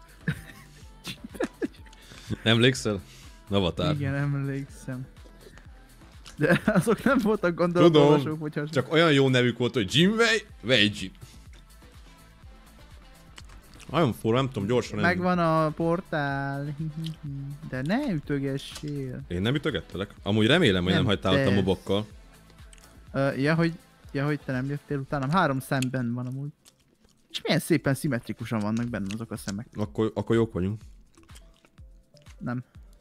Nem emlékszel? Avatar. Igen, emlékszem. De azok nem voltak gondolatolvasók, hogyha... Csak olyan jó nevük volt, hogy Jinwei, Wei Jin. Nagyon forró, nem tudom, gyorsan enni. Megvan a portál. De ne ütögessél. Én nem ütögettelek? Amúgy remélem, hogy nem, Nem, hagytál ott a te- mobokkal. Uh, ja, hogy, ja, hogy te nem jöttél utánam. Három szemben van amúgy. És milyen szépen szimmetrikusan vannak benne azok a szemek. Akkor, akkor jók vagyunk. Nem.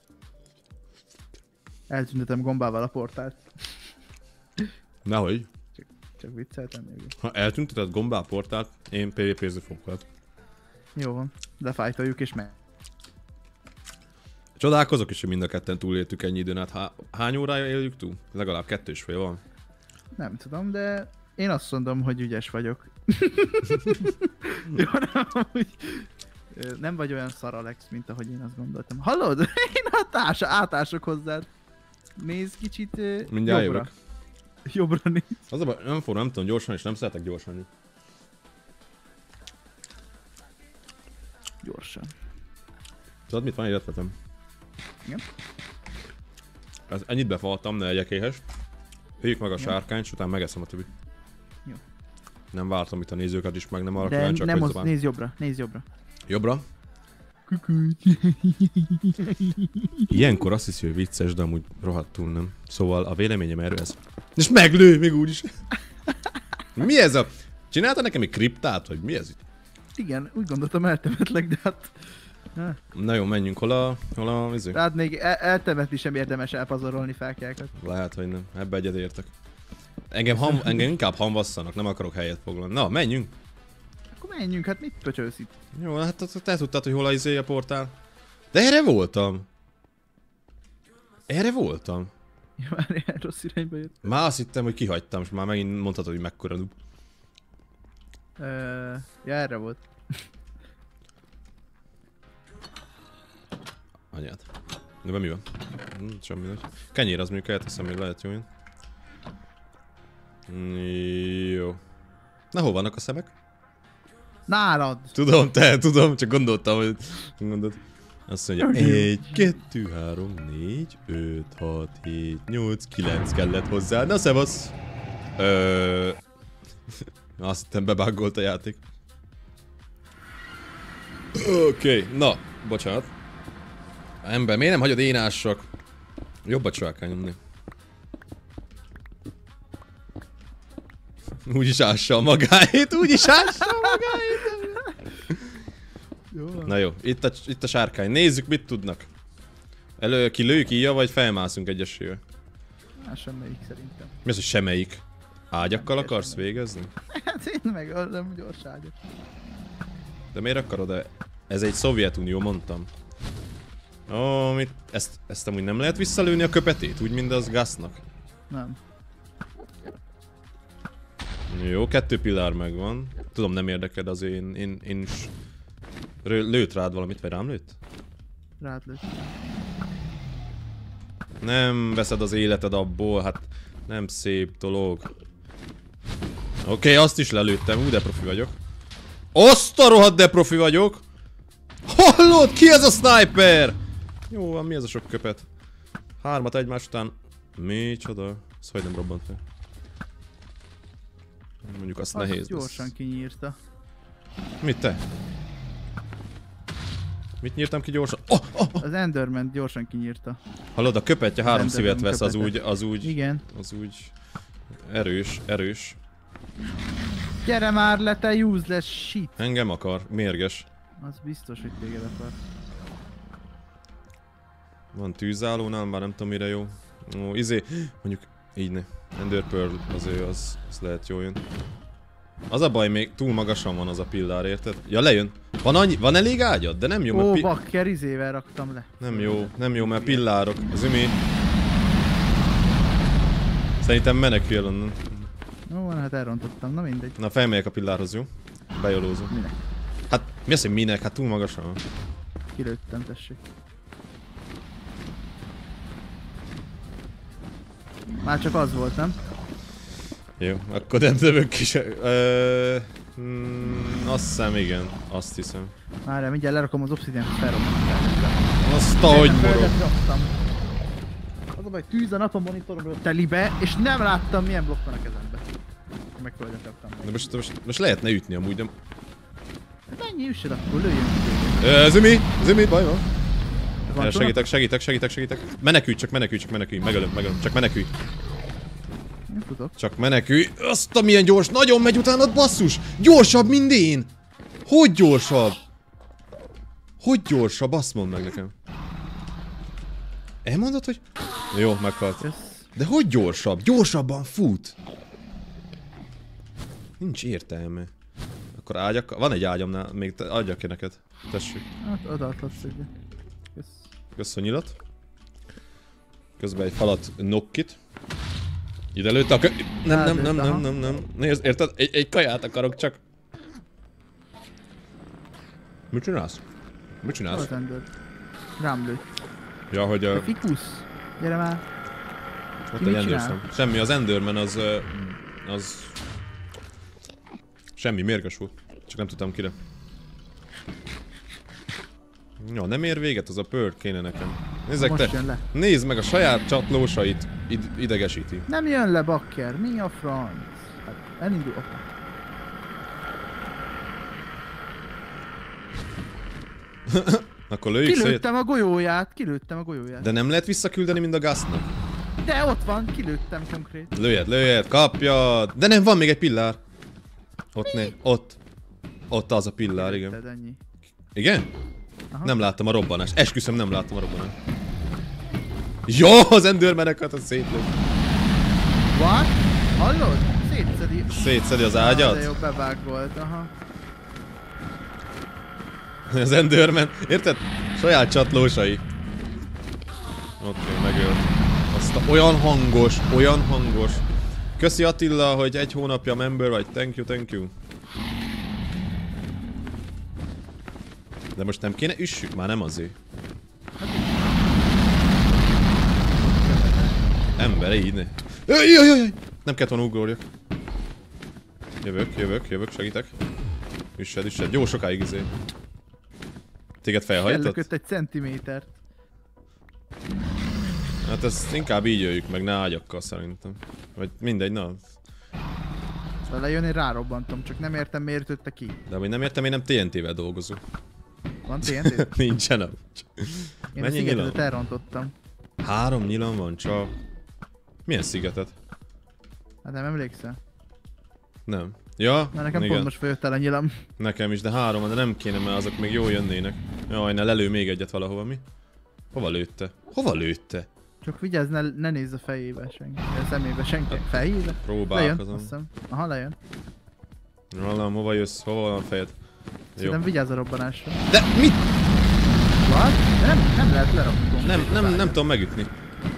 Eltüntetem gombával a portált. Nehogy. Csak vicceltem még. Ha eltünteted gombá a portált, én pé vé pé-zni fogok veled. Jó van. Lefájtoljuk és meg. Csodálkozok is, hogy mind a ketten túléltük ennyi időn át. Há hány órája éljük túl? Legalább kettő és fél van. Nem tudom, de én azt mondom, hogy ügyes vagyok. Jó, nem, amúgy... Nem vagy olyan szar, Alex, mint ahogy én azt gondoltam. Hallod? Én átás, átások hozzád. Nézd kicsit mindjárt jobbra. jövök. Jobbra nézd. Az a baj, nem fogom, nem tudom gyorsan, és nem szeretek gyorsan. Gyorsan. Tudod mit van, egy ötletem? Igen? Ez, ennyit befaltam, ne legyek éhes. Hívjuk meg a sárkányt, és utána megeszem a többit. Jó. Nem vártam itt a nézőket is, meg nem arra De kíváncsiak, nem hogy az, zabál. nézd jobbra, nézd jobbra. Jobbra? Ilyenkor azt hiszi, hogy vicces, de amúgy rohadtul nem. Szóval a véleményem erről ez. És meglő, még úgyis. Mi ez a... Csinálta nekem egy kriptát, vagy mi ez itt? Igen, úgy gondoltam eltemetlek, de hát... Na jó, menjünk, hol a... hol a... Izé? Tehát még el eltemetni sem érdemes elpazarolni felkelket. Lehet, hogy nem. Ebbe egyet értek. Engem, ham, engem inkább hamvasszanak, nem akarok helyet foglalni. Na, menjünk! Akkor menjünk, hát mit pöcsölsz itt? Jó, hát te, te tudtad, hogy hol a izé a portál. De erre voltam! Erre voltam. Ja, már ilyen rossz irányba jött. Már azt hittem, hogy kihagytam, és már megint mondhatod, hogy mekkora noob. Ö, ja, erre volt. Anyád. De be mi van? Hm, semmi nagy. Kenyér az mondjuk elteszem, még lehet jó jön. Jó. Na, hol vannak a szemek? Nálad! Tudom, te, tudom, csak gondoltam, hogy... Gondolt. Azt mondja, egy, kettő, három, négy, öt, hat, hét, nyolc, kilenc kellett hozzá. Na, szevasz! Ö... Azt hittem, bebuggolt a játék. Oké, okay, na, bocsánat. Ember, miért nem hagyod én ássak? Jobbat csalkál nyomni. Úgyis ássa a magáét, úgyis ássa a magáét. Jó. Na jó, itt a, itt a sárkány. Nézzük, mit tudnak. Elő, ki lőjük íja, vagy felmászunk egyesével? Hát semmelyik szerintem. Mi az, hogy semmelyik? Ágyakkal Nem akarsz semmelyik. végezni? Hát én meg nem gyors ágyat. De miért akarod -e? Ez egy Szovjetunió, mondtam. Ó, mit? Ezt, ezt amúgy nem lehet visszalőni a köpetét? Úgy, mint az gáznak? Nem. Jó, kettő pillár megvan. Tudom, nem érdekel, az én, én, én is... Rő, lőtt rád valamit, vagy rám lőtt? Rád lőtt. Nem veszed az életed abból, hát nem szép dolog. Oké, okay, azt is lelőttem, úgy de profi vagyok. Azt a rohadt de profi vagyok! Hallod? Ki ez a sniper? Jó van, mi ez a sok köpet? Hármat egymás után. Micsoda? Ez hogy nem robbant fel? Mondjuk azt, azt nehéz. Gyorsan kinyírta. Mit te? Mit nyírtam ki gyorsan? Oh, oh, oh. Az Enderman gyorsan kinyírta. Hallod, a köpetje három Enderman szívet vesz, az köpete. úgy, az úgy, Igen. az úgy erős, erős. Gyere már le, te useless shit! Engem akar, mérges. Az biztos, hogy téged akar. Van tűzállónál, már nem tudom mire jó. Ó, izé, mondjuk így ne. Ender Pearl, azért az, az lehet jó jön. Az a baj, még túl magasan van az a pillár, érted? Ja, lejön. Van, annyi, van elég ágyad? De nem jó, mert Ó, pi bakker, izével raktam le. nem jó, nem jó, mert pillárok. Az ümé. Szerintem menekül onnan. Ó, hát elrontottam, na mindegy. Na, felmegyek a pillárhoz, jó? Bejolózom. Minek? Hát, mi az, hogy minek? Hát túl magasan van. Kilőttem, tessék. Már csak az volt, nem? Jó, akkor nem dövök ki se... Ö, mm, azt hiszem, igen. Azt hiszem. Várjál, mindjárt lerakom az obsidian-t, felrobbantam. Azt ahogy morog. Földet raktam. Az a baj, tűz a nap a monitoromról telibe, és nem láttam milyen blokk van a kezembe. Meg földet raktam. De most, most, most lehetne ütni amúgy, de... Hát ennyi üssed, akkor lőjön ki. Ö, Zümi! Zümi, baj van. Van Ja, segítek, segítek, segítek, segítek. Menekülj, csak menekülj, csak menekülj. Megölöm, megölöm. Csak menekülj. Én futok. Csak menekülj. Azt a milyen gyors. Nagyon megy utánad, basszus. Gyorsabb, mint én. Hogy gyorsabb? Hogy gyorsabb? Azt mondd meg nekem. Elmondod, hogy... Jó, meghalt. Yes. De hogy gyorsabb? Gyorsabban fut. Nincs értelme. Akkor ágyak... Van egy ágyamnál, még te... adjak ki neked. Tessék. Hát odaadhatsz egyet. Yes. Kösz a nyilat. Közben egy falat nokkit. Ide lőtte a kö... Nem, nem, nem, nem, nem, nem. Nézd, érted? Egy, egy kaját akarok csak. Mit csinálsz? Mit csinálsz? Az endőr. Rám lőtt. Ja, hogy a... Fikusz! Gyere már! Ott Ki egy mit csinál? Enderson. Semmi, az Enderman az... ö, az... Semmi, mérges volt. Csak nem tudtam kire. Ja, nem ér véget az a pörk kéne nekem. Nézzek Most te! jön le. Nézd meg a saját csatlósait, id idegesíti. Nem jön le, bakker! Mi a franc? Hát elindul. Opa. Akkor lőjük szét. Kilőttem a golyóját, kilőttem a golyóját. De nem lehet visszaküldeni mind a gáznak? De ott van, kilőttem konkrét. Lőjed, lőjed, kapjad! De nem, van még egy pillár. Ott né, ott. Ott az a pillár, igen. Kilőtted, ennyi. Igen? Aha. Nem láttam a robbanást. Esküszöm, nem láttam a robbanást. Jó, az Endermaneket a szétlő. What? Hallod? Szétszedi. Szétszedi az Ah, ágyat. de jó, bevág volt, aha. Az Enderman, érted? Saját csatlósai. Oké, okay, megölt. Azt a, olyan hangos, olyan hangos. Köszi Attila, hogy egy hónapja member vagy. Thank you, thank you. De most nem kéne üssük? Már nem azért. Ember, így ne. Jaj, jaj, jaj. Nem kellett volna ugorjak. Jövök, jövök, jövök, segítek. Üssed, üssed. Jó sokáig izé. Téged felhajtott? Ellökött egy centimétert. Hát ezt inkább így jöjjük meg, ne ágyakkal szerintem. Vagy mindegy, na. Szóval lejön, én rárobbantom, csak nem értem miért ütötte ki. De amíg nem értem, én nem té en té-vel dolgozok. Van té en té? Nincsen a... Én Mennyi a nyilam? szigetet elrontottam. Három nyilam van csak. Milyen szigetet? Hát nem emlékszel? Nem. Ja, Mert nekem igen. pont most följött el a nyilam. Nekem is, de három van, de nem kéne, mert azok még jól jönnének. Jaj, ne lelő még egyet valahova, mi? Hova lőtte? Hova lőtte? Csak vigyázz, ne, ne nézz a fejébe senki. A szemébe senki. Fejébe? Lejön, Próbálkozom. azt hiszem. Aha, lejön. Vallam, hova jössz? Hova van a fejed? Jó. Szerintem vigyázz a robbanásra. De mit? What? De nem, nem lehet lerakni. Nem, nem, nem tudom megütni.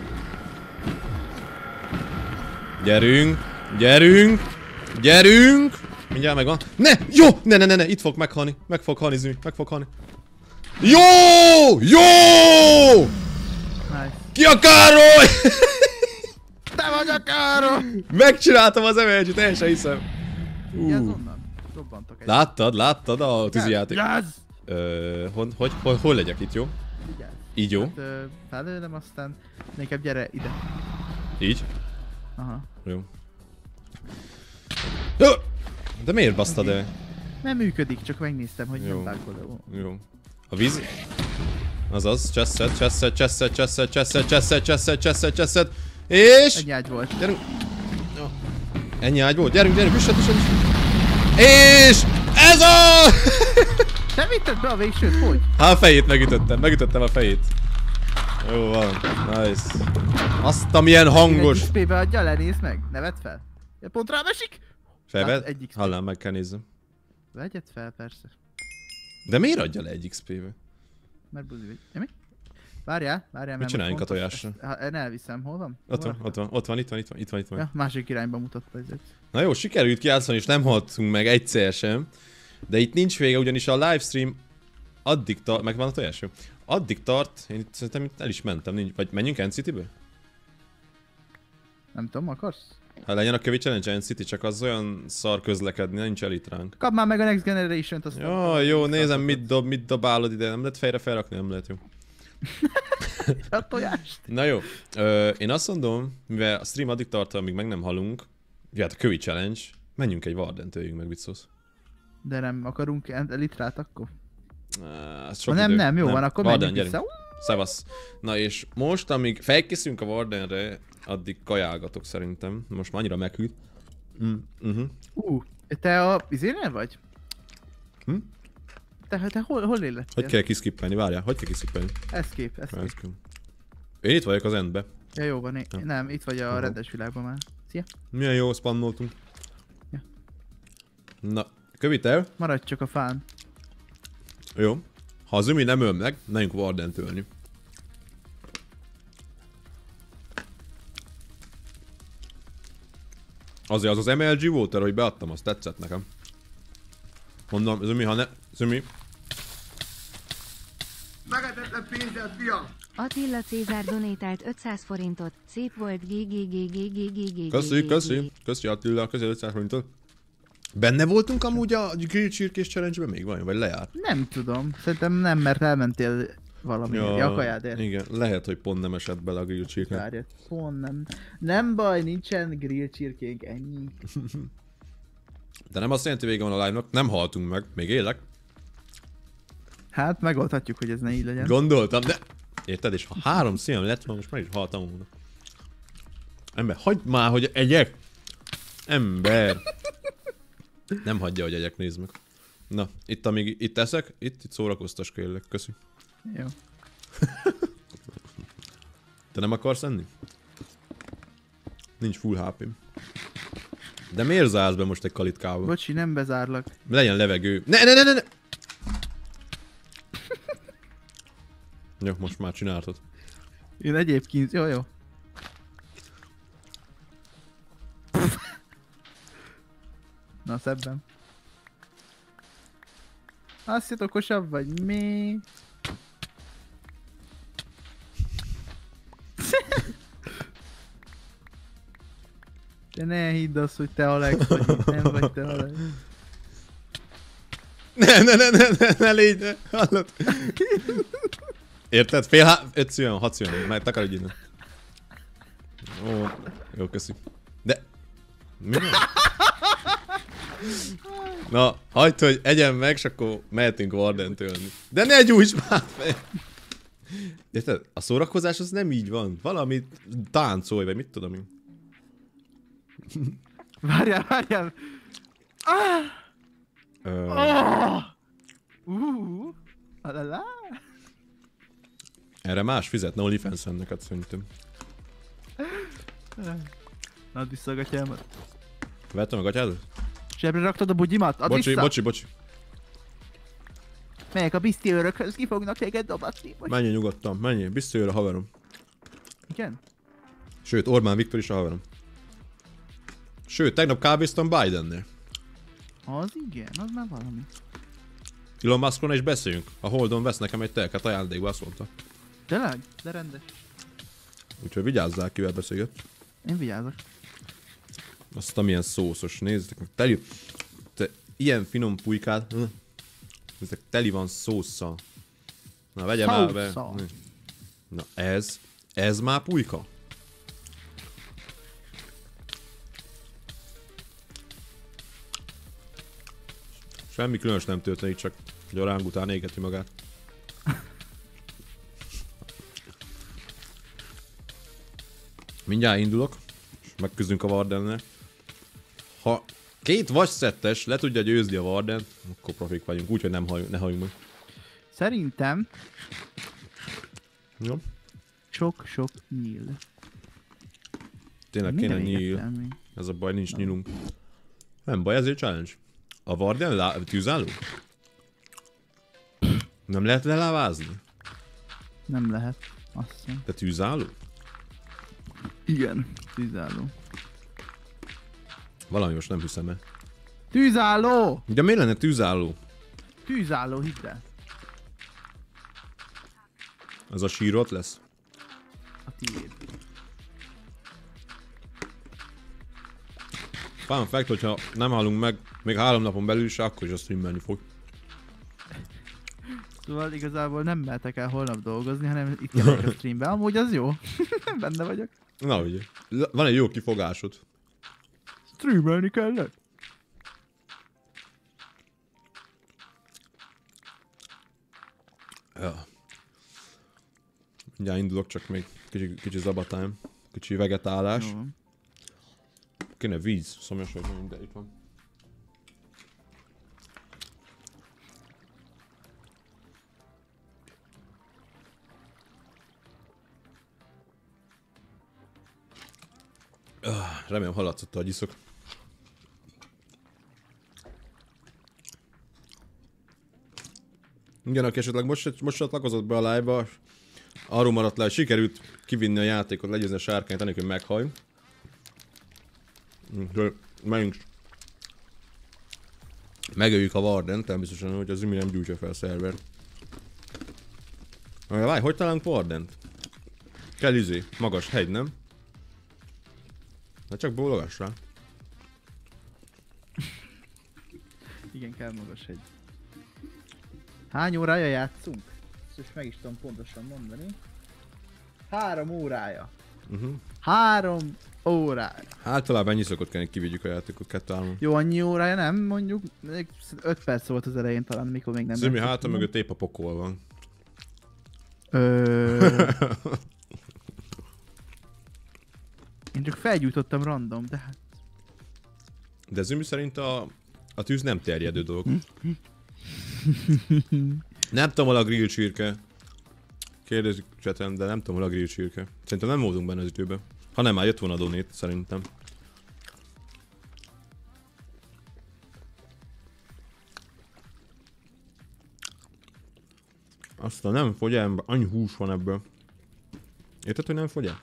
Gyerünk! Gyerünk! Gyerünk! Mindjárt megvan. Ne! Jó! Ne, ne, ne, ne! Itt fog meghalni. Meg fog halni, Zümi. Meg fog halni. Jó! Jó! Nice. Ki a Károly? Te vagy a Károly! Megcsináltam az emelcsit, teljesen hiszem. Vigyázz Uh. onnan. Robbantok egy. Láttad? Láttad a tűzijáték? Vigyázz! Ö, hogy, hogy, hogy, hol legyek itt, jó? Vigyázz. Így jó? Hát, ö, felőlem, aztán inkább gyere ide. Így? Aha. Jó. Jó! De miért basztad el? Nem működik, csak megnéztem, hogy Jó. nem vágod. Jó. A víz... Azaz, cseszed, cseszed, cseszed, cseszed, cseszed, cseszed, cseszed, cseszed, cseszed, és... Egy ágy volt. Gyerünk! Jó. Ennyi ágy volt, gyerünk, gyerünk, üssed, üssed, üssed. És... Ez a... Te vitted be a végsőt, hogy? Hát a fejét megütöttem, megütöttem a fejét. Jó van, nice. Azt a milyen hangos... Egy iksz pé-be adja le, nézd meg. Ne vedd fel. Ja, pont rám esik. Felved? Hát, egy iksz pé. Hallám, meg kell nézzem. Vegyed fel, persze. De miért adja le egy iksz pé-be? Mert buzi vagy. Ja, mi? Várjál, várjál, mert csináljunk most a fontos. tojásra? Ezt- ha- Én elviszem, hol van? Ott Hol van, van? ott van, ott van, itt van, itt van, itt van, itt van, itt van. Ja, másik irányba mutatta ezért. Na jó, sikerült kijátszani, és nem haltunk meg egyszer sem. De itt nincs vége, ugyanis a livestream addig tart, meg van a tojás, jó? Addig tart, én itt szerintem itt el is mentem, nincs, vagy menjünk End City-be? Nem tudom, akarsz? Ha legyen a kövi challenge End City, csak az olyan szar közlekedni, nincs elit ránk. Kap már meg a Next Generation-t, azt Jó, jó, nézem mit dob, mit dobálod ide, nem lehet fejre felrakni, nem lehet jó. a tojást. Na jó, ö, én azt mondom, mivel a stream addig tart, amíg meg nem halunk, jöhet a kövi challenge, menjünk egy Vardent, öljünk meg, viccosz. De nem akarunk en- elitrát akkor? Á, ez Ha sok nem, idő. nem, jó van, akkor Warden, menjünk gyerünk. vissza. Szevasz. Na és most, amíg felkészülünk a Wardenre, addig kajálgatok szerintem. Most már annyira meghűt. Mm, uh-huh. Ú, te a izénél vagy? Hm? Te, te hol, hol élettél? Hogy kell kiskippelni? Várjál, hogy kell kiskippelni? Escape, escape. Ez kell. Én itt vagyok az endbe. Ja, jó van, én, Ja. nem, itt vagy a Aha. rendes világban már. Szia. Milyen jó spammoltunk. Ja. Na, kövitel. Maradj csak a fán. Jó. Ha az Ümi nem öl meg, menjünk Wardent ölni. Azért az az em el gé Water, hogy beadtam, azt tetszett nekem. Mondom, Zümi, ha ne... Zümi. Megetetlen pénzed, fiam! Attila Cézár donétált ötszáz forintot. Szép volt ggggggggg. Köszi, köszi. Köszi Attila, köszi ötszáz forintot. Benne voltunk amúgy a grill csirkés challenge-ben még vajon, vagy lejárt? Nem tudom. Szerintem nem, mert elmentél valami. Ja, ja kajádért. Igen, lehet, hogy pont nem esett bele a grill csirke. Várjad, pont nem. Nem baj, nincsen grill csirkénk, ennyi. De nem azt jelenti, vége van a live-nak, nem haltunk meg, még élek. Hát megoldhatjuk, hogy ez ne így legyen. Gondoltam, de... Érted? És ha három színem lett volna, most meg is haltam volna. Ember, hagyd már, hogy egyek! Ember! Nem hagyja, hogy egyek, nézd meg. Na, itt amíg itt eszek, itt, itt szórakoztas kérlek, köszi. Jó. Te nem akarsz enni? Nincs full há pém. De miért zársz be most egy kalitkával? Bocsi, nem bezárlak. Legyen levegő. Ne, ne, ne, ne, ne! Jó, most már csináltad. Én egyébként, jó, jó. Na, szebben. Azt hitt okosabb vagy mi? De ne hidd azt, hogy te Alex vagy, nem vagy te Alex. Ne, ne, ne, ne, ne, ne légy, ne, hallod? Érted? Fél há... öt szívem, hat szívem, már takarodj innen. Ó, jó, köszi. De... Mi van? Na, hagyd, hogy egyen meg, és akkor mehetünk Wardent ölni. De ne gyújts már fel! Érted? A szórakozás az nem így van. Valamit táncolj, vagy mit tudom én. Várjál, várjál! Ah! Ö... Oh! Uh! Alala! Erre más fizetne OnlyFans-en neked szerintem. Na, add vissza a gatyámat. Vettem a gatyádat? Zsebre raktad a bugyimat? Add Bocsi, vissza! bocsi, bocsi. Melyek a bizti őrökhöz, ki fognak téged dobatni? Most... Menjél nyugodtan, menjél. Biztos jön a haverom. Igen? Sőt, Orbán Viktor is a haverom. Sőt, tegnap kávéztam Bidennél. Az igen, az már valami. Elon Muskról is beszéljünk. A Holdon vesz nekem egy telket ajándékba, azt mondta. Tényleg? De rendes. Úgyhogy vigyázzál, kivel beszélget. Én vigyázok. Azt amilyen szószos, nézzétek meg. Teli... Te ilyen finom pulykád. Hm. Ezek teli van szósszal. Na, vegye már be. Szósszal. Na, ez. Ez már pulyka? Semmi különös nem történik, csak hogy a ráng után égeti magát. Mindjárt indulok, és megküzdünk a Wardennel. Ha két vasszettes le tudja győzni a Warden, akkor profik vagyunk, úgyhogy nem hajunk, ne halljunk meg. Szerintem Jó? sok-sok nyíl. Tényleg kéne Minden nyíl. értelmű. Ez a baj, nincs nyílunk. Nem baj, ezért challenge. A Warden lá... tűzálló? Nem lehet lelávázni? Nem lehet. Azt hiszem. Te tűzálló? Igen. Tűzálló. Valami most nem hiszem el. Tűzálló! De miért lenne tűzálló? Tűzálló, hidd el. Ez a sírot lesz? A tiéd. Fun fact, hogyha nem halunk meg még három napon belül se, akkor is azt streamelni fog. Szóval igazából nem mehetek el holnap dolgozni, hanem itt jelenek a streambe. Amúgy az jó. Benne vagyok. Na ugye. Van egy jó kifogásod. Streamelni kellett. Ja. Mindjárt indulok, csak még kicsi, kicsi zabatime. Kicsi vegetálás. Jó. Kéne víz, szomjas vagy nagyon, de itt van. Remélem hallatszott a gyiszok. Igen, aki esetleg most, most csatlakozott be a live-ba, arról maradt le, hogy sikerült kivinni a játékot, legyőzni a sárkányt, anélkül meghaj. Úgyhogy menjünk. Megöljük a Vardent, természetesen, hogy az Zümi nem gyújtja fel a szervert. Várj, hogy találunk Vardent? Kell izé, magas hegy, nem? Na csak bólogass rá. Igen, kell magas egy. Hány órája játszunk? Ezt is meg is tudom pontosan mondani. Három órája. Uh-huh. Három órája. Általában ennyi szokott kelleni, kivigyük a játékot kettő-három. Jó, annyi órája nem, mondjuk öt perc volt az elején talán, mikor még nem. Zümi háta mögött épp a pokol van. Ö... Én csak felgyújtottam random, de hát... De Zümi szerint a, a tűz nem terjedő dolog. Nem tudom, hol a grill csirke. Kérdezik chaten, de nem tudom, hol a grill csirke. Szerintem nem voltunk benne az időben. Ha nem, már jött volna a donét, szerintem. Aztán nem fogy el, annyi hús van ebből. Érted, hogy nem fogy el?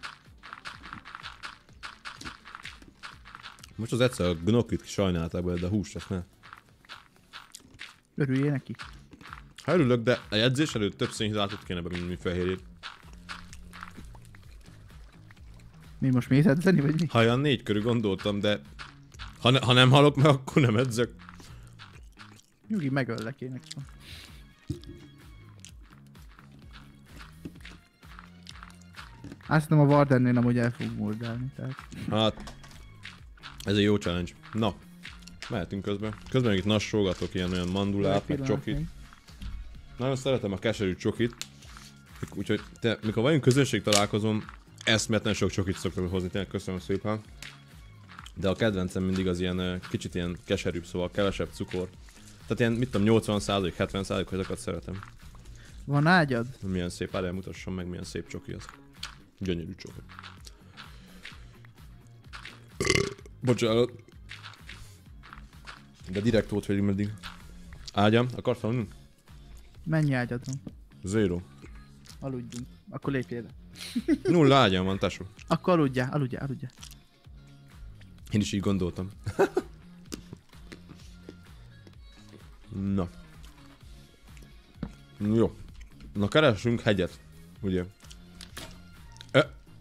Most az egyszer a gnokit sajnálták belőle, de a húst ezt ne. Örüljél neki. Ha örülök, de a edzés előtt több szénhidrátot kéne bevinni, mint fehérjét. Mi most mész edzeni, vagy mi? Ha olyan négy körül gondoltam, de ha, ne, ha nem halok meg, akkor nem edzek. Nyugi, megöllek én neki. Azt hiszem a Wardennél nem, hogy el fog mordálni, tehát... Hát, ez egy jó challenge. Na, mehetünk közben. Közben még itt nassolgatok ilyen olyan mandulát, meg csokit. Nagyon szeretem a keserű csokit. Úgyhogy te, mikor vagyunk közönség találkozom, eszméletlen sok csokit szoktak hozni, tényleg köszönöm szépen. De a kedvencem mindig az ilyen kicsit ilyen keserűbb, szóval kevesebb cukor. Tehát ilyen, mit tudom, nyolcvan százalék, hetven százalék, hogy azokat szeretem. Van ágyad? Milyen szép, várjál, mutassam meg, milyen szép csoki az. Gyönyörű csoki. Bocsánat. De direkt volt félig meddig. Ágyam, akar felülni? Mennyi ágyad van? Zero. Aludjunk. Akkor lépjél le. Nulla ágyam van, tesó. Akkor aludjál, aludjál, aludjál. Én is így gondoltam. Na. Jó. Na keressünk hegyet, ugye? Ö.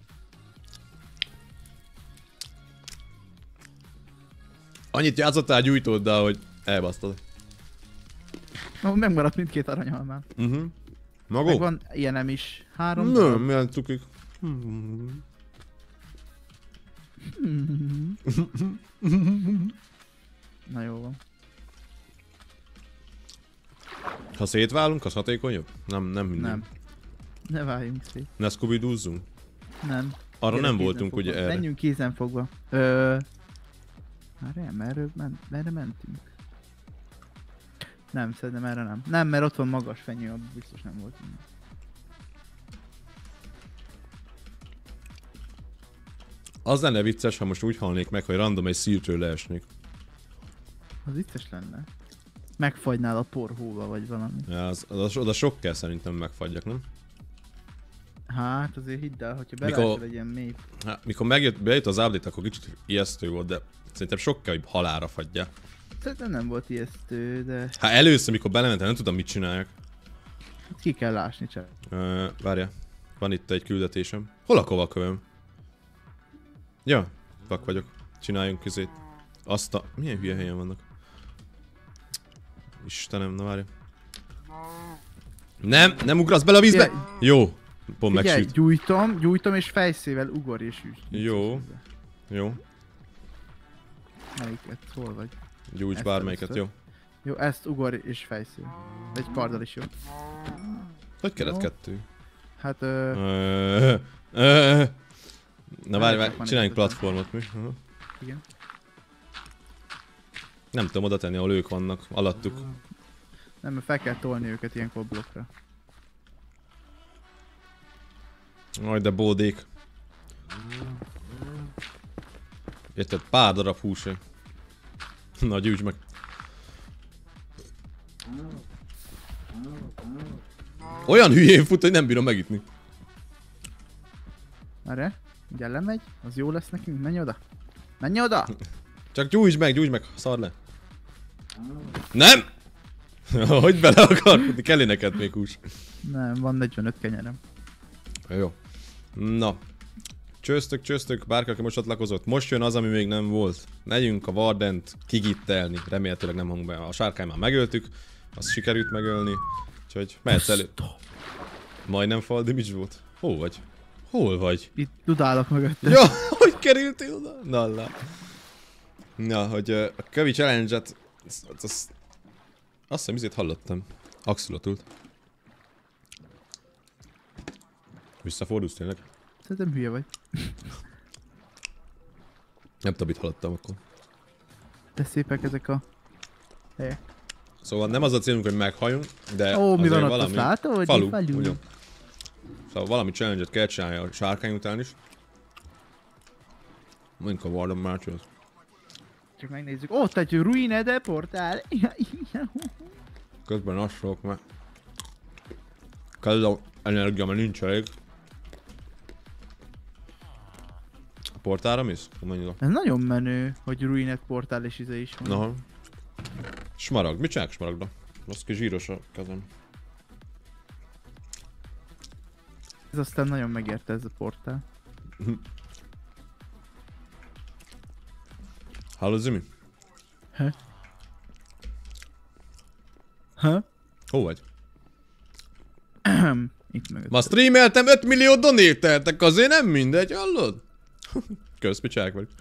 Annyit játszottál gyújtóddal, hogy elbasztad. No, megmaradt mindkét aranyhalmám. Mhm. Uh-huh. Magó? Meg van ilyenem is. Három. Nem, milyen cukik. Na jó van. Ha szétválunk, az hatékonyabb? Nem, nem minden. Nem. Ne váljunk szét. Ne scooby-doozzunk? Nem. Arra Gyere nem voltunk kézenfogva. ugye erre. Menjünk kézenfogva. Ö... Már el, merre, men merre mentünk? Nem, szerintem erre nem. Nem, mert ott van magas fenyő, abban biztos nem volt. Az lenne vicces, ha most úgy halnék meg, hogy random egy szírtől leesnék. Az vicces lenne. Megfagynál a porhóba, vagy valami. Ja, az, az, oda sok kell szerintem megfagyjak, nem? Hát azért hidd el, hogyha Mikor- belásod egy ilyen mély... Hát, mikor megjött, bejött az update, akkor kicsit ijesztő volt, de szerintem sokkal jobb halálra fagyja. Szerintem nem volt ijesztő, de Hát először, mikor belementem, nem tudom mit csináljak. ki kell lásni csak. Uh, várja, van itt egy küldetésem. Hol a kovakövöm? Ja, vak vagyok. Csináljunk közét. Azt a... Milyen hülye helyen vannak? Istenem, na várja. Nem, nem ugrasz bele a vízbe! Figyelj. Jó, pont Figyelj, megsült. gyújtom, gyújtom és fejszével ugorj és üsd. Jó. Jó, Melyiket? Hol vagy? gyújts Ezt bármelyiket, először. jó. Jó, ezt ugorj és fejszél. Egy karddal is jó. Hogy kellett Jó. kettő? Hát ö... Ö, ö, Na várj, Van várj, egy csináljunk ötletem. platformot mi? Aha. igen. Nem tudom oda tenni, ahol ők vannak, alattuk. Nem, mert fel kell tolni őket ilyenkor blokkra. Aj, de bódék. Érted, pár darab hús. Na, gyújts meg. Olyan hülyén fut, hogy nem bírom megütni. Erre? Ugye lemegy, az jó lesz nekünk, menj oda. Menj oda! Csak gyújtsd meg, gyújtsd meg, szar le. Nem! Hogy bele akar futni? Kelly neked még hús. Nem, van negyvenöt kenyerem. Jó. Na. Csőztök, csőztök, bárki, aki most csatlakozott. Most jön az, ami még nem volt. Megyünk a Wardent kigittelni. Remélhetőleg nem hangunk be. A sárkány már megöltük. Azt sikerült megölni. Úgyhogy mehetsz elő. Majdnem fal damage volt. Hol vagy? Hol vagy? Itt dudálok mögötted. Ja, hogy kerültél oda? Na, na. Na, hogy uh, a kövi challenge-et... Azt, azt, azt hiszem, izét hallottam. Axolotult. Visszafordulsz tényleg? Szerintem hülye vagy. Nem tudom, mit hallottam akkor. De szépek ezek a helyek. Szóval nem az a célunk, hogy meghalljunk, de Ó, mi van ott, valami... azt látod, hogy falu, falu. ugyan. Szóval valami challenge-et kell csinálni a sárkány után is. Mondjuk a Wardon már csőz. Csak megnézzük. Ott egy ruined portál. Közben azt fogok, mert... Kell az energia, mert nincs elég. A portára mész? Menj oda. Ez nagyon menő, hogy ruined portál és izé is van. Aha. Smaragd. Mit csinálok smaragdra? Az kis zsíros a kezem. Ez aztán nagyon megérte ez a portál. Hallod, Zimi? Ha? Ha? Hol vagy? Itt mögött. Ma streameltem, öt millió donételtek, azért nem mindegy, hallod? Kösz, mit csinálják velük?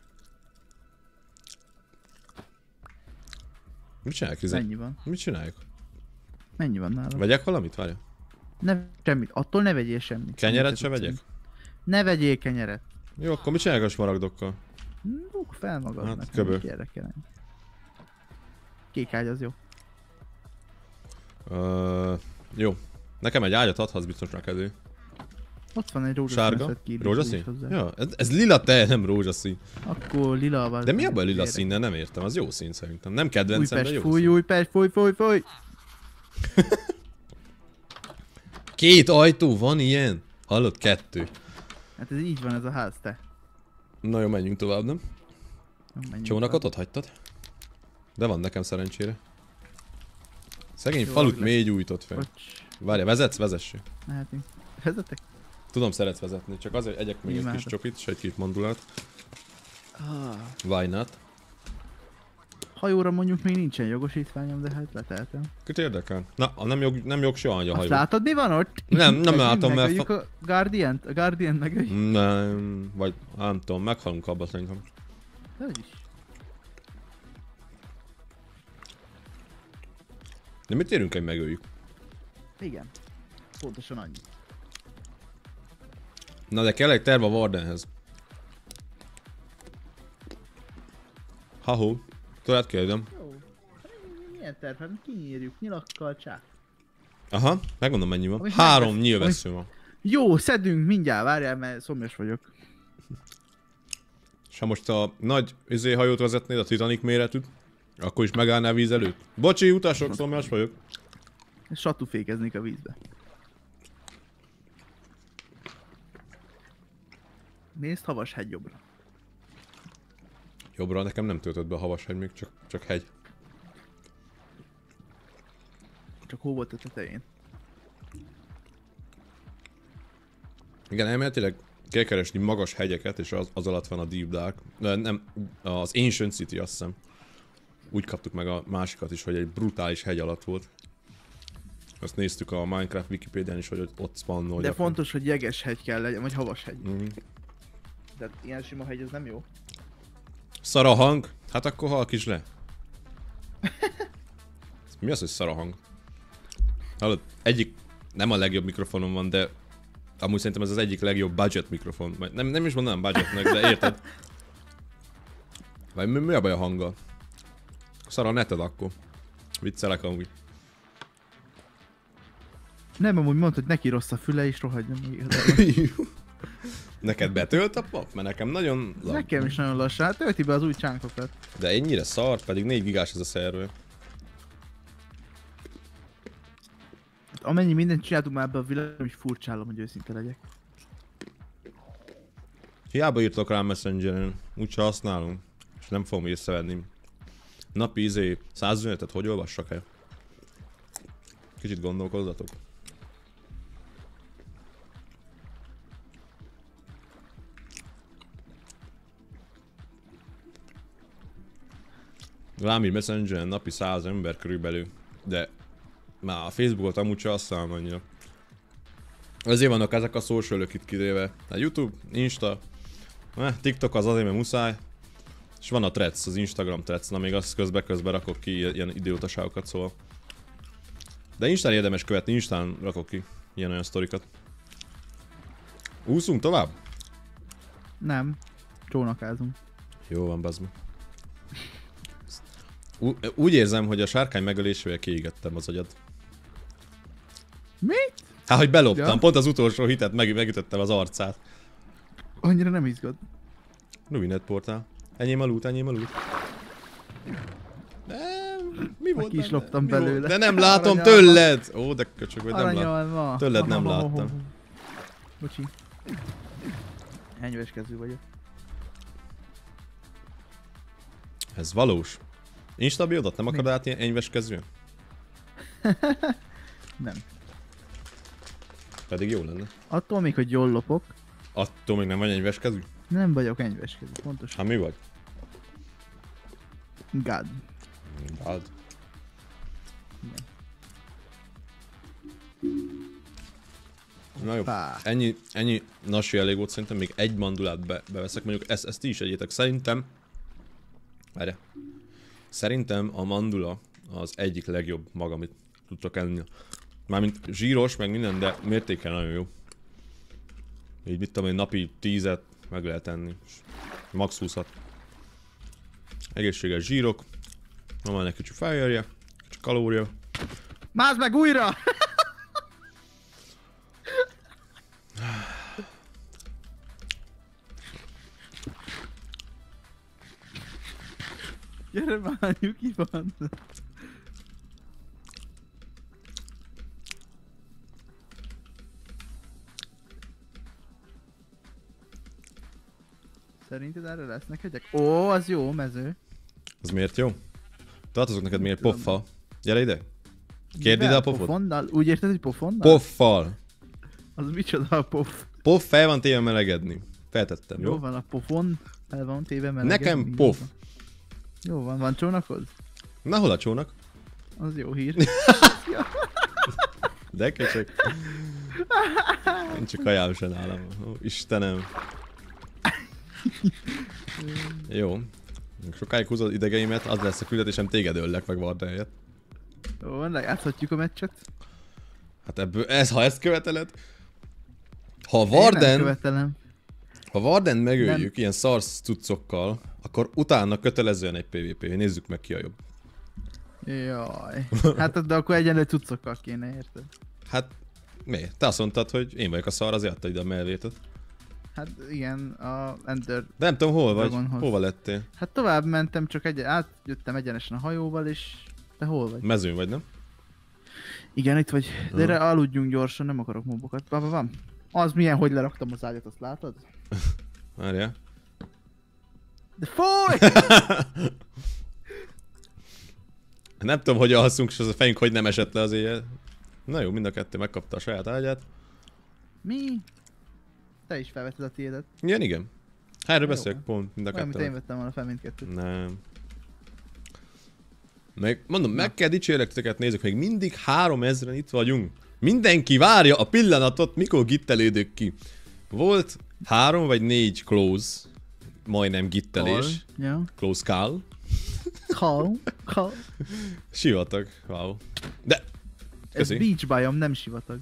Mit csinálják, Rizé? Mennyi van? Mit csináljuk? Mennyi van nálam? Vegyek valamit? Várja. Ne, semmit. Attól ne vegyél semmit. Kenyeret Mit se tudsz vegyek? tenni. Ne vegyél kenyeret. Jó, akkor mit csinálják a smaragdokkal? Rúg fel magadnak. Hát, nem köbö. érdekel. Kék ágy az jó. Uh, jó. Nekem egy ágyat adhatsz biztos neked. Ott van egy rózsaszín. Sárga? Rózsaszín? Ja, ez, ez lila te, nem rózsaszín. Akkor lila van. De mi abban a lila színnel? Nem értem, az jó szín szerintem. Nem kedvencem, de jó fúj, szín. új Pest, fúj, fúj, fúj. Két ajtó van ilyen? Hallod? Kettő. Hát ez így van ez a ház, te. Na jó, menjünk tovább, nem? Menjünk Csónakot tovább. ott hagytad? De van nekem szerencsére. Szegény Jó, falut meg mély gyújtott fel. Bocs. Várja, vezetsz? Vezessünk. Mehetünk. Vezetek? Tudom, szeretsz vezetni, csak azért egyek még egy Imádok. kis csokit, és egy-két mandulát. Ah. Why not? Hajóra mondjuk még nincsen jogosítványom, de hát leteltem. Kit érdekel? Na, a nem jog, nem jog se a Azt hajó. látod mi van ott? Nem, nem Megyünk, látom, mert megöljük a Guardian-t? A Guardian megöljük? Nem, vagy nem tudom, meghalunk abba szerintem. De hogy is. De mit érünk, hogy megöljük? Igen. Pontosan annyi. Na de kell egy terv a Wardenhez. Ha-ho. Tőled kérdem. Jó. Milyen terv? Hát kinyírjuk nyilakkal, csá. Aha, megmondom mennyi van. Amit Három megvesz- nyilvessző van. Jó, szedünk mindjárt, várjál, mert szomjas vagyok. És ha most a nagy izé hajót vezetnéd, a Titanic méretűt, akkor is megállnál víz előtt. Bocsi, utasok, szomjas vagyok. Satúfékeznék a vízbe. Nézd, Havashegy jobbra. Jobbra nekem nem töltött be a Havashegy még, csak, csak hegy. Csak hó volt a tetején. Igen, elméletileg kell keresni magas hegyeket, és az, az alatt van a Deep Dark. De nem, az Ancient City, azt hiszem. Úgy kaptuk meg a másikat is, hogy egy brutális hegy alatt volt. Azt néztük a Minecraft Wikipédián is, hogy ott spannol. De fontos, hogy jeges hegy kell legyen, vagy havas hegy. Mm. De ilyen sima hegy, ez nem jó. Szar a hang? Hát akkor halk is le. Mi az, hogy szar a hang? Hallod, egyik, nem a legjobb mikrofonom van, de amúgy szerintem ez az egyik legjobb budget mikrofon. Vagy nem, nem is mondanám budgetnek, de érted? Vagy mi, mi a baj a hanggal? Szar a neted akkor. Viccelek amúgy. Nem, amúgy mondta, hogy neki rossz a füle, és rohadjon még. Neked betölt a pap? Mert nekem nagyon... lag. Nekem is nagyon lassan, hát tölti be az új csánkokat. De ennyire szar, pedig négy gigás ez a szerver. Hát amennyi mindent csináltunk már ebbe a világban, is furcsálom, hogy őszinte legyek. Hiába írtok rám Messengeren, úgyse használom, és nem fogom észrevenni. Napi izé száz üzenetet hogy olvassak el? Kicsit gondolkozzatok. Rám ír Messengeren napi száz ember körülbelül, de már a Facebookot amúgy sem használom annyira. Ezért vannak ezek a socialok itt kivéve. A YouTube, Insta, eh, TikTok az azért, mert muszáj. És van a Threads, az Instagram Threads, na még azt közbe-közbe rakok ki ilyen idiótaságokat, szóval. De Instán érdemes követni, Instán rakok ki ilyen-olyan sztorikat. Úszunk tovább? Nem. Csónakázunk. Jó van, bazd meg. Ú- úgy érzem, hogy a sárkány megölésével kiégettem az agyad. Mi? Hát, hogy beloptam, Ja. pont az utolsó hitet meg, megütöttem az arcát. Annyira nem izgad. Ruinet portál. Enyém a loot, enyém a loot. De mi volt ki is benne? loptam Mi volt? belőle. De nem látom Aranyalma. tőled! Ó, de köcsög, hogy nem látom. Aranyalma. Tőled nem Ha, ha, ha, láttam. ha, ha. Bocsi. Enyves kezű vagyok. Ez valós. Insta biódat nem akarod át ilyen enyves kezűen? Nem. Pedig jó lenne. Attól még, hogy jól lopok, Attól még nem vagy enyves kezű? nem vagyok enyves kezű. Pontosan. Hát mi vagy? God. Hát. Na jó, Pá. ennyi, ennyi nasi elég volt, szerintem még egy mandulát be, beveszek, mondjuk ezt, ezt ti is egyétek. Szerintem, várjál, szerintem a mandula az egyik legjobb mag, amit tudtok enni. Mármint zsíros, meg minden, de mértéken nagyon jó. Így mit tudom én, napi tízet meg lehet enni, max húszat. Egészséges zsírok, van egy kicsi fehérje, kicsi kalória. Mázd meg újra! Gyere már, nyugi van. Szerinted erre lesznek hegyek? Ó, az jó mező. Az miért jó? Tartozok neked miért poffa. Gyere ide. Kérd ide Mivel? a pofot. Pofonnal? Úgy érted, hogy pofonnal? Poffal. Az micsoda a pof? Poff fel van téve melegedni. Feltettem, Jó jó? van, a pofon el van téve melegedni. Nekem poff. Jó van, van csónakod? Na hol a csónak? Az jó hír. De köcsök. Nincs csak kajám se nálam. Ó, Istenem. Jó. Sokáig húzod idegeimet, az lesz a küldetésem, téged öllek meg Vardányet. Jó van, lejátszhatjuk a meccset. Hát ebből, ez, ha ezt követeled. Ha Én nem Varden, követelem. ha Varden megöljük ilyen szarsz cuccokkal, akkor utána kötelezően egy pé vé pé. Nézzük meg ki a jobb. Jaj. Hát de akkor egyenlő cuccokkal kéne, érted? Hát, miért? Te azt mondtad, hogy én vagyok a szar, azért adta ide a mellétet. Hát igen, a Ender... De nem tudom, hol vagy, Dragonhoz. hova lettél? Hát tovább mentem, csak egy... átjöttem egyenesen a hajóval, és... Te hol vagy? Mezőn vagy, nem? Igen, itt vagy. De Aha. erre aludjunk gyorsan, nem akarok mobokat. Baba van. Az milyen, hogy leraktam az ágyat, azt látod? Várjál. De foly! Nem tudom, hogy alszunk, és az a fejünk hogy nem esett le az éjjel. Na jó, mind a kettő megkapta a saját ágyát. Mi? Te is felvetted a tiédet. Igen, igen. Hát erről Jó. beszélek pont, mind a Olyan, mint én kettő. vettem volna fel mindkettőt. Nem. Meg, mondom, meg kell dicsérlek titeket, nézzük, még mindig háromezren itt vagyunk. Mindenki várja a pillanatot, mikor gittelődök ki. Volt három vagy négy close, majdnem gittelés. Ja. Close call. Call. Call. Sivatag, wow. De, Ez köszi. beach biome, nem sivatag.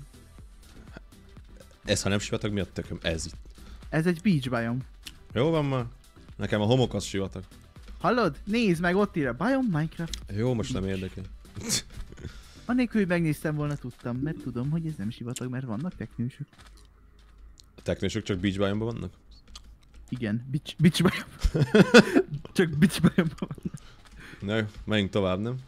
Ez ha nem sivatag, mi a tököm? Ez itt. Ez egy beach biome. Jó van már? Nekem a homok az sivatag. Hallod? Nézd meg, ott írja Biome Minecraft. Jó, most nem érdekel. Anélkül, hogy megnéztem volna, tudtam, mert tudom, hogy ez nem sivatag, mert vannak teknősök. A teknősök csak beach biome-ban vannak? Igen, beach, beach biome. Csak beach biome van. Na jó, menjünk tovább, nem?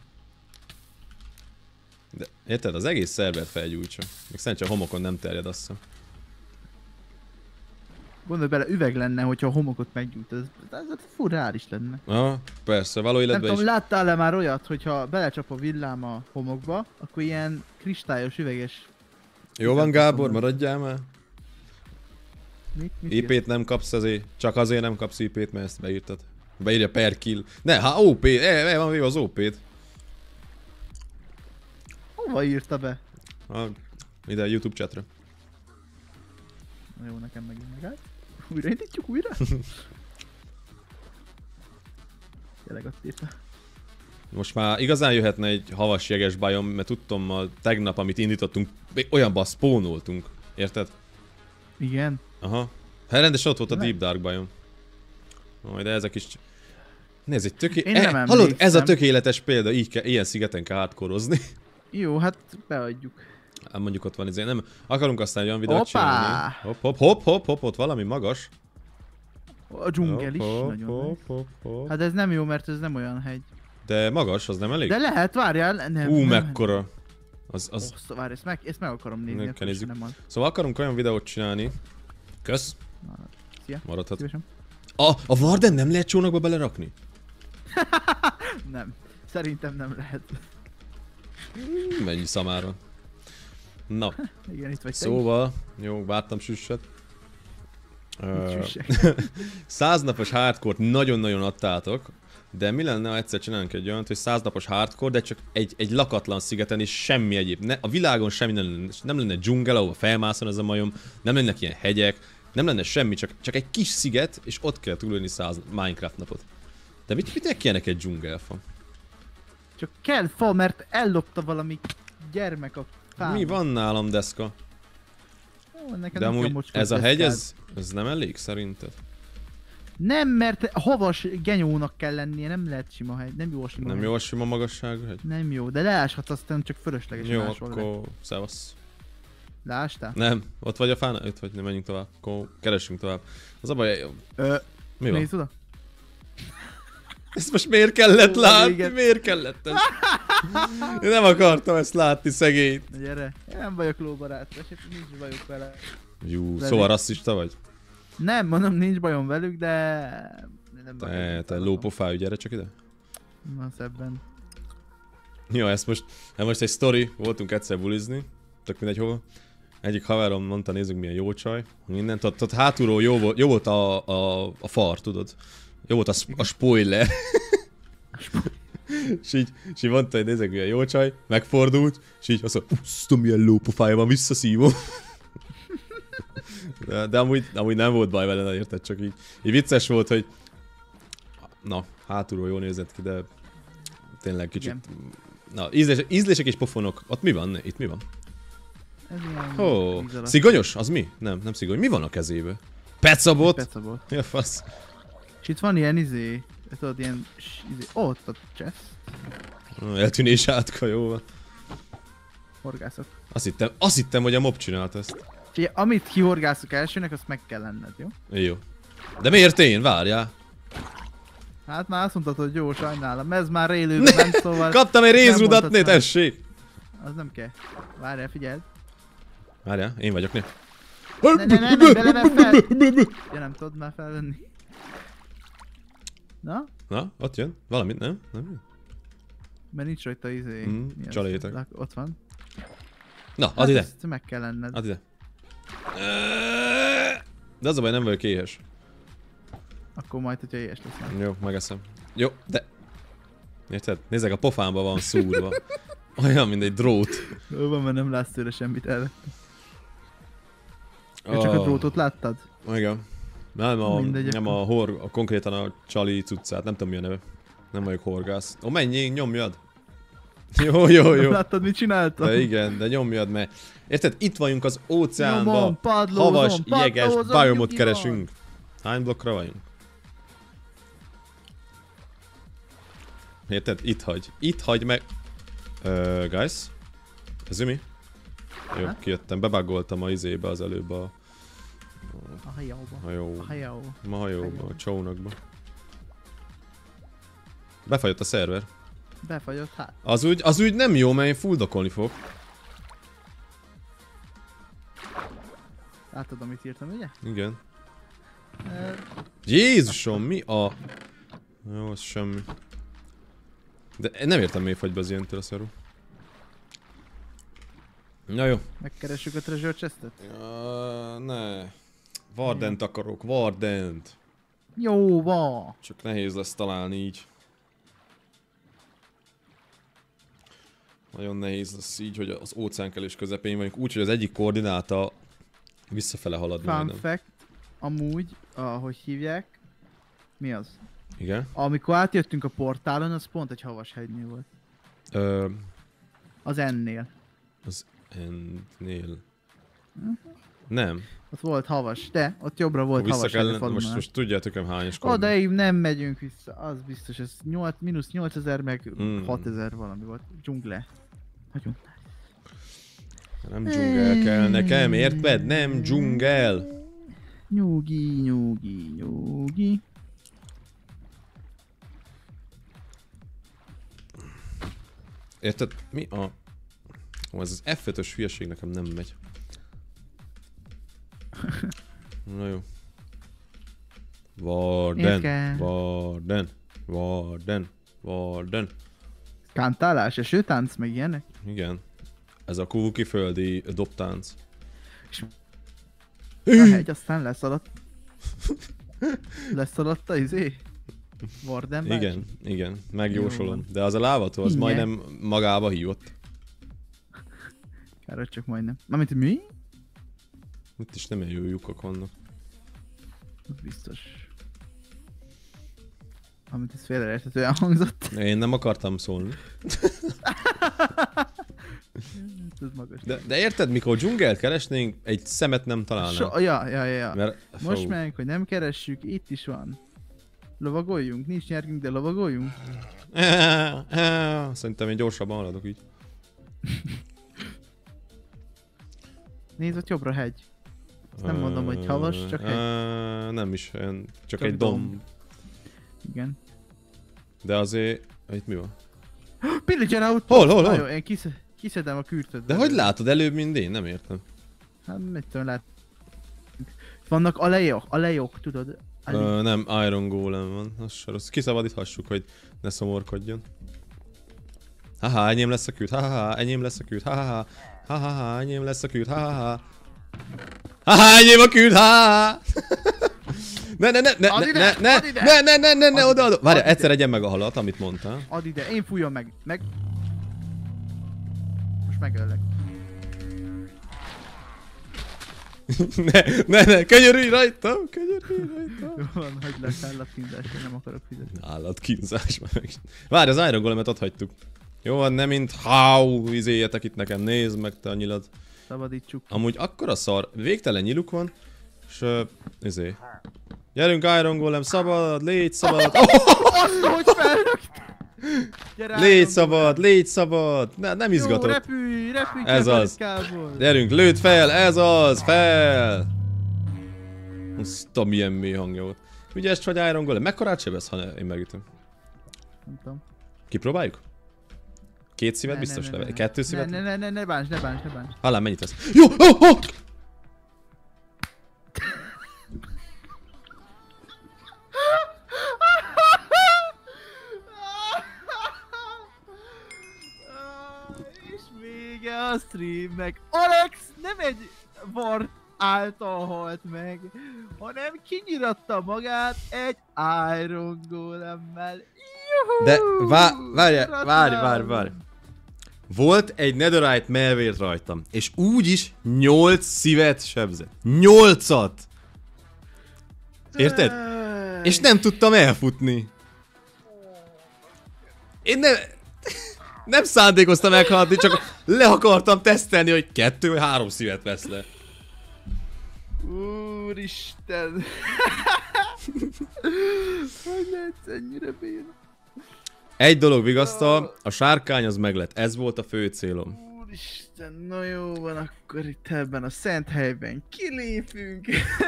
De érted, az egész szerver felgyújtsa. Még szerencsére a homokon nem terjed, azt hiszem. Gondolj bele, üveg lenne, hogyha a homokot meggyújt, ez, ez, ez furreális lenne. Aha, persze, való Nem életben tudom, is. láttál-e már olyat, hogyha belecsap a villám a homokba, akkor ilyen kristályos, üveges... Jó van Gábor, maradjál már. Mit? Mit í pét nem kapsz azért, csak azért nem kapsz í pét, mert ezt beírtad. Beírja per kill. Ne, ha ó pé, e, e, van véve az ó pét. Hova írta be? A, ide a YouTube chatra. Na jó, nekem megint megállt. Újraindítjuk újra? Tényleg azt írta. Most már igazán jöhetne egy havas jeges bajom, mert tudtam a tegnap, amit indítottunk, még olyanban spónoltunk. Érted? Igen. Aha. Hát rendesen ott volt a Nem. Deep Dark bajom. Majd de ezek is... Nézd, egy töké... Én E, nem hallod, ez a emlékszem. tökéletes példa, így ke... ilyen szigeten kell hardkorozni. Jó, hát beadjuk. Hát mondjuk ott van izé, nem akarunk aztán egy olyan videót Hoppá! csinálni. Hopp, hopp, hopp, hopp, hopp, ott valami magas. A dzsungel is Hopp, nagyon hopp, nice. hopp, hopp. Hát ez nem jó, mert ez nem olyan hegy. De magas, az nem elég? De lehet, várjál, nem. Ú, nem, mekkora. Az, az... Osz, várj, ezt meg, ezt meg akarom nézni. Meg akkor kell nézzük. nem az. Szóval akarunk olyan videót csinálni. Kösz. Szia. Maradhat. Szívesen. A, a Warden nem lehet csónakba belerakni? Nem. Szerintem nem lehet. Mennyi szamára. Na, Igen, itt vagy te szóval, jó, vártam süsset. is. Ö, Mit süssek? Száznapos hardcore-t nagyon-nagyon adtátok, de mi lenne, ha egyszer csinálunk egy olyant, hogy száznapos hardcore, de csak egy, egy lakatlan szigeten és semmi egyéb. Ne, a világon semmi nem lenne, nem lenne dzsungel, ahol felmászon ez a majom, nem lennek ilyen hegyek, nem lenne semmi, csak, csak egy kis sziget, és ott kell túlélni száz Minecraft napot. De mit, mit kell neked dzsungelfa? Csak kell fa, mert ellopta valami gyermek a fámat. Mi van nálam deszka? Ó, neked De nem kell amúgy mocskos ez a hegy, deszkád. ez, ez nem elég szerinted? Nem, mert havas genyónak kell lennie, nem lehet sima hegy. Nem jó a sima Nem hegy. jó a sima magasságú hegy? Nem jó, de leáshatsz, aztán csak fölöslegesen Jó, ásol le. akkor szevasz. Leástál? Nem, ott vagy a fán? Ott vagy, nem menjünk tovább. Akkor keressünk tovább. Az a baj, Ö, mi van? nézd oda. Ezt most miért kellett Ó, látni? igen. Miért kellett ez? Én nem akartam ezt látni, szegényt. Na gyere, én nem vagyok lóbarát, és nincs bajok vele. Jú, Velük. szóval rasszista vagy? Nem, mondom, nincs bajom velük, de... Nem Te, bajom, te nem lópofájú, gyere csak ide. Na szebben. Jó, ezt most, ez most egy sztori, voltunk egyszer bulizni, tök mindegy hova. Egyik haverom mondta, nézzük milyen jó csaj, mindent, ott, ott hátulról jó volt, jó volt a, a, a far, tudod? Jó volt a, sp- a spoiler. És így, és így mondta, hogy nézzük milyen jó csaj, megfordult, és így azt mondta, uszta milyen lópofája van, visszaszívom. De, de amúgy, amúgy nem volt baj vele, érted? Csak így, így vicces volt, hogy na, hátulról jól nézett ki, de tényleg kicsit... Igen. Na, ízlés, ízlések és pofonok. Ott mi van? Itt mi van? Ez ilyen... Ó, víz alatt. szigonyos? Az mi? Nem, nem szigony. Mi van a kezébe? Pecabot? Pecabot. Ja, fasz. És itt van ilyen izé... Tudod, ilyen... s- Izé, ó, ott a chest. Eltűnés átka, jó van. Horgászok. Azt hittem, azt hittem, hogy a mob csinált ezt. És ugye, amit kihorgászok elsőnek, azt meg kell lenned, jó? Jó. De miért én? Várjál. Hát már azt mondtad, hogy jó, sajnálom. Ez már élőben nem, szóval... Kaptam egy nem rézrudat, mondtad né, már. tessék. Az nem kell. Várjál, figyeld. Várjál, én vagyok, né. Ne, ne, ne, ne, bele, ne, fel. Ja, nem tudod már felvenni. Na? Na, ott jön. Valamit, nem? Nem jön? Mert nincs rajta izé... Mm, mi az? csalétek. Lak- Ott van. Na, Hát add ide. ezt meg kell lenned. Add ide. De az a baj, nem vagyok éhes. Akkor majd, hogyha éhes leszel. Jó, megeszem. Jó, de... Érted? Nézzek, a pofámba van szúrva. Olyan, mint egy drót. Jó van, mert nem látsz tőle semmit el. Oh. Csak a Ah, drótot láttad? Igen. Nem a, Mindegy, nem a hor, a konkrétan a csali cuccát, nem tudom mi a neve. Nem vagyok horgász. Ó, menjél, nyomjad. Jó, jó, jó. Nem láttad, mit csináltam? De igen, de nyomjad, mert... Érted? Itt vagyunk az óceánban. Nyomom, padlózom, Havas, jeges, padlózom, biomot nyugi van. keresünk. Hány blokkra vagyunk? Érted? Itt hagy. Itt hagy meg... Uh, guys? Ez mi? Jó, Ha? kijöttem. Bebaggoltam a izébe az előbb a A hajóba. hajó... A hajó. Ma hajóba, Hajó. a csónakba. Befagyott a szerver. Befagyott, hát. Az úgy, az úgy nem jó, mert én fulldokolni fog. Látod, amit írtam, ugye? Igen. Jézusom, mi a... Jó, az semmi. De nem értem, miért fagy be az ilyen teraszarú. Na jó. Megkeressük a treasure chestet? Ja, ne. Vardent akarok, Vardent. Jó, van. Csak nehéz lesz találni így. Nagyon nehéz lesz így, hogy az óceánkelés közepén vagyunk, úgyhogy az egyik koordináta visszafele halad Fun majdnem. fact, amúgy, ahogy hívják, mi az? Igen? Amikor átjöttünk a portálon, az pont egy havashegynél volt. Ö, Az ennél. az ennél. Nem. Ott volt havas, de ott jobbra volt Vissza havas. kell, most, most tudjátok, hogy hányos koordinát. Odaig nem megyünk vissza, az biztos, ez nyolc, mínusz nyolcezer meg Hmm. hatezer valami volt. Dzsungle. Nagyon. Nem dzsungel kell nekem, érted? Nem dzsungel. Nyugi, nyugi, nyugi. Érted? Mi a... Ó, ez az ef ötös hülyeség nekem nem megy. Na jó. Warden, Érke. Warden, Warden, Warden. Kántálás, esőtánc, meg ilyenek? Igen. Ez a kúki földi dobtánc. A hegy, aztán leszaladt. Leszaladt a izé? Warden bácsi? Igen, igen, megjósolom. Jó. De az a lávató, az Igen. majdnem magába hívott. Kár, hogy csak majdnem. Mármint mi? Itt is nem jó lyukak vannak. Az biztos. Amit ez félreérthetően hangzott. Én nem akartam szólni. Ez magas. De, de érted, mikor dzsungelt keresnénk, egy szemet nem találnánk. So, ja, ja, ja, ja. Mert, Most fú. meg, hogy nem keressük, itt is van. Lovagoljunk, nincs nyergünk, de lovagoljunk. Szerintem én gyorsabban haladok így. Nézd, ott jobbra hegy. Ezt nem mondom, hogy havas, csak hegy. Ö, Nem is, olyan, csak, Csak egy domb. domb. Igen. De azért... Itt mi van? Pillagyen out! Hol, hol, Na hol? jó, én kisz- kiszedem a kürtöt. De hogy látod előbb, mint én? Nem értem. Hát mit tudom, lát. Vannak alejok, alejok, tudod? Alej. Ö, nem, Iron Golem van. Az se rossz. Kiszabadíthassuk, hogy ne szomorkodjon. Haha, enyém lesz a küld. Haha, enyém lesz a küld. Haha, haha, enyém lesz a küld. Haha. Haha, enyém a küld. Haha. Ne, ne, ne, ne, Add ne, ide, ne, add ide! ne, ne, ne, ne, ne, Add oda, ide, oda. Várj, add egyszer ide. egyen meg a halat, amit mondtál. Add ide, én fújom meg. Meg... Most megöllek. Ne, ne, ne, könyörülj rajtam, könyörülj rajtam. Jó van, hagyd le, állatkínzás, én nem akarok fizetni. Állatkínzás meg. Várj, az Iron Golemet ott hagytuk. Jó van, nem mint how, izéljetek itt nekem, nézd meg te a nyilad. Szabadítsuk. Amúgy akkora szar, végtelen nyiluk van, és uh, izé. Gyerünk Iron Golem, szabad, légy szabad, oh, Azt, hogy felrögt! Gyere, légy Iron szabad, Golem. légy szabad, ne, nem Jó, izgatott. repülj, repülj Ez ki a az. palikából. Gyerünk, lőd fel, ez az, fel! Azt a milyen mély hangja volt. Ügyes vagy Iron Golem, mekkorát sebesz, ha ne, én megütöm. Nem tudom. Kipróbáljuk? Két szívet Ne, biztos ne, ne, leve, ne. kettő Ne, szívet? ne, ne, ne, ne bánts, ne bánts, ne bánts. Hallám, mennyit vesz? Jó, oh, oh! És vége a streamnek. Alex nem egy Ward által halt meg, hanem kinyiratta magát egy Iron Golemmel. Juhú! De vá várj, várj, Gratulálok! várj, várj. Volt egy netherite melvért rajtam, és úgyis nyolc szívet sebzett. Nyolcat! Érted? És nem tudtam elfutni. Én nem... Nem szándékoztam meghalni, csak le akartam tesztelni, hogy kettő vagy három szívet vesz le. Úristen! Hogy lehetsz ennyire béna? Egy dolog vigasztal, a sárkány az meglett. Ez volt a fő célom. Úristen, na jó van, akkor itt ebben a szent helyben kilépünk.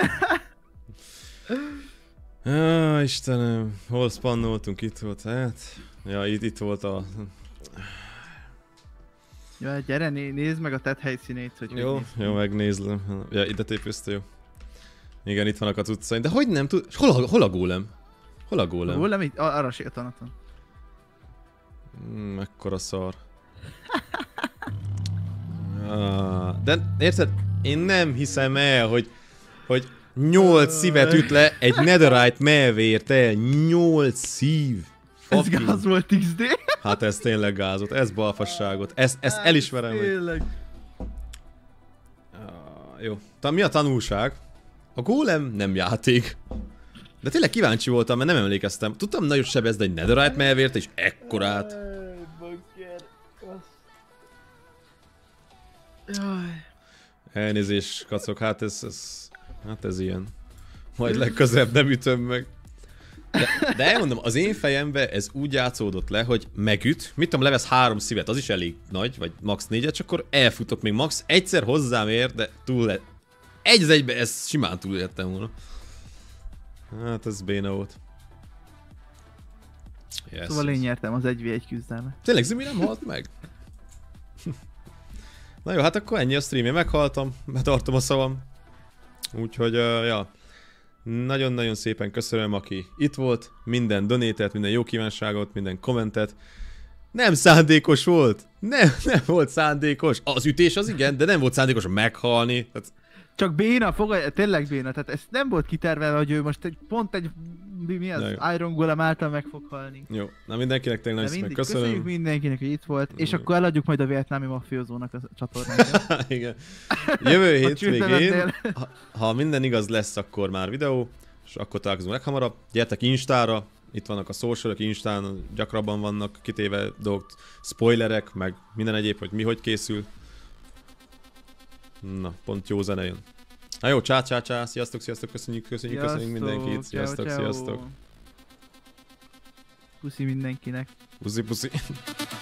Ah, Istenem, hol spannoltunk, itt volt, hát... Ja, itt, itt volt a... Ja, gyere, né nézd meg a tett helyszínét, hogy Jó, hogy néz ki. jó, megnézlem. Ja, ide tépőzte, jó. Igen, itt vannak a cuccaim. De hogy nem tud... Hol a, hol a gólem? Hol a gólem? Hol nem itt? Arra sétanaton. Hmm, mekkora szar. Ah, de érted? Én nem hiszem el, hogy... Hogy nyolc szívet üt le egy netherite melvért el. nyolc szív. Ez Fucking. gáz volt iksz dé. Hát ez tényleg gázott. Ez balfasságot. Ezt, ezt elismerem. Hogy... Tényleg. Ah, jó. Tehát mi a tanulság? A gólem nem játék. De tényleg kíváncsi voltam, mert nem emlékeztem. Tudtam nagyon sebezni egy netherite melvért, és ekkorát. Jaj. Elnézést, kacok, hát ez, ez... Hát ez ilyen. Majd legközelebb nem ütöm meg. De, de elmondom, az én fejembe ez úgy játszódott le, hogy megüt, mit tudom, levesz három szívet, az is elég nagy, vagy max négyet, csak akkor elfutok még max, egyszer hozzám ér, de túl le... Egy az egybe, ezt simán túléltem volna. Hát ez béna volt. Yes. Szóval én nyertem az egy vé egy küzdelmet. Tényleg Zumi nem halt meg? Na jó, hát akkor ennyi a stream, én meghaltam, betartom a szavam. Úgyhogy, uh, ja. Nagyon-nagyon szépen köszönöm, aki itt volt, minden donétet, minden jó kívánságot, minden kommentet. Nem szándékos volt! Nem, nem volt szándékos. Az ütés az igen, de nem volt szándékos meghalni. Tehát... Csak béna, fogadj, tényleg béna, tehát ez nem volt kitervelve, hogy ő most egy, pont egy, mi az, Iron Golem által meg fog halni. Jó, na mindenkinek tényleg nagyon szépen köszönöm. Köszönjük mindenkinek, hogy itt volt, és akkor eladjuk majd a vietnámi mafiózónak a csatornát. Igen. Jövő hétvégén, ha, ha minden igaz lesz, akkor már videó, és akkor találkozunk leghamarabb. Gyertek Instára, itt vannak a socialok, Instán gyakrabban vannak kitéve dolgok, spoilerek, meg minden egyéb, hogy mi hogy készül. Na, pont jó zene jön. Na jó, csá, csá, csá, sziasztok, sziasztok, köszönjük, köszönjük, Sziasztok, köszönjük mindenkit, sziasztok, ciao, ciao. sziasztok. Puszi mindenkinek. Puszi, puszi.